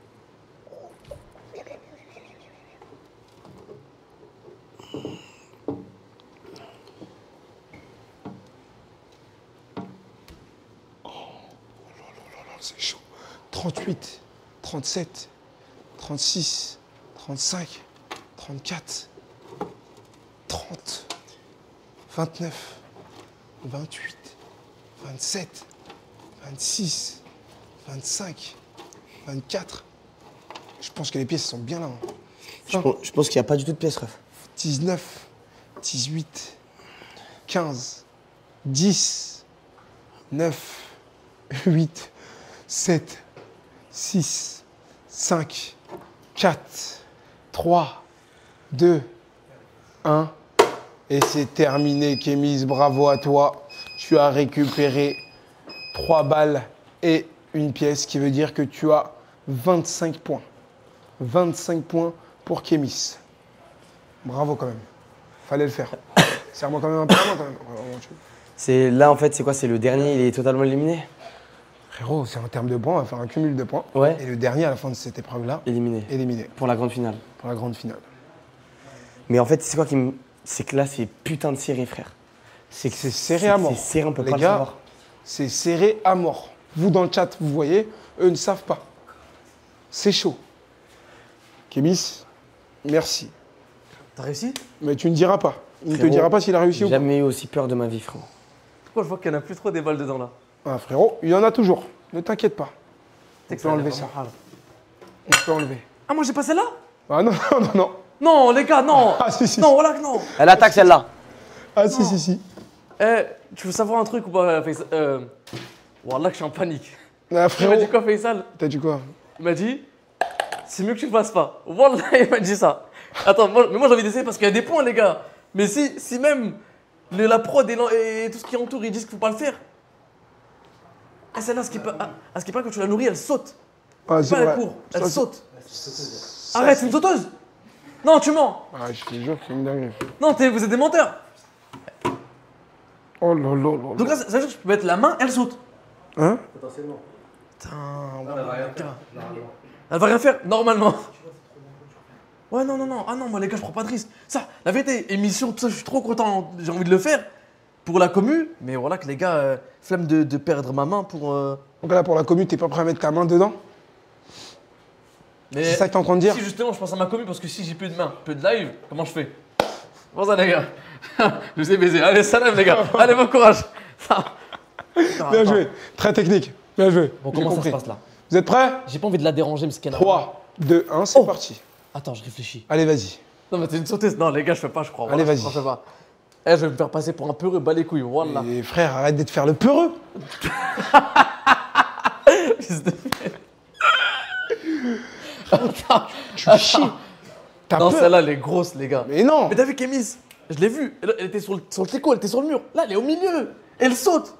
[SPEAKER 2] C'est chaud. 38, 37, 36, 35, 34, 30, 29, 28, 27, 26, 25, 24. Je pense que les pièces sont bien là. Hein.
[SPEAKER 3] Je pense qu'il n'y a pas du tout de pièces, ref.
[SPEAKER 2] 19, 18, 15, 10, 9, 8, 7, 6, 5, 4, 3, 2, 1. Et c'est terminé, Kémis. Bravo à toi. Tu as récupéré 3 balles et une pièce, qui veut dire que tu as 25 points. 25 points pour Kémis. Bravo quand même. Fallait le faire. Serre-moi quand même un peu la main, quand même.
[SPEAKER 3] C'est là, en fait, c'est quoi? C'est le dernier, il est totalement éliminé?
[SPEAKER 2] Frérot, c'est en termes de points, on va faire un cumul de points.
[SPEAKER 3] Ouais.
[SPEAKER 2] Et le dernier, à la fin de cette épreuve-là,
[SPEAKER 3] éliminé.
[SPEAKER 2] Éliminé.
[SPEAKER 3] Pour la grande finale.
[SPEAKER 2] Pour la grande finale.
[SPEAKER 3] Mais en fait, c'est quoi qui me... C'est que là, c'est putain de serré, frère.
[SPEAKER 2] C'est que c'est serré à mort.
[SPEAKER 3] C'est serré, on peut
[SPEAKER 2] Les
[SPEAKER 3] pas
[SPEAKER 2] gars,
[SPEAKER 3] le savoir.
[SPEAKER 2] c'est serré à mort. Vous, dans le chat, vous voyez. Eux ne savent pas. C'est chaud. Kémis, merci.
[SPEAKER 4] T'as réussi?
[SPEAKER 2] Mais tu ne diras pas. Il ne te
[SPEAKER 3] Frérot,
[SPEAKER 2] dira pas s'il a réussi ou
[SPEAKER 3] J'ai
[SPEAKER 2] pas.
[SPEAKER 3] jamais eu aussi peur de ma vie, frérot.
[SPEAKER 4] Pourquoi je vois qu'il n'y en a plus trop des balles dedans là?
[SPEAKER 2] Ah, frérot, il y en a toujours. Ne t'inquiète pas. On
[SPEAKER 4] que
[SPEAKER 2] peut
[SPEAKER 4] ça a
[SPEAKER 2] enlever
[SPEAKER 4] l'air
[SPEAKER 2] ça.
[SPEAKER 4] vraiment hard.
[SPEAKER 2] On peut enlever.
[SPEAKER 4] Ah, moi j'ai pas celle-là?
[SPEAKER 2] Ah non, non, non, non.
[SPEAKER 4] Non, les gars, non!
[SPEAKER 2] Ah si, si.
[SPEAKER 4] Non, voilà que non!
[SPEAKER 3] Elle attaque celle-là.
[SPEAKER 2] Ah si, si, si.
[SPEAKER 4] Eh, tu veux savoir un truc ou pas, Faisal? Wallah que je suis en panique.
[SPEAKER 2] Ah,
[SPEAKER 4] Il m'a
[SPEAKER 2] frérot,
[SPEAKER 4] dit quoi, Faisal?
[SPEAKER 2] t'as dit quoi?
[SPEAKER 4] Il m'a dit, c'est mieux que tu le fasses pas. Wallah, il m'a dit ça. Attends, mais moi j'ai envie d'essayer parce qu'il y a des points, les gars. Mais si même la prod et tout ce qui entoure, ils disent qu'il faut pas le faire. Ah, celle-là, ce qui paraît, quand tu la nourris, elle saute.
[SPEAKER 2] Ah, c'est
[SPEAKER 4] Pas la
[SPEAKER 2] vrai.
[SPEAKER 4] cour, elle
[SPEAKER 2] Ça,
[SPEAKER 4] saute. Arrête, c'est une sauteuse. Non, tu mens.
[SPEAKER 2] Ah, je te jure que c'est une dinguerie.
[SPEAKER 4] Non, vous êtes des menteurs.
[SPEAKER 2] Oh là là là.
[SPEAKER 4] Donc là, ça veut dire que je peux mettre la main, elle saute.
[SPEAKER 2] Hein?
[SPEAKER 10] Potentiellement.
[SPEAKER 4] Putain, elle va rien faire, normalement. Ouais, non, non, non. Ah non, moi, les gars, je prends pas de risque. Ça, la vérité, émission, tout ça, je suis trop content. J'ai envie de le faire pour la commu. Mais voilà que les gars, flemme de perdre ma main pour.
[SPEAKER 2] Donc là, pour la commu, t'es pas prêt à mettre ta main dedans?
[SPEAKER 4] Mais
[SPEAKER 2] C'est ça que t'es en train de dire?
[SPEAKER 4] si justement, je pense à ma commu, parce que si j'ai plus de main, peu de live, comment je fais? Bon, ça, les gars. Je vous ai baisé. Allez, salam, les gars. Allez, bon courage.
[SPEAKER 2] Bien joué. Très technique. Bien joué.
[SPEAKER 4] Bon,
[SPEAKER 2] J'ai
[SPEAKER 4] comment ça se
[SPEAKER 2] compris.
[SPEAKER 4] passe là?
[SPEAKER 2] Vous êtes prêts?
[SPEAKER 4] J'ai pas envie de la déranger, mais c'est
[SPEAKER 2] 3, 2, 1, c'est
[SPEAKER 4] Oh.
[SPEAKER 2] parti.
[SPEAKER 4] Attends, je réfléchis.
[SPEAKER 2] Allez, vas-y.
[SPEAKER 4] Non, mais t'es une sauteuse. Non, les gars, je fais pas, je crois.
[SPEAKER 2] Allez,
[SPEAKER 4] Voilà,
[SPEAKER 2] vas-y.
[SPEAKER 4] Je fais pas. Eh, je vais me faire passer pour un peureux, bas les couilles. Voilà.
[SPEAKER 2] Et frère, arrête d'être faire le peureux.
[SPEAKER 4] Fils de-
[SPEAKER 2] Tu chies. T'as
[SPEAKER 4] Non,
[SPEAKER 2] peur.
[SPEAKER 4] celle-là, elle est grosse, les gars.
[SPEAKER 2] Mais non.
[SPEAKER 4] Mais t'as vu Kémis? Je l'ai vue. Elle était sur le teco, elle était sur le mur. Là, elle est au milieu. Elle saute.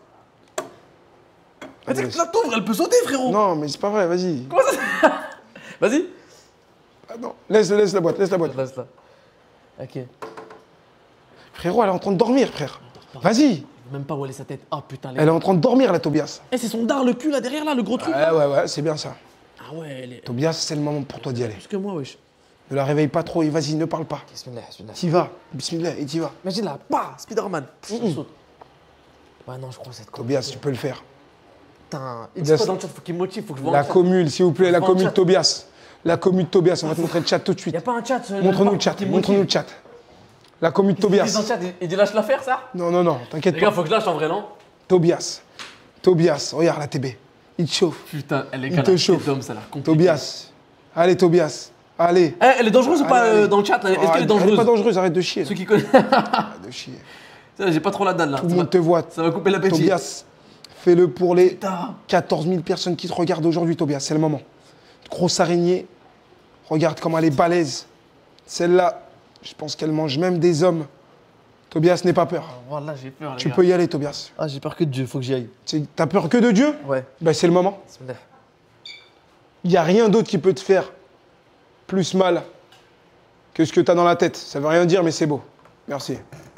[SPEAKER 4] Mais tu sais que là, t'ouvres, elle peut sauter, frérot.
[SPEAKER 2] Non, mais c'est pas vrai, vas-y.
[SPEAKER 4] Comment ça? Vas-y.
[SPEAKER 2] Ah, non. Laisse la boîte, laisse la boîte.
[SPEAKER 4] Laisse là. Ok.
[SPEAKER 2] Frérot, elle est en train de dormir, frère. Vas-y.
[SPEAKER 4] Même pas où elle est sa tête. Ah putain, les
[SPEAKER 2] Elle est
[SPEAKER 4] gars.
[SPEAKER 2] en train de dormir, la Tobias.
[SPEAKER 4] Eh, c'est son dard, le cul là derrière, là, le gros truc.
[SPEAKER 2] Ouais, ouais, ouais, c'est bien ça.
[SPEAKER 4] Ah ouais, elle est.
[SPEAKER 2] Tobias, c'est le moment pour toi d'y aller.
[SPEAKER 4] Plus que moi, wesh.
[SPEAKER 2] Ne la réveille pas trop et vas-y, ne parle pas.
[SPEAKER 4] Bismillah, bismillah.
[SPEAKER 2] T'y vas. Bismillah, et t'y vas.
[SPEAKER 4] Imagine là, bah, Spider-Man. Elle saute. Ouais, non, je crois que c'est quoi.
[SPEAKER 2] Tobias, tu peux le faire.
[SPEAKER 4] Putain, il dit quoi dans le chat? Faut qu'il me motive, faut que je vois
[SPEAKER 2] La
[SPEAKER 4] le chat.
[SPEAKER 2] commune, s'il vous plaît, la
[SPEAKER 4] Devant le
[SPEAKER 2] commune
[SPEAKER 4] chat.
[SPEAKER 2] de Tobias. La commune de Tobias, on va te montrer le chat tout de suite.
[SPEAKER 4] Y a pas un chat.
[SPEAKER 2] Montre-nous le chat, montre-nous le chat. La commune de
[SPEAKER 4] Il dit
[SPEAKER 2] Tobias.
[SPEAKER 4] dans le chat, il dit lâche l'affaire, ça?
[SPEAKER 2] Non, non, non, t'inquiète
[SPEAKER 4] Les gars,
[SPEAKER 2] pas.
[SPEAKER 4] faut que je lâche en vrai, non?
[SPEAKER 2] Tobias. Tobias, regarde la TB. Il te chauffe.
[SPEAKER 4] Putain, elle est
[SPEAKER 2] Il te chauffe.
[SPEAKER 4] d'homme, ça a l'air compliqué.
[SPEAKER 2] Tobias. Allez, Tobias. Allez.
[SPEAKER 4] Eh, elle est dangereuse ou pas
[SPEAKER 2] Allez, allez.
[SPEAKER 4] dans le chat là? Est-ce qu'elle est
[SPEAKER 2] Elle est
[SPEAKER 4] dangereuse?
[SPEAKER 2] pas dangereuse, arrête de chier.
[SPEAKER 4] Ceux qui connaissent.
[SPEAKER 2] Arrête de chier.
[SPEAKER 4] J'ai pas trop la dalle là.
[SPEAKER 2] Tout le monde te voit.
[SPEAKER 4] Ça va couper l'appétit.
[SPEAKER 2] Tobias, fais-le pour les
[SPEAKER 4] Putain.
[SPEAKER 2] 14 000 personnes qui te regardent aujourd'hui, Tobias. C'est le moment. Grosse araignée. Regarde comment elle est balèze. Celle-là, je pense qu'elle mange même des hommes. Tobias, n'aie pas peur.
[SPEAKER 4] Voilà, j'ai peur.
[SPEAKER 2] Tu peux y aller, Tobias.
[SPEAKER 4] Ah, j'ai peur que de Dieu, faut que j'y aille.
[SPEAKER 2] T'as peur que de Dieu?
[SPEAKER 4] Ouais.
[SPEAKER 2] Ben, c'est le moment.
[SPEAKER 4] Bismillah.
[SPEAKER 2] Il n'y a rien d'autre qui peut te faire plus mal que ce que tu as dans la tête. Ça veut rien dire, mais c'est beau. Merci.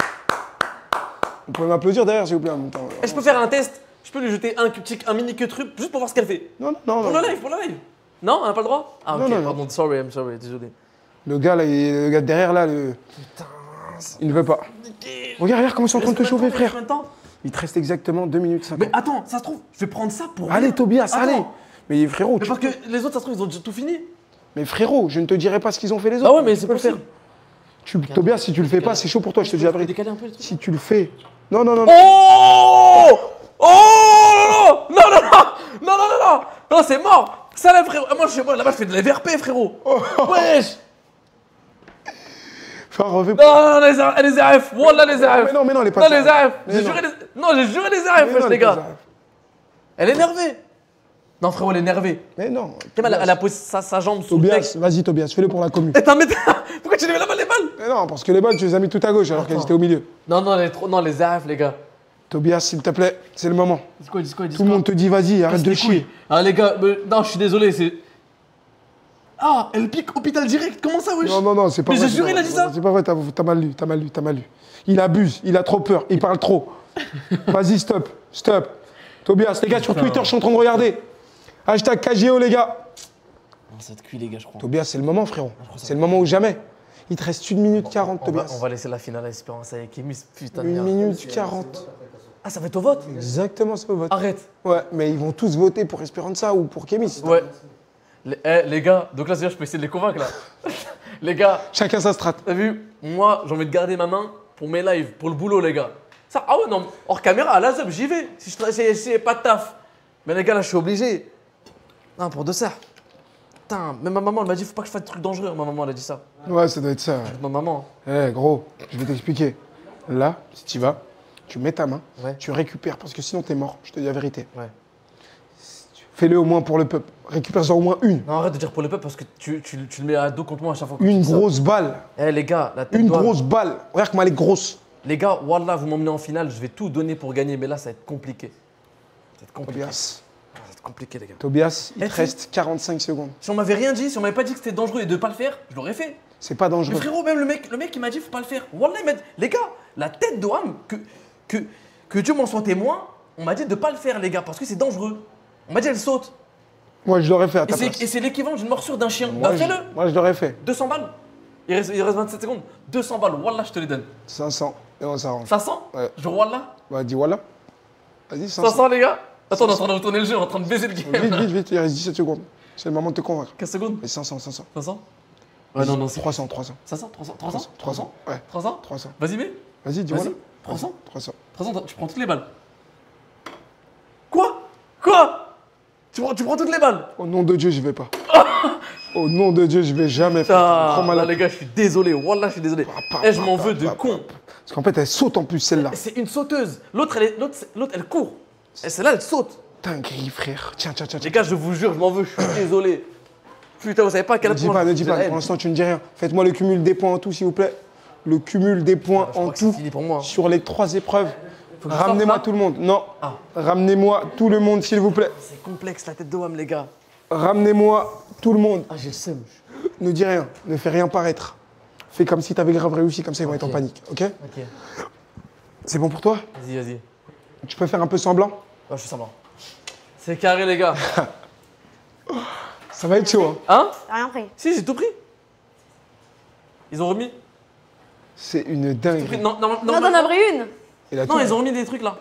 [SPEAKER 2] Vous pouvez m'applaudir derrière, s'il vous plaît. en même temps.
[SPEAKER 4] Eh, je peux faire un test? Je peux lui jeter un mini que truc juste pour voir ce qu'elle fait?
[SPEAKER 2] Non, non, non.
[SPEAKER 4] Pour
[SPEAKER 2] non.
[SPEAKER 4] le live, pour le live. Non, on n'a pas le droit? Ah,
[SPEAKER 2] Non,
[SPEAKER 4] ok,
[SPEAKER 2] non, non.
[SPEAKER 4] pardon, sorry, I'm sorry, désolé.
[SPEAKER 2] Le gars, là, le gars derrière, là, il ne veut pas. Regarde comment ils sont en train de te chauffer, frère.
[SPEAKER 4] Combien de temps?
[SPEAKER 2] Il te reste exactement 2 minutes 50.
[SPEAKER 4] Mais attends, ça se trouve, je vais prendre ça pour.
[SPEAKER 2] Allez,
[SPEAKER 4] rien.
[SPEAKER 2] Tobias,
[SPEAKER 4] Attends.
[SPEAKER 2] allez. Mais frérot,
[SPEAKER 4] Mais parce que les autres, ça se trouve, ils ont déjà tout fini.
[SPEAKER 2] mais frérot, je ne te dirai pas ce qu'ils ont fait les autres.
[SPEAKER 4] Ah ouais, mais
[SPEAKER 2] Tu
[SPEAKER 4] c'est
[SPEAKER 2] peux le faire.
[SPEAKER 4] possible.
[SPEAKER 2] Tobias, si tu le fais pas, c'est chaud pour toi, je te dis la vérité.
[SPEAKER 4] Décaler un peu le truc.
[SPEAKER 2] Si tu le fais. Non, non, non. non.
[SPEAKER 4] Oh! Oh! Non, non, non! Non, non, non, non! Non, c'est mort! Ça là, frérot! Moi, chez moi, là-bas, je fais de la VRP, frérot! Wesh!
[SPEAKER 2] Enfin, refais
[SPEAKER 4] Non, non, non, les RF! Wallah, les RF!
[SPEAKER 2] Mais non, elle est pas
[SPEAKER 4] Non,
[SPEAKER 2] ça.
[SPEAKER 4] les RF!
[SPEAKER 2] Mais
[SPEAKER 4] J'ai
[SPEAKER 2] non.
[SPEAKER 4] juré les. Non, j'ai juré les
[SPEAKER 2] Mais
[SPEAKER 4] RF,
[SPEAKER 2] non,
[SPEAKER 4] wesh,
[SPEAKER 2] elle
[SPEAKER 4] les
[SPEAKER 2] est pas
[SPEAKER 4] gars!
[SPEAKER 2] ça.
[SPEAKER 4] Elle est énervée! Non, frérot, elle est énervée.
[SPEAKER 2] Mais non.
[SPEAKER 4] Elle a posé sa jambe sous le
[SPEAKER 2] Tobias,
[SPEAKER 4] texte.
[SPEAKER 2] vas-y, Tobias, fais-le pour la commune.
[SPEAKER 4] Eh, pourquoi tu les mets là-bas, les balles?
[SPEAKER 2] Mais non, parce que les balles, tu les as mis tout à gauche alors qu'elles étaient au milieu.
[SPEAKER 4] Non, non, non, les RF, les gars.
[SPEAKER 2] Tobias, s'il te plaît, c'est le moment.
[SPEAKER 4] Dis quoi, dis quoi, dis
[SPEAKER 2] Tout le monde te dit, vas-y, arrête de chier.
[SPEAKER 4] Ah, les gars, non, je suis désolé, c'est. Ah, elle pique hôpital direct, comment ça, wesh?
[SPEAKER 2] Non, non, non, c'est pas
[SPEAKER 4] Mais
[SPEAKER 2] vrai.
[SPEAKER 4] j'ai juré,
[SPEAKER 2] c'est
[SPEAKER 4] il
[SPEAKER 2] pas
[SPEAKER 4] a dit
[SPEAKER 2] vrai.
[SPEAKER 4] ça.
[SPEAKER 2] C'est pas vrai, t'as mal lu, t'as mal lu, t'as mal lu. Il abuse, il a trop peur, il parle trop. Vas-y, stop, stop. Tobias, les gars, sur Twitter, je suis en train de regarder. Hashtag KGO, les gars.
[SPEAKER 4] Ça te cuit, les gars, je crois.
[SPEAKER 2] Tobias, c'est le moment, frérot. C'est le moment ou jamais. Il te reste 1 minute 40,
[SPEAKER 4] On
[SPEAKER 2] Tobias.
[SPEAKER 4] va laisser la finale à Espérance avec Emis, putain de
[SPEAKER 2] 1
[SPEAKER 4] merde.
[SPEAKER 2] minute 40.
[SPEAKER 4] Ah, ça va être au vote?
[SPEAKER 2] Exactement, c'est au vote.
[SPEAKER 4] Arrête.
[SPEAKER 2] Ouais, mais ils vont tous voter pour Esperanza ou pour Kémis.
[SPEAKER 4] Ouais. Les gars, donc là, c'est-à-dire, je peux essayer de les convaincre là. Les gars,
[SPEAKER 2] Chacun sa strat.
[SPEAKER 4] t'as vu? Moi, j'ai envie de garder ma main pour mes lives, pour le boulot, les gars. Ça, ah ouais, non, hors caméra, à la ZUP, j'y vais. Si j'ai pas de taf. Mais les gars, là, je suis obligé. Non, pour de ça. Putain, même ma maman, elle m'a dit, faut pas que je fasse des trucs dangereux. Ma maman, elle a dit ça.
[SPEAKER 2] Ouais, ça doit être ça.
[SPEAKER 4] Ma maman.
[SPEAKER 2] Eh, gros, je vais t'expliquer. Là, si tu vas, tu mets ta main,
[SPEAKER 4] Ouais.
[SPEAKER 2] tu récupères, parce que sinon t'es mort, je te dis la vérité.
[SPEAKER 4] Ouais.
[SPEAKER 2] Fais-le au moins pour le peuple. Récupère-en au moins une.
[SPEAKER 4] Non, arrête de dire pour le peuple parce que tu le mets à dos contre moi à chaque fois. que
[SPEAKER 2] Une
[SPEAKER 4] tu dis ça.
[SPEAKER 2] grosse balle.
[SPEAKER 4] Eh les gars, la tête
[SPEAKER 2] Une
[SPEAKER 4] d'oie.
[SPEAKER 2] grosse balle. Regarde comment elle est grosse.
[SPEAKER 4] Les gars, Wallah, vous m'emmenez en finale, je vais tout donner pour gagner, mais là, ça va être compliqué. Ça va être compliqué.
[SPEAKER 2] Tobias,
[SPEAKER 4] Ça va être compliqué, les gars.
[SPEAKER 2] Tobias, il
[SPEAKER 4] Eh,
[SPEAKER 2] te
[SPEAKER 4] si.
[SPEAKER 2] reste 45 secondes.
[SPEAKER 4] Si on m'avait rien dit, si on m'avait pas dit que c'était dangereux et de pas le faire, je l'aurais fait.
[SPEAKER 2] C'est pas
[SPEAKER 4] Mais
[SPEAKER 2] dangereux.
[SPEAKER 4] frérot, même le mec il m'a dit faut pas le faire. Wallah, il m'a dit, les gars, la tête de Ham, que Dieu m'en soit témoin, on m'a dit de pas le faire, les gars, parce que c'est dangereux. On m'a dit elle saute.
[SPEAKER 2] Moi, je l'aurais fait à
[SPEAKER 4] Et
[SPEAKER 2] ta place.
[SPEAKER 4] c'est l'équivalent d'une morsure d'un chien.
[SPEAKER 2] Moi,
[SPEAKER 4] Bah fais-le.
[SPEAKER 2] Moi, je l'aurais fait.
[SPEAKER 4] 200 balles. Il reste 27 secondes. 200 balles, Wallah, je te les donne.
[SPEAKER 2] 500. Et on s'arrange.
[SPEAKER 4] 500
[SPEAKER 2] Ouais.
[SPEAKER 4] Je Wallah.
[SPEAKER 2] Bah, dis voilà. Vas-y, 500.
[SPEAKER 4] 500 les gars. Attends, on est en train de retourner le jeu, on est en train de baiser le game.
[SPEAKER 2] Vite, vite, vite, il reste 17 secondes. C'est le moment de te convaincre.
[SPEAKER 4] 15 secondes.
[SPEAKER 2] Et 500, 500.
[SPEAKER 4] 500 Ouais, non, non, c'est
[SPEAKER 2] 300, 300.
[SPEAKER 4] 500 300
[SPEAKER 2] 300. Ouais.
[SPEAKER 4] 300
[SPEAKER 2] 300.
[SPEAKER 4] Vas-y, mets.
[SPEAKER 2] Vas-y, dis
[SPEAKER 4] Vas-y.
[SPEAKER 2] voilà.
[SPEAKER 4] 300
[SPEAKER 2] 300.
[SPEAKER 4] 300, tu prends toutes les balles. Quoi tu prends toutes les balles.
[SPEAKER 2] Au nom de Dieu, je vais pas. Au nom de Dieu, je vais jamais faire. Trop
[SPEAKER 4] Putain,
[SPEAKER 2] malade.
[SPEAKER 4] là, les gars, je suis désolé. Wallah, je suis désolé. Eh, je m'en veux de con.
[SPEAKER 2] Parce qu'en fait, elle saute en plus, celle-là.
[SPEAKER 4] C'est une sauteuse. L'autre, elle court. Et celle-là, elle saute.
[SPEAKER 2] Dinguerie, frère. Tiens, tiens, tiens.
[SPEAKER 4] Les gars, je vous jure, je m'en veux, je suis désolé. Putain, vous savez pas à quel
[SPEAKER 2] Ne dis
[SPEAKER 4] point
[SPEAKER 2] pas,
[SPEAKER 4] je-
[SPEAKER 2] ne dis
[SPEAKER 4] j'ai
[SPEAKER 2] pas.
[SPEAKER 4] la haine.
[SPEAKER 2] Pour l'instant, tu ne dis rien. Faites-moi le cumul des points en tout, s'il vous plaît. Le cumul des points
[SPEAKER 4] Je
[SPEAKER 2] en
[SPEAKER 4] crois que c'est
[SPEAKER 2] tout
[SPEAKER 4] fini pour moi.
[SPEAKER 2] sur les 3 épreuves.
[SPEAKER 4] Faut que je
[SPEAKER 2] Ramenez-moi
[SPEAKER 4] sorte,
[SPEAKER 2] tout le monde. Non.
[SPEAKER 4] Ah.
[SPEAKER 2] Ramenez-moi tout le monde, s'il vous plaît.
[SPEAKER 4] C'est complexe, la tête de Wam, les gars.
[SPEAKER 2] Ramenez-moi tout le monde.
[SPEAKER 4] Ah, j'ai le seum.
[SPEAKER 2] Ne dis rien. Ne fais rien paraître. Fais comme si t'avais grave réussi, comme ça ils vont être en panique. Ok?
[SPEAKER 4] Ok.
[SPEAKER 2] C'est bon pour toi?
[SPEAKER 4] Vas-y, vas-y.
[SPEAKER 2] Tu peux faire un peu semblant?
[SPEAKER 4] Ouais, je suis semblant. C'est carré, les gars.
[SPEAKER 2] Ça va être chaud, hein?
[SPEAKER 4] Hein
[SPEAKER 5] T'as rien pris.
[SPEAKER 4] Si, j'ai tout pris. Ils ont remis.
[SPEAKER 2] C'est une
[SPEAKER 4] Tout pris.
[SPEAKER 2] dinguerie.
[SPEAKER 4] Non,
[SPEAKER 5] Non, t'en as pris une.
[SPEAKER 2] Il a
[SPEAKER 4] Non,
[SPEAKER 2] tout-
[SPEAKER 4] ils ont remis des trucs là.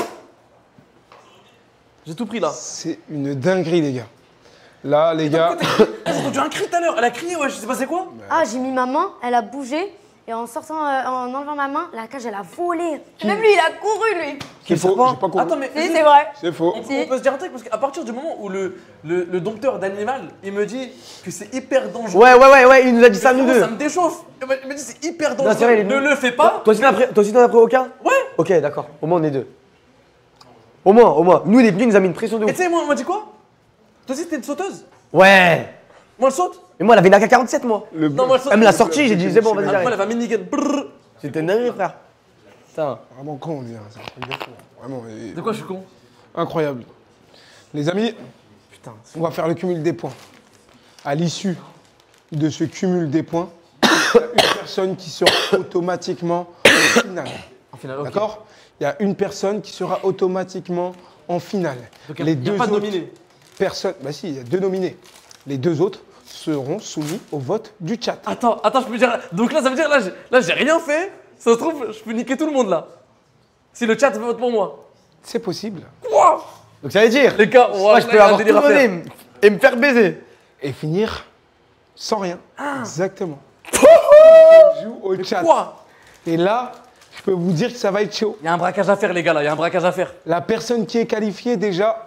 [SPEAKER 4] J'ai tout pris là.
[SPEAKER 2] C'est une dinguerie, les gars. Là, les gars.
[SPEAKER 4] J'ai entendu un cri tout à l'heure. Elle a crié, ouais, je sais pas c'est quoi.
[SPEAKER 5] Ah, j'ai mis ma main, elle a bougé. Et en sortant, en enlevant ma main, la cage, elle a volé. Et même lui, il a couru, lui.
[SPEAKER 2] C'est faux, j'ai pas compris.
[SPEAKER 4] Attends, mais.
[SPEAKER 5] Si, c'est vrai.
[SPEAKER 2] C'est faux.
[SPEAKER 4] On peut se dire un truc parce qu'à partir du moment où le dompteur d'animal, il me dit que c'est hyper dangereux.
[SPEAKER 3] Ouais, il nous a dit ça, nous
[SPEAKER 4] Frérot,
[SPEAKER 3] deux.
[SPEAKER 4] ça me déchauffe. Il me dit c'est hyper
[SPEAKER 3] Non,
[SPEAKER 4] dangereux.
[SPEAKER 3] c'est vrai, il est
[SPEAKER 4] Ne
[SPEAKER 3] venu.
[SPEAKER 4] le fais pas.
[SPEAKER 3] Toi aussi, t'en as pris aucun?
[SPEAKER 4] Ouais.
[SPEAKER 3] Ok, d'accord. Au moins, on est deux. Au moins. Nous, il est venu, il nous a mis une pression de
[SPEAKER 4] Et
[SPEAKER 3] ouf.
[SPEAKER 4] tu sais, moi, on m'a dit quoi? Toi aussi, t'es une sauteuse?
[SPEAKER 3] Ouais.
[SPEAKER 4] Moi, elle saute?
[SPEAKER 3] Mais moi, elle avait une AK-47, moi.
[SPEAKER 4] Non, moi, elle saute.
[SPEAKER 3] Elle me l'a sorti, j'ai dit, c'est bon, vas-y,
[SPEAKER 4] Moi, elle
[SPEAKER 3] j'arrive.
[SPEAKER 4] avait un minigun. Brrr.
[SPEAKER 3] C'était une dinguerie, frère. Putain.
[SPEAKER 2] Vraiment con, on dit. C'est un truc de fou. Vraiment.
[SPEAKER 4] De quoi je suis con?
[SPEAKER 2] Incroyable. Les amis,
[SPEAKER 4] Putain.
[SPEAKER 2] on va faire le cumul des points. À l'issue de ce cumul des points, il y a une personne qui sera automatiquement en finale.
[SPEAKER 4] En finale, ok.
[SPEAKER 2] D'accord? Il y a une personne qui sera automatiquement en finale.
[SPEAKER 4] Donc, il n'y a pas de nominé.
[SPEAKER 2] personnes, bah si, il y a 2 nominés. Les 2 autres seront soumis au vote du chat.
[SPEAKER 4] Attends, je peux dire. Donc là, ça veut dire, là, j'ai rien fait. Ça se trouve, je peux niquer tout le monde là. Si le chat vote pour moi.
[SPEAKER 2] C'est possible.
[SPEAKER 4] Quoi?
[SPEAKER 3] Donc, ça veut dire.
[SPEAKER 4] Les gars,
[SPEAKER 3] Moi, je peux avoir tout donné et me faire baiser.
[SPEAKER 2] Et finir sans rien. Exactement. Je joue au chat.
[SPEAKER 4] Quoi?
[SPEAKER 2] Et là, je peux vous dire que ça va être chaud.
[SPEAKER 4] Il y a un braquage à faire, les gars, là. Il y a un braquage à faire.
[SPEAKER 2] La personne qui est qualifiée déjà.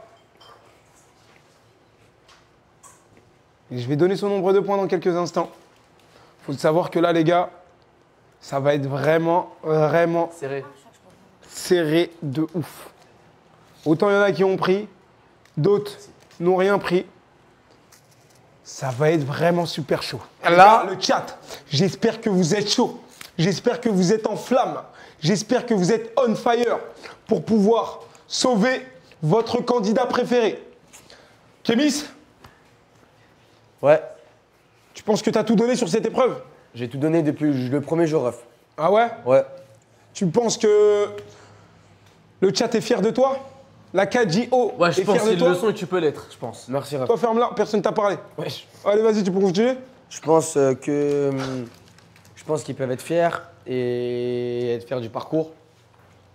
[SPEAKER 2] Et je vais donner son nombre de points dans quelques instants. Faut savoir que là, les gars, ça va être vraiment
[SPEAKER 4] Serré.
[SPEAKER 2] serré de ouf. Autant il y en a qui ont pris, d'autres n'ont rien pris. Ça va être vraiment super chaud. Là, le chat, j'espère que vous êtes chaud. J'espère que vous êtes en flamme. J'espère que vous êtes on fire pour pouvoir sauver votre candidat préféré. Kémis,
[SPEAKER 3] Ouais.
[SPEAKER 2] tu penses que tu as tout donné sur cette épreuve?
[SPEAKER 3] J'ai tout donné depuis le premier jour, ref.
[SPEAKER 2] Ah ouais?
[SPEAKER 3] Ouais.
[SPEAKER 2] Tu penses que le chat est fier de toi? La KJO
[SPEAKER 4] Ouais, je
[SPEAKER 2] est
[SPEAKER 4] pense
[SPEAKER 2] fière de
[SPEAKER 4] qu'ils
[SPEAKER 2] toi?
[SPEAKER 4] le sont et tu peux l'être, je pense.
[SPEAKER 3] Merci, ref.
[SPEAKER 2] Toi, ferme-la, personne t'a parlé.
[SPEAKER 3] Wesh.
[SPEAKER 2] Allez, vas-y, tu peux continuer?
[SPEAKER 3] Je pense que. Je pense qu'ils peuvent être fiers et être fiers du parcours.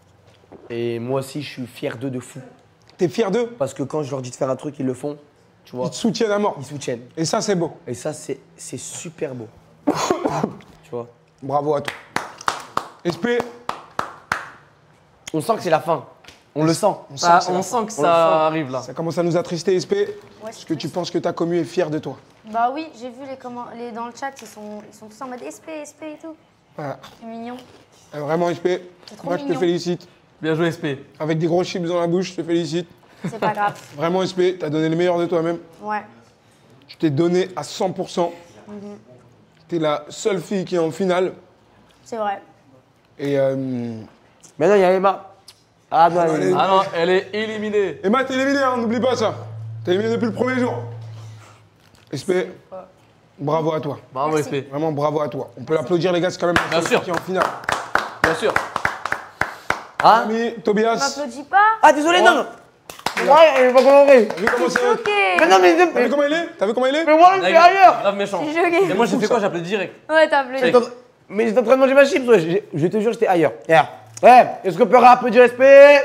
[SPEAKER 3] Et moi aussi, je suis fier d'eux de fou.
[SPEAKER 2] T'es fier d'eux?
[SPEAKER 3] Parce que quand je leur dis de faire un truc, ils le font. Tu vois.
[SPEAKER 2] Ils te soutiennent à mort.
[SPEAKER 3] Ils soutiennent.
[SPEAKER 2] Et ça, c'est beau.
[SPEAKER 3] Et ça, c'est super beau. Tu vois.
[SPEAKER 2] Bravo à toi. SP.
[SPEAKER 3] On sent que c'est la fin. On le sent.
[SPEAKER 4] On sent que ça arrive là.
[SPEAKER 2] Ça commence à nous attrister, SP.
[SPEAKER 5] Ouais,
[SPEAKER 2] Est-ce que tu penses que ta commu est fière de toi?
[SPEAKER 5] Bah oui, j'ai vu dans le chat, ils sont tous en mode SP et tout.
[SPEAKER 2] Voilà.
[SPEAKER 5] C'est mignon.
[SPEAKER 2] Vraiment, SP.
[SPEAKER 5] trop
[SPEAKER 2] Moi, je te
[SPEAKER 5] mignon.
[SPEAKER 2] félicite.
[SPEAKER 4] Bien joué, SP.
[SPEAKER 2] Avec des gros chips dans la bouche, je te félicite.
[SPEAKER 5] C'est pas grave.
[SPEAKER 2] Vraiment, SP, t'as donné le meilleur de toi-même.
[SPEAKER 5] Ouais.
[SPEAKER 2] Tu t'es donné à 100%. T'es la seule fille qui est en finale.
[SPEAKER 5] C'est vrai.
[SPEAKER 2] Et
[SPEAKER 3] Maintenant, il y a Emma. Ah non,
[SPEAKER 4] Ah non, elle est éliminée.
[SPEAKER 2] Emma, t'es éliminée, hein, n'oublie pas ça. T'es éliminée depuis le premier jour. SP, bravo à toi.
[SPEAKER 4] Bravo, SP.
[SPEAKER 2] Vraiment, bravo à toi. On peut l'applaudir, les gars, c'est quand même la
[SPEAKER 4] Bien
[SPEAKER 2] seule
[SPEAKER 4] sûr.
[SPEAKER 2] qui est en finale.
[SPEAKER 4] Bien sûr.
[SPEAKER 3] Ah
[SPEAKER 2] Ami,
[SPEAKER 5] Tu
[SPEAKER 2] Tobias,
[SPEAKER 5] m'applaudis pas?
[SPEAKER 3] Ah, désolé, non. Ouais, elle va compris.
[SPEAKER 2] t'as vu comment c'est?
[SPEAKER 5] Ok.
[SPEAKER 3] Mais non, mais
[SPEAKER 2] T'as vu comment il est? T'as vu comment il est?
[SPEAKER 3] mais moi, je suis ailleurs.
[SPEAKER 4] Grave méchant.
[SPEAKER 5] Je suis choquée.
[SPEAKER 4] Et moi, j'ai fait quoi? J'ai appelé direct.
[SPEAKER 5] Ouais, t'as applaudi.
[SPEAKER 3] Mais j'étais en train de manger ma chips, ouais. Je te jure, j'étais ailleurs. Regarde. Ouais, est-ce qu'on peut applaudir SP?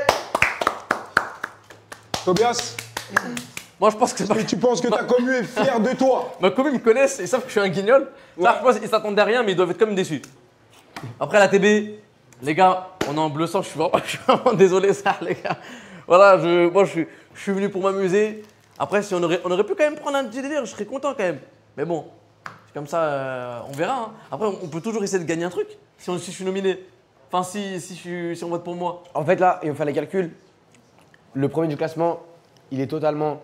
[SPEAKER 2] Tobias,
[SPEAKER 4] Moi, je pense que c'est pas.
[SPEAKER 2] et tu penses que ta commu est fière de toi?
[SPEAKER 4] Ma commune me connaissent, ils savent que je suis un guignol. Ça, je pense qu'ils s'attendaient à rien, mais ils doivent être comme déçus. Après la TB, les gars, on est en bleu sang, je suis vraiment désolé, ça, les gars. Voilà, moi, je suis venu pour m'amuser. Après, si on aurait pu quand même prendre un petit délire, je serais content quand même. Mais bon, c'est comme ça, on verra. Hein. Après, on peut toujours essayer de gagner un truc si je suis nominé. Enfin, si on vote pour moi.
[SPEAKER 3] En fait, là, et on fait les calculs. Le premier du classement, il est totalement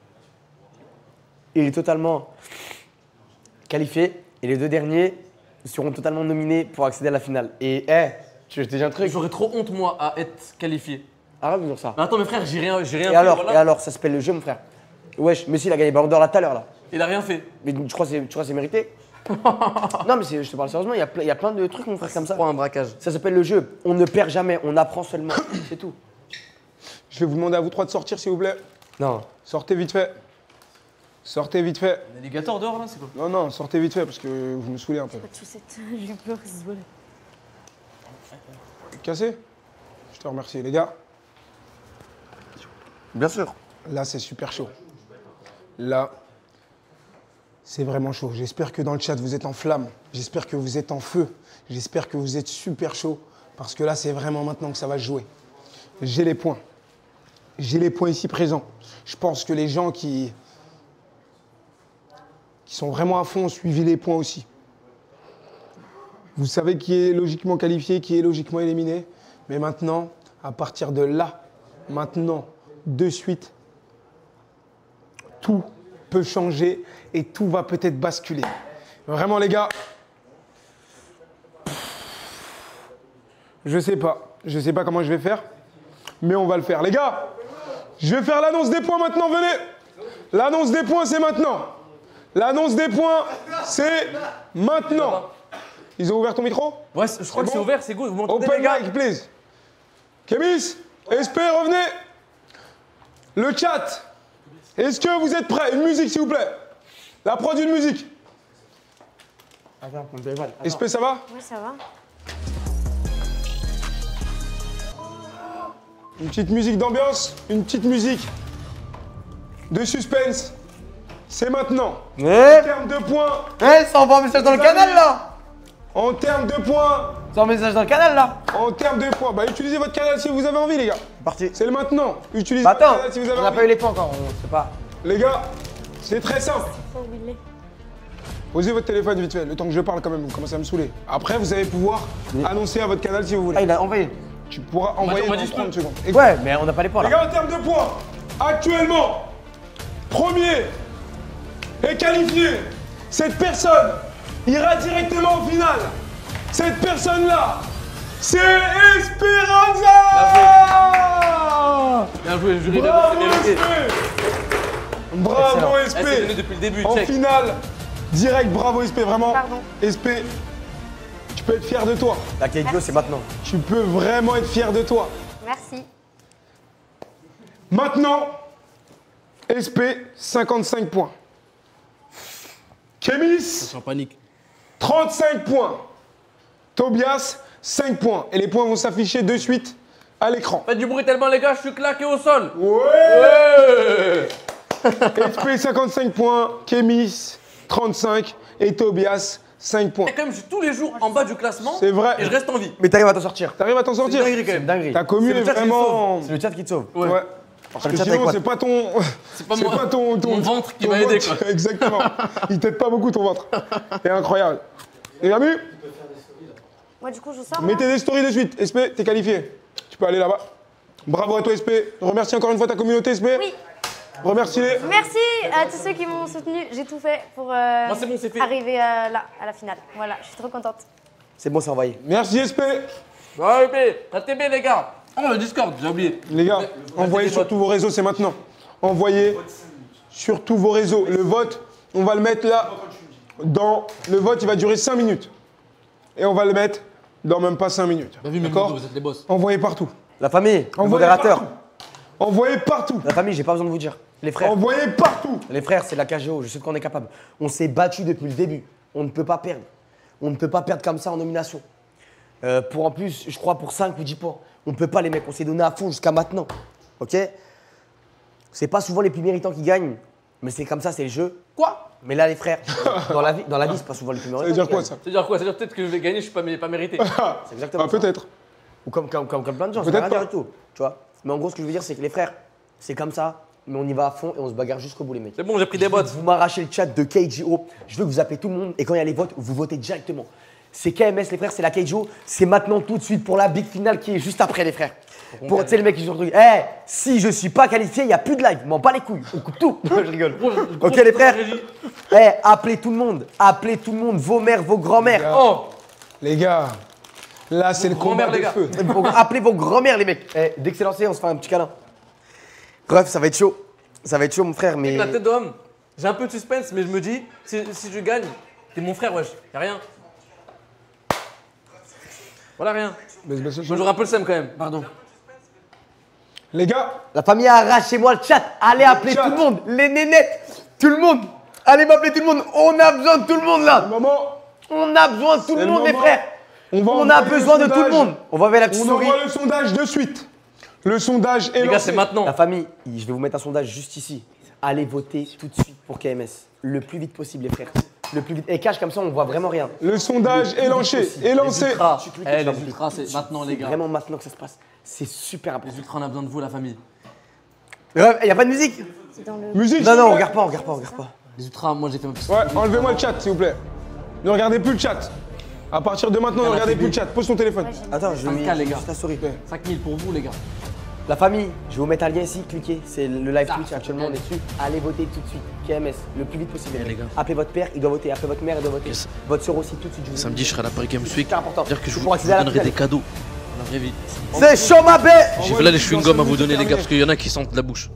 [SPEAKER 3] qualifié. Et les deux derniers seront totalement nominés pour accéder à la finale. Et, tu veux que je te dise un truc?
[SPEAKER 4] J'aurais trop honte, moi, à être qualifié.
[SPEAKER 3] Arrête de dire ça.
[SPEAKER 4] Mais attends, mes frères, j'ai rien
[SPEAKER 3] Et
[SPEAKER 4] fait.
[SPEAKER 3] alors,
[SPEAKER 4] Voilà.
[SPEAKER 3] ça s'appelle le jeu, mon frère. Wesh, Messi, il a gagné Ballon d'Or là tout à l'heure, là.
[SPEAKER 4] Il a rien fait.
[SPEAKER 3] Mais tu crois que c'est mérité? Non, mais je te parle sérieusement, il y a plein de trucs, mon frère, comme ça.
[SPEAKER 4] Prends un braquage.
[SPEAKER 3] Ça s'appelle le jeu. On ne perd jamais, on apprend seulement. C'est tout.
[SPEAKER 2] Je vais vous demander à vous trois de sortir, s'il vous plaît.
[SPEAKER 3] Non.
[SPEAKER 2] Sortez vite fait. Sortez vite fait.
[SPEAKER 4] Un alligator dehors là, c'est quoi?
[SPEAKER 2] Non, non, sortez vite fait parce que vous me saoulez un peu.
[SPEAKER 5] J'ai peur, désolé.
[SPEAKER 2] Cassé? Je te remercie, les gars.
[SPEAKER 3] Bien sûr.
[SPEAKER 2] Là, c'est super chaud. Là, c'est vraiment chaud. J'espère que dans le chat, vous êtes en flamme. J'espère que vous êtes en feu. J'espère que vous êtes super chaud. Parce que là, c'est vraiment maintenant que ça va se jouer. J'ai les points. J'ai les points ici présents. Je pense que les gens qui sont vraiment à fond ont suivi les points aussi. Vous savez qui est logiquement qualifié, qui est logiquement éliminé. Mais maintenant, à partir de là, maintenant, de suite, tout peut changer et tout va peut-être basculer. Vraiment, les gars, je sais pas comment je vais faire, mais on va le faire. Les gars, je vais faire l'annonce des points maintenant, venez. L'annonce des points, c'est maintenant. L'annonce des points, c'est maintenant. Ils ont ouvert ton micro?
[SPEAKER 4] Ouais, je crois que c'est
[SPEAKER 2] bon
[SPEAKER 4] ouvert, c'est good. Vous m'entendez,
[SPEAKER 2] Open
[SPEAKER 4] les gars?
[SPEAKER 2] mic, please. Kémis, SP, revenez. Le chat, est-ce que vous êtes prêts? Une musique, s'il vous plaît. La prod d'une musique.
[SPEAKER 3] Attends, mon téléphone.
[SPEAKER 2] SP, ça va?
[SPEAKER 5] Ouais, ça va.
[SPEAKER 2] Une petite musique d'ambiance, une petite musique de suspense. C'est maintenant. En termes de points,
[SPEAKER 3] ça envoie un message dans le canal, là.
[SPEAKER 2] en termes de points,
[SPEAKER 3] Ça envoie un message dans le canal, là.
[SPEAKER 2] en termes de points, bah utilisez votre canal si vous avez envie, les gars.
[SPEAKER 3] Parti.
[SPEAKER 2] C'est le maintenant. Utilisez
[SPEAKER 3] Bah
[SPEAKER 2] votre
[SPEAKER 3] attends,
[SPEAKER 2] canal si vous avez
[SPEAKER 3] on n'a
[SPEAKER 2] envie.
[SPEAKER 3] pas eu les points encore, on sait pas.
[SPEAKER 2] Les gars, c'est très simple.
[SPEAKER 5] Pas où il est.
[SPEAKER 2] Posez votre téléphone vite fait, le temps que je parle quand même, vous commencez à me saouler. Après, vous allez pouvoir annoncer à votre canal si vous voulez.
[SPEAKER 3] Ah, il a envoyé.
[SPEAKER 2] Tu pourras envoyer
[SPEAKER 4] on m'a
[SPEAKER 2] dans
[SPEAKER 4] dit
[SPEAKER 2] 30 secondes.
[SPEAKER 3] Ouais, mais on n'a pas les points,
[SPEAKER 2] Les
[SPEAKER 3] là.
[SPEAKER 2] gars, en termes de points, actuellement, premier est qualifié. Cette personne ira directement en finale. Cette personne-là, c'est Esperanza.
[SPEAKER 4] Bien joué, le jury,
[SPEAKER 2] Bravo
[SPEAKER 4] c'est mérité.
[SPEAKER 2] SP. Bravo
[SPEAKER 4] Eh, c'est donné
[SPEAKER 2] SP.
[SPEAKER 4] depuis le début,
[SPEAKER 2] En
[SPEAKER 4] check.
[SPEAKER 2] finale, direct, bravo SP, vraiment.
[SPEAKER 5] Pardon.
[SPEAKER 2] SP, tu peux être fier de toi.
[SPEAKER 3] La qualité, c'est maintenant.
[SPEAKER 2] Tu peux vraiment être fier de toi.
[SPEAKER 5] Merci.
[SPEAKER 2] Maintenant, SP, 55 points.
[SPEAKER 4] Je
[SPEAKER 2] Kémis,
[SPEAKER 4] suis en panique.
[SPEAKER 2] 35 points. Tobias, 5 points. Et les points vont s'afficher de suite à l'écran.
[SPEAKER 4] Faites du bruit tellement, les gars, je suis claqué au sol.
[SPEAKER 2] Ouais. FP 55 points, Kémis 35 et Tobias 5 points.
[SPEAKER 4] Et quand même, je suis tous les jours en bas du classement.
[SPEAKER 2] C'est vrai.
[SPEAKER 4] Et je reste en vie.
[SPEAKER 3] Mais t'arrives à t'en sortir.
[SPEAKER 2] T'arrives à t'en sortir?
[SPEAKER 4] C'est dinguerie quand même.
[SPEAKER 3] Dinguerie.
[SPEAKER 2] Ta commune
[SPEAKER 4] C'est le
[SPEAKER 2] est
[SPEAKER 4] chat qui
[SPEAKER 2] vraiment.
[SPEAKER 3] C'est le chat qui te sauve.
[SPEAKER 2] Ouais. Parce que
[SPEAKER 3] le chat
[SPEAKER 2] sinon,
[SPEAKER 3] avec
[SPEAKER 2] c'est pas ton.
[SPEAKER 4] C'est pas
[SPEAKER 2] C'est
[SPEAKER 4] moi.
[SPEAKER 2] pas ton
[SPEAKER 4] Mon ventre qui m'a
[SPEAKER 2] ventre.
[SPEAKER 4] aidé, quoi.
[SPEAKER 2] Exactement. Il t'aide pas beaucoup ton ventre. C'est incroyable. Les amis,
[SPEAKER 5] Moi, du coup, je sors.
[SPEAKER 2] mettez des stories de suite. SP, t'es qualifié. Tu peux aller là-bas. Bravo à toi, SP. Remercie encore une fois ta communauté, SP.
[SPEAKER 5] Oui.
[SPEAKER 2] Remercie-les.
[SPEAKER 5] Merci à tous ceux qui m'ont soutenu. J'ai tout fait pour
[SPEAKER 4] Moi, c'est bon, c'est fait.
[SPEAKER 5] arriver là, à la finale. Voilà, je suis trop contente.
[SPEAKER 3] C'est bon, c'est envoyé.
[SPEAKER 2] Merci, SP.
[SPEAKER 4] Ouais, la TB, les gars. Oh, le Discord, j'ai oublié.
[SPEAKER 2] Les gars, envoyez sur tous vos réseaux, c'est maintenant. Envoyez sur tous vos réseaux. Le vote, on va le mettre là. Le vote, il va durer 5 minutes. Et on va le mettre dans même pas 5 minutes.
[SPEAKER 4] Bah, vu, mes
[SPEAKER 2] D'accord?
[SPEAKER 4] motos, vous êtes les boss.
[SPEAKER 2] Envoyez partout.
[SPEAKER 3] La famille, le
[SPEAKER 2] Envoyez
[SPEAKER 3] modérateur.
[SPEAKER 2] partout. Envoyez partout.
[SPEAKER 3] La famille, j'ai pas besoin de vous dire. Les frères.
[SPEAKER 2] Envoyez partout.
[SPEAKER 3] Les frères, c'est la KGO, je sais de quoi on est capable. On s'est battu depuis le début. On ne peut pas perdre. On ne peut pas perdre comme ça en nomination. Pour en plus, je crois pour 5 ou 10 points. On ne peut pas les mecs, on s'est donné à fond jusqu'à maintenant. Ok? C'est pas souvent les plus méritants qui gagnent, mais c'est comme ça, c'est le jeu.
[SPEAKER 4] Quoi?
[SPEAKER 3] Mais là, les frères, dans la vie, c'est pas souvent les plus méritants.
[SPEAKER 2] Ça veut dire
[SPEAKER 3] qui
[SPEAKER 2] quoi
[SPEAKER 3] gagnent.
[SPEAKER 2] ça?
[SPEAKER 4] Ça veut dire quoi? Ça veut dire peut-être que je vais gagner, je suis pas mérité.
[SPEAKER 3] C'est exactement
[SPEAKER 2] Ah,
[SPEAKER 3] ça.
[SPEAKER 2] peut-être.
[SPEAKER 3] Ou comme plein de gens, ça veut
[SPEAKER 2] Peut-être
[SPEAKER 3] rien dire
[SPEAKER 2] pas.
[SPEAKER 3] du tout. Tu vois? Mais en gros, ce que je veux dire, c'est que les frères, c'est comme ça, mais on y va à fond et on se bagarre jusqu'au bout, les mecs.
[SPEAKER 4] C'est bon, j'ai pris des bottes.
[SPEAKER 3] Vous m'arrachez le chat de KGO. Je veux que vous appelez tout le monde et quand il y a les votes, vous votez directement. C'est KMS, les frères, c'est la KGO. C'est maintenant tout de suite pour la big finale qui est juste après, les frères. Pour, tu sais, les mecs qui sont truc. Eh, si je suis pas qualifié, il n'y a plus de live. M'en bats les couilles. On coupe tout. Je rigole. Ok, les frères. Eh, appelez tout le monde. Appelez tout le monde. Vos mères, vos grands-mères.
[SPEAKER 4] Oh!
[SPEAKER 2] Les gars, là, c'est le combat
[SPEAKER 4] grand-mère, les
[SPEAKER 2] de
[SPEAKER 4] gars.
[SPEAKER 2] feu.
[SPEAKER 3] Appelez vos grands-mères, les mecs. Eh, dès que c'est lancé, on se fait un petit câlin. Bref, ça va être chaud. Ça va être chaud, mon frère, mais.
[SPEAKER 4] La tête d'homme, j'ai un peu de suspense, mais je me dis, si je gagne, t'es mon frère, wesh. Y'a rien. Voilà, rien. Moi, j'aurais un peu le seum quand même, pardon.
[SPEAKER 2] Les gars,
[SPEAKER 3] La famille, arrachez-moi le chat. Allez appeler
[SPEAKER 2] Chat.
[SPEAKER 3] tout le monde. Les nénettes. Tout le monde. Allez m'appeler tout le monde. On a besoin de tout le monde là.
[SPEAKER 2] maman,
[SPEAKER 3] On a besoin de tout
[SPEAKER 2] C'est
[SPEAKER 3] le
[SPEAKER 2] le
[SPEAKER 3] monde, les
[SPEAKER 2] moment.
[SPEAKER 3] frères.
[SPEAKER 2] on va
[SPEAKER 3] On a
[SPEAKER 2] envoyer
[SPEAKER 3] besoin
[SPEAKER 2] le
[SPEAKER 3] de tout le
[SPEAKER 2] sondage.
[SPEAKER 3] monde. On va envoyer la petite
[SPEAKER 2] On
[SPEAKER 3] souris.
[SPEAKER 2] envoie le sondage de suite. Le sondage est
[SPEAKER 4] Les gars,
[SPEAKER 2] lancé.
[SPEAKER 4] c'est maintenant.
[SPEAKER 3] La famille, je vais vous mettre un sondage juste ici. Allez voter tout de suite pour KMS. Le plus vite possible, les frères. Le plus vite. Et cache comme ça, on voit vraiment rien.
[SPEAKER 2] Le sondage est lancé. Est lancé.
[SPEAKER 4] Ultras.
[SPEAKER 3] cliques
[SPEAKER 4] Eh,
[SPEAKER 3] sur
[SPEAKER 4] les
[SPEAKER 3] le
[SPEAKER 4] ultras, c'est maintenant, les gars.
[SPEAKER 3] Vraiment maintenant que ça se passe. C'est super important.
[SPEAKER 4] Les ultras, on a besoin de vous, la famille.
[SPEAKER 3] Il y a pas de musique?
[SPEAKER 5] C'est dans le.
[SPEAKER 2] Musique.
[SPEAKER 3] Non,
[SPEAKER 2] s'il
[SPEAKER 3] non,
[SPEAKER 2] vous
[SPEAKER 3] on
[SPEAKER 2] plaît.
[SPEAKER 3] regarde pas.
[SPEAKER 4] Les ultras, moi, j'ai fait ma petite.
[SPEAKER 2] Ouais, enlevez-moi le chat, s'il vous plaît. Ne regardez plus le chat. À partir de maintenant, ne
[SPEAKER 4] la
[SPEAKER 2] regardez
[SPEAKER 4] TV.
[SPEAKER 2] plus le chat. Pose ton téléphone.
[SPEAKER 3] Attends, je vais
[SPEAKER 4] 5K, les gars.
[SPEAKER 3] juste la souris.
[SPEAKER 4] 5000 pour vous, les gars.
[SPEAKER 3] La famille, je vais vous mettre un lien ici, cliquez, c'est le live Twitch actuellement, on est dessus. Allez voter tout de suite, KMS, le plus vite possible.
[SPEAKER 11] les gars.
[SPEAKER 3] Appelez votre père, il doit voter, appelez votre mère, elle doit voter.
[SPEAKER 11] Yes.
[SPEAKER 3] Votre soeur aussi, tout de suite. Je vous
[SPEAKER 11] Samedi, je serai à la Paris Games
[SPEAKER 3] C'est
[SPEAKER 11] Week.
[SPEAKER 3] super important.
[SPEAKER 11] Dire que je
[SPEAKER 3] C'est
[SPEAKER 11] vous
[SPEAKER 3] pour accéder à la
[SPEAKER 11] donnerai des
[SPEAKER 3] finale.
[SPEAKER 11] cadeaux. La vraie vie.
[SPEAKER 3] C'est chaud, ma bête.
[SPEAKER 11] J'ai là les chewing-gums à vous donner, les gars, parce qu'il y en a qui sentent la bouche.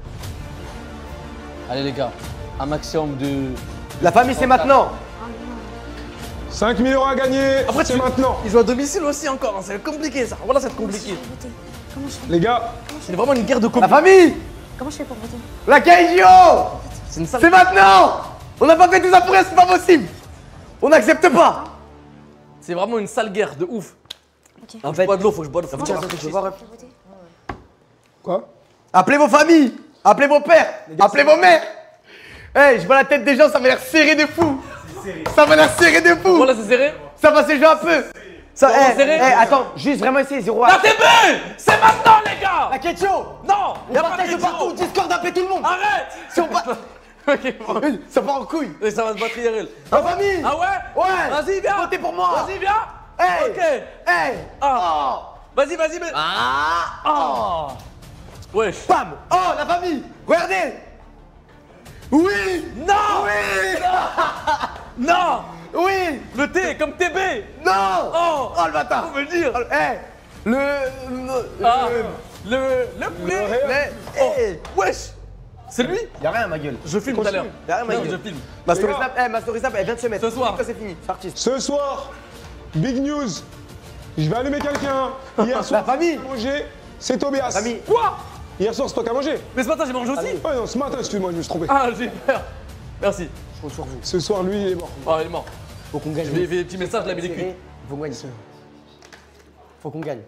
[SPEAKER 4] Allez, les gars. Un maximum de.
[SPEAKER 3] La famille, c'est maintenant.
[SPEAKER 2] 5 000 euros à gagner.
[SPEAKER 4] Après,
[SPEAKER 2] c'est maintenant.
[SPEAKER 4] Ils jouent à domicile aussi encore, hein. C'est compliqué ça. Voilà, c'est compliqué.
[SPEAKER 5] Comment je fais
[SPEAKER 2] Les gars,
[SPEAKER 4] C'est vraiment une guerre de
[SPEAKER 3] La
[SPEAKER 4] combat.
[SPEAKER 3] famille,
[SPEAKER 5] Comment je fais pour voter?
[SPEAKER 3] la KGO,
[SPEAKER 4] C'est une sale.
[SPEAKER 3] c'est maintenant. On n'a pas fait tout ça pour rien, c'est pas possible. On n'accepte pas.
[SPEAKER 4] C'est vraiment une sale guerre de ouf.
[SPEAKER 3] En
[SPEAKER 4] Je
[SPEAKER 3] fait,
[SPEAKER 4] bois de l'eau, faut que je bois de l'eau.
[SPEAKER 3] tiens, attends, je vais voir.
[SPEAKER 2] quoi?
[SPEAKER 3] Appelez vos familles, appelez vos pères, appelez vos mères. Hey, je vois la tête des gens, ça m'a l'air serré de fou. Ça m'a l'air serré de fou.
[SPEAKER 4] Voilà, c'est serré.
[SPEAKER 3] Ça va se jouer un peu. Ça,
[SPEAKER 4] Comment serré
[SPEAKER 3] attends, juste vraiment essayer, 0
[SPEAKER 4] La TB. C'est maintenant, les gars.
[SPEAKER 3] La Ketcho.
[SPEAKER 4] Non.
[SPEAKER 3] On partage de partout, Discord, appelez tout le monde.
[SPEAKER 4] Arrête.
[SPEAKER 3] Si on part...
[SPEAKER 4] Ok, bon.
[SPEAKER 3] Ça part en couille.
[SPEAKER 4] Et ça va se battre IRL.
[SPEAKER 3] La famille.
[SPEAKER 4] Ah ouais.
[SPEAKER 3] Ouais.
[SPEAKER 4] Vas-y, viens.
[SPEAKER 3] Votez pour moi.
[SPEAKER 4] Vas-y, viens.
[SPEAKER 3] Hey.
[SPEAKER 4] Ok.
[SPEAKER 3] Hey.
[SPEAKER 4] Ah. Vas-y, vas-y, mais.
[SPEAKER 3] Oh.
[SPEAKER 4] Wesh.
[SPEAKER 3] Bam. Oh, la famille. Regardez. Oui.
[SPEAKER 4] Non.
[SPEAKER 3] Oui.
[SPEAKER 4] Non.
[SPEAKER 3] Oui.
[SPEAKER 4] Le T comme TB.
[SPEAKER 3] Non.
[SPEAKER 4] Oh.
[SPEAKER 3] Oh, le bâtard.
[SPEAKER 4] Faut me le dire.
[SPEAKER 3] Hey.
[SPEAKER 4] Ah. Le poulet.
[SPEAKER 3] Hey.
[SPEAKER 4] Wesh. C'est lui.
[SPEAKER 3] Y'a rien, ma gueule.
[SPEAKER 4] Je filme tout à l'heure.
[SPEAKER 3] Y'a rien, ma
[SPEAKER 4] Non,
[SPEAKER 3] gueule.
[SPEAKER 4] je filme.
[SPEAKER 3] Ma story
[SPEAKER 2] Les gars.
[SPEAKER 3] snap, ma story snap, elle vient de se mettre.
[SPEAKER 4] Ce soir.
[SPEAKER 3] Ça, c'est fini. C'est artiste.
[SPEAKER 2] Ce soir, big news. Je vais allumer quelqu'un. Hier soir,
[SPEAKER 3] La famille.
[SPEAKER 2] manger, c'est Tobias.
[SPEAKER 3] La famille.
[SPEAKER 4] Quoi?
[SPEAKER 2] Hier soir, c'est toi qui as mangé.
[SPEAKER 4] Mais ce matin, j'ai mangé aussi.
[SPEAKER 2] Ouais, non, ce matin, excuse-moi, je me suis trompé.
[SPEAKER 4] Ah, j'ai peur. Merci.
[SPEAKER 3] Je compte sur vous.
[SPEAKER 2] Ce soir, lui, il est mort.
[SPEAKER 4] Oh, il est mort.
[SPEAKER 3] Faut qu'on gagne.
[SPEAKER 4] Je vais des petits messages, là, mais des culs.
[SPEAKER 3] Faut qu'on gagne. Faut qu'on gagne.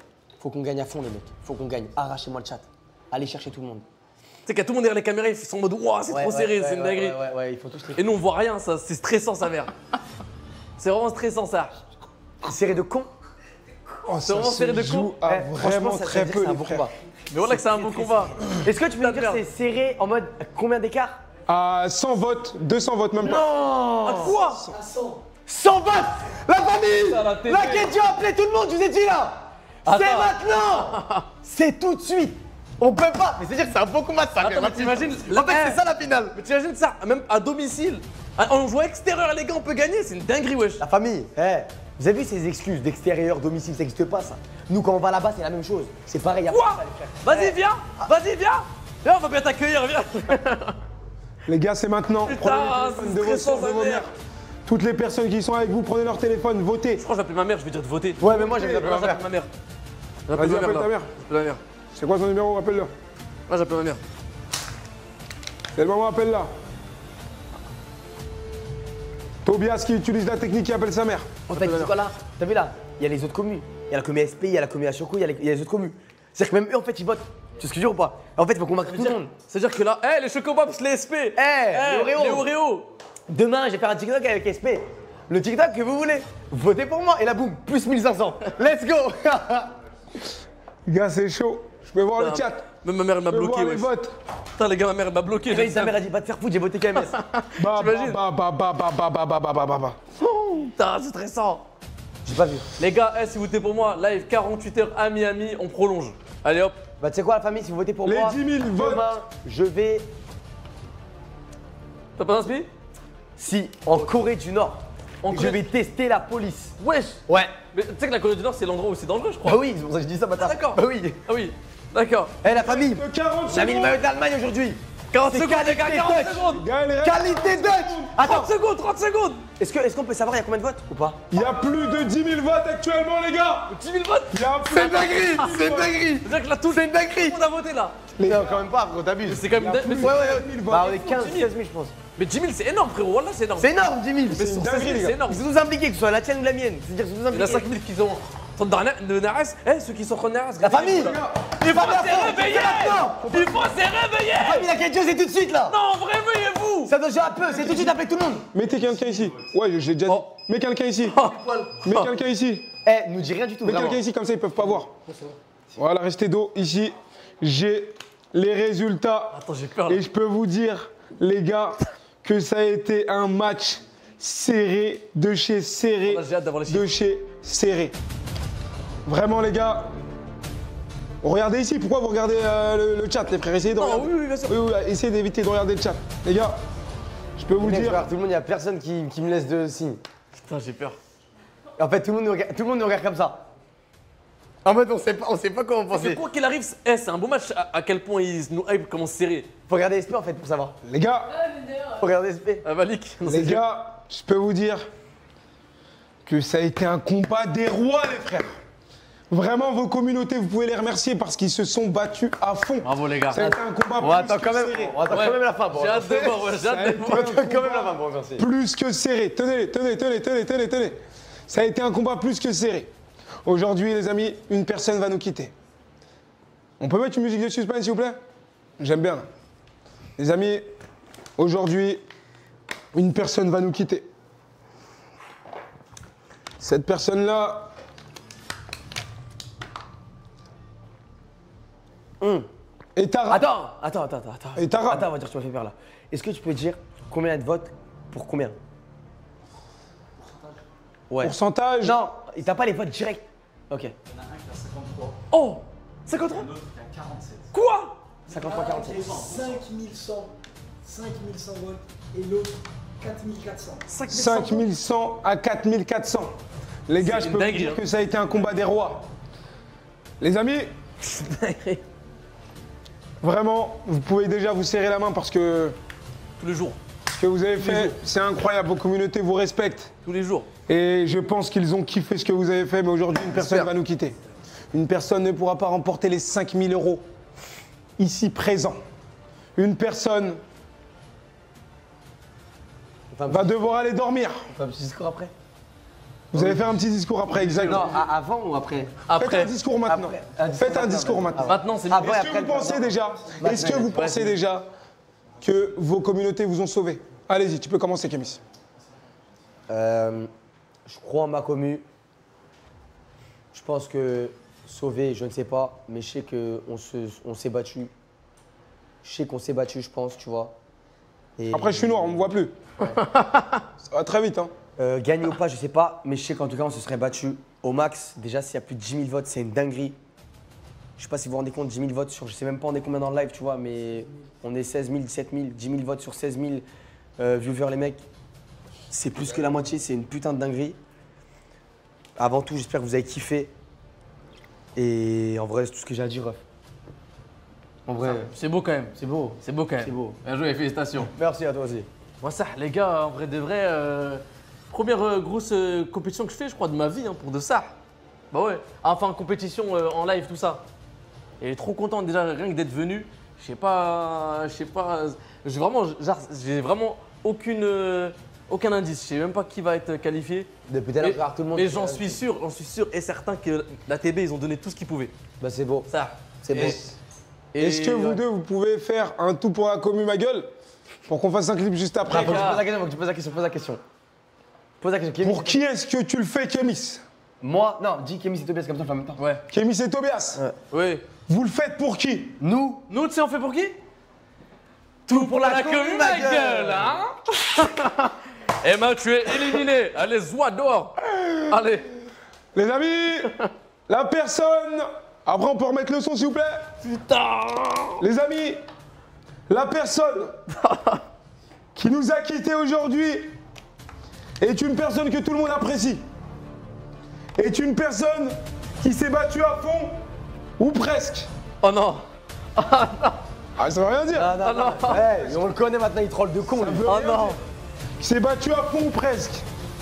[SPEAKER 3] Faut qu'on gagne à fond, les mecs. Faut qu'on gagne. Arrachez-moi le chat. Allez chercher tout le monde.
[SPEAKER 4] Tu sais qu'il y a tout le monde derrière les caméras, ils sont en mode ouah, c'est trop serré, c'est une dinguerie.
[SPEAKER 3] Ouais, ils font tous les...
[SPEAKER 4] Et nous, on voit rien, ça, c'est stressant, sa mère. C'est vraiment stressant, ça.
[SPEAKER 3] Serré de con.
[SPEAKER 2] Oh,
[SPEAKER 4] C'est vraiment serré de con.
[SPEAKER 2] Vraiment très peu, les frères.
[SPEAKER 4] Mais voilà que c'est un bon combat.
[SPEAKER 3] Est-ce que tu peux me dire c'est serré en mode combien d'écart?
[SPEAKER 2] À 100 votes, 200 votes, même pas.
[SPEAKER 3] Non.
[SPEAKER 4] À quoi?
[SPEAKER 3] 100 votes. La famille. La question a appelé tout le monde, je vous ai dit là. C'est maintenant. C'est tout de suite. On peut pas. Mais c'est-à-dire que c'est un bon combat, ça.
[SPEAKER 4] Attends, mais t'imagines.
[SPEAKER 3] En fait, c'est ça la finale.
[SPEAKER 4] Mais t'imagines ça, même à domicile. En jouant extérieur, les gars, on peut gagner, c'est une dinguerie, wesh.
[SPEAKER 3] La famille, vous avez vu ces excuses d'extérieur, domicile, ça n'existe pas ça. Nous, quand on va là-bas, c'est la même chose. C'est pareil, y'a
[SPEAKER 4] quoi?
[SPEAKER 3] Pas
[SPEAKER 4] Vas-y, viens. Vas-y, viens. Viens, on va bien t'accueillir, viens.
[SPEAKER 2] Les gars, c'est maintenant.
[SPEAKER 4] Putain,
[SPEAKER 2] prenez le téléphone de
[SPEAKER 4] stressant,
[SPEAKER 2] vos
[SPEAKER 4] sa mère.
[SPEAKER 2] mères. Toutes les personnes qui sont avec vous, prenez leur téléphone, votez.
[SPEAKER 4] Je crois que j'appelle ma mère, je vais dire de voter.
[SPEAKER 3] Ouais, mais moi, j'ai appelé
[SPEAKER 4] J'appelle ma mère.
[SPEAKER 2] Vas-y, appelle ta mère.
[SPEAKER 4] J'appelle ma mère.
[SPEAKER 2] C'est quoi son numéro? Appelle-le.
[SPEAKER 4] Moi, j'appelle ma mère.
[SPEAKER 2] C'est le moment, appelle-la. Tobias qui utilise la technique qui appelle sa mère.
[SPEAKER 3] En fait, c'est quoi là? T'as vu là? Il y a les autres communes. Il y a la commune SP, il y a la commune Ashoko, il y a les autres communes. C'est-à-dire que même eux, en fait, ils votent. Tu sais ce que je veux dire ou pas? En fait, il faut convaincre tout le monde.
[SPEAKER 4] C'est-à-dire que là, les Chocopops, les SP.
[SPEAKER 3] Les Oreo.
[SPEAKER 4] Les Oreo.
[SPEAKER 3] Demain, je vais faire un TikTok avec SP. Le TikTok que vous voulez. Votez pour moi. Et là, boum, plus 1500. Let's go.
[SPEAKER 2] Les gars, c'est chaud. Je peux voir le chat.
[SPEAKER 4] Même ma mère, elle m'a bloqué,
[SPEAKER 2] les
[SPEAKER 4] wesh.
[SPEAKER 2] votes.
[SPEAKER 4] Putain, les gars, ma mère, elle m'a bloqué.
[SPEAKER 3] Ta mère a dit, va te faire foutre, j'ai voté KMS.
[SPEAKER 4] T'imagines?
[SPEAKER 2] Putain,
[SPEAKER 4] c'est stressant.
[SPEAKER 3] J'ai pas vu.
[SPEAKER 4] Les gars, si vous votez pour moi, live 48 heures à Miami, on prolonge. Allez hop.
[SPEAKER 3] Bah, tu sais quoi, la famille, si vous votez pour moi,
[SPEAKER 2] les 10 000 votes.
[SPEAKER 3] demain, je vais.
[SPEAKER 4] T'as pas d'inspi?
[SPEAKER 3] Si, en Corée du Nord, je vais tester la police.
[SPEAKER 4] Wesh.
[SPEAKER 3] Ouais.
[SPEAKER 4] Mais tu sais que la Corée du Nord, c'est l'endroit où c'est dangereux, je crois.
[SPEAKER 3] Bah oui, c'est pour ça que je dis ça, bâtard.
[SPEAKER 4] Ah, d'accord.
[SPEAKER 3] Bah oui.
[SPEAKER 4] Ah oui. D'accord.
[SPEAKER 3] Eh, la famille,
[SPEAKER 2] 40
[SPEAKER 3] j'ai mis le maillot d'Allemagne aujourd'hui.
[SPEAKER 4] 40
[SPEAKER 3] C'est
[SPEAKER 4] secondes, les gars,
[SPEAKER 3] qualité
[SPEAKER 4] 40
[SPEAKER 3] Dutch.
[SPEAKER 4] secondes.
[SPEAKER 3] Qualité Dutch. Attends,
[SPEAKER 4] 30 secondes, 30 secondes.
[SPEAKER 3] est-ce qu'on peut savoir il y a combien de votes ou pas?
[SPEAKER 2] Il y a plus de 10 000 votes actuellement, les gars.
[SPEAKER 4] 10 000 votes.
[SPEAKER 2] Il y a plus
[SPEAKER 3] C'est une dinguerie. C'est une dinguerie.
[SPEAKER 4] C'est-à-dire que là, tout
[SPEAKER 3] C'est une dinguerie.
[SPEAKER 4] le monde a voté là.
[SPEAKER 3] Non, quand même pas, gros, t'abuses.
[SPEAKER 4] C'est quand même. Mais
[SPEAKER 3] Ouais. Bah, on est 15, 16 000, je pense.
[SPEAKER 4] Mais 10 000, c'est énorme, frérot. Wallah, c'est énorme.
[SPEAKER 3] C'est énorme, 10 000.
[SPEAKER 4] Mais sur 16 000, c'est énorme.
[SPEAKER 3] Ils sont tous impliqués, que ce soit la tienne ou la mienne. C'est-à-dire qu'ils sont tous
[SPEAKER 4] Il y en a
[SPEAKER 3] impliqués.
[SPEAKER 4] 5 000 qui sont de Nares. Ceux qui sont de Nares.
[SPEAKER 3] La famille.
[SPEAKER 4] Il faut se réveiller. Il faut se réveiller.
[SPEAKER 3] La famille, la question, c'est tout de suite là.
[SPEAKER 4] Non, réveillez-vous.
[SPEAKER 3] Ça doit déjà un peu, c'est tout de suite appeler tout le monde.
[SPEAKER 2] Mettez quelqu'un ici. Ouais, j'ai déjà dit. Mets quelqu'un ici. Mets quelqu'un ici.
[SPEAKER 3] Eh, nous dis rien du tout.
[SPEAKER 2] Mets
[SPEAKER 3] vraiment.
[SPEAKER 2] quelqu'un ici, comme ça ils peuvent pas voir. Voilà, restez dos. Ici, j'ai les résultats.
[SPEAKER 4] Attends, j'ai peur là.
[SPEAKER 2] Et je peux vous dire, les gars, que ça a été un match serré, de chez serré,
[SPEAKER 4] J'ai hâte d'avoir les chiffres.
[SPEAKER 2] de chez serré. Vraiment, les gars. Regardez ici, pourquoi vous regardez le chat, les frères? Essayez de regarder.
[SPEAKER 4] Oui, bien sûr.
[SPEAKER 2] Oui, essayez d'éviter de regarder le chat. Les gars, je peux vous
[SPEAKER 3] Mec, je
[SPEAKER 2] dire.
[SPEAKER 3] regarde tout le monde, il n'y a personne qui me laisse de signe.
[SPEAKER 4] Putain, j'ai peur.
[SPEAKER 3] En fait, tout le monde nous regarde comme ça. En fait, on sait pas comment
[SPEAKER 4] Mais
[SPEAKER 3] penser.
[SPEAKER 4] quoi qu'il arrive, c'est un beau match à quel point ils nous hype, comment c'est serré.
[SPEAKER 3] Faut regarder SP en fait pour savoir.
[SPEAKER 2] Les gars,
[SPEAKER 3] Faut regarder SP.
[SPEAKER 4] Malik.
[SPEAKER 2] les gars, je peux vous dire que ça a été un combat des rois, les frères. Vraiment, vos communautés, vous pouvez les remercier parce qu'ils se sont battus à fond.
[SPEAKER 4] Bravo, les gars.
[SPEAKER 2] Ça a été un combat
[SPEAKER 3] On attend
[SPEAKER 2] plus
[SPEAKER 3] quand
[SPEAKER 2] que
[SPEAKER 3] même,
[SPEAKER 2] serré.
[SPEAKER 3] on attend quand même la fin pour
[SPEAKER 4] J'ai hâte de voir, ouais, j'ai hâte de
[SPEAKER 3] On
[SPEAKER 4] voir.
[SPEAKER 3] attend quand même la fin pour remercier.
[SPEAKER 2] Plus que serré. Tenez. Ça a été un combat plus que serré. Aujourd'hui, les amis, une personne va nous quitter. On peut mettre une musique de suspense, s'il vous plaît? J'aime bien. Les amis, aujourd'hui, une personne va nous quitter. Cette personne-là... est arabe.
[SPEAKER 3] Attends.
[SPEAKER 2] Est arabe.
[SPEAKER 3] Attends, on va dire, tu m'as fait peur là. Est-ce que tu peux dire combien de votes pour combien? Ouais.
[SPEAKER 2] Pourcentage?
[SPEAKER 3] Non, t'as pas les votes directs. Ok.
[SPEAKER 4] Oh 53
[SPEAKER 6] L'autre, il y a 47.
[SPEAKER 4] Quoi
[SPEAKER 3] 53, 47.
[SPEAKER 12] 5100 votes et l'autre 4400.
[SPEAKER 2] 5100 à 4400. Les gars,
[SPEAKER 4] C'est
[SPEAKER 2] je
[SPEAKER 4] une
[SPEAKER 2] peux vous
[SPEAKER 4] dinguerie,
[SPEAKER 2] dire
[SPEAKER 4] hein.
[SPEAKER 2] que ça a été un combat des rois. Les amis, vraiment, vous pouvez déjà vous serrer la main parce que
[SPEAKER 4] Tous les jours.
[SPEAKER 2] ce que vous avez fait, c'est incroyable. Vos communautés vous respectent.
[SPEAKER 4] Tous les jours.
[SPEAKER 2] Et je pense qu'ils ont kiffé ce que vous avez fait, mais aujourd'hui, une personne va nous quitter. Une personne ne pourra pas remporter les 5000 € ici présent. Une personne va devoir aller dormir.
[SPEAKER 3] On fait un petit discours après.
[SPEAKER 2] Vous allez faire un petit discours après, exactement.
[SPEAKER 3] Non, avant ou après?
[SPEAKER 2] Faites un discours maintenant. Faites un discours maintenant.
[SPEAKER 4] Maintenant, c'est
[SPEAKER 2] Est-ce que vous pensez déjà, que vos communautés vous ont sauvé? Allez-y, tu peux commencer, Kémis.
[SPEAKER 3] Je crois en ma commu. Je pense que sauver, je ne sais pas, mais je sais qu'on s'est battu. Je sais qu'on s'est battu, je pense, tu vois. Et
[SPEAKER 2] Après, je suis noir, on me voit plus. Ça va très vite, hein.
[SPEAKER 3] Gagner ou pas, je sais pas, mais je sais qu'en tout cas, on se serait battu au max. Déjà, s'il y a plus de 10 000 votes, c'est une dinguerie. Je sais pas si vous vous rendez compte, 10 000 votes sur, je sais même pas on est combien dans le live, tu vois, mais on est 16 000, 17 000, 10 000 votes sur 16 000 viewers, les mecs. C'est plus que la moitié, c'est une putain de dinguerie. Avant tout, j'espère que vous avez kiffé. Et en vrai, c'est tout ce que j'ai à dire, ref. En vrai,
[SPEAKER 4] c'est beau quand même.
[SPEAKER 3] c'est beau.
[SPEAKER 4] C'est beau quand même.
[SPEAKER 3] C'est beau.
[SPEAKER 4] Bien joué, félicitations.
[SPEAKER 3] Merci à toi aussi.
[SPEAKER 4] Moi, ça, les gars, en vrai de vrai, première grosse compétition que je fais, je crois, de ma vie, hein, pour de ça. Bah ouais. Enfin, compétition en live, tout ça. Et trop content déjà, rien que d'être venu. Je sais pas. J'ai vraiment aucun indice. Je sais même pas qui va être qualifié.
[SPEAKER 3] Depuis tout à l'heure, tout le monde.
[SPEAKER 4] Mais j'en suis sûr et certain que la TB, ils ont donné tout ce qu'ils pouvaient.
[SPEAKER 3] Bah c'est beau.
[SPEAKER 4] Ça.
[SPEAKER 3] C'est beau.
[SPEAKER 2] Est-ce que vous deux, vous pouvez faire un tout pour la commu, ma gueule? Pour qu'on fasse un clip juste après.
[SPEAKER 3] Faut que tu poses la question, faut que tu poses la question, pose la question. Pose la question. Kémis,
[SPEAKER 2] Pour qui est-ce que tu le fais, Kémis?
[SPEAKER 3] moi, non, dis Kémis et Tobias comme ça, on fait en même temps.
[SPEAKER 4] Ouais.
[SPEAKER 2] Kémis et Tobias.
[SPEAKER 4] Oui.
[SPEAKER 2] Vous le faites pour qui?
[SPEAKER 3] Nous,
[SPEAKER 4] Nous, tu sais, on fait pour qui? Tout pour la commu, ma gueule, hein. Eh ben, tu es éliminé. Allez, zoua dehors. Allez.
[SPEAKER 2] Les amis, la personne... Après, on peut remettre le son, s'il vous plaît?
[SPEAKER 4] Putain.
[SPEAKER 2] Les amis, la personne qui nous a quittés aujourd'hui est une personne que tout le monde apprécie. Est une personne qui s'est battue à fond, ou presque.
[SPEAKER 4] Oh non.
[SPEAKER 2] Ah, ça veut rien dire.
[SPEAKER 3] non, non. Hey, on le connaît maintenant, il troll de con. lui.
[SPEAKER 4] Oh non.
[SPEAKER 2] Qui s'est battue à fond, ou presque.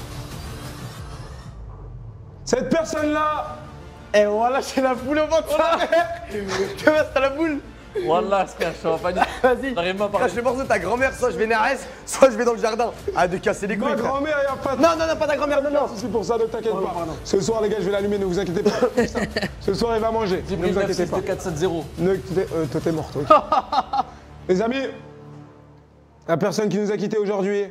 [SPEAKER 2] Cette personne-là...
[SPEAKER 3] Et voilà, c'est la boule au ventre. Tu vois, c'est la boule.
[SPEAKER 4] Wallah, frère, je suis en panique.
[SPEAKER 3] Vas-y.
[SPEAKER 4] J'arrive pas à parler.
[SPEAKER 3] Crache le morceau de ta grand-mère, soit je vais Nares, soit je vais dans le jardin. Ah, de casser les couilles.
[SPEAKER 2] Ma
[SPEAKER 3] frère.
[SPEAKER 2] grand-mère, y'a pas de...
[SPEAKER 3] Non, pas ta grand-mère, non.
[SPEAKER 2] C'est pour ça, ne t'inquiète pas.
[SPEAKER 3] pardon.
[SPEAKER 2] Ce soir, les gars, je vais l'allumer, ne vous inquiétez pas. Ce soir, il va manger.
[SPEAKER 4] J'ai
[SPEAKER 2] Ne
[SPEAKER 4] pris
[SPEAKER 2] vous inquiétez
[SPEAKER 4] 9-6
[SPEAKER 2] pas.
[SPEAKER 4] de 4-7-0.
[SPEAKER 2] Toi, t'es mort, toi. Les amis, la personne qui nous a quittés aujourd'hui...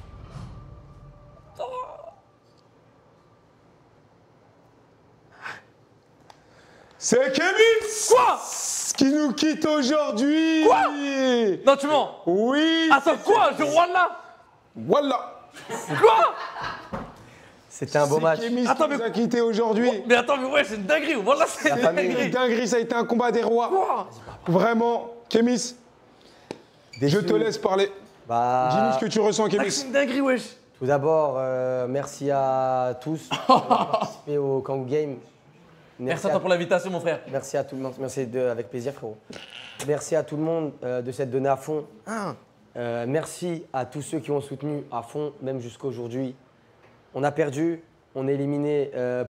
[SPEAKER 2] C'est Kevin.
[SPEAKER 4] Quoi?
[SPEAKER 2] Qui nous quitte aujourd'hui.
[SPEAKER 4] Quoi? Non, tu mens.
[SPEAKER 2] Oui.
[SPEAKER 4] Attends, quoi? Je Wallah.
[SPEAKER 2] Voilà.
[SPEAKER 4] Quoi?
[SPEAKER 3] C'était un beau match.
[SPEAKER 2] C'est Kémis
[SPEAKER 4] Attends,
[SPEAKER 2] qui nous
[SPEAKER 4] mais-
[SPEAKER 2] a quittés aujourd'hui.
[SPEAKER 4] Mais attends, mais ouais, c'est une dinguerie. Wallah, c'est une
[SPEAKER 2] Une
[SPEAKER 4] dinguerie.
[SPEAKER 2] dinguerie, ça a été un combat des rois.
[SPEAKER 4] Quoi?
[SPEAKER 2] Vraiment, Kémis, je te laisse parler.
[SPEAKER 3] Bah,
[SPEAKER 2] Dis-nous ce que tu ressens,
[SPEAKER 4] Ah, c'est
[SPEAKER 2] Kémis.
[SPEAKER 4] une dinguerie, wesh.
[SPEAKER 3] tout d'abord, merci à tous d'avoir participé au Kangoo Game.
[SPEAKER 4] Merci à toi pour l'invitation, mon frère.
[SPEAKER 3] Merci à tout le monde. Merci avec plaisir, frérot. Merci à tout le monde de s'être donné à fond. Merci à tous ceux qui ont soutenu à fond, même jusqu'à aujourd'hui. On a perdu, on est éliminé